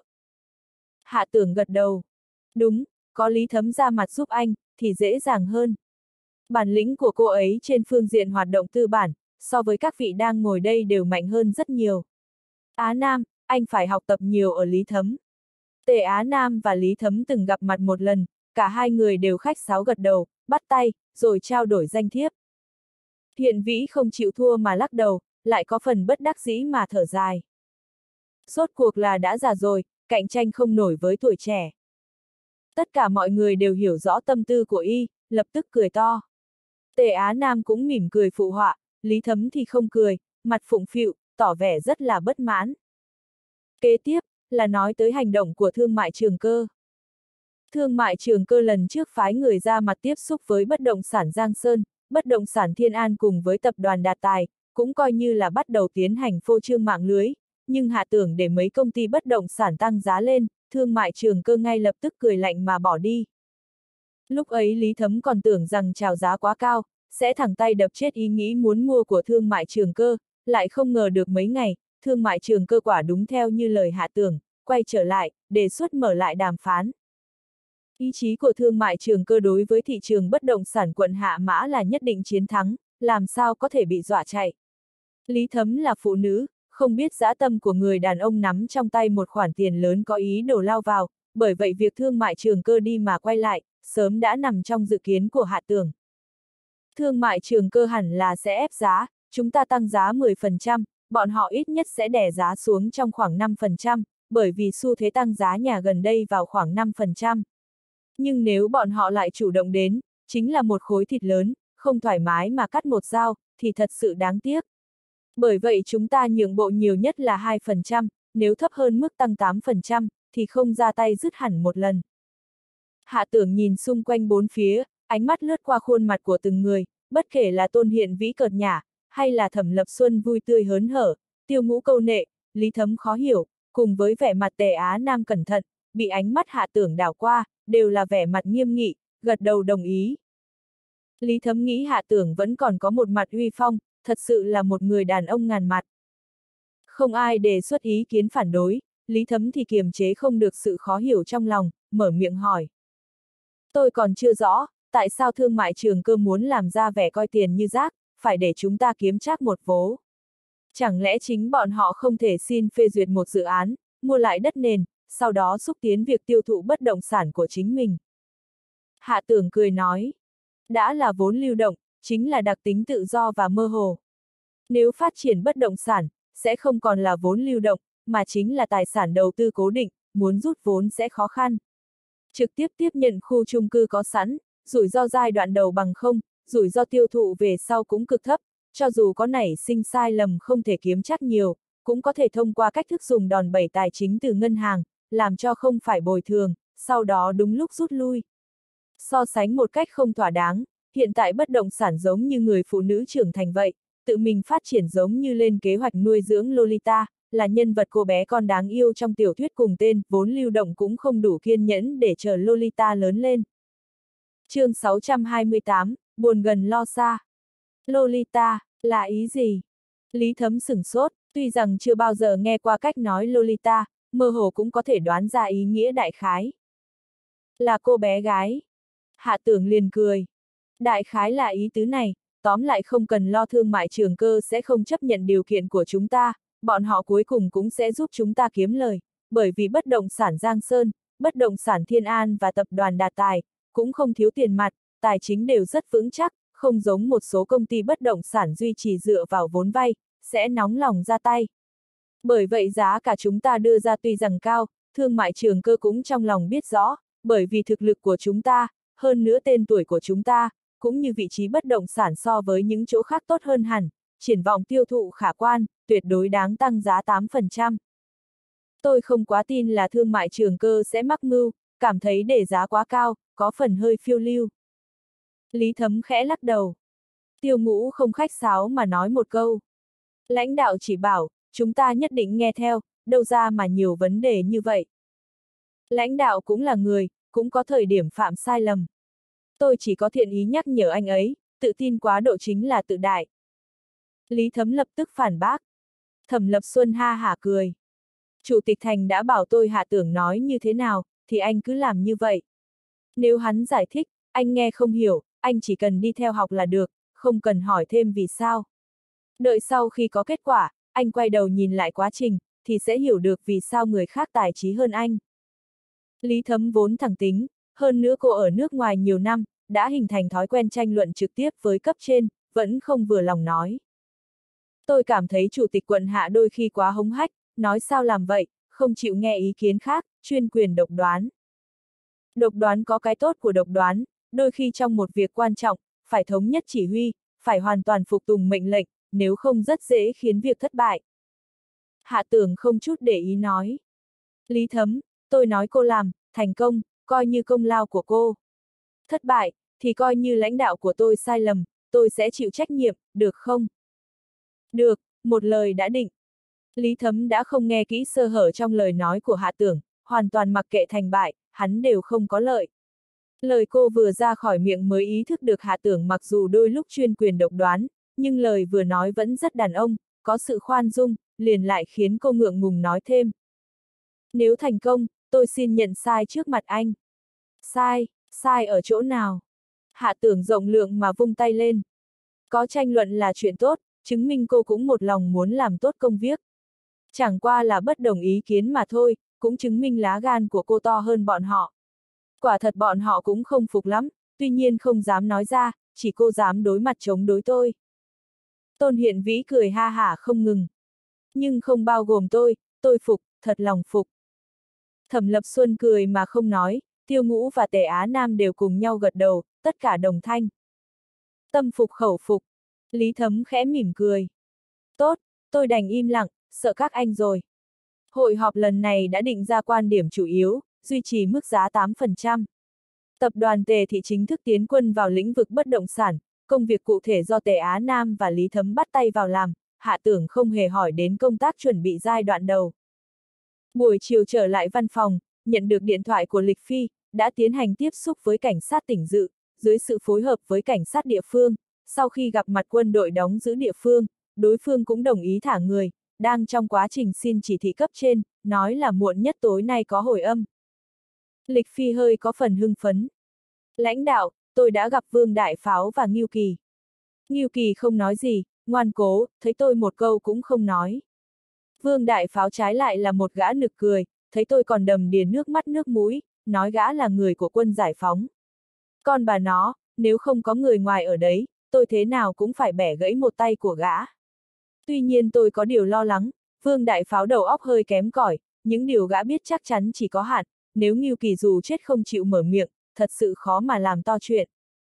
Hạ Tưởng gật đầu. Đúng, có Lý Thấm ra mặt giúp anh, thì dễ dàng hơn. Bản lĩnh của cô ấy trên phương diện hoạt động tư bản, so với các vị đang ngồi đây đều mạnh hơn rất nhiều. Á Nam, anh phải học tập nhiều ở Lý Thấm. Tề Á Nam và Lý Thấm từng gặp mặt một lần, cả hai người đều khách sáo gật đầu, bắt tay, rồi trao đổi danh thiếp. Hiện Vĩ không chịu thua mà lắc đầu, lại có phần bất đắc dĩ mà thở dài. Rốt cuộc là đã già rồi, cạnh tranh không nổi với tuổi trẻ. Tất cả mọi người đều hiểu rõ tâm tư của y, lập tức cười to. Tề Á Nam cũng mỉm cười phụ họa, Lý Thấm thì không cười, mặt phụng phịu, tỏ vẻ rất là bất mãn. Kế tiếp, là nói tới hành động của Thương mại Trường Cơ. Thương mại Trường Cơ lần trước phái người ra mặt tiếp xúc với bất động sản Giang Sơn, bất động sản Thiên An cùng với tập đoàn Đạt Tài, cũng coi như là bắt đầu tiến hành phô trương mạng lưới, nhưng Hạ Tưởng để mấy công ty bất động sản tăng giá lên, Thương mại Trường Cơ ngay lập tức cười lạnh mà bỏ đi. Lúc ấy Lý Thấm còn tưởng rằng chào giá quá cao, sẽ thẳng tay đập chết ý nghĩ muốn mua của Thương mại Trường Cơ, lại không ngờ được mấy ngày, Thương mại Trường Cơ quả đúng theo như lời Hạ Tưởng, quay trở lại, đề xuất mở lại đàm phán. Ý chí của Thương mại Trường Cơ đối với thị trường bất động sản quận Hạ Mã là nhất định chiến thắng, làm sao có thể bị dọa chạy. Lý Thấm là phụ nữ, không biết dã tâm của người đàn ông nắm trong tay một khoản tiền lớn có ý đồ lao vào, bởi vậy việc Thương mại Trường Cơ đi mà quay lại, sớm đã nằm trong dự kiến của Hạ Tưởng. Thương mại Trường Cơ hẳn là sẽ ép giá, chúng ta tăng giá 10%, bọn họ ít nhất sẽ đè giá xuống trong khoảng 5%, bởi vì xu thế tăng giá nhà gần đây vào khoảng 5%. Nhưng nếu bọn họ lại chủ động đến, chính là một khối thịt lớn, không thoải mái mà cắt một dao, thì thật sự đáng tiếc. Bởi vậy chúng ta nhượng bộ nhiều nhất là 2%, nếu thấp hơn mức tăng 8%, thì không ra tay dứt hẳn một lần. Hạ Tưởng nhìn xung quanh bốn phía, ánh mắt lướt qua khuôn mặt của từng người, bất kể là Tôn Hiện Vĩ cợt nhả, hay là Thẩm Lập Xuân vui tươi hớn hở, Tiêu Ngũ câu nệ, Lý Thấm khó hiểu, cùng với vẻ mặt Tề Á Nam cẩn thận, bị ánh mắt Hạ Tưởng đảo qua, đều là vẻ mặt nghiêm nghị, gật đầu đồng ý. Lý Thấm nghĩ Hạ Tưởng vẫn còn có một mặt uy phong, thật sự là một người đàn ông ngàn mặt. Không ai đề xuất ý kiến phản đối, Lý Thấm thì kiềm chế không được sự khó hiểu trong lòng, mở miệng hỏi. Tôi còn chưa rõ, tại sao Thương mại Trường Cơ muốn làm ra vẻ coi tiền như rác, phải để chúng ta kiếm trác một vố. Chẳng lẽ chính bọn họ không thể xin phê duyệt một dự án, mua lại đất nền, sau đó xúc tiến việc tiêu thụ bất động sản của chính mình. Hạ Tưởng cười nói, đã là vốn lưu động, chính là đặc tính tự do và mơ hồ. Nếu phát triển bất động sản, sẽ không còn là vốn lưu động, mà chính là tài sản đầu tư cố định, muốn rút vốn sẽ khó khăn. Trực tiếp tiếp nhận khu chung cư có sẵn, rủi ro giai đoạn đầu bằng không, rủi ro tiêu thụ về sau cũng cực thấp, cho dù có nảy sinh sai lầm không thể kiếm chắc nhiều, cũng có thể thông qua cách thức dùng đòn bẩy tài chính từ ngân hàng, làm cho không phải bồi thường, sau đó đúng lúc rút lui. So sánh một cách không thỏa đáng, hiện tại bất động sản giống như người phụ nữ trưởng thành vậy, tự mình phát triển giống như lên kế hoạch nuôi dưỡng Lolita, là nhân vật cô bé con đáng yêu trong tiểu thuyết cùng tên, vốn lưu động cũng không đủ kiên nhẫn để chờ Lolita lớn lên. Chương 628, buồn gần lo xa. Lolita, là ý gì? Lý Thấm sửng sốt, tuy rằng chưa bao giờ nghe qua cách nói Lolita, mơ hồ cũng có thể đoán ra ý nghĩa đại khái. Là cô bé gái. Hạ Tưởng liền cười. Đại khái là ý tứ này, tóm lại không cần lo Thương mại Trường Cơ sẽ không chấp nhận điều kiện của chúng ta, bọn họ cuối cùng cũng sẽ giúp chúng ta kiếm lời, bởi vì bất động sản Giang Sơn, bất động sản Thiên An và tập đoàn Đạt Tài, cũng không thiếu tiền mặt, tài chính đều rất vững chắc, không giống một số công ty bất động sản duy trì dựa vào vốn vay, sẽ nóng lòng ra tay. Bởi vậy giá cả chúng ta đưa ra tuy rằng cao, Thương mại Trường Cơ cũng trong lòng biết rõ, bởi vì thực lực của chúng ta, hơn nữa tên tuổi của chúng ta, cũng như vị trí bất động sản so với những chỗ khác tốt hơn hẳn, triển vọng tiêu thụ khả quan, tuyệt đối đáng tăng giá 8%. Tôi không quá tin là Thương mại Trường Cơ sẽ mắc mưu, cảm thấy để giá quá cao, có phần hơi phiêu lưu. Lý Thấm khẽ lắc đầu. Tiêu Ngũ không khách sáo mà nói một câu. Lãnh đạo chỉ bảo, chúng ta nhất định nghe theo, đâu ra mà nhiều vấn đề như vậy. Lãnh đạo cũng là người, cũng có thời điểm phạm sai lầm. Tôi chỉ có thiện ý nhắc nhở anh ấy, tự tin quá độ chính là tự đại. Lý Thấm lập tức phản bác. Thẩm Lập Xuân ha hả cười. Chủ tịch thành đã bảo tôi Hạ Tưởng nói như thế nào, thì anh cứ làm như vậy. Nếu hắn giải thích, anh nghe không hiểu, anh chỉ cần đi theo học là được, không cần hỏi thêm vì sao. Đợi sau khi có kết quả, anh quay đầu nhìn lại quá trình, thì sẽ hiểu được vì sao người khác tài trí hơn anh. Lý Thấm vốn thẳng tính, hơn nữa cô ở nước ngoài nhiều năm, đã hình thành thói quen tranh luận trực tiếp với cấp trên, vẫn không vừa lòng nói. Tôi cảm thấy chủ tịch quận Hạ đôi khi quá hống hách, nói sao làm vậy, không chịu nghe ý kiến khác, chuyên quyền độc đoán. Độc đoán có cái tốt của độc đoán, đôi khi trong một việc quan trọng, phải thống nhất chỉ huy, phải hoàn toàn phục tùng mệnh lệnh, nếu không rất dễ khiến việc thất bại. Hạ Tưởng không chút để ý nói. Lý Thấm, tôi nói cô làm, thành công, coi như công lao của cô. Thất bại, thì coi như lãnh đạo của tôi sai lầm, tôi sẽ chịu trách nhiệm, được không? Được, một lời đã định. Lý Thấm đã không nghe kỹ sơ hở trong lời nói của Hạ Tưởng, hoàn toàn mặc kệ thành bại, hắn đều không có lợi. Lời cô vừa ra khỏi miệng mới ý thức được Hạ Tưởng mặc dù đôi lúc chuyên quyền độc đoán, nhưng lời vừa nói vẫn rất đàn ông, có sự khoan dung, liền lại khiến cô ngượng ngùng nói thêm. Nếu thành công, tôi xin nhận sai trước mặt anh. Sai, sai ở chỗ nào? Hạ Tưởng rộng lượng mà vung tay lên. Có tranh luận là chuyện tốt, chứng minh cô cũng một lòng muốn làm tốt công việc. Chẳng qua là bất đồng ý kiến mà thôi, cũng chứng minh lá gan của cô to hơn bọn họ. Quả thật bọn họ cũng không phục lắm, tuy nhiên không dám nói ra, chỉ cô dám đối mặt chống đối tôi. Tôn Hiện Vĩ cười ha hả không ngừng. Nhưng không bao gồm tôi phục, thật lòng phục. Thẩm Lập Xuân cười mà không nói, Tiêu Ngũ và Tề Á Nam đều cùng nhau gật đầu, tất cả đồng thanh. Tâm phục khẩu phục. Lý Thấm khẽ mỉm cười. Tốt, tôi đành im lặng, sợ các anh rồi. Hội họp lần này đã định ra quan điểm chủ yếu, duy trì mức giá 8%. Tập đoàn Tề Thị chính thức tiến quân vào lĩnh vực bất động sản, công việc cụ thể do Tề Á Nam và Lý Thấm bắt tay vào làm, Hạ Tưởng không hề hỏi đến công tác chuẩn bị giai đoạn đầu. Buổi chiều trở lại văn phòng, nhận được điện thoại của Lịch Phi, đã tiến hành tiếp xúc với cảnh sát tỉnh Dự, dưới sự phối hợp với cảnh sát địa phương, sau khi gặp mặt quân đội đóng giữ địa phương, đối phương cũng đồng ý thả người, đang trong quá trình xin chỉ thị cấp trên, nói là muộn nhất tối nay có hồi âm. Lịch Phi hơi có phần hưng phấn. Lãnh đạo, tôi đã gặp Vương Đại Pháo và Ngưu Kỳ. Ngưu Kỳ không nói gì, ngoan cố, thấy tôi một câu cũng không nói. Vương Đại Pháo trái lại là một gã nực cười, thấy tôi còn đầm đìa nước mắt nước mũi, nói gã là người của quân giải phóng. Còn bà nó, nếu không có người ngoài ở đấy, tôi thế nào cũng phải bẻ gãy một tay của gã. Tuy nhiên tôi có điều lo lắng, Vương Đại Pháo đầu óc hơi kém cỏi, những điều gã biết chắc chắn chỉ có hạn, nếu Ngưu Kỳ dù chết không chịu mở miệng, thật sự khó mà làm to chuyện.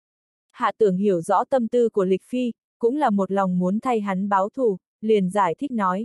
Hạ Tưởng hiểu rõ tâm tư của Lịch Phi, cũng là một lòng muốn thay hắn báo thù, liền giải thích nói.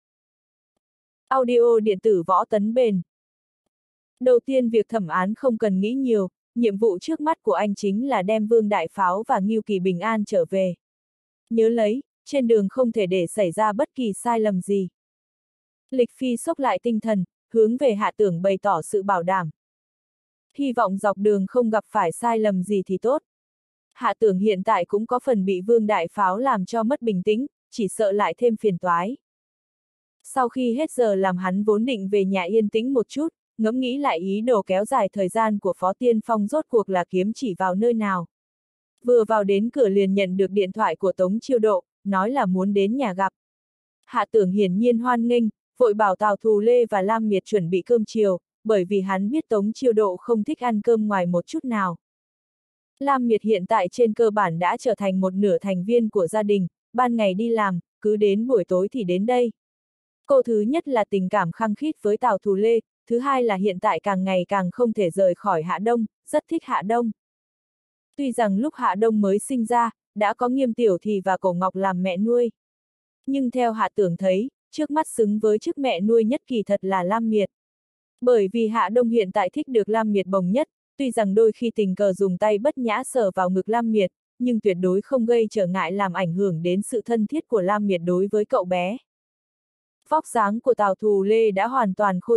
Audio điện tử Võ Tấn Bền. Đầu tiên việc thẩm án không cần nghĩ nhiều, nhiệm vụ trước mắt của anh chính là đem Vương Đại Pháo và Ngưu Kỳ bình an trở về. Nhớ lấy, trên đường không thể để xảy ra bất kỳ sai lầm gì. Lịch Phi xốc lại tinh thần, hướng về Hạ Tưởng bày tỏ sự bảo đảm. Hy vọng dọc đường không gặp phải sai lầm gì thì tốt. Hạ Tưởng hiện tại cũng có phần bị Vương Đại Pháo làm cho mất bình tĩnh, chỉ sợ lại thêm phiền toái. Sau khi hết giờ làm hắn vốn định về nhà yên tĩnh một chút, ngẫm nghĩ lại ý đồ kéo dài thời gian của Phó Tiên Phong rốt cuộc là kiếm chỉ vào nơi nào. Vừa vào đến cửa liền nhận được điện thoại của Tống Chiêu Độ, nói là muốn đến nhà gặp. Hạ Tưởng hiển nhiên hoan nghênh, vội bảo Tào Thù Lê và Lam Miệt chuẩn bị cơm chiều, bởi vì hắn biết Tống Chiêu Độ không thích ăn cơm ngoài một chút nào. Lam Miệt hiện tại trên cơ bản đã trở thành một nửa thành viên của gia đình, ban ngày đi làm, cứ đến buổi tối thì đến đây. Cô thứ nhất là tình cảm khăng khít với Tào Thù Lê, thứ hai là hiện tại càng ngày càng không thể rời khỏi Hạ Đông, rất thích Hạ Đông. Tuy rằng lúc Hạ Đông mới sinh ra, đã có Nghiêm Tiểu Thì và Cổ Ngọc làm mẹ nuôi. Nhưng theo Hạ Tưởng thấy, trước mắt xứng với chức mẹ nuôi nhất kỳ thật là Lam Miệt. Bởi vì Hạ Đông hiện tại thích được Lam Miệt bồng nhất, tuy rằng đôi khi tình cờ dùng tay bất nhã sờ vào ngực Lam Miệt, nhưng tuyệt đối không gây trở ngại làm ảnh hưởng đến sự thân thiết của Lam Miệt đối với cậu bé. Vóc dáng của Tào Thù Lê đã hoàn toàn khôi phục,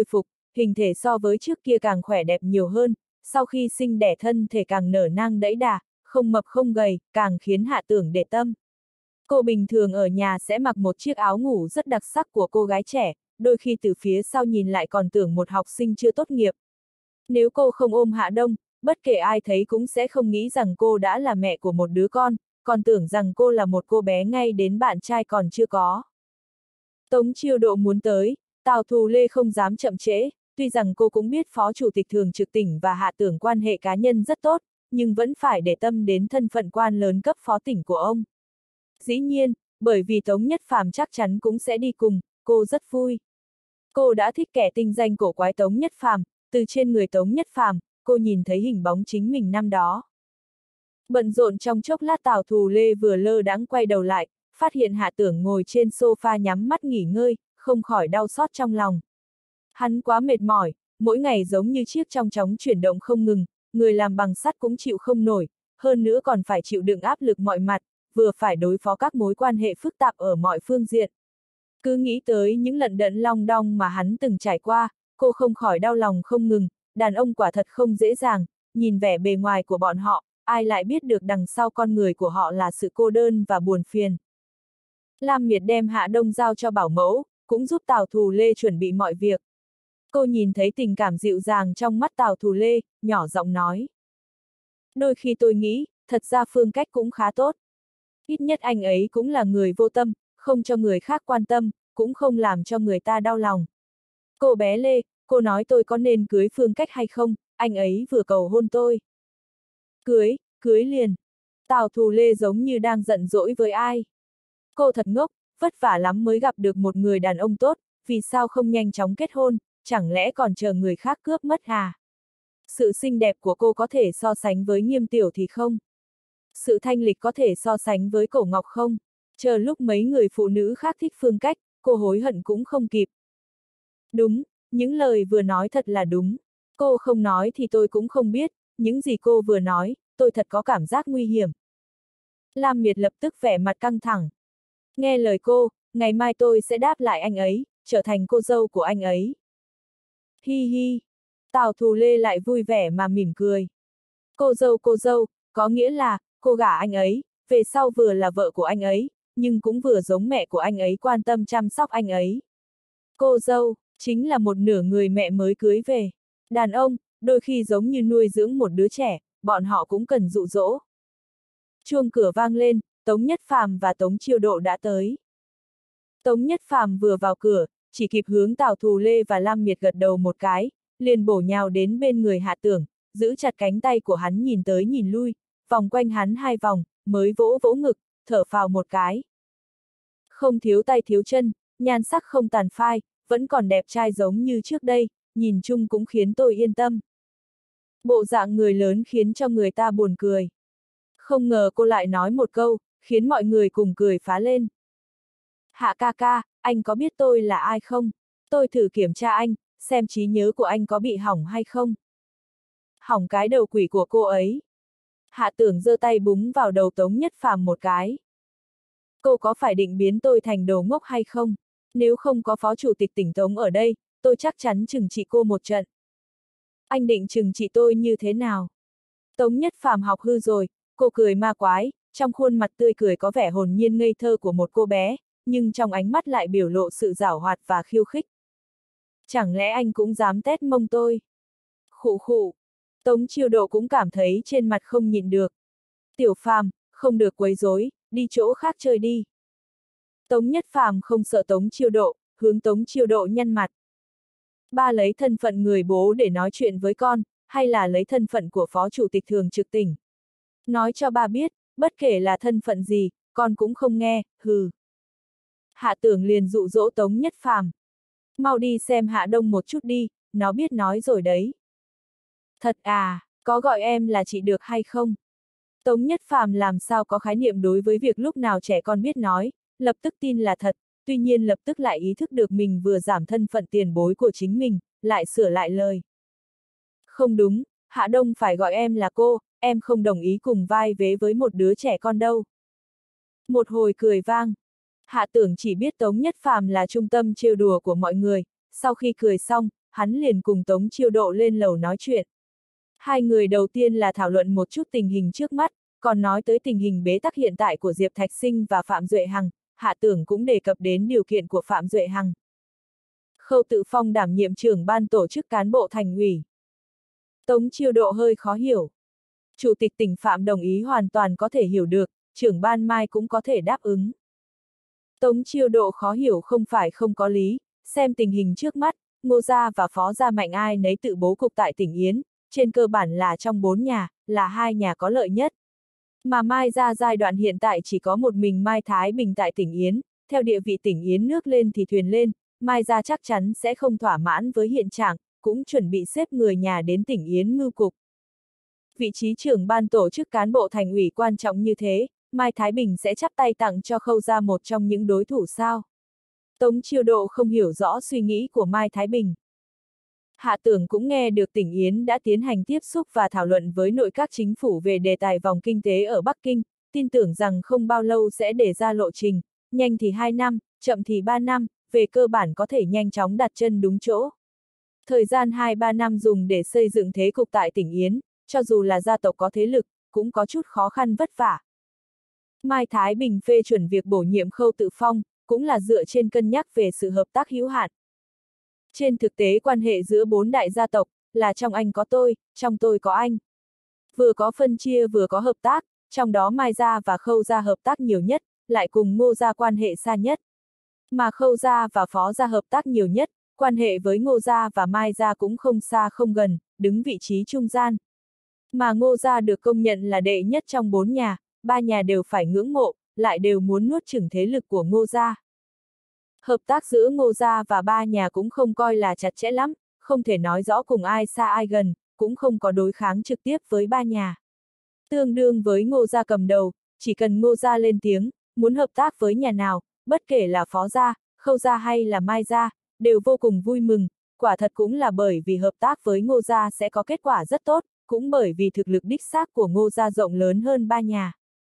hình thể so với trước kia càng khỏe đẹp nhiều hơn, sau khi sinh đẻ thân thể càng nở nang đẫy đà, không mập không gầy, càng khiến Hạ Tưởng để tâm. Cô bình thường ở nhà sẽ mặc một chiếc áo ngủ rất đặc sắc của cô gái trẻ, đôi khi từ phía sau nhìn lại còn tưởng một học sinh chưa tốt nghiệp. Nếu cô không ôm Hạ Đông, bất kể ai thấy cũng sẽ không nghĩ rằng cô đã là mẹ của một đứa con, còn tưởng rằng cô là một cô bé ngay đến bạn trai còn chưa có. Tống Chiêu Độ muốn tới, Tào Thù Lê không dám chậm trễ, tuy rằng cô cũng biết Phó Chủ tịch Thường trực tỉnh và Hạ Tưởng quan hệ cá nhân rất tốt, nhưng vẫn phải để tâm đến thân phận quan lớn cấp phó tỉnh của ông. Dĩ nhiên, bởi vì Tống Nhất Phàm chắc chắn cũng sẽ đi cùng, cô rất vui. Cô đã thích kẻ tinh danh cổ quái Tống Nhất Phàm, từ trên người Tống Nhất Phàm, cô nhìn thấy hình bóng chính mình năm đó. Bận rộn trong chốc lát Tào Thù Lê vừa lơ đãng quay đầu lại, phát hiện Hạ Tưởng ngồi trên sofa nhắm mắt nghỉ ngơi, không khỏi đau xót trong lòng. Hắn quá mệt mỏi, mỗi ngày giống như chiếc trong chóng chuyển động không ngừng, người làm bằng sắt cũng chịu không nổi, hơn nữa còn phải chịu đựng áp lực mọi mặt, vừa phải đối phó các mối quan hệ phức tạp ở mọi phương diện. Cứ nghĩ tới những lận đận long đong mà hắn từng trải qua, cô không khỏi đau lòng không ngừng, đàn ông quả thật không dễ dàng, nhìn vẻ bề ngoài của bọn họ, ai lại biết được đằng sau con người của họ là sự cô đơn và buồn phiền. Lam Miệt đem Hạ Đông giao cho bảo mẫu, cũng giúp Tào Thù Lê chuẩn bị mọi việc. Cô nhìn thấy tình cảm dịu dàng trong mắt Tào Thù Lê, nhỏ giọng nói. Đôi khi tôi nghĩ, thật ra Phương Cách cũng khá tốt. Ít nhất anh ấy cũng là người vô tâm, không cho người khác quan tâm, cũng không làm cho người ta đau lòng. Cô bé Lê, cô nói tôi có nên cưới Phương Cách hay không, anh ấy vừa cầu hôn tôi. Cưới liền. Tào Thù Lê giống như đang giận dỗi với ai. Cô thật ngốc, vất vả lắm mới gặp được một người đàn ông tốt, vì sao không nhanh chóng kết hôn, chẳng lẽ còn chờ người khác cướp mất à? Sự xinh đẹp của cô có thể so sánh với Nghiêm Tiểu thì không? Sự thanh lịch có thể so sánh với Cổ Ngọc không? Chờ lúc mấy người phụ nữ khác thích Phương Cách, cô hối hận cũng không kịp. Đúng, những lời vừa nói thật là đúng. Cô không nói thì tôi cũng không biết, những gì cô vừa nói, tôi thật có cảm giác nguy hiểm. Lam Miệt lập tức vẻ mặt căng thẳng. Nghe lời cô, ngày mai tôi sẽ đáp lại anh ấy, trở thành cô dâu của anh ấy. Hi hi. Tào Thù Lê lại vui vẻ mà mỉm cười. Cô dâu, có nghĩa là, cô gả anh ấy, về sau vừa là vợ của anh ấy, nhưng cũng vừa giống mẹ của anh ấy quan tâm chăm sóc anh ấy. Cô dâu, chính là một nửa người mẹ mới cưới về. Đàn ông, đôi khi giống như nuôi dưỡng một đứa trẻ, bọn họ cũng cần dụ dỗ. Chuông cửa vang lên, Tống Nhất Phàm và Tống Chiêu Độ đã tới. Tống Nhất Phàm vừa vào cửa, chỉ kịp hướng Tào Thù Lê và Lam Miệt gật đầu một cái, liền bổ nhào đến bên người Hạ Tưởng, giữ chặt cánh tay của hắn nhìn tới nhìn lui, vòng quanh hắn 2 vòng, mới vỗ vỗ ngực, thở phào một cái. Không thiếu tay thiếu chân, nhan sắc không tàn phai, vẫn còn đẹp trai giống như trước đây, nhìn chung cũng khiến tôi yên tâm. Bộ dạng người lớn khiến cho người ta buồn cười. Không ngờ cô lại nói một câu, khiến mọi người cùng cười phá lên. Hạ ca ca, anh có biết tôi là ai không? Tôi thử kiểm tra anh, xem trí nhớ của anh có bị hỏng hay không. Hỏng cái đầu quỷ của cô ấy. Hạ Tưởng giơ tay búng vào đầu Tống Nhất Phàm một cái. Cô có phải định biến tôi thành đồ ngốc hay không? Nếu không có phó chủ tịch tỉnh Tống ở đây, tôi chắc chắn trừng trị cô một trận. Anh định trừng trị tôi như thế nào? Tống Nhất Phàm học hư rồi, cô cười ma quái, trong khuôn mặt tươi cười có vẻ hồn nhiên ngây thơ của một cô bé, nhưng trong ánh mắt lại biểu lộ sự giảo hoạt và khiêu khích. Chẳng lẽ anh cũng dám tét mông tôi? Khụ khụ. Tống Chiêu Độ cũng cảm thấy trên mặt không nhịn được. Tiểu Phàm, không được quấy rối, đi chỗ khác chơi đi. Tống Nhất Phàm không sợ Tống Chiêu Độ, hướng Tống Chiêu Độ nhăn mặt. Ba lấy thân phận người bố để nói chuyện với con, hay là lấy thân phận của phó chủ tịch thường trực tỉnh? Nói cho ba biết, bất kể là thân phận gì, con cũng không nghe, hừ. Hạ Tưởng liền dụ dỗ Tống Nhất Phàm. Mau đi xem Hạ Đông một chút đi, nó biết nói rồi đấy. Thật à, có gọi em là chị được hay không? Tống Nhất Phàm làm sao có khái niệm đối với việc lúc nào trẻ con biết nói, lập tức tin là thật, tuy nhiên lập tức lại ý thức được mình vừa giảm thân phận tiền bối của chính mình, lại sửa lại lời. Không đúng, Hạ Đông phải gọi em là cô, em không đồng ý cùng vai vế với một đứa trẻ con đâu. Một hồi cười vang. Hạ Tưởng chỉ biết Tống Nhất Phàm là trung tâm trêu đùa của mọi người, sau khi cười xong, hắn liền cùng Tống Chiêu Độ lên lầu nói chuyện. Hai người đầu tiên là thảo luận một chút tình hình trước mắt, còn nói tới tình hình bế tắc hiện tại của Diệp Thạch Sinh và Phạm Duệ Hằng, Hạ Tưởng cũng đề cập đến điều kiện của Phạm Duệ Hằng. Khâu Tự Phong đảm nhiệm trưởng ban tổ chức cán bộ thành ủy. Tống Chiêu Độ hơi khó hiểu. Chủ tịch tỉnh Phạm đồng ý hoàn toàn có thể hiểu được, trưởng ban Mai cũng có thể đáp ứng. Tống Chiêu Độ khó hiểu không phải không có lý, xem tình hình trước mắt, Ngô Gia và Phó Gia Mạnh ai nấy tự bố cục tại tỉnh Yến, trên cơ bản là trong 4 nhà, là 2 nhà có lợi nhất. Mà Mai Gia giai đoạn hiện tại chỉ có một mình Mai Thái Bình tại tỉnh Yến, theo địa vị tỉnh Yến nước lên thì thuyền lên, Mai Gia chắc chắn sẽ không thỏa mãn với hiện trạng, cũng chuẩn bị xếp người nhà đến tỉnh Yến ngưu cục. Vị trí trưởng ban tổ chức cán bộ thành ủy quan trọng như thế, Mai Thái Bình sẽ chắp tay tặng cho Khâu Gia một trong những đối thủ sao? Tống Chiêu Độ không hiểu rõ suy nghĩ của Mai Thái Bình. Hạ Tưởng cũng nghe được tỉnh Yến đã tiến hành tiếp xúc và thảo luận với nội các chính phủ về đề tài vòng kinh tế ở Bắc Kinh, tin tưởng rằng không bao lâu sẽ đề ra lộ trình, nhanh thì 2 năm, chậm thì 3 năm, về cơ bản có thể nhanh chóng đặt chân đúng chỗ. Thời gian 2-3 năm dùng để xây dựng thế cục tại tỉnh Yến, cho dù là gia tộc có thế lực, cũng có chút khó khăn vất vả. Mai Thái Bình phê chuẩn việc bổ nhiệm Khâu Tự Phong, cũng là dựa trên cân nhắc về sự hợp tác hữu hạn. Trên thực tế quan hệ giữa 4 đại gia tộc, là trong anh có tôi, trong tôi có anh. Vừa có phân chia vừa có hợp tác, trong đó Mai Gia và Khâu Gia hợp tác nhiều nhất, lại cùng Ngô Gia quan hệ xa nhất. Mà Khâu Gia và Phó Gia hợp tác nhiều nhất, quan hệ với Ngô Gia và Mai Gia cũng không xa không gần, đứng vị trí trung gian. Mà Ngô Gia được công nhận là đệ nhất trong 4 nhà, 3 nhà đều phải ngưỡng mộ, lại đều muốn nuốt chửng thế lực của Ngô Gia. Hợp tác giữa Ngô Gia và 3 nhà cũng không coi là chặt chẽ lắm, không thể nói rõ cùng ai xa ai gần, cũng không có đối kháng trực tiếp với 3 nhà. Tương đương với Ngô Gia cầm đầu, chỉ cần Ngô Gia lên tiếng, muốn hợp tác với nhà nào, bất kể là Phó Gia, Khâu Gia hay là Mai Gia, đều vô cùng vui mừng, quả thật cũng là bởi vì hợp tác với Ngô Gia sẽ có kết quả rất tốt, cũng bởi vì thực lực đích xác của Ngô Gia rộng lớn hơn 3 nhà.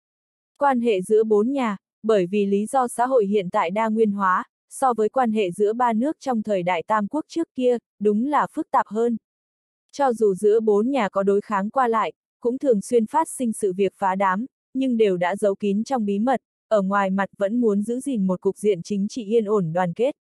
Quan hệ giữa 4 nhà, bởi vì lý do xã hội hiện tại đa nguyên hóa, so với quan hệ giữa 3 nước trong thời đại Tam Quốc trước kia, đúng là phức tạp hơn. Cho dù giữa 4 nhà có đối kháng qua lại, cũng thường xuyên phát sinh sự việc phá đám, nhưng đều đã giấu kín trong bí mật, ở ngoài mặt vẫn muốn giữ gìn một cục diện chính trị yên ổn đoàn kết.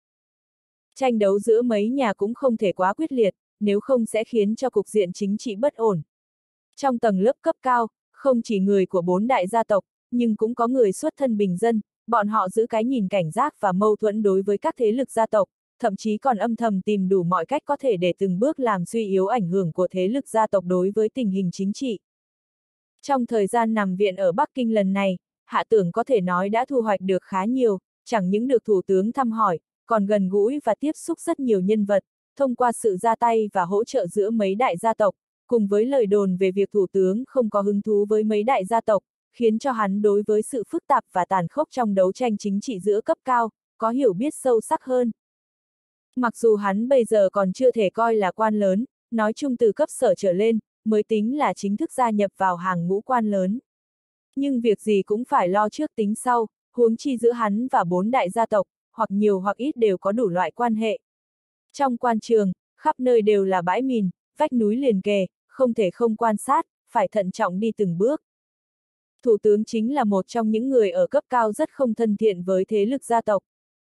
Tranh đấu giữa mấy nhà cũng không thể quá quyết liệt, nếu không sẽ khiến cho cục diện chính trị bất ổn. Trong tầng lớp cấp cao, không chỉ người của 4 đại gia tộc, nhưng cũng có người xuất thân bình dân, bọn họ giữ cái nhìn cảnh giác và mâu thuẫn đối với các thế lực gia tộc, thậm chí còn âm thầm tìm đủ mọi cách có thể để từng bước làm suy yếu ảnh hưởng của thế lực gia tộc đối với tình hình chính trị. Trong thời gian nằm viện ở Bắc Kinh lần này, Hạ Tưởng có thể nói đã thu hoạch được khá nhiều, chẳng những được Thủ tướng thăm hỏi, còn gần gũi và tiếp xúc rất nhiều nhân vật, thông qua sự ra tay và hỗ trợ giữa mấy đại gia tộc, cùng với lời đồn về việc Thủ tướng không có hứng thú với mấy đại gia tộc, khiến cho hắn đối với sự phức tạp và tàn khốc trong đấu tranh chính trị giữa cấp cao, có hiểu biết sâu sắc hơn. Mặc dù hắn bây giờ còn chưa thể coi là quan lớn, nói chung từ cấp sở trở lên, mới tính là chính thức gia nhập vào hàng ngũ quan lớn. Nhưng việc gì cũng phải lo trước tính sau, huống chi giữa hắn và 4 đại gia tộc, hoặc nhiều hoặc ít đều có đủ loại quan hệ. Trong quan trường, khắp nơi đều là bãi mìn, vách núi liền kề, không thể không quan sát, phải thận trọng đi từng bước. Thủ tướng chính là một trong những người ở cấp cao rất không thân thiện với thế lực gia tộc.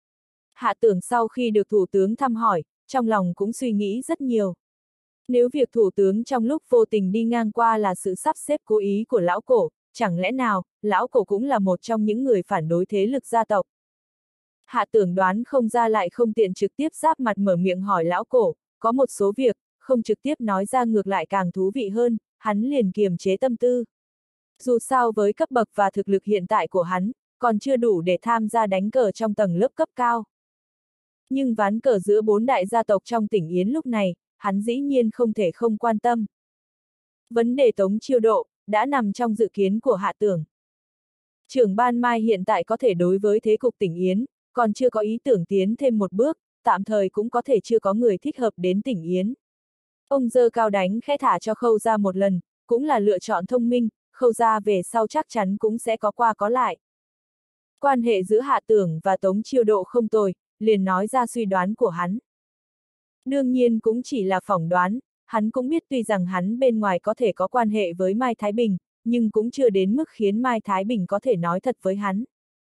Hạ Tưởng sau khi được Thủ tướng thăm hỏi, trong lòng cũng suy nghĩ rất nhiều. Nếu việc Thủ tướng trong lúc vô tình đi ngang qua là sự sắp xếp cố ý của lão cổ, chẳng lẽ nào, lão cổ cũng là một trong những người phản đối thế lực gia tộc. Hạ Tưởng đoán không ra lại không tiện trực tiếp giáp mặt mở miệng hỏi lão cổ, có một số việc, không trực tiếp nói ra ngược lại càng thú vị hơn, hắn liền kiềm chế tâm tư. Dù sao với cấp bậc và thực lực hiện tại của hắn, còn chưa đủ để tham gia đánh cờ trong tầng lớp cấp cao. Nhưng ván cờ giữa 4 đại gia tộc trong tỉnh Yến lúc này, hắn dĩ nhiên không thể không quan tâm. Vấn đề Tống Chiêu Độ, đã nằm trong dự kiến của Hạ Tưởng. Trưởng ban Mai hiện tại có thể đối với thế cục tỉnh Yến, còn chưa có ý tưởng tiến thêm một bước, tạm thời cũng có thể chưa có người thích hợp đến tỉnh Yến. Ông giơ cao đánh khẽ thả cho Khâu Gia một lần, cũng là lựa chọn thông minh, Khâu Gia về sau chắc chắn cũng sẽ có qua có lại. Quan hệ giữa Hạ Tưởng và Tống Chiêu Độ không tồi, liền nói ra suy đoán của hắn. Đương nhiên cũng chỉ là phỏng đoán, hắn cũng biết tuy rằng hắn bên ngoài có thể có quan hệ với Mai Thái Bình, nhưng cũng chưa đến mức khiến Mai Thái Bình có thể nói thật với hắn.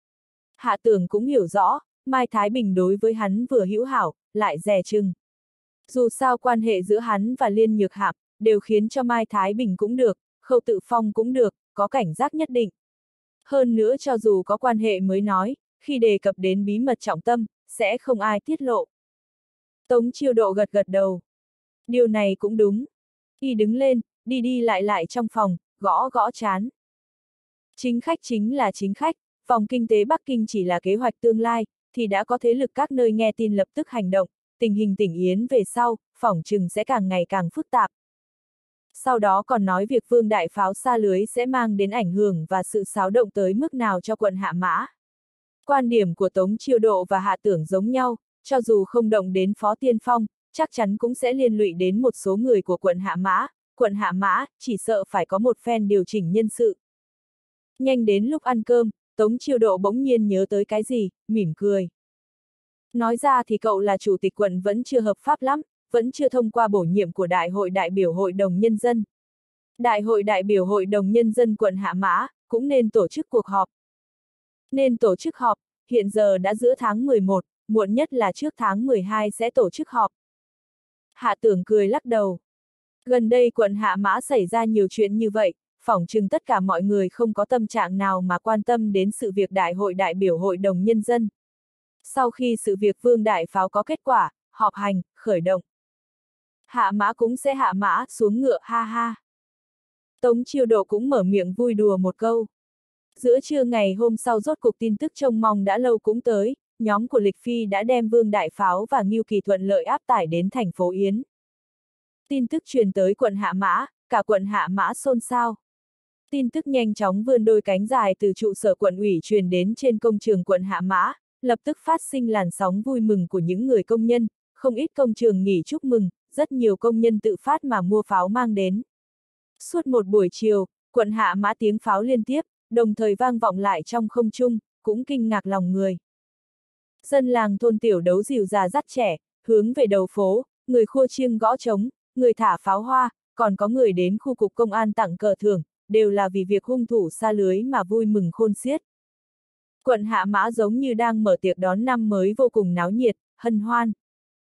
Hạ Tưởng cũng hiểu rõ, Mai Thái Bình đối với hắn vừa hữu hảo, lại dè chừng. Dù sao quan hệ giữa hắn và Liên Nhược Hạm, đều khiến cho Mai Thái Bình cũng được, Khâu Tự Phong cũng được, có cảnh giác nhất định. Hơn nữa cho dù có quan hệ mới nói, khi đề cập đến bí mật trọng tâm, sẽ không ai tiết lộ. Tống Chiêu Độ gật gật đầu. Điều này cũng đúng. Y đứng lên, đi đi lại lại trong phòng, gõ gõ trán. Chính khách chính là chính khách, vòng kinh tế Bắc Kinh chỉ là kế hoạch tương lai, thì đã có thế lực các nơi nghe tin lập tức hành động, tình hình Tỉnh Yến về sau, phỏng chừng sẽ càng ngày càng phức tạp. Sau đó còn nói việc Vương Đại Pháo xa lưới sẽ mang đến ảnh hưởng và sự xáo động tới mức nào cho quận Hạ Mã. Quan điểm của Tống Chiêu Độ và Hạ Tưởng giống nhau, cho dù không động đến Phó Tiên Phong, chắc chắn cũng sẽ liên lụy đến một số người của quận Hạ Mã, chỉ sợ phải có một phen điều chỉnh nhân sự. Nhanh đến lúc ăn cơm, Tống Chiêu Độ bỗng nhiên nhớ tới cái gì, mỉm cười. Nói ra thì cậu là chủ tịch quận vẫn chưa hợp pháp lắm, vẫn chưa thông qua bổ nhiệm của Đại hội đại biểu Hội đồng Nhân dân. Đại hội đại biểu Hội đồng Nhân dân quận Hạ Mã, cũng nên tổ chức cuộc họp. Nên tổ chức họp, hiện giờ đã giữa tháng 11, muộn nhất là trước tháng 12 sẽ tổ chức họp. Hạ Tưởng cười lắc đầu. Gần đây quận Hạ Mã xảy ra nhiều chuyện như vậy, phỏng chừng tất cả mọi người không có tâm trạng nào mà quan tâm đến sự việc Đại hội đại biểu Hội đồng Nhân dân. Sau khi sự việc Vương Đại Pháo có kết quả, họp hành, khởi động. Hạ Mã cũng sẽ hạ mã, xuống ngựa, ha ha. Tống Chiêu Độ cũng mở miệng vui đùa một câu. Giữa trưa ngày hôm sau rốt cuộc tin tức trông mong đã lâu cũng tới, nhóm của Lịch Phi đã đem Vương Đại Pháo và Ngưu Kỳ thuận lợi áp tải đến thành phố Yến. Tin tức truyền tới quận Hạ Mã, cả quận Hạ Mã xôn xao. Tin tức nhanh chóng vươn đôi cánh dài từ trụ sở quận ủy truyền đến trên công trường quận Hạ Mã, lập tức phát sinh làn sóng vui mừng của những người công nhân, không ít công trường nghỉ chúc mừng, rất nhiều công nhân tự phát mà mua pháo mang đến. Suốt một buổi chiều, quận Hạ Mã tiếng pháo liên tiếp, đồng thời vang vọng lại trong không trung, cũng kinh ngạc lòng người. Dân làng thôn tiểu đấu dìu già dắt trẻ, hướng về đầu phố, người khua chiêng gõ trống, người thả pháo hoa, còn có người đến khu cục công an tặng cờ thưởng, đều là vì việc hung thủ xa lưới mà vui mừng khôn xiết. Quận Hạ Mã giống như đang mở tiệc đón năm mới vô cùng náo nhiệt, hân hoan.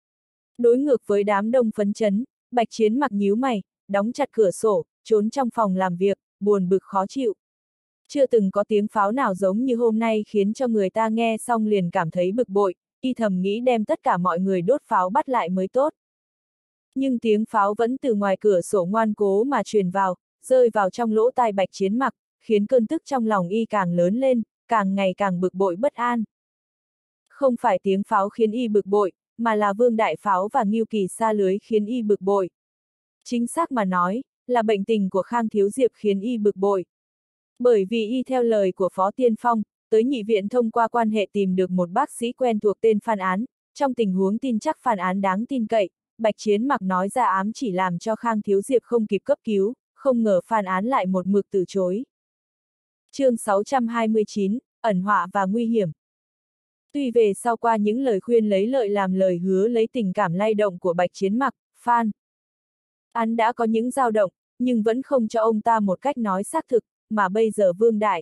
Đối ngược với đám đông phấn chấn, Bạch Chiến Mặc nhíu mày, đóng chặt cửa sổ, trốn trong phòng làm việc, buồn bực khó chịu. Chưa từng có tiếng pháo nào giống như hôm nay khiến cho người ta nghe xong liền cảm thấy bực bội, y thầm nghĩ đem tất cả mọi người đốt pháo bắt lại mới tốt. Nhưng tiếng pháo vẫn từ ngoài cửa sổ ngoan cố mà truyền vào, rơi vào trong lỗ tai Bạch Chiến Mặc, khiến cơn tức trong lòng y càng lớn lên, càng ngày càng bực bội bất an. Không phải tiếng pháo khiến y bực bội, mà là Vương Đại Pháo và Ngưu Kỳ xa lưới khiến y bực bội. Chính xác mà nói, là bệnh tình của Khang Thiếu Diệp khiến y bực bội. Bởi vì y theo lời của Phó Tiên Phong, tới nhị viện thông qua quan hệ tìm được một bác sĩ quen thuộc tên Phan Án, trong tình huống tin chắc Phan Án đáng tin cậy, Bạch Chiến Mặc nói ra ám chỉ làm cho Khang Thiếu Diệp không kịp cấp cứu, không ngờ Phan Án lại một mực từ chối. Chương 629, ẩn họa và nguy hiểm. Tuy về sau qua những lời khuyên lấy lợi làm lời hứa lấy tình cảm lay động của Bạch Chiến Mặc, Phan Án đã có những dao động, nhưng vẫn không cho ông ta một cách nói xác thực, mà bây giờ Vương Đại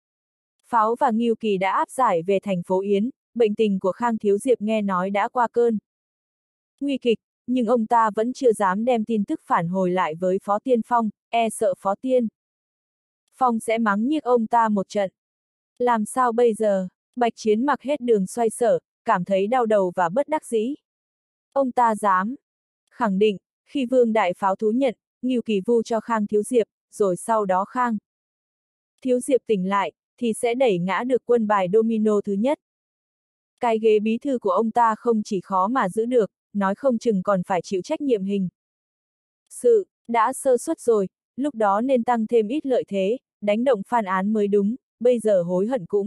Pháo và Ngưu Kỳ đã áp giải về thành phố Yến, bệnh tình của Khang Thiếu Diệp nghe nói đã qua cơn nguy kịch, nhưng ông ta vẫn chưa dám đem tin tức phản hồi lại với Phó Tiên Phong, e sợ Phó Tiên Phong sẽ mắng nhiếc ông ta một trận. Làm sao bây giờ? Bạch Chiến Mặc hết đường xoay sở, cảm thấy đau đầu và bất đắc dĩ. Ông ta dám khẳng định, khi Vương Đại Pháo thú nhận, Ngưu Kỳ vu cho Khang Thiếu Diệp, rồi sau đó Khang Thiếu Diệp tỉnh lại, thì sẽ đẩy ngã được quân bài domino thứ nhất. Cái ghế bí thư của ông ta không chỉ khó mà giữ được, nói không chừng còn phải chịu trách nhiệm hình sự, đã sơ suất rồi, lúc đó nên tăng thêm ít lợi thế, đánh động Phan Án mới đúng, bây giờ hối hận cũng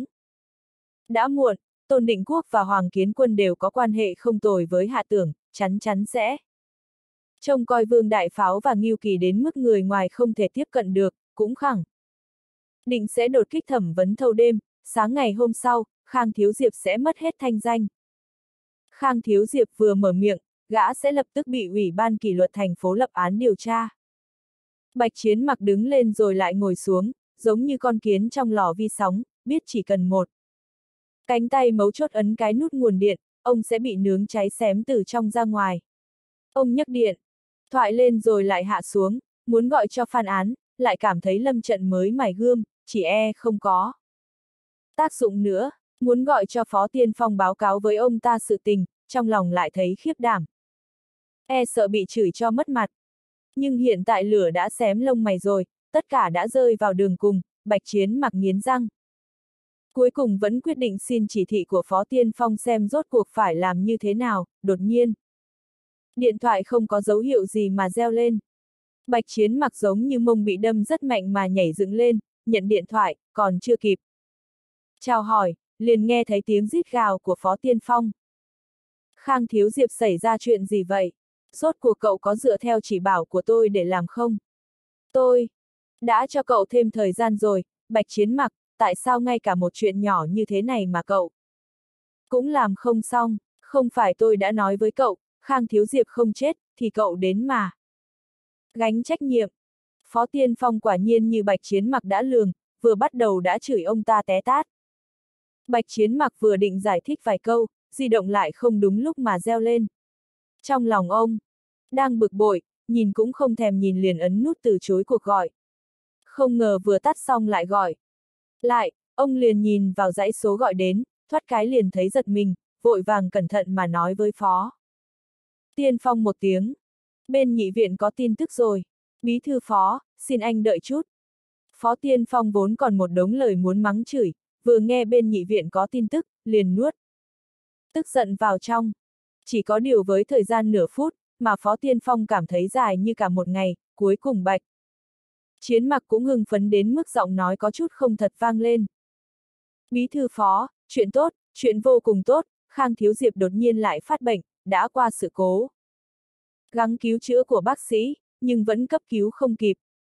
đã muộn. Tôn Định Quốc và Hoàng Kiến Quân đều có quan hệ không tồi với Hạ Tưởng, chắn chắn sẽ trông coi Vương Đại Pháo và Ngưu Kỳ đến mức người ngoài không thể tiếp cận được, cũng khẳng định sẽ đột kích thẩm vấn thâu đêm, sáng ngày hôm sau, Khang Thiếu Diệp sẽ mất hết thanh danh. Khang Thiếu Diệp vừa mở miệng, gã sẽ lập tức bị Ủy ban kỷ luật thành phố lập án điều tra. Bạch Chiến Mặc đứng lên rồi lại ngồi xuống, giống như con kiến trong lò vi sóng, biết chỉ cần một cánh tay mấu chốt ấn cái nút nguồn điện, ông sẽ bị nướng cháy xém từ trong ra ngoài. Ông nhấc điện thoại lên rồi lại hạ xuống, muốn gọi cho Phan Án, lại cảm thấy Lâm Trận mới mài gươm, chỉ không có tác dụng nữa, muốn gọi cho Phó Tiên Phong báo cáo với ông ta sự tình, trong lòng lại thấy khiếp đảm. Sợ bị chửi cho mất mặt. Nhưng hiện tại lửa đã xém lông mày rồi, tất cả đã rơi vào đường cùng, Bạch Chiến Mặc nghiến răng. Cuối cùng vẫn quyết định xin chỉ thị của Phó Tiên Phong xem rốt cuộc phải làm như thế nào, đột nhiên. Điện thoại không có dấu hiệu gì mà reo lên. Bạch Chiến Mặc giống như mông bị đâm rất mạnh mà nhảy dựng lên, nhận điện thoại, còn chưa kịp chào hỏi, liền nghe thấy tiếng rít gào của Phó Tiên Phong. Khang Thiếu Diệp, xảy ra chuyện gì vậy? Rốt cuộc cậu có dựa theo chỉ bảo của tôi để làm không? Tôi đã cho cậu thêm thời gian rồi, Bạch Chiến Mặc, tại sao ngay cả một chuyện nhỏ như thế này mà cậu cũng làm không xong? Không phải tôi đã nói với cậu, Khang Thiếu Diệp không chết, thì cậu đến mà gánh trách nhiệm. Phó Tiên Phong quả nhiên như Bạch Chiến Mặc đã lường, vừa bắt đầu đã chửi ông ta té tát. Bạch Chiến Mặc vừa định giải thích vài câu, di động lại không đúng lúc mà reo lên. Trong lòng ông đang bực bội, nhìn cũng không thèm nhìn liền ấn nút từ chối cuộc gọi. Không ngờ vừa tắt xong lại gọi. Lại, ông liền nhìn vào dãy số gọi đến, thoát cái liền thấy giật mình, vội vàng cẩn thận mà nói với Phó Tiên Phong một tiếng. Bên nghị viện có tin tức rồi. Bí thư Phó, xin anh đợi chút. Phó Tiên Phong vốn còn một đống lời muốn mắng chửi, vừa nghe bên nghị viện có tin tức, liền nuốt tức giận vào trong. Chỉ có điều với thời gian nửa phút, mà Phó Tiên Phong cảm thấy dài như cả một ngày, cuối cùng Bạch Chiến Mặc cũng hưng phấn đến mức giọng nói có chút không thật vang lên. Bí thư Phó, chuyện tốt, chuyện vô cùng tốt, Khang Thiếu Diệp đột nhiên lại phát bệnh, đã qua sự cố gắng cứu chữa của bác sĩ, nhưng vẫn cấp cứu không kịp.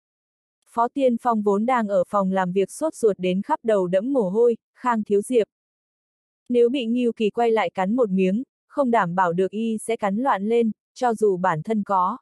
Phó Tiên Phong vốn đang ở phòng làm việc sốt ruột đến khắp đầu đẫm mồ hôi, Khang Thiếu Diệp nếu bị Ngưu Kỳ quay lại cắn một miếng, không đảm bảo được y sẽ cắn loạn lên, cho dù bản thân có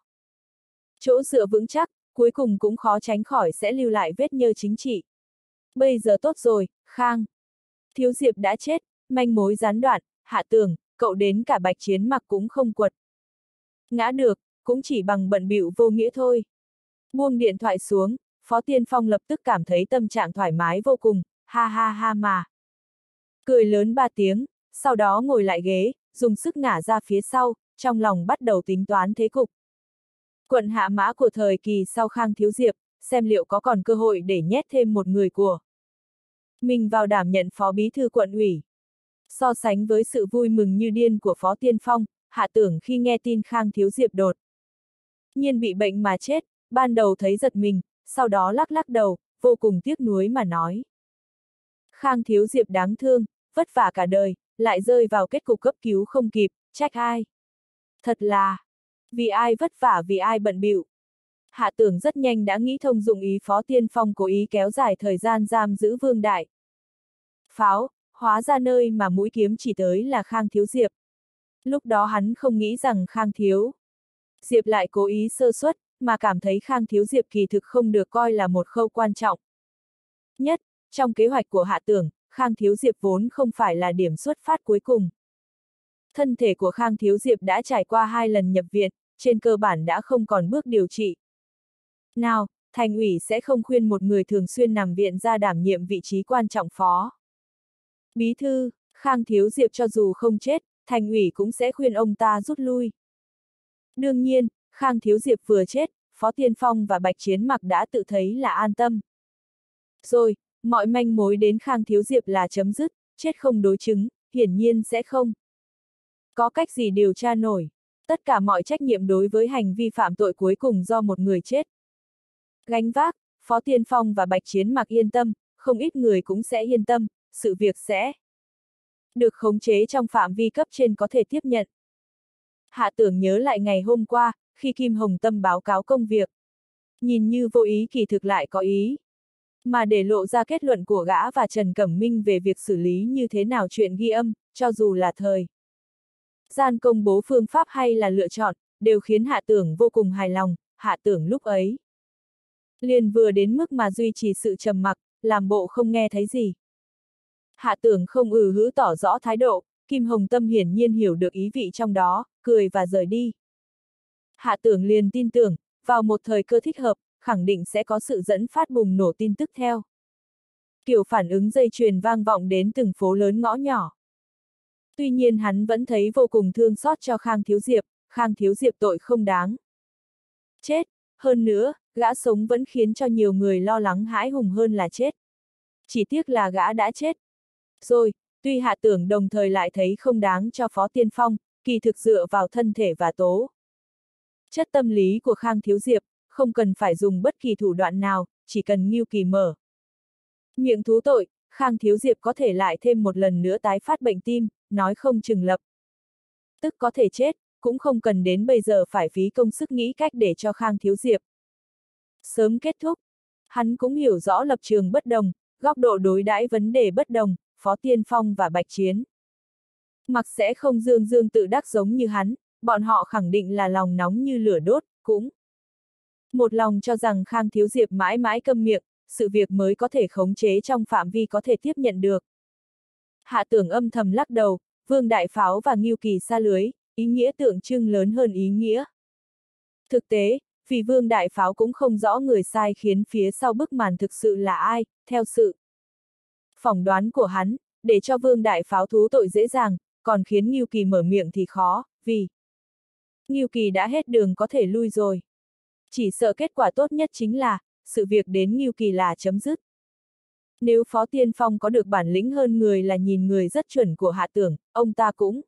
chỗ dựa vững chắc, cuối cùng cũng khó tránh khỏi sẽ lưu lại vết nhơ chính trị. Bây giờ tốt rồi, Khang Thiếu Diệp đã chết, manh mối gián đoạn, Hạ Tường, cậu đến cả Bạch Chiến Mặc cũng không quật ngã được, cũng chỉ bằng bận bịu vô nghĩa thôi. Buông điện thoại xuống, Phó Tiên Phong lập tức cảm thấy tâm trạng thoải mái vô cùng, ha ha ha mà cười lớn 3 tiếng, sau đó ngồi lại ghế, dùng sức ngả ra phía sau, trong lòng bắt đầu tính toán thế cục. Quận Hạ Mã của thời kỳ sau Khang Thiếu Diệp, xem liệu có còn cơ hội để nhét thêm một người của mình vào đảm nhận phó bí thư quận ủy. So sánh với sự vui mừng như điên của Phó Tiên Phong, Hạ Tưởng khi nghe tin Khang Thiếu Diệp đột nhiên bị bệnh mà chết, ban đầu thấy giật mình, sau đó lắc lắc đầu, vô cùng tiếc nuối mà nói. Khang Thiếu Diệp đáng thương, vất vả cả đời, lại rơi vào kết cục cấp cứu không kịp, trách ai? Thật là, vì ai vất vả vì ai bận bịu. Hạ Tưởng rất nhanh đã nghĩ thông dụng ý Phó Tiên Phong cố ý kéo dài thời gian giam giữ Vương Đại Pháo, hóa ra nơi mà mũi kiếm chỉ tới là Khang Thiếu Diệp. Lúc đó hắn không nghĩ rằng Khang Thiếu Diệp lại cố ý sơ suất, mà cảm thấy Khang Thiếu Diệp kỳ thực không được coi là một khâu quan trọng nhất. Trong kế hoạch của Hạ Tưởng, Khang Thiếu Diệp vốn không phải là điểm xuất phát cuối cùng. Thân thể của Khang Thiếu Diệp đã trải qua 2 lần nhập viện, trên cơ bản đã không còn bước điều trị. Nào, thành ủy sẽ không khuyên một người thường xuyên nằm viện ra đảm nhiệm vị trí quan trọng phó bí thư. Khang Thiếu Diệp cho dù không chết, thành ủy cũng sẽ khuyên ông ta rút lui. Đương nhiên, Khang Thiếu Diệp vừa chết, Phó Tiên Phong và Bạch Chiến Mặc đã tự thấy là an tâm. Rồi, mọi manh mối đến Khang Thiếu Diệp là chấm dứt, chết không đối chứng, hiển nhiên sẽ không có cách gì điều tra nổi. Tất cả mọi trách nhiệm đối với hành vi phạm tội cuối cùng do một người chết gánh vác, Phó Tiên Phong và Bạch Chiến Mặc yên tâm, không ít người cũng sẽ yên tâm, sự việc sẽ được khống chế trong phạm vi cấp trên có thể tiếp nhận. Hạ Tưởng nhớ lại ngày hôm qua, khi Kim Hồng Tâm báo cáo công việc. Nhìn như vô ý kỳ thực lại có ý. Mà để lộ ra kết luận của gã và Trần Cẩm Minh về việc xử lý như thế nào chuyện ghi âm, cho dù là thời Gian công bố phương pháp hay là lựa chọn, đều khiến Hạ Tưởng vô cùng hài lòng. Hạ Tưởng lúc ấy liền vừa đến mức mà duy trì sự trầm mặc, làm bộ không nghe thấy gì. Hạ Tưởng không hứ tỏ rõ thái độ, Kim Hồng Tâm hiển nhiên hiểu được ý vị trong đó, cười và rời đi. Hạ Tưởng liền tin tưởng, vào một thời cơ thích hợp, khẳng định sẽ có sự dẫn phát bùng nổ tin tức theo. Kiểu phản ứng dây chuyền vang vọng đến từng phố lớn ngõ nhỏ. Tuy nhiên hắn vẫn thấy vô cùng thương xót cho Khang Thiếu Diệp tội không đáng. Chết, hơn nữa, gã sống vẫn khiến cho nhiều người lo lắng hãi hùng hơn là chết. Chỉ tiếc là gã đã chết. Rồi, tuy Hạ Tưởng đồng thời lại thấy không đáng cho Phó Tiên Phong, kỳ thực dựa vào thân thể và tố chất tâm lý của Khang Thiếu Diệp, không cần phải dùng bất kỳ thủ đoạn nào, chỉ cần Ngưu Kỳ mở miệng thú tội, Khang Thiếu Diệp có thể lại thêm một lần nữa tái phát bệnh tim, nói không chừng lập tức có thể chết, cũng không cần đến bây giờ phải phí công sức nghĩ cách để cho Khang Thiếu Diệp sớm kết thúc. Hắn cũng hiểu rõ lập trường bất đồng, góc độ đối đãi vấn đề bất đồng, Phó Tiên Phong và Bạch Chiến mặc sẽ không dương dương tự đắc giống như hắn, bọn họ khẳng định là lòng nóng như lửa đốt, cũng một lòng cho rằng Khang Thiếu Diệp mãi mãi câm miệng, sự việc mới có thể khống chế trong phạm vi có thể tiếp nhận được. Hạ Tưởng âm thầm lắc đầu, Vương Đại Pháo và Ngưu Kỳ xa lưới, ý nghĩa tượng trưng lớn hơn ý nghĩa. Thực tế, vì Vương Đại Pháo cũng không rõ người sai khiến phía sau bức màn thực sự là ai, theo sự phỏng đoán của hắn, để cho Vương Đại Pháo thú tội dễ dàng, còn khiến Ngưu Kỳ mở miệng thì khó, vì Ngưu Kỳ đã hết đường có thể lui rồi. Chỉ sợ kết quả tốt nhất chính là, sự việc đến Ngưu Kỳ là chấm dứt. Nếu Phó Tiên Phong có được bản lĩnh hơn người là nhìn người rất chuẩn của Hạ Tưởng, ông ta cũng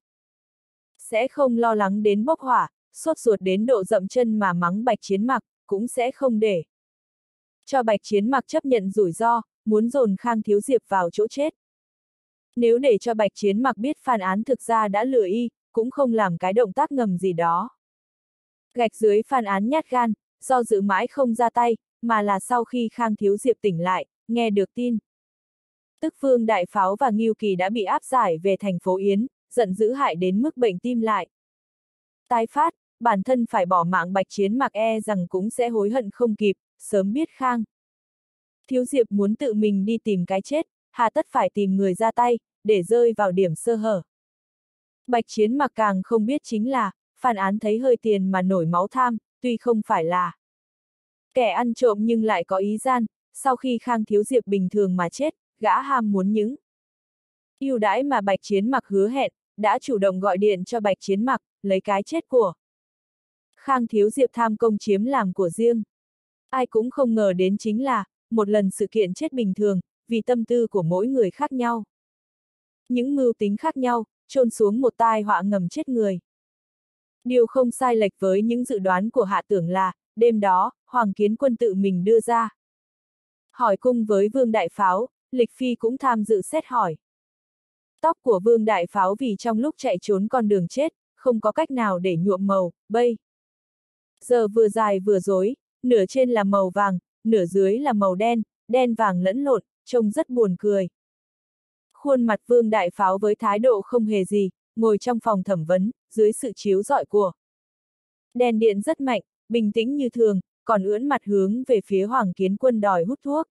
sẽ không lo lắng đến bốc hỏa, sốt ruột đến độ dậm chân mà mắng Bạch Chiến Mặc, cũng sẽ không để cho Bạch Chiến Mặc chấp nhận rủi ro, muốn dồn Khang Thiếu Diệp vào chỗ chết. Nếu để cho Bạch Chiến Mặc biết Phan Án thực ra đã lừa y, cũng không làm cái động tác ngầm gì đó. Gạch dưới Phan Án nhát gan, do dự mãi không ra tay, mà là sau khi Khang Thiếu Diệp tỉnh lại, nghe được tin. Tức Vương Đại Pháo và Ngưu Kỳ đã bị áp giải về thành phố Yến, giận dữ hại đến mức bệnh tim lại. Tái phát, bản thân phải bỏ mạng Bạch Chiến Mặc e rằng cũng sẽ hối hận không kịp, sớm biết Khang Thiếu Diệp muốn tự mình đi tìm cái chết, hà tất phải tìm người ra tay, để rơi vào điểm sơ hở. Bạch Chiến Mặc càng không biết chính là, Phan Án thấy hơi tiền mà nổi máu tham, tuy không phải là kẻ ăn trộm nhưng lại có ý gian, sau khi Khang Thiếu Diệp bình thường mà chết, gã ham muốn những ưu đãi mà Bạch Chiến Mặc hứa hẹn, đã chủ động gọi điện cho Bạch Chiến Mặc, lấy cái chết của Khang Thiếu Diệp tham công chiếm làm của riêng. Ai cũng không ngờ đến chính là, một lần sự kiện chết bình thường, vì tâm tư của mỗi người khác nhau. Những mưu tính khác nhau, chôn xuống một tai họa ngầm chết người. Điều không sai lệch với những dự đoán của Hạ Tưởng là, đêm đó, Hoàng Kiến Quân tự mình đưa ra hỏi cung với Vương Đại Pháo, Lịch Phi cũng tham dự xét hỏi. Tóc của Vương Đại Pháo vì trong lúc chạy trốn con đường chết, không có cách nào để nhuộm màu, bây giờ vừa dài vừa rối, nửa trên là màu vàng, nửa dưới là màu đen, đen vàng lẫn lộn, trông rất buồn cười. Khuôn mặt Vương Đại Pháo với thái độ không hề gì, ngồi trong phòng thẩm vấn, dưới sự chiếu rọi của đèn điện rất mạnh, bình tĩnh như thường, còn ưỡn mặt hướng về phía Hoàng Kiến Quân đòi hút thuốc.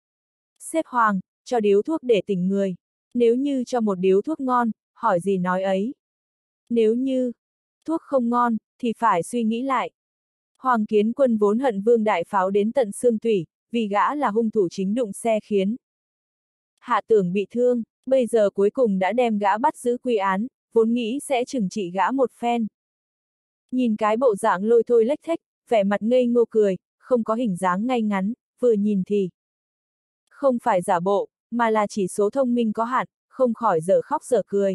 Xếp Hoàng, cho điếu thuốc để tỉnh người. Nếu như cho một điếu thuốc ngon, hỏi gì nói ấy. Nếu như thuốc không ngon, thì phải suy nghĩ lại. Hoàng Kiến Quân vốn hận Vương Đại Pháo đến tận xương tủy, vì gã là hung thủ chính đụng xe khiến Hạ Tưởng bị thương, bây giờ cuối cùng đã đem gã bắt giữ quy án, vốn nghĩ sẽ trừng trị gã một phen. Nhìn cái bộ dạng lôi thôi lếch thếch, vẻ mặt ngây ngô cười, không có hình dáng ngay ngắn, vừa nhìn thì không phải giả bộ, mà là chỉ số thông minh có hạn, không khỏi dở khóc dở cười.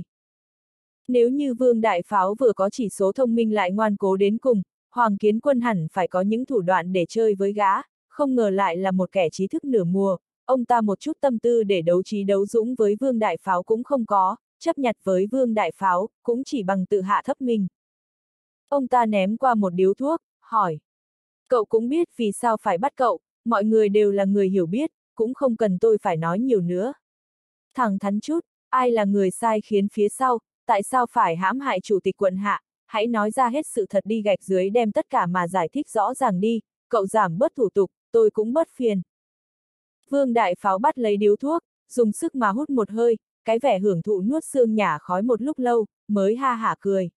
Nếu như Vương Đại Pháo vừa có chỉ số thông minh lại ngoan cố đến cùng, Hoàng Kiến Quân hẳn phải có những thủ đoạn để chơi với gã, không ngờ lại là một kẻ trí thức nửa mùa, ông ta một chút tâm tư để đấu trí đấu dũng với Vương Đại Pháo cũng không có, chấp nhặt với Vương Đại Pháo, cũng chỉ bằng tự hạ thấp mình. Ông ta ném qua một điếu thuốc, hỏi. Cậu cũng biết vì sao phải bắt cậu, mọi người đều là người hiểu biết, cũng không cần tôi phải nói nhiều nữa. Thẳng thắn chút, ai là người sai khiến phía sau, tại sao phải hãm hại chủ tịch quận hạ, hãy nói ra hết sự thật đi, gạch dưới đem tất cả mà giải thích rõ ràng đi, cậu giảm bớt thủ tục, tôi cũng bớt phiền. Vương Đại Pháo bắt lấy điếu thuốc, dùng sức mà hút một hơi, cái vẻ hưởng thụ nuốt xương nhả khói một lúc lâu, mới ha hả cười.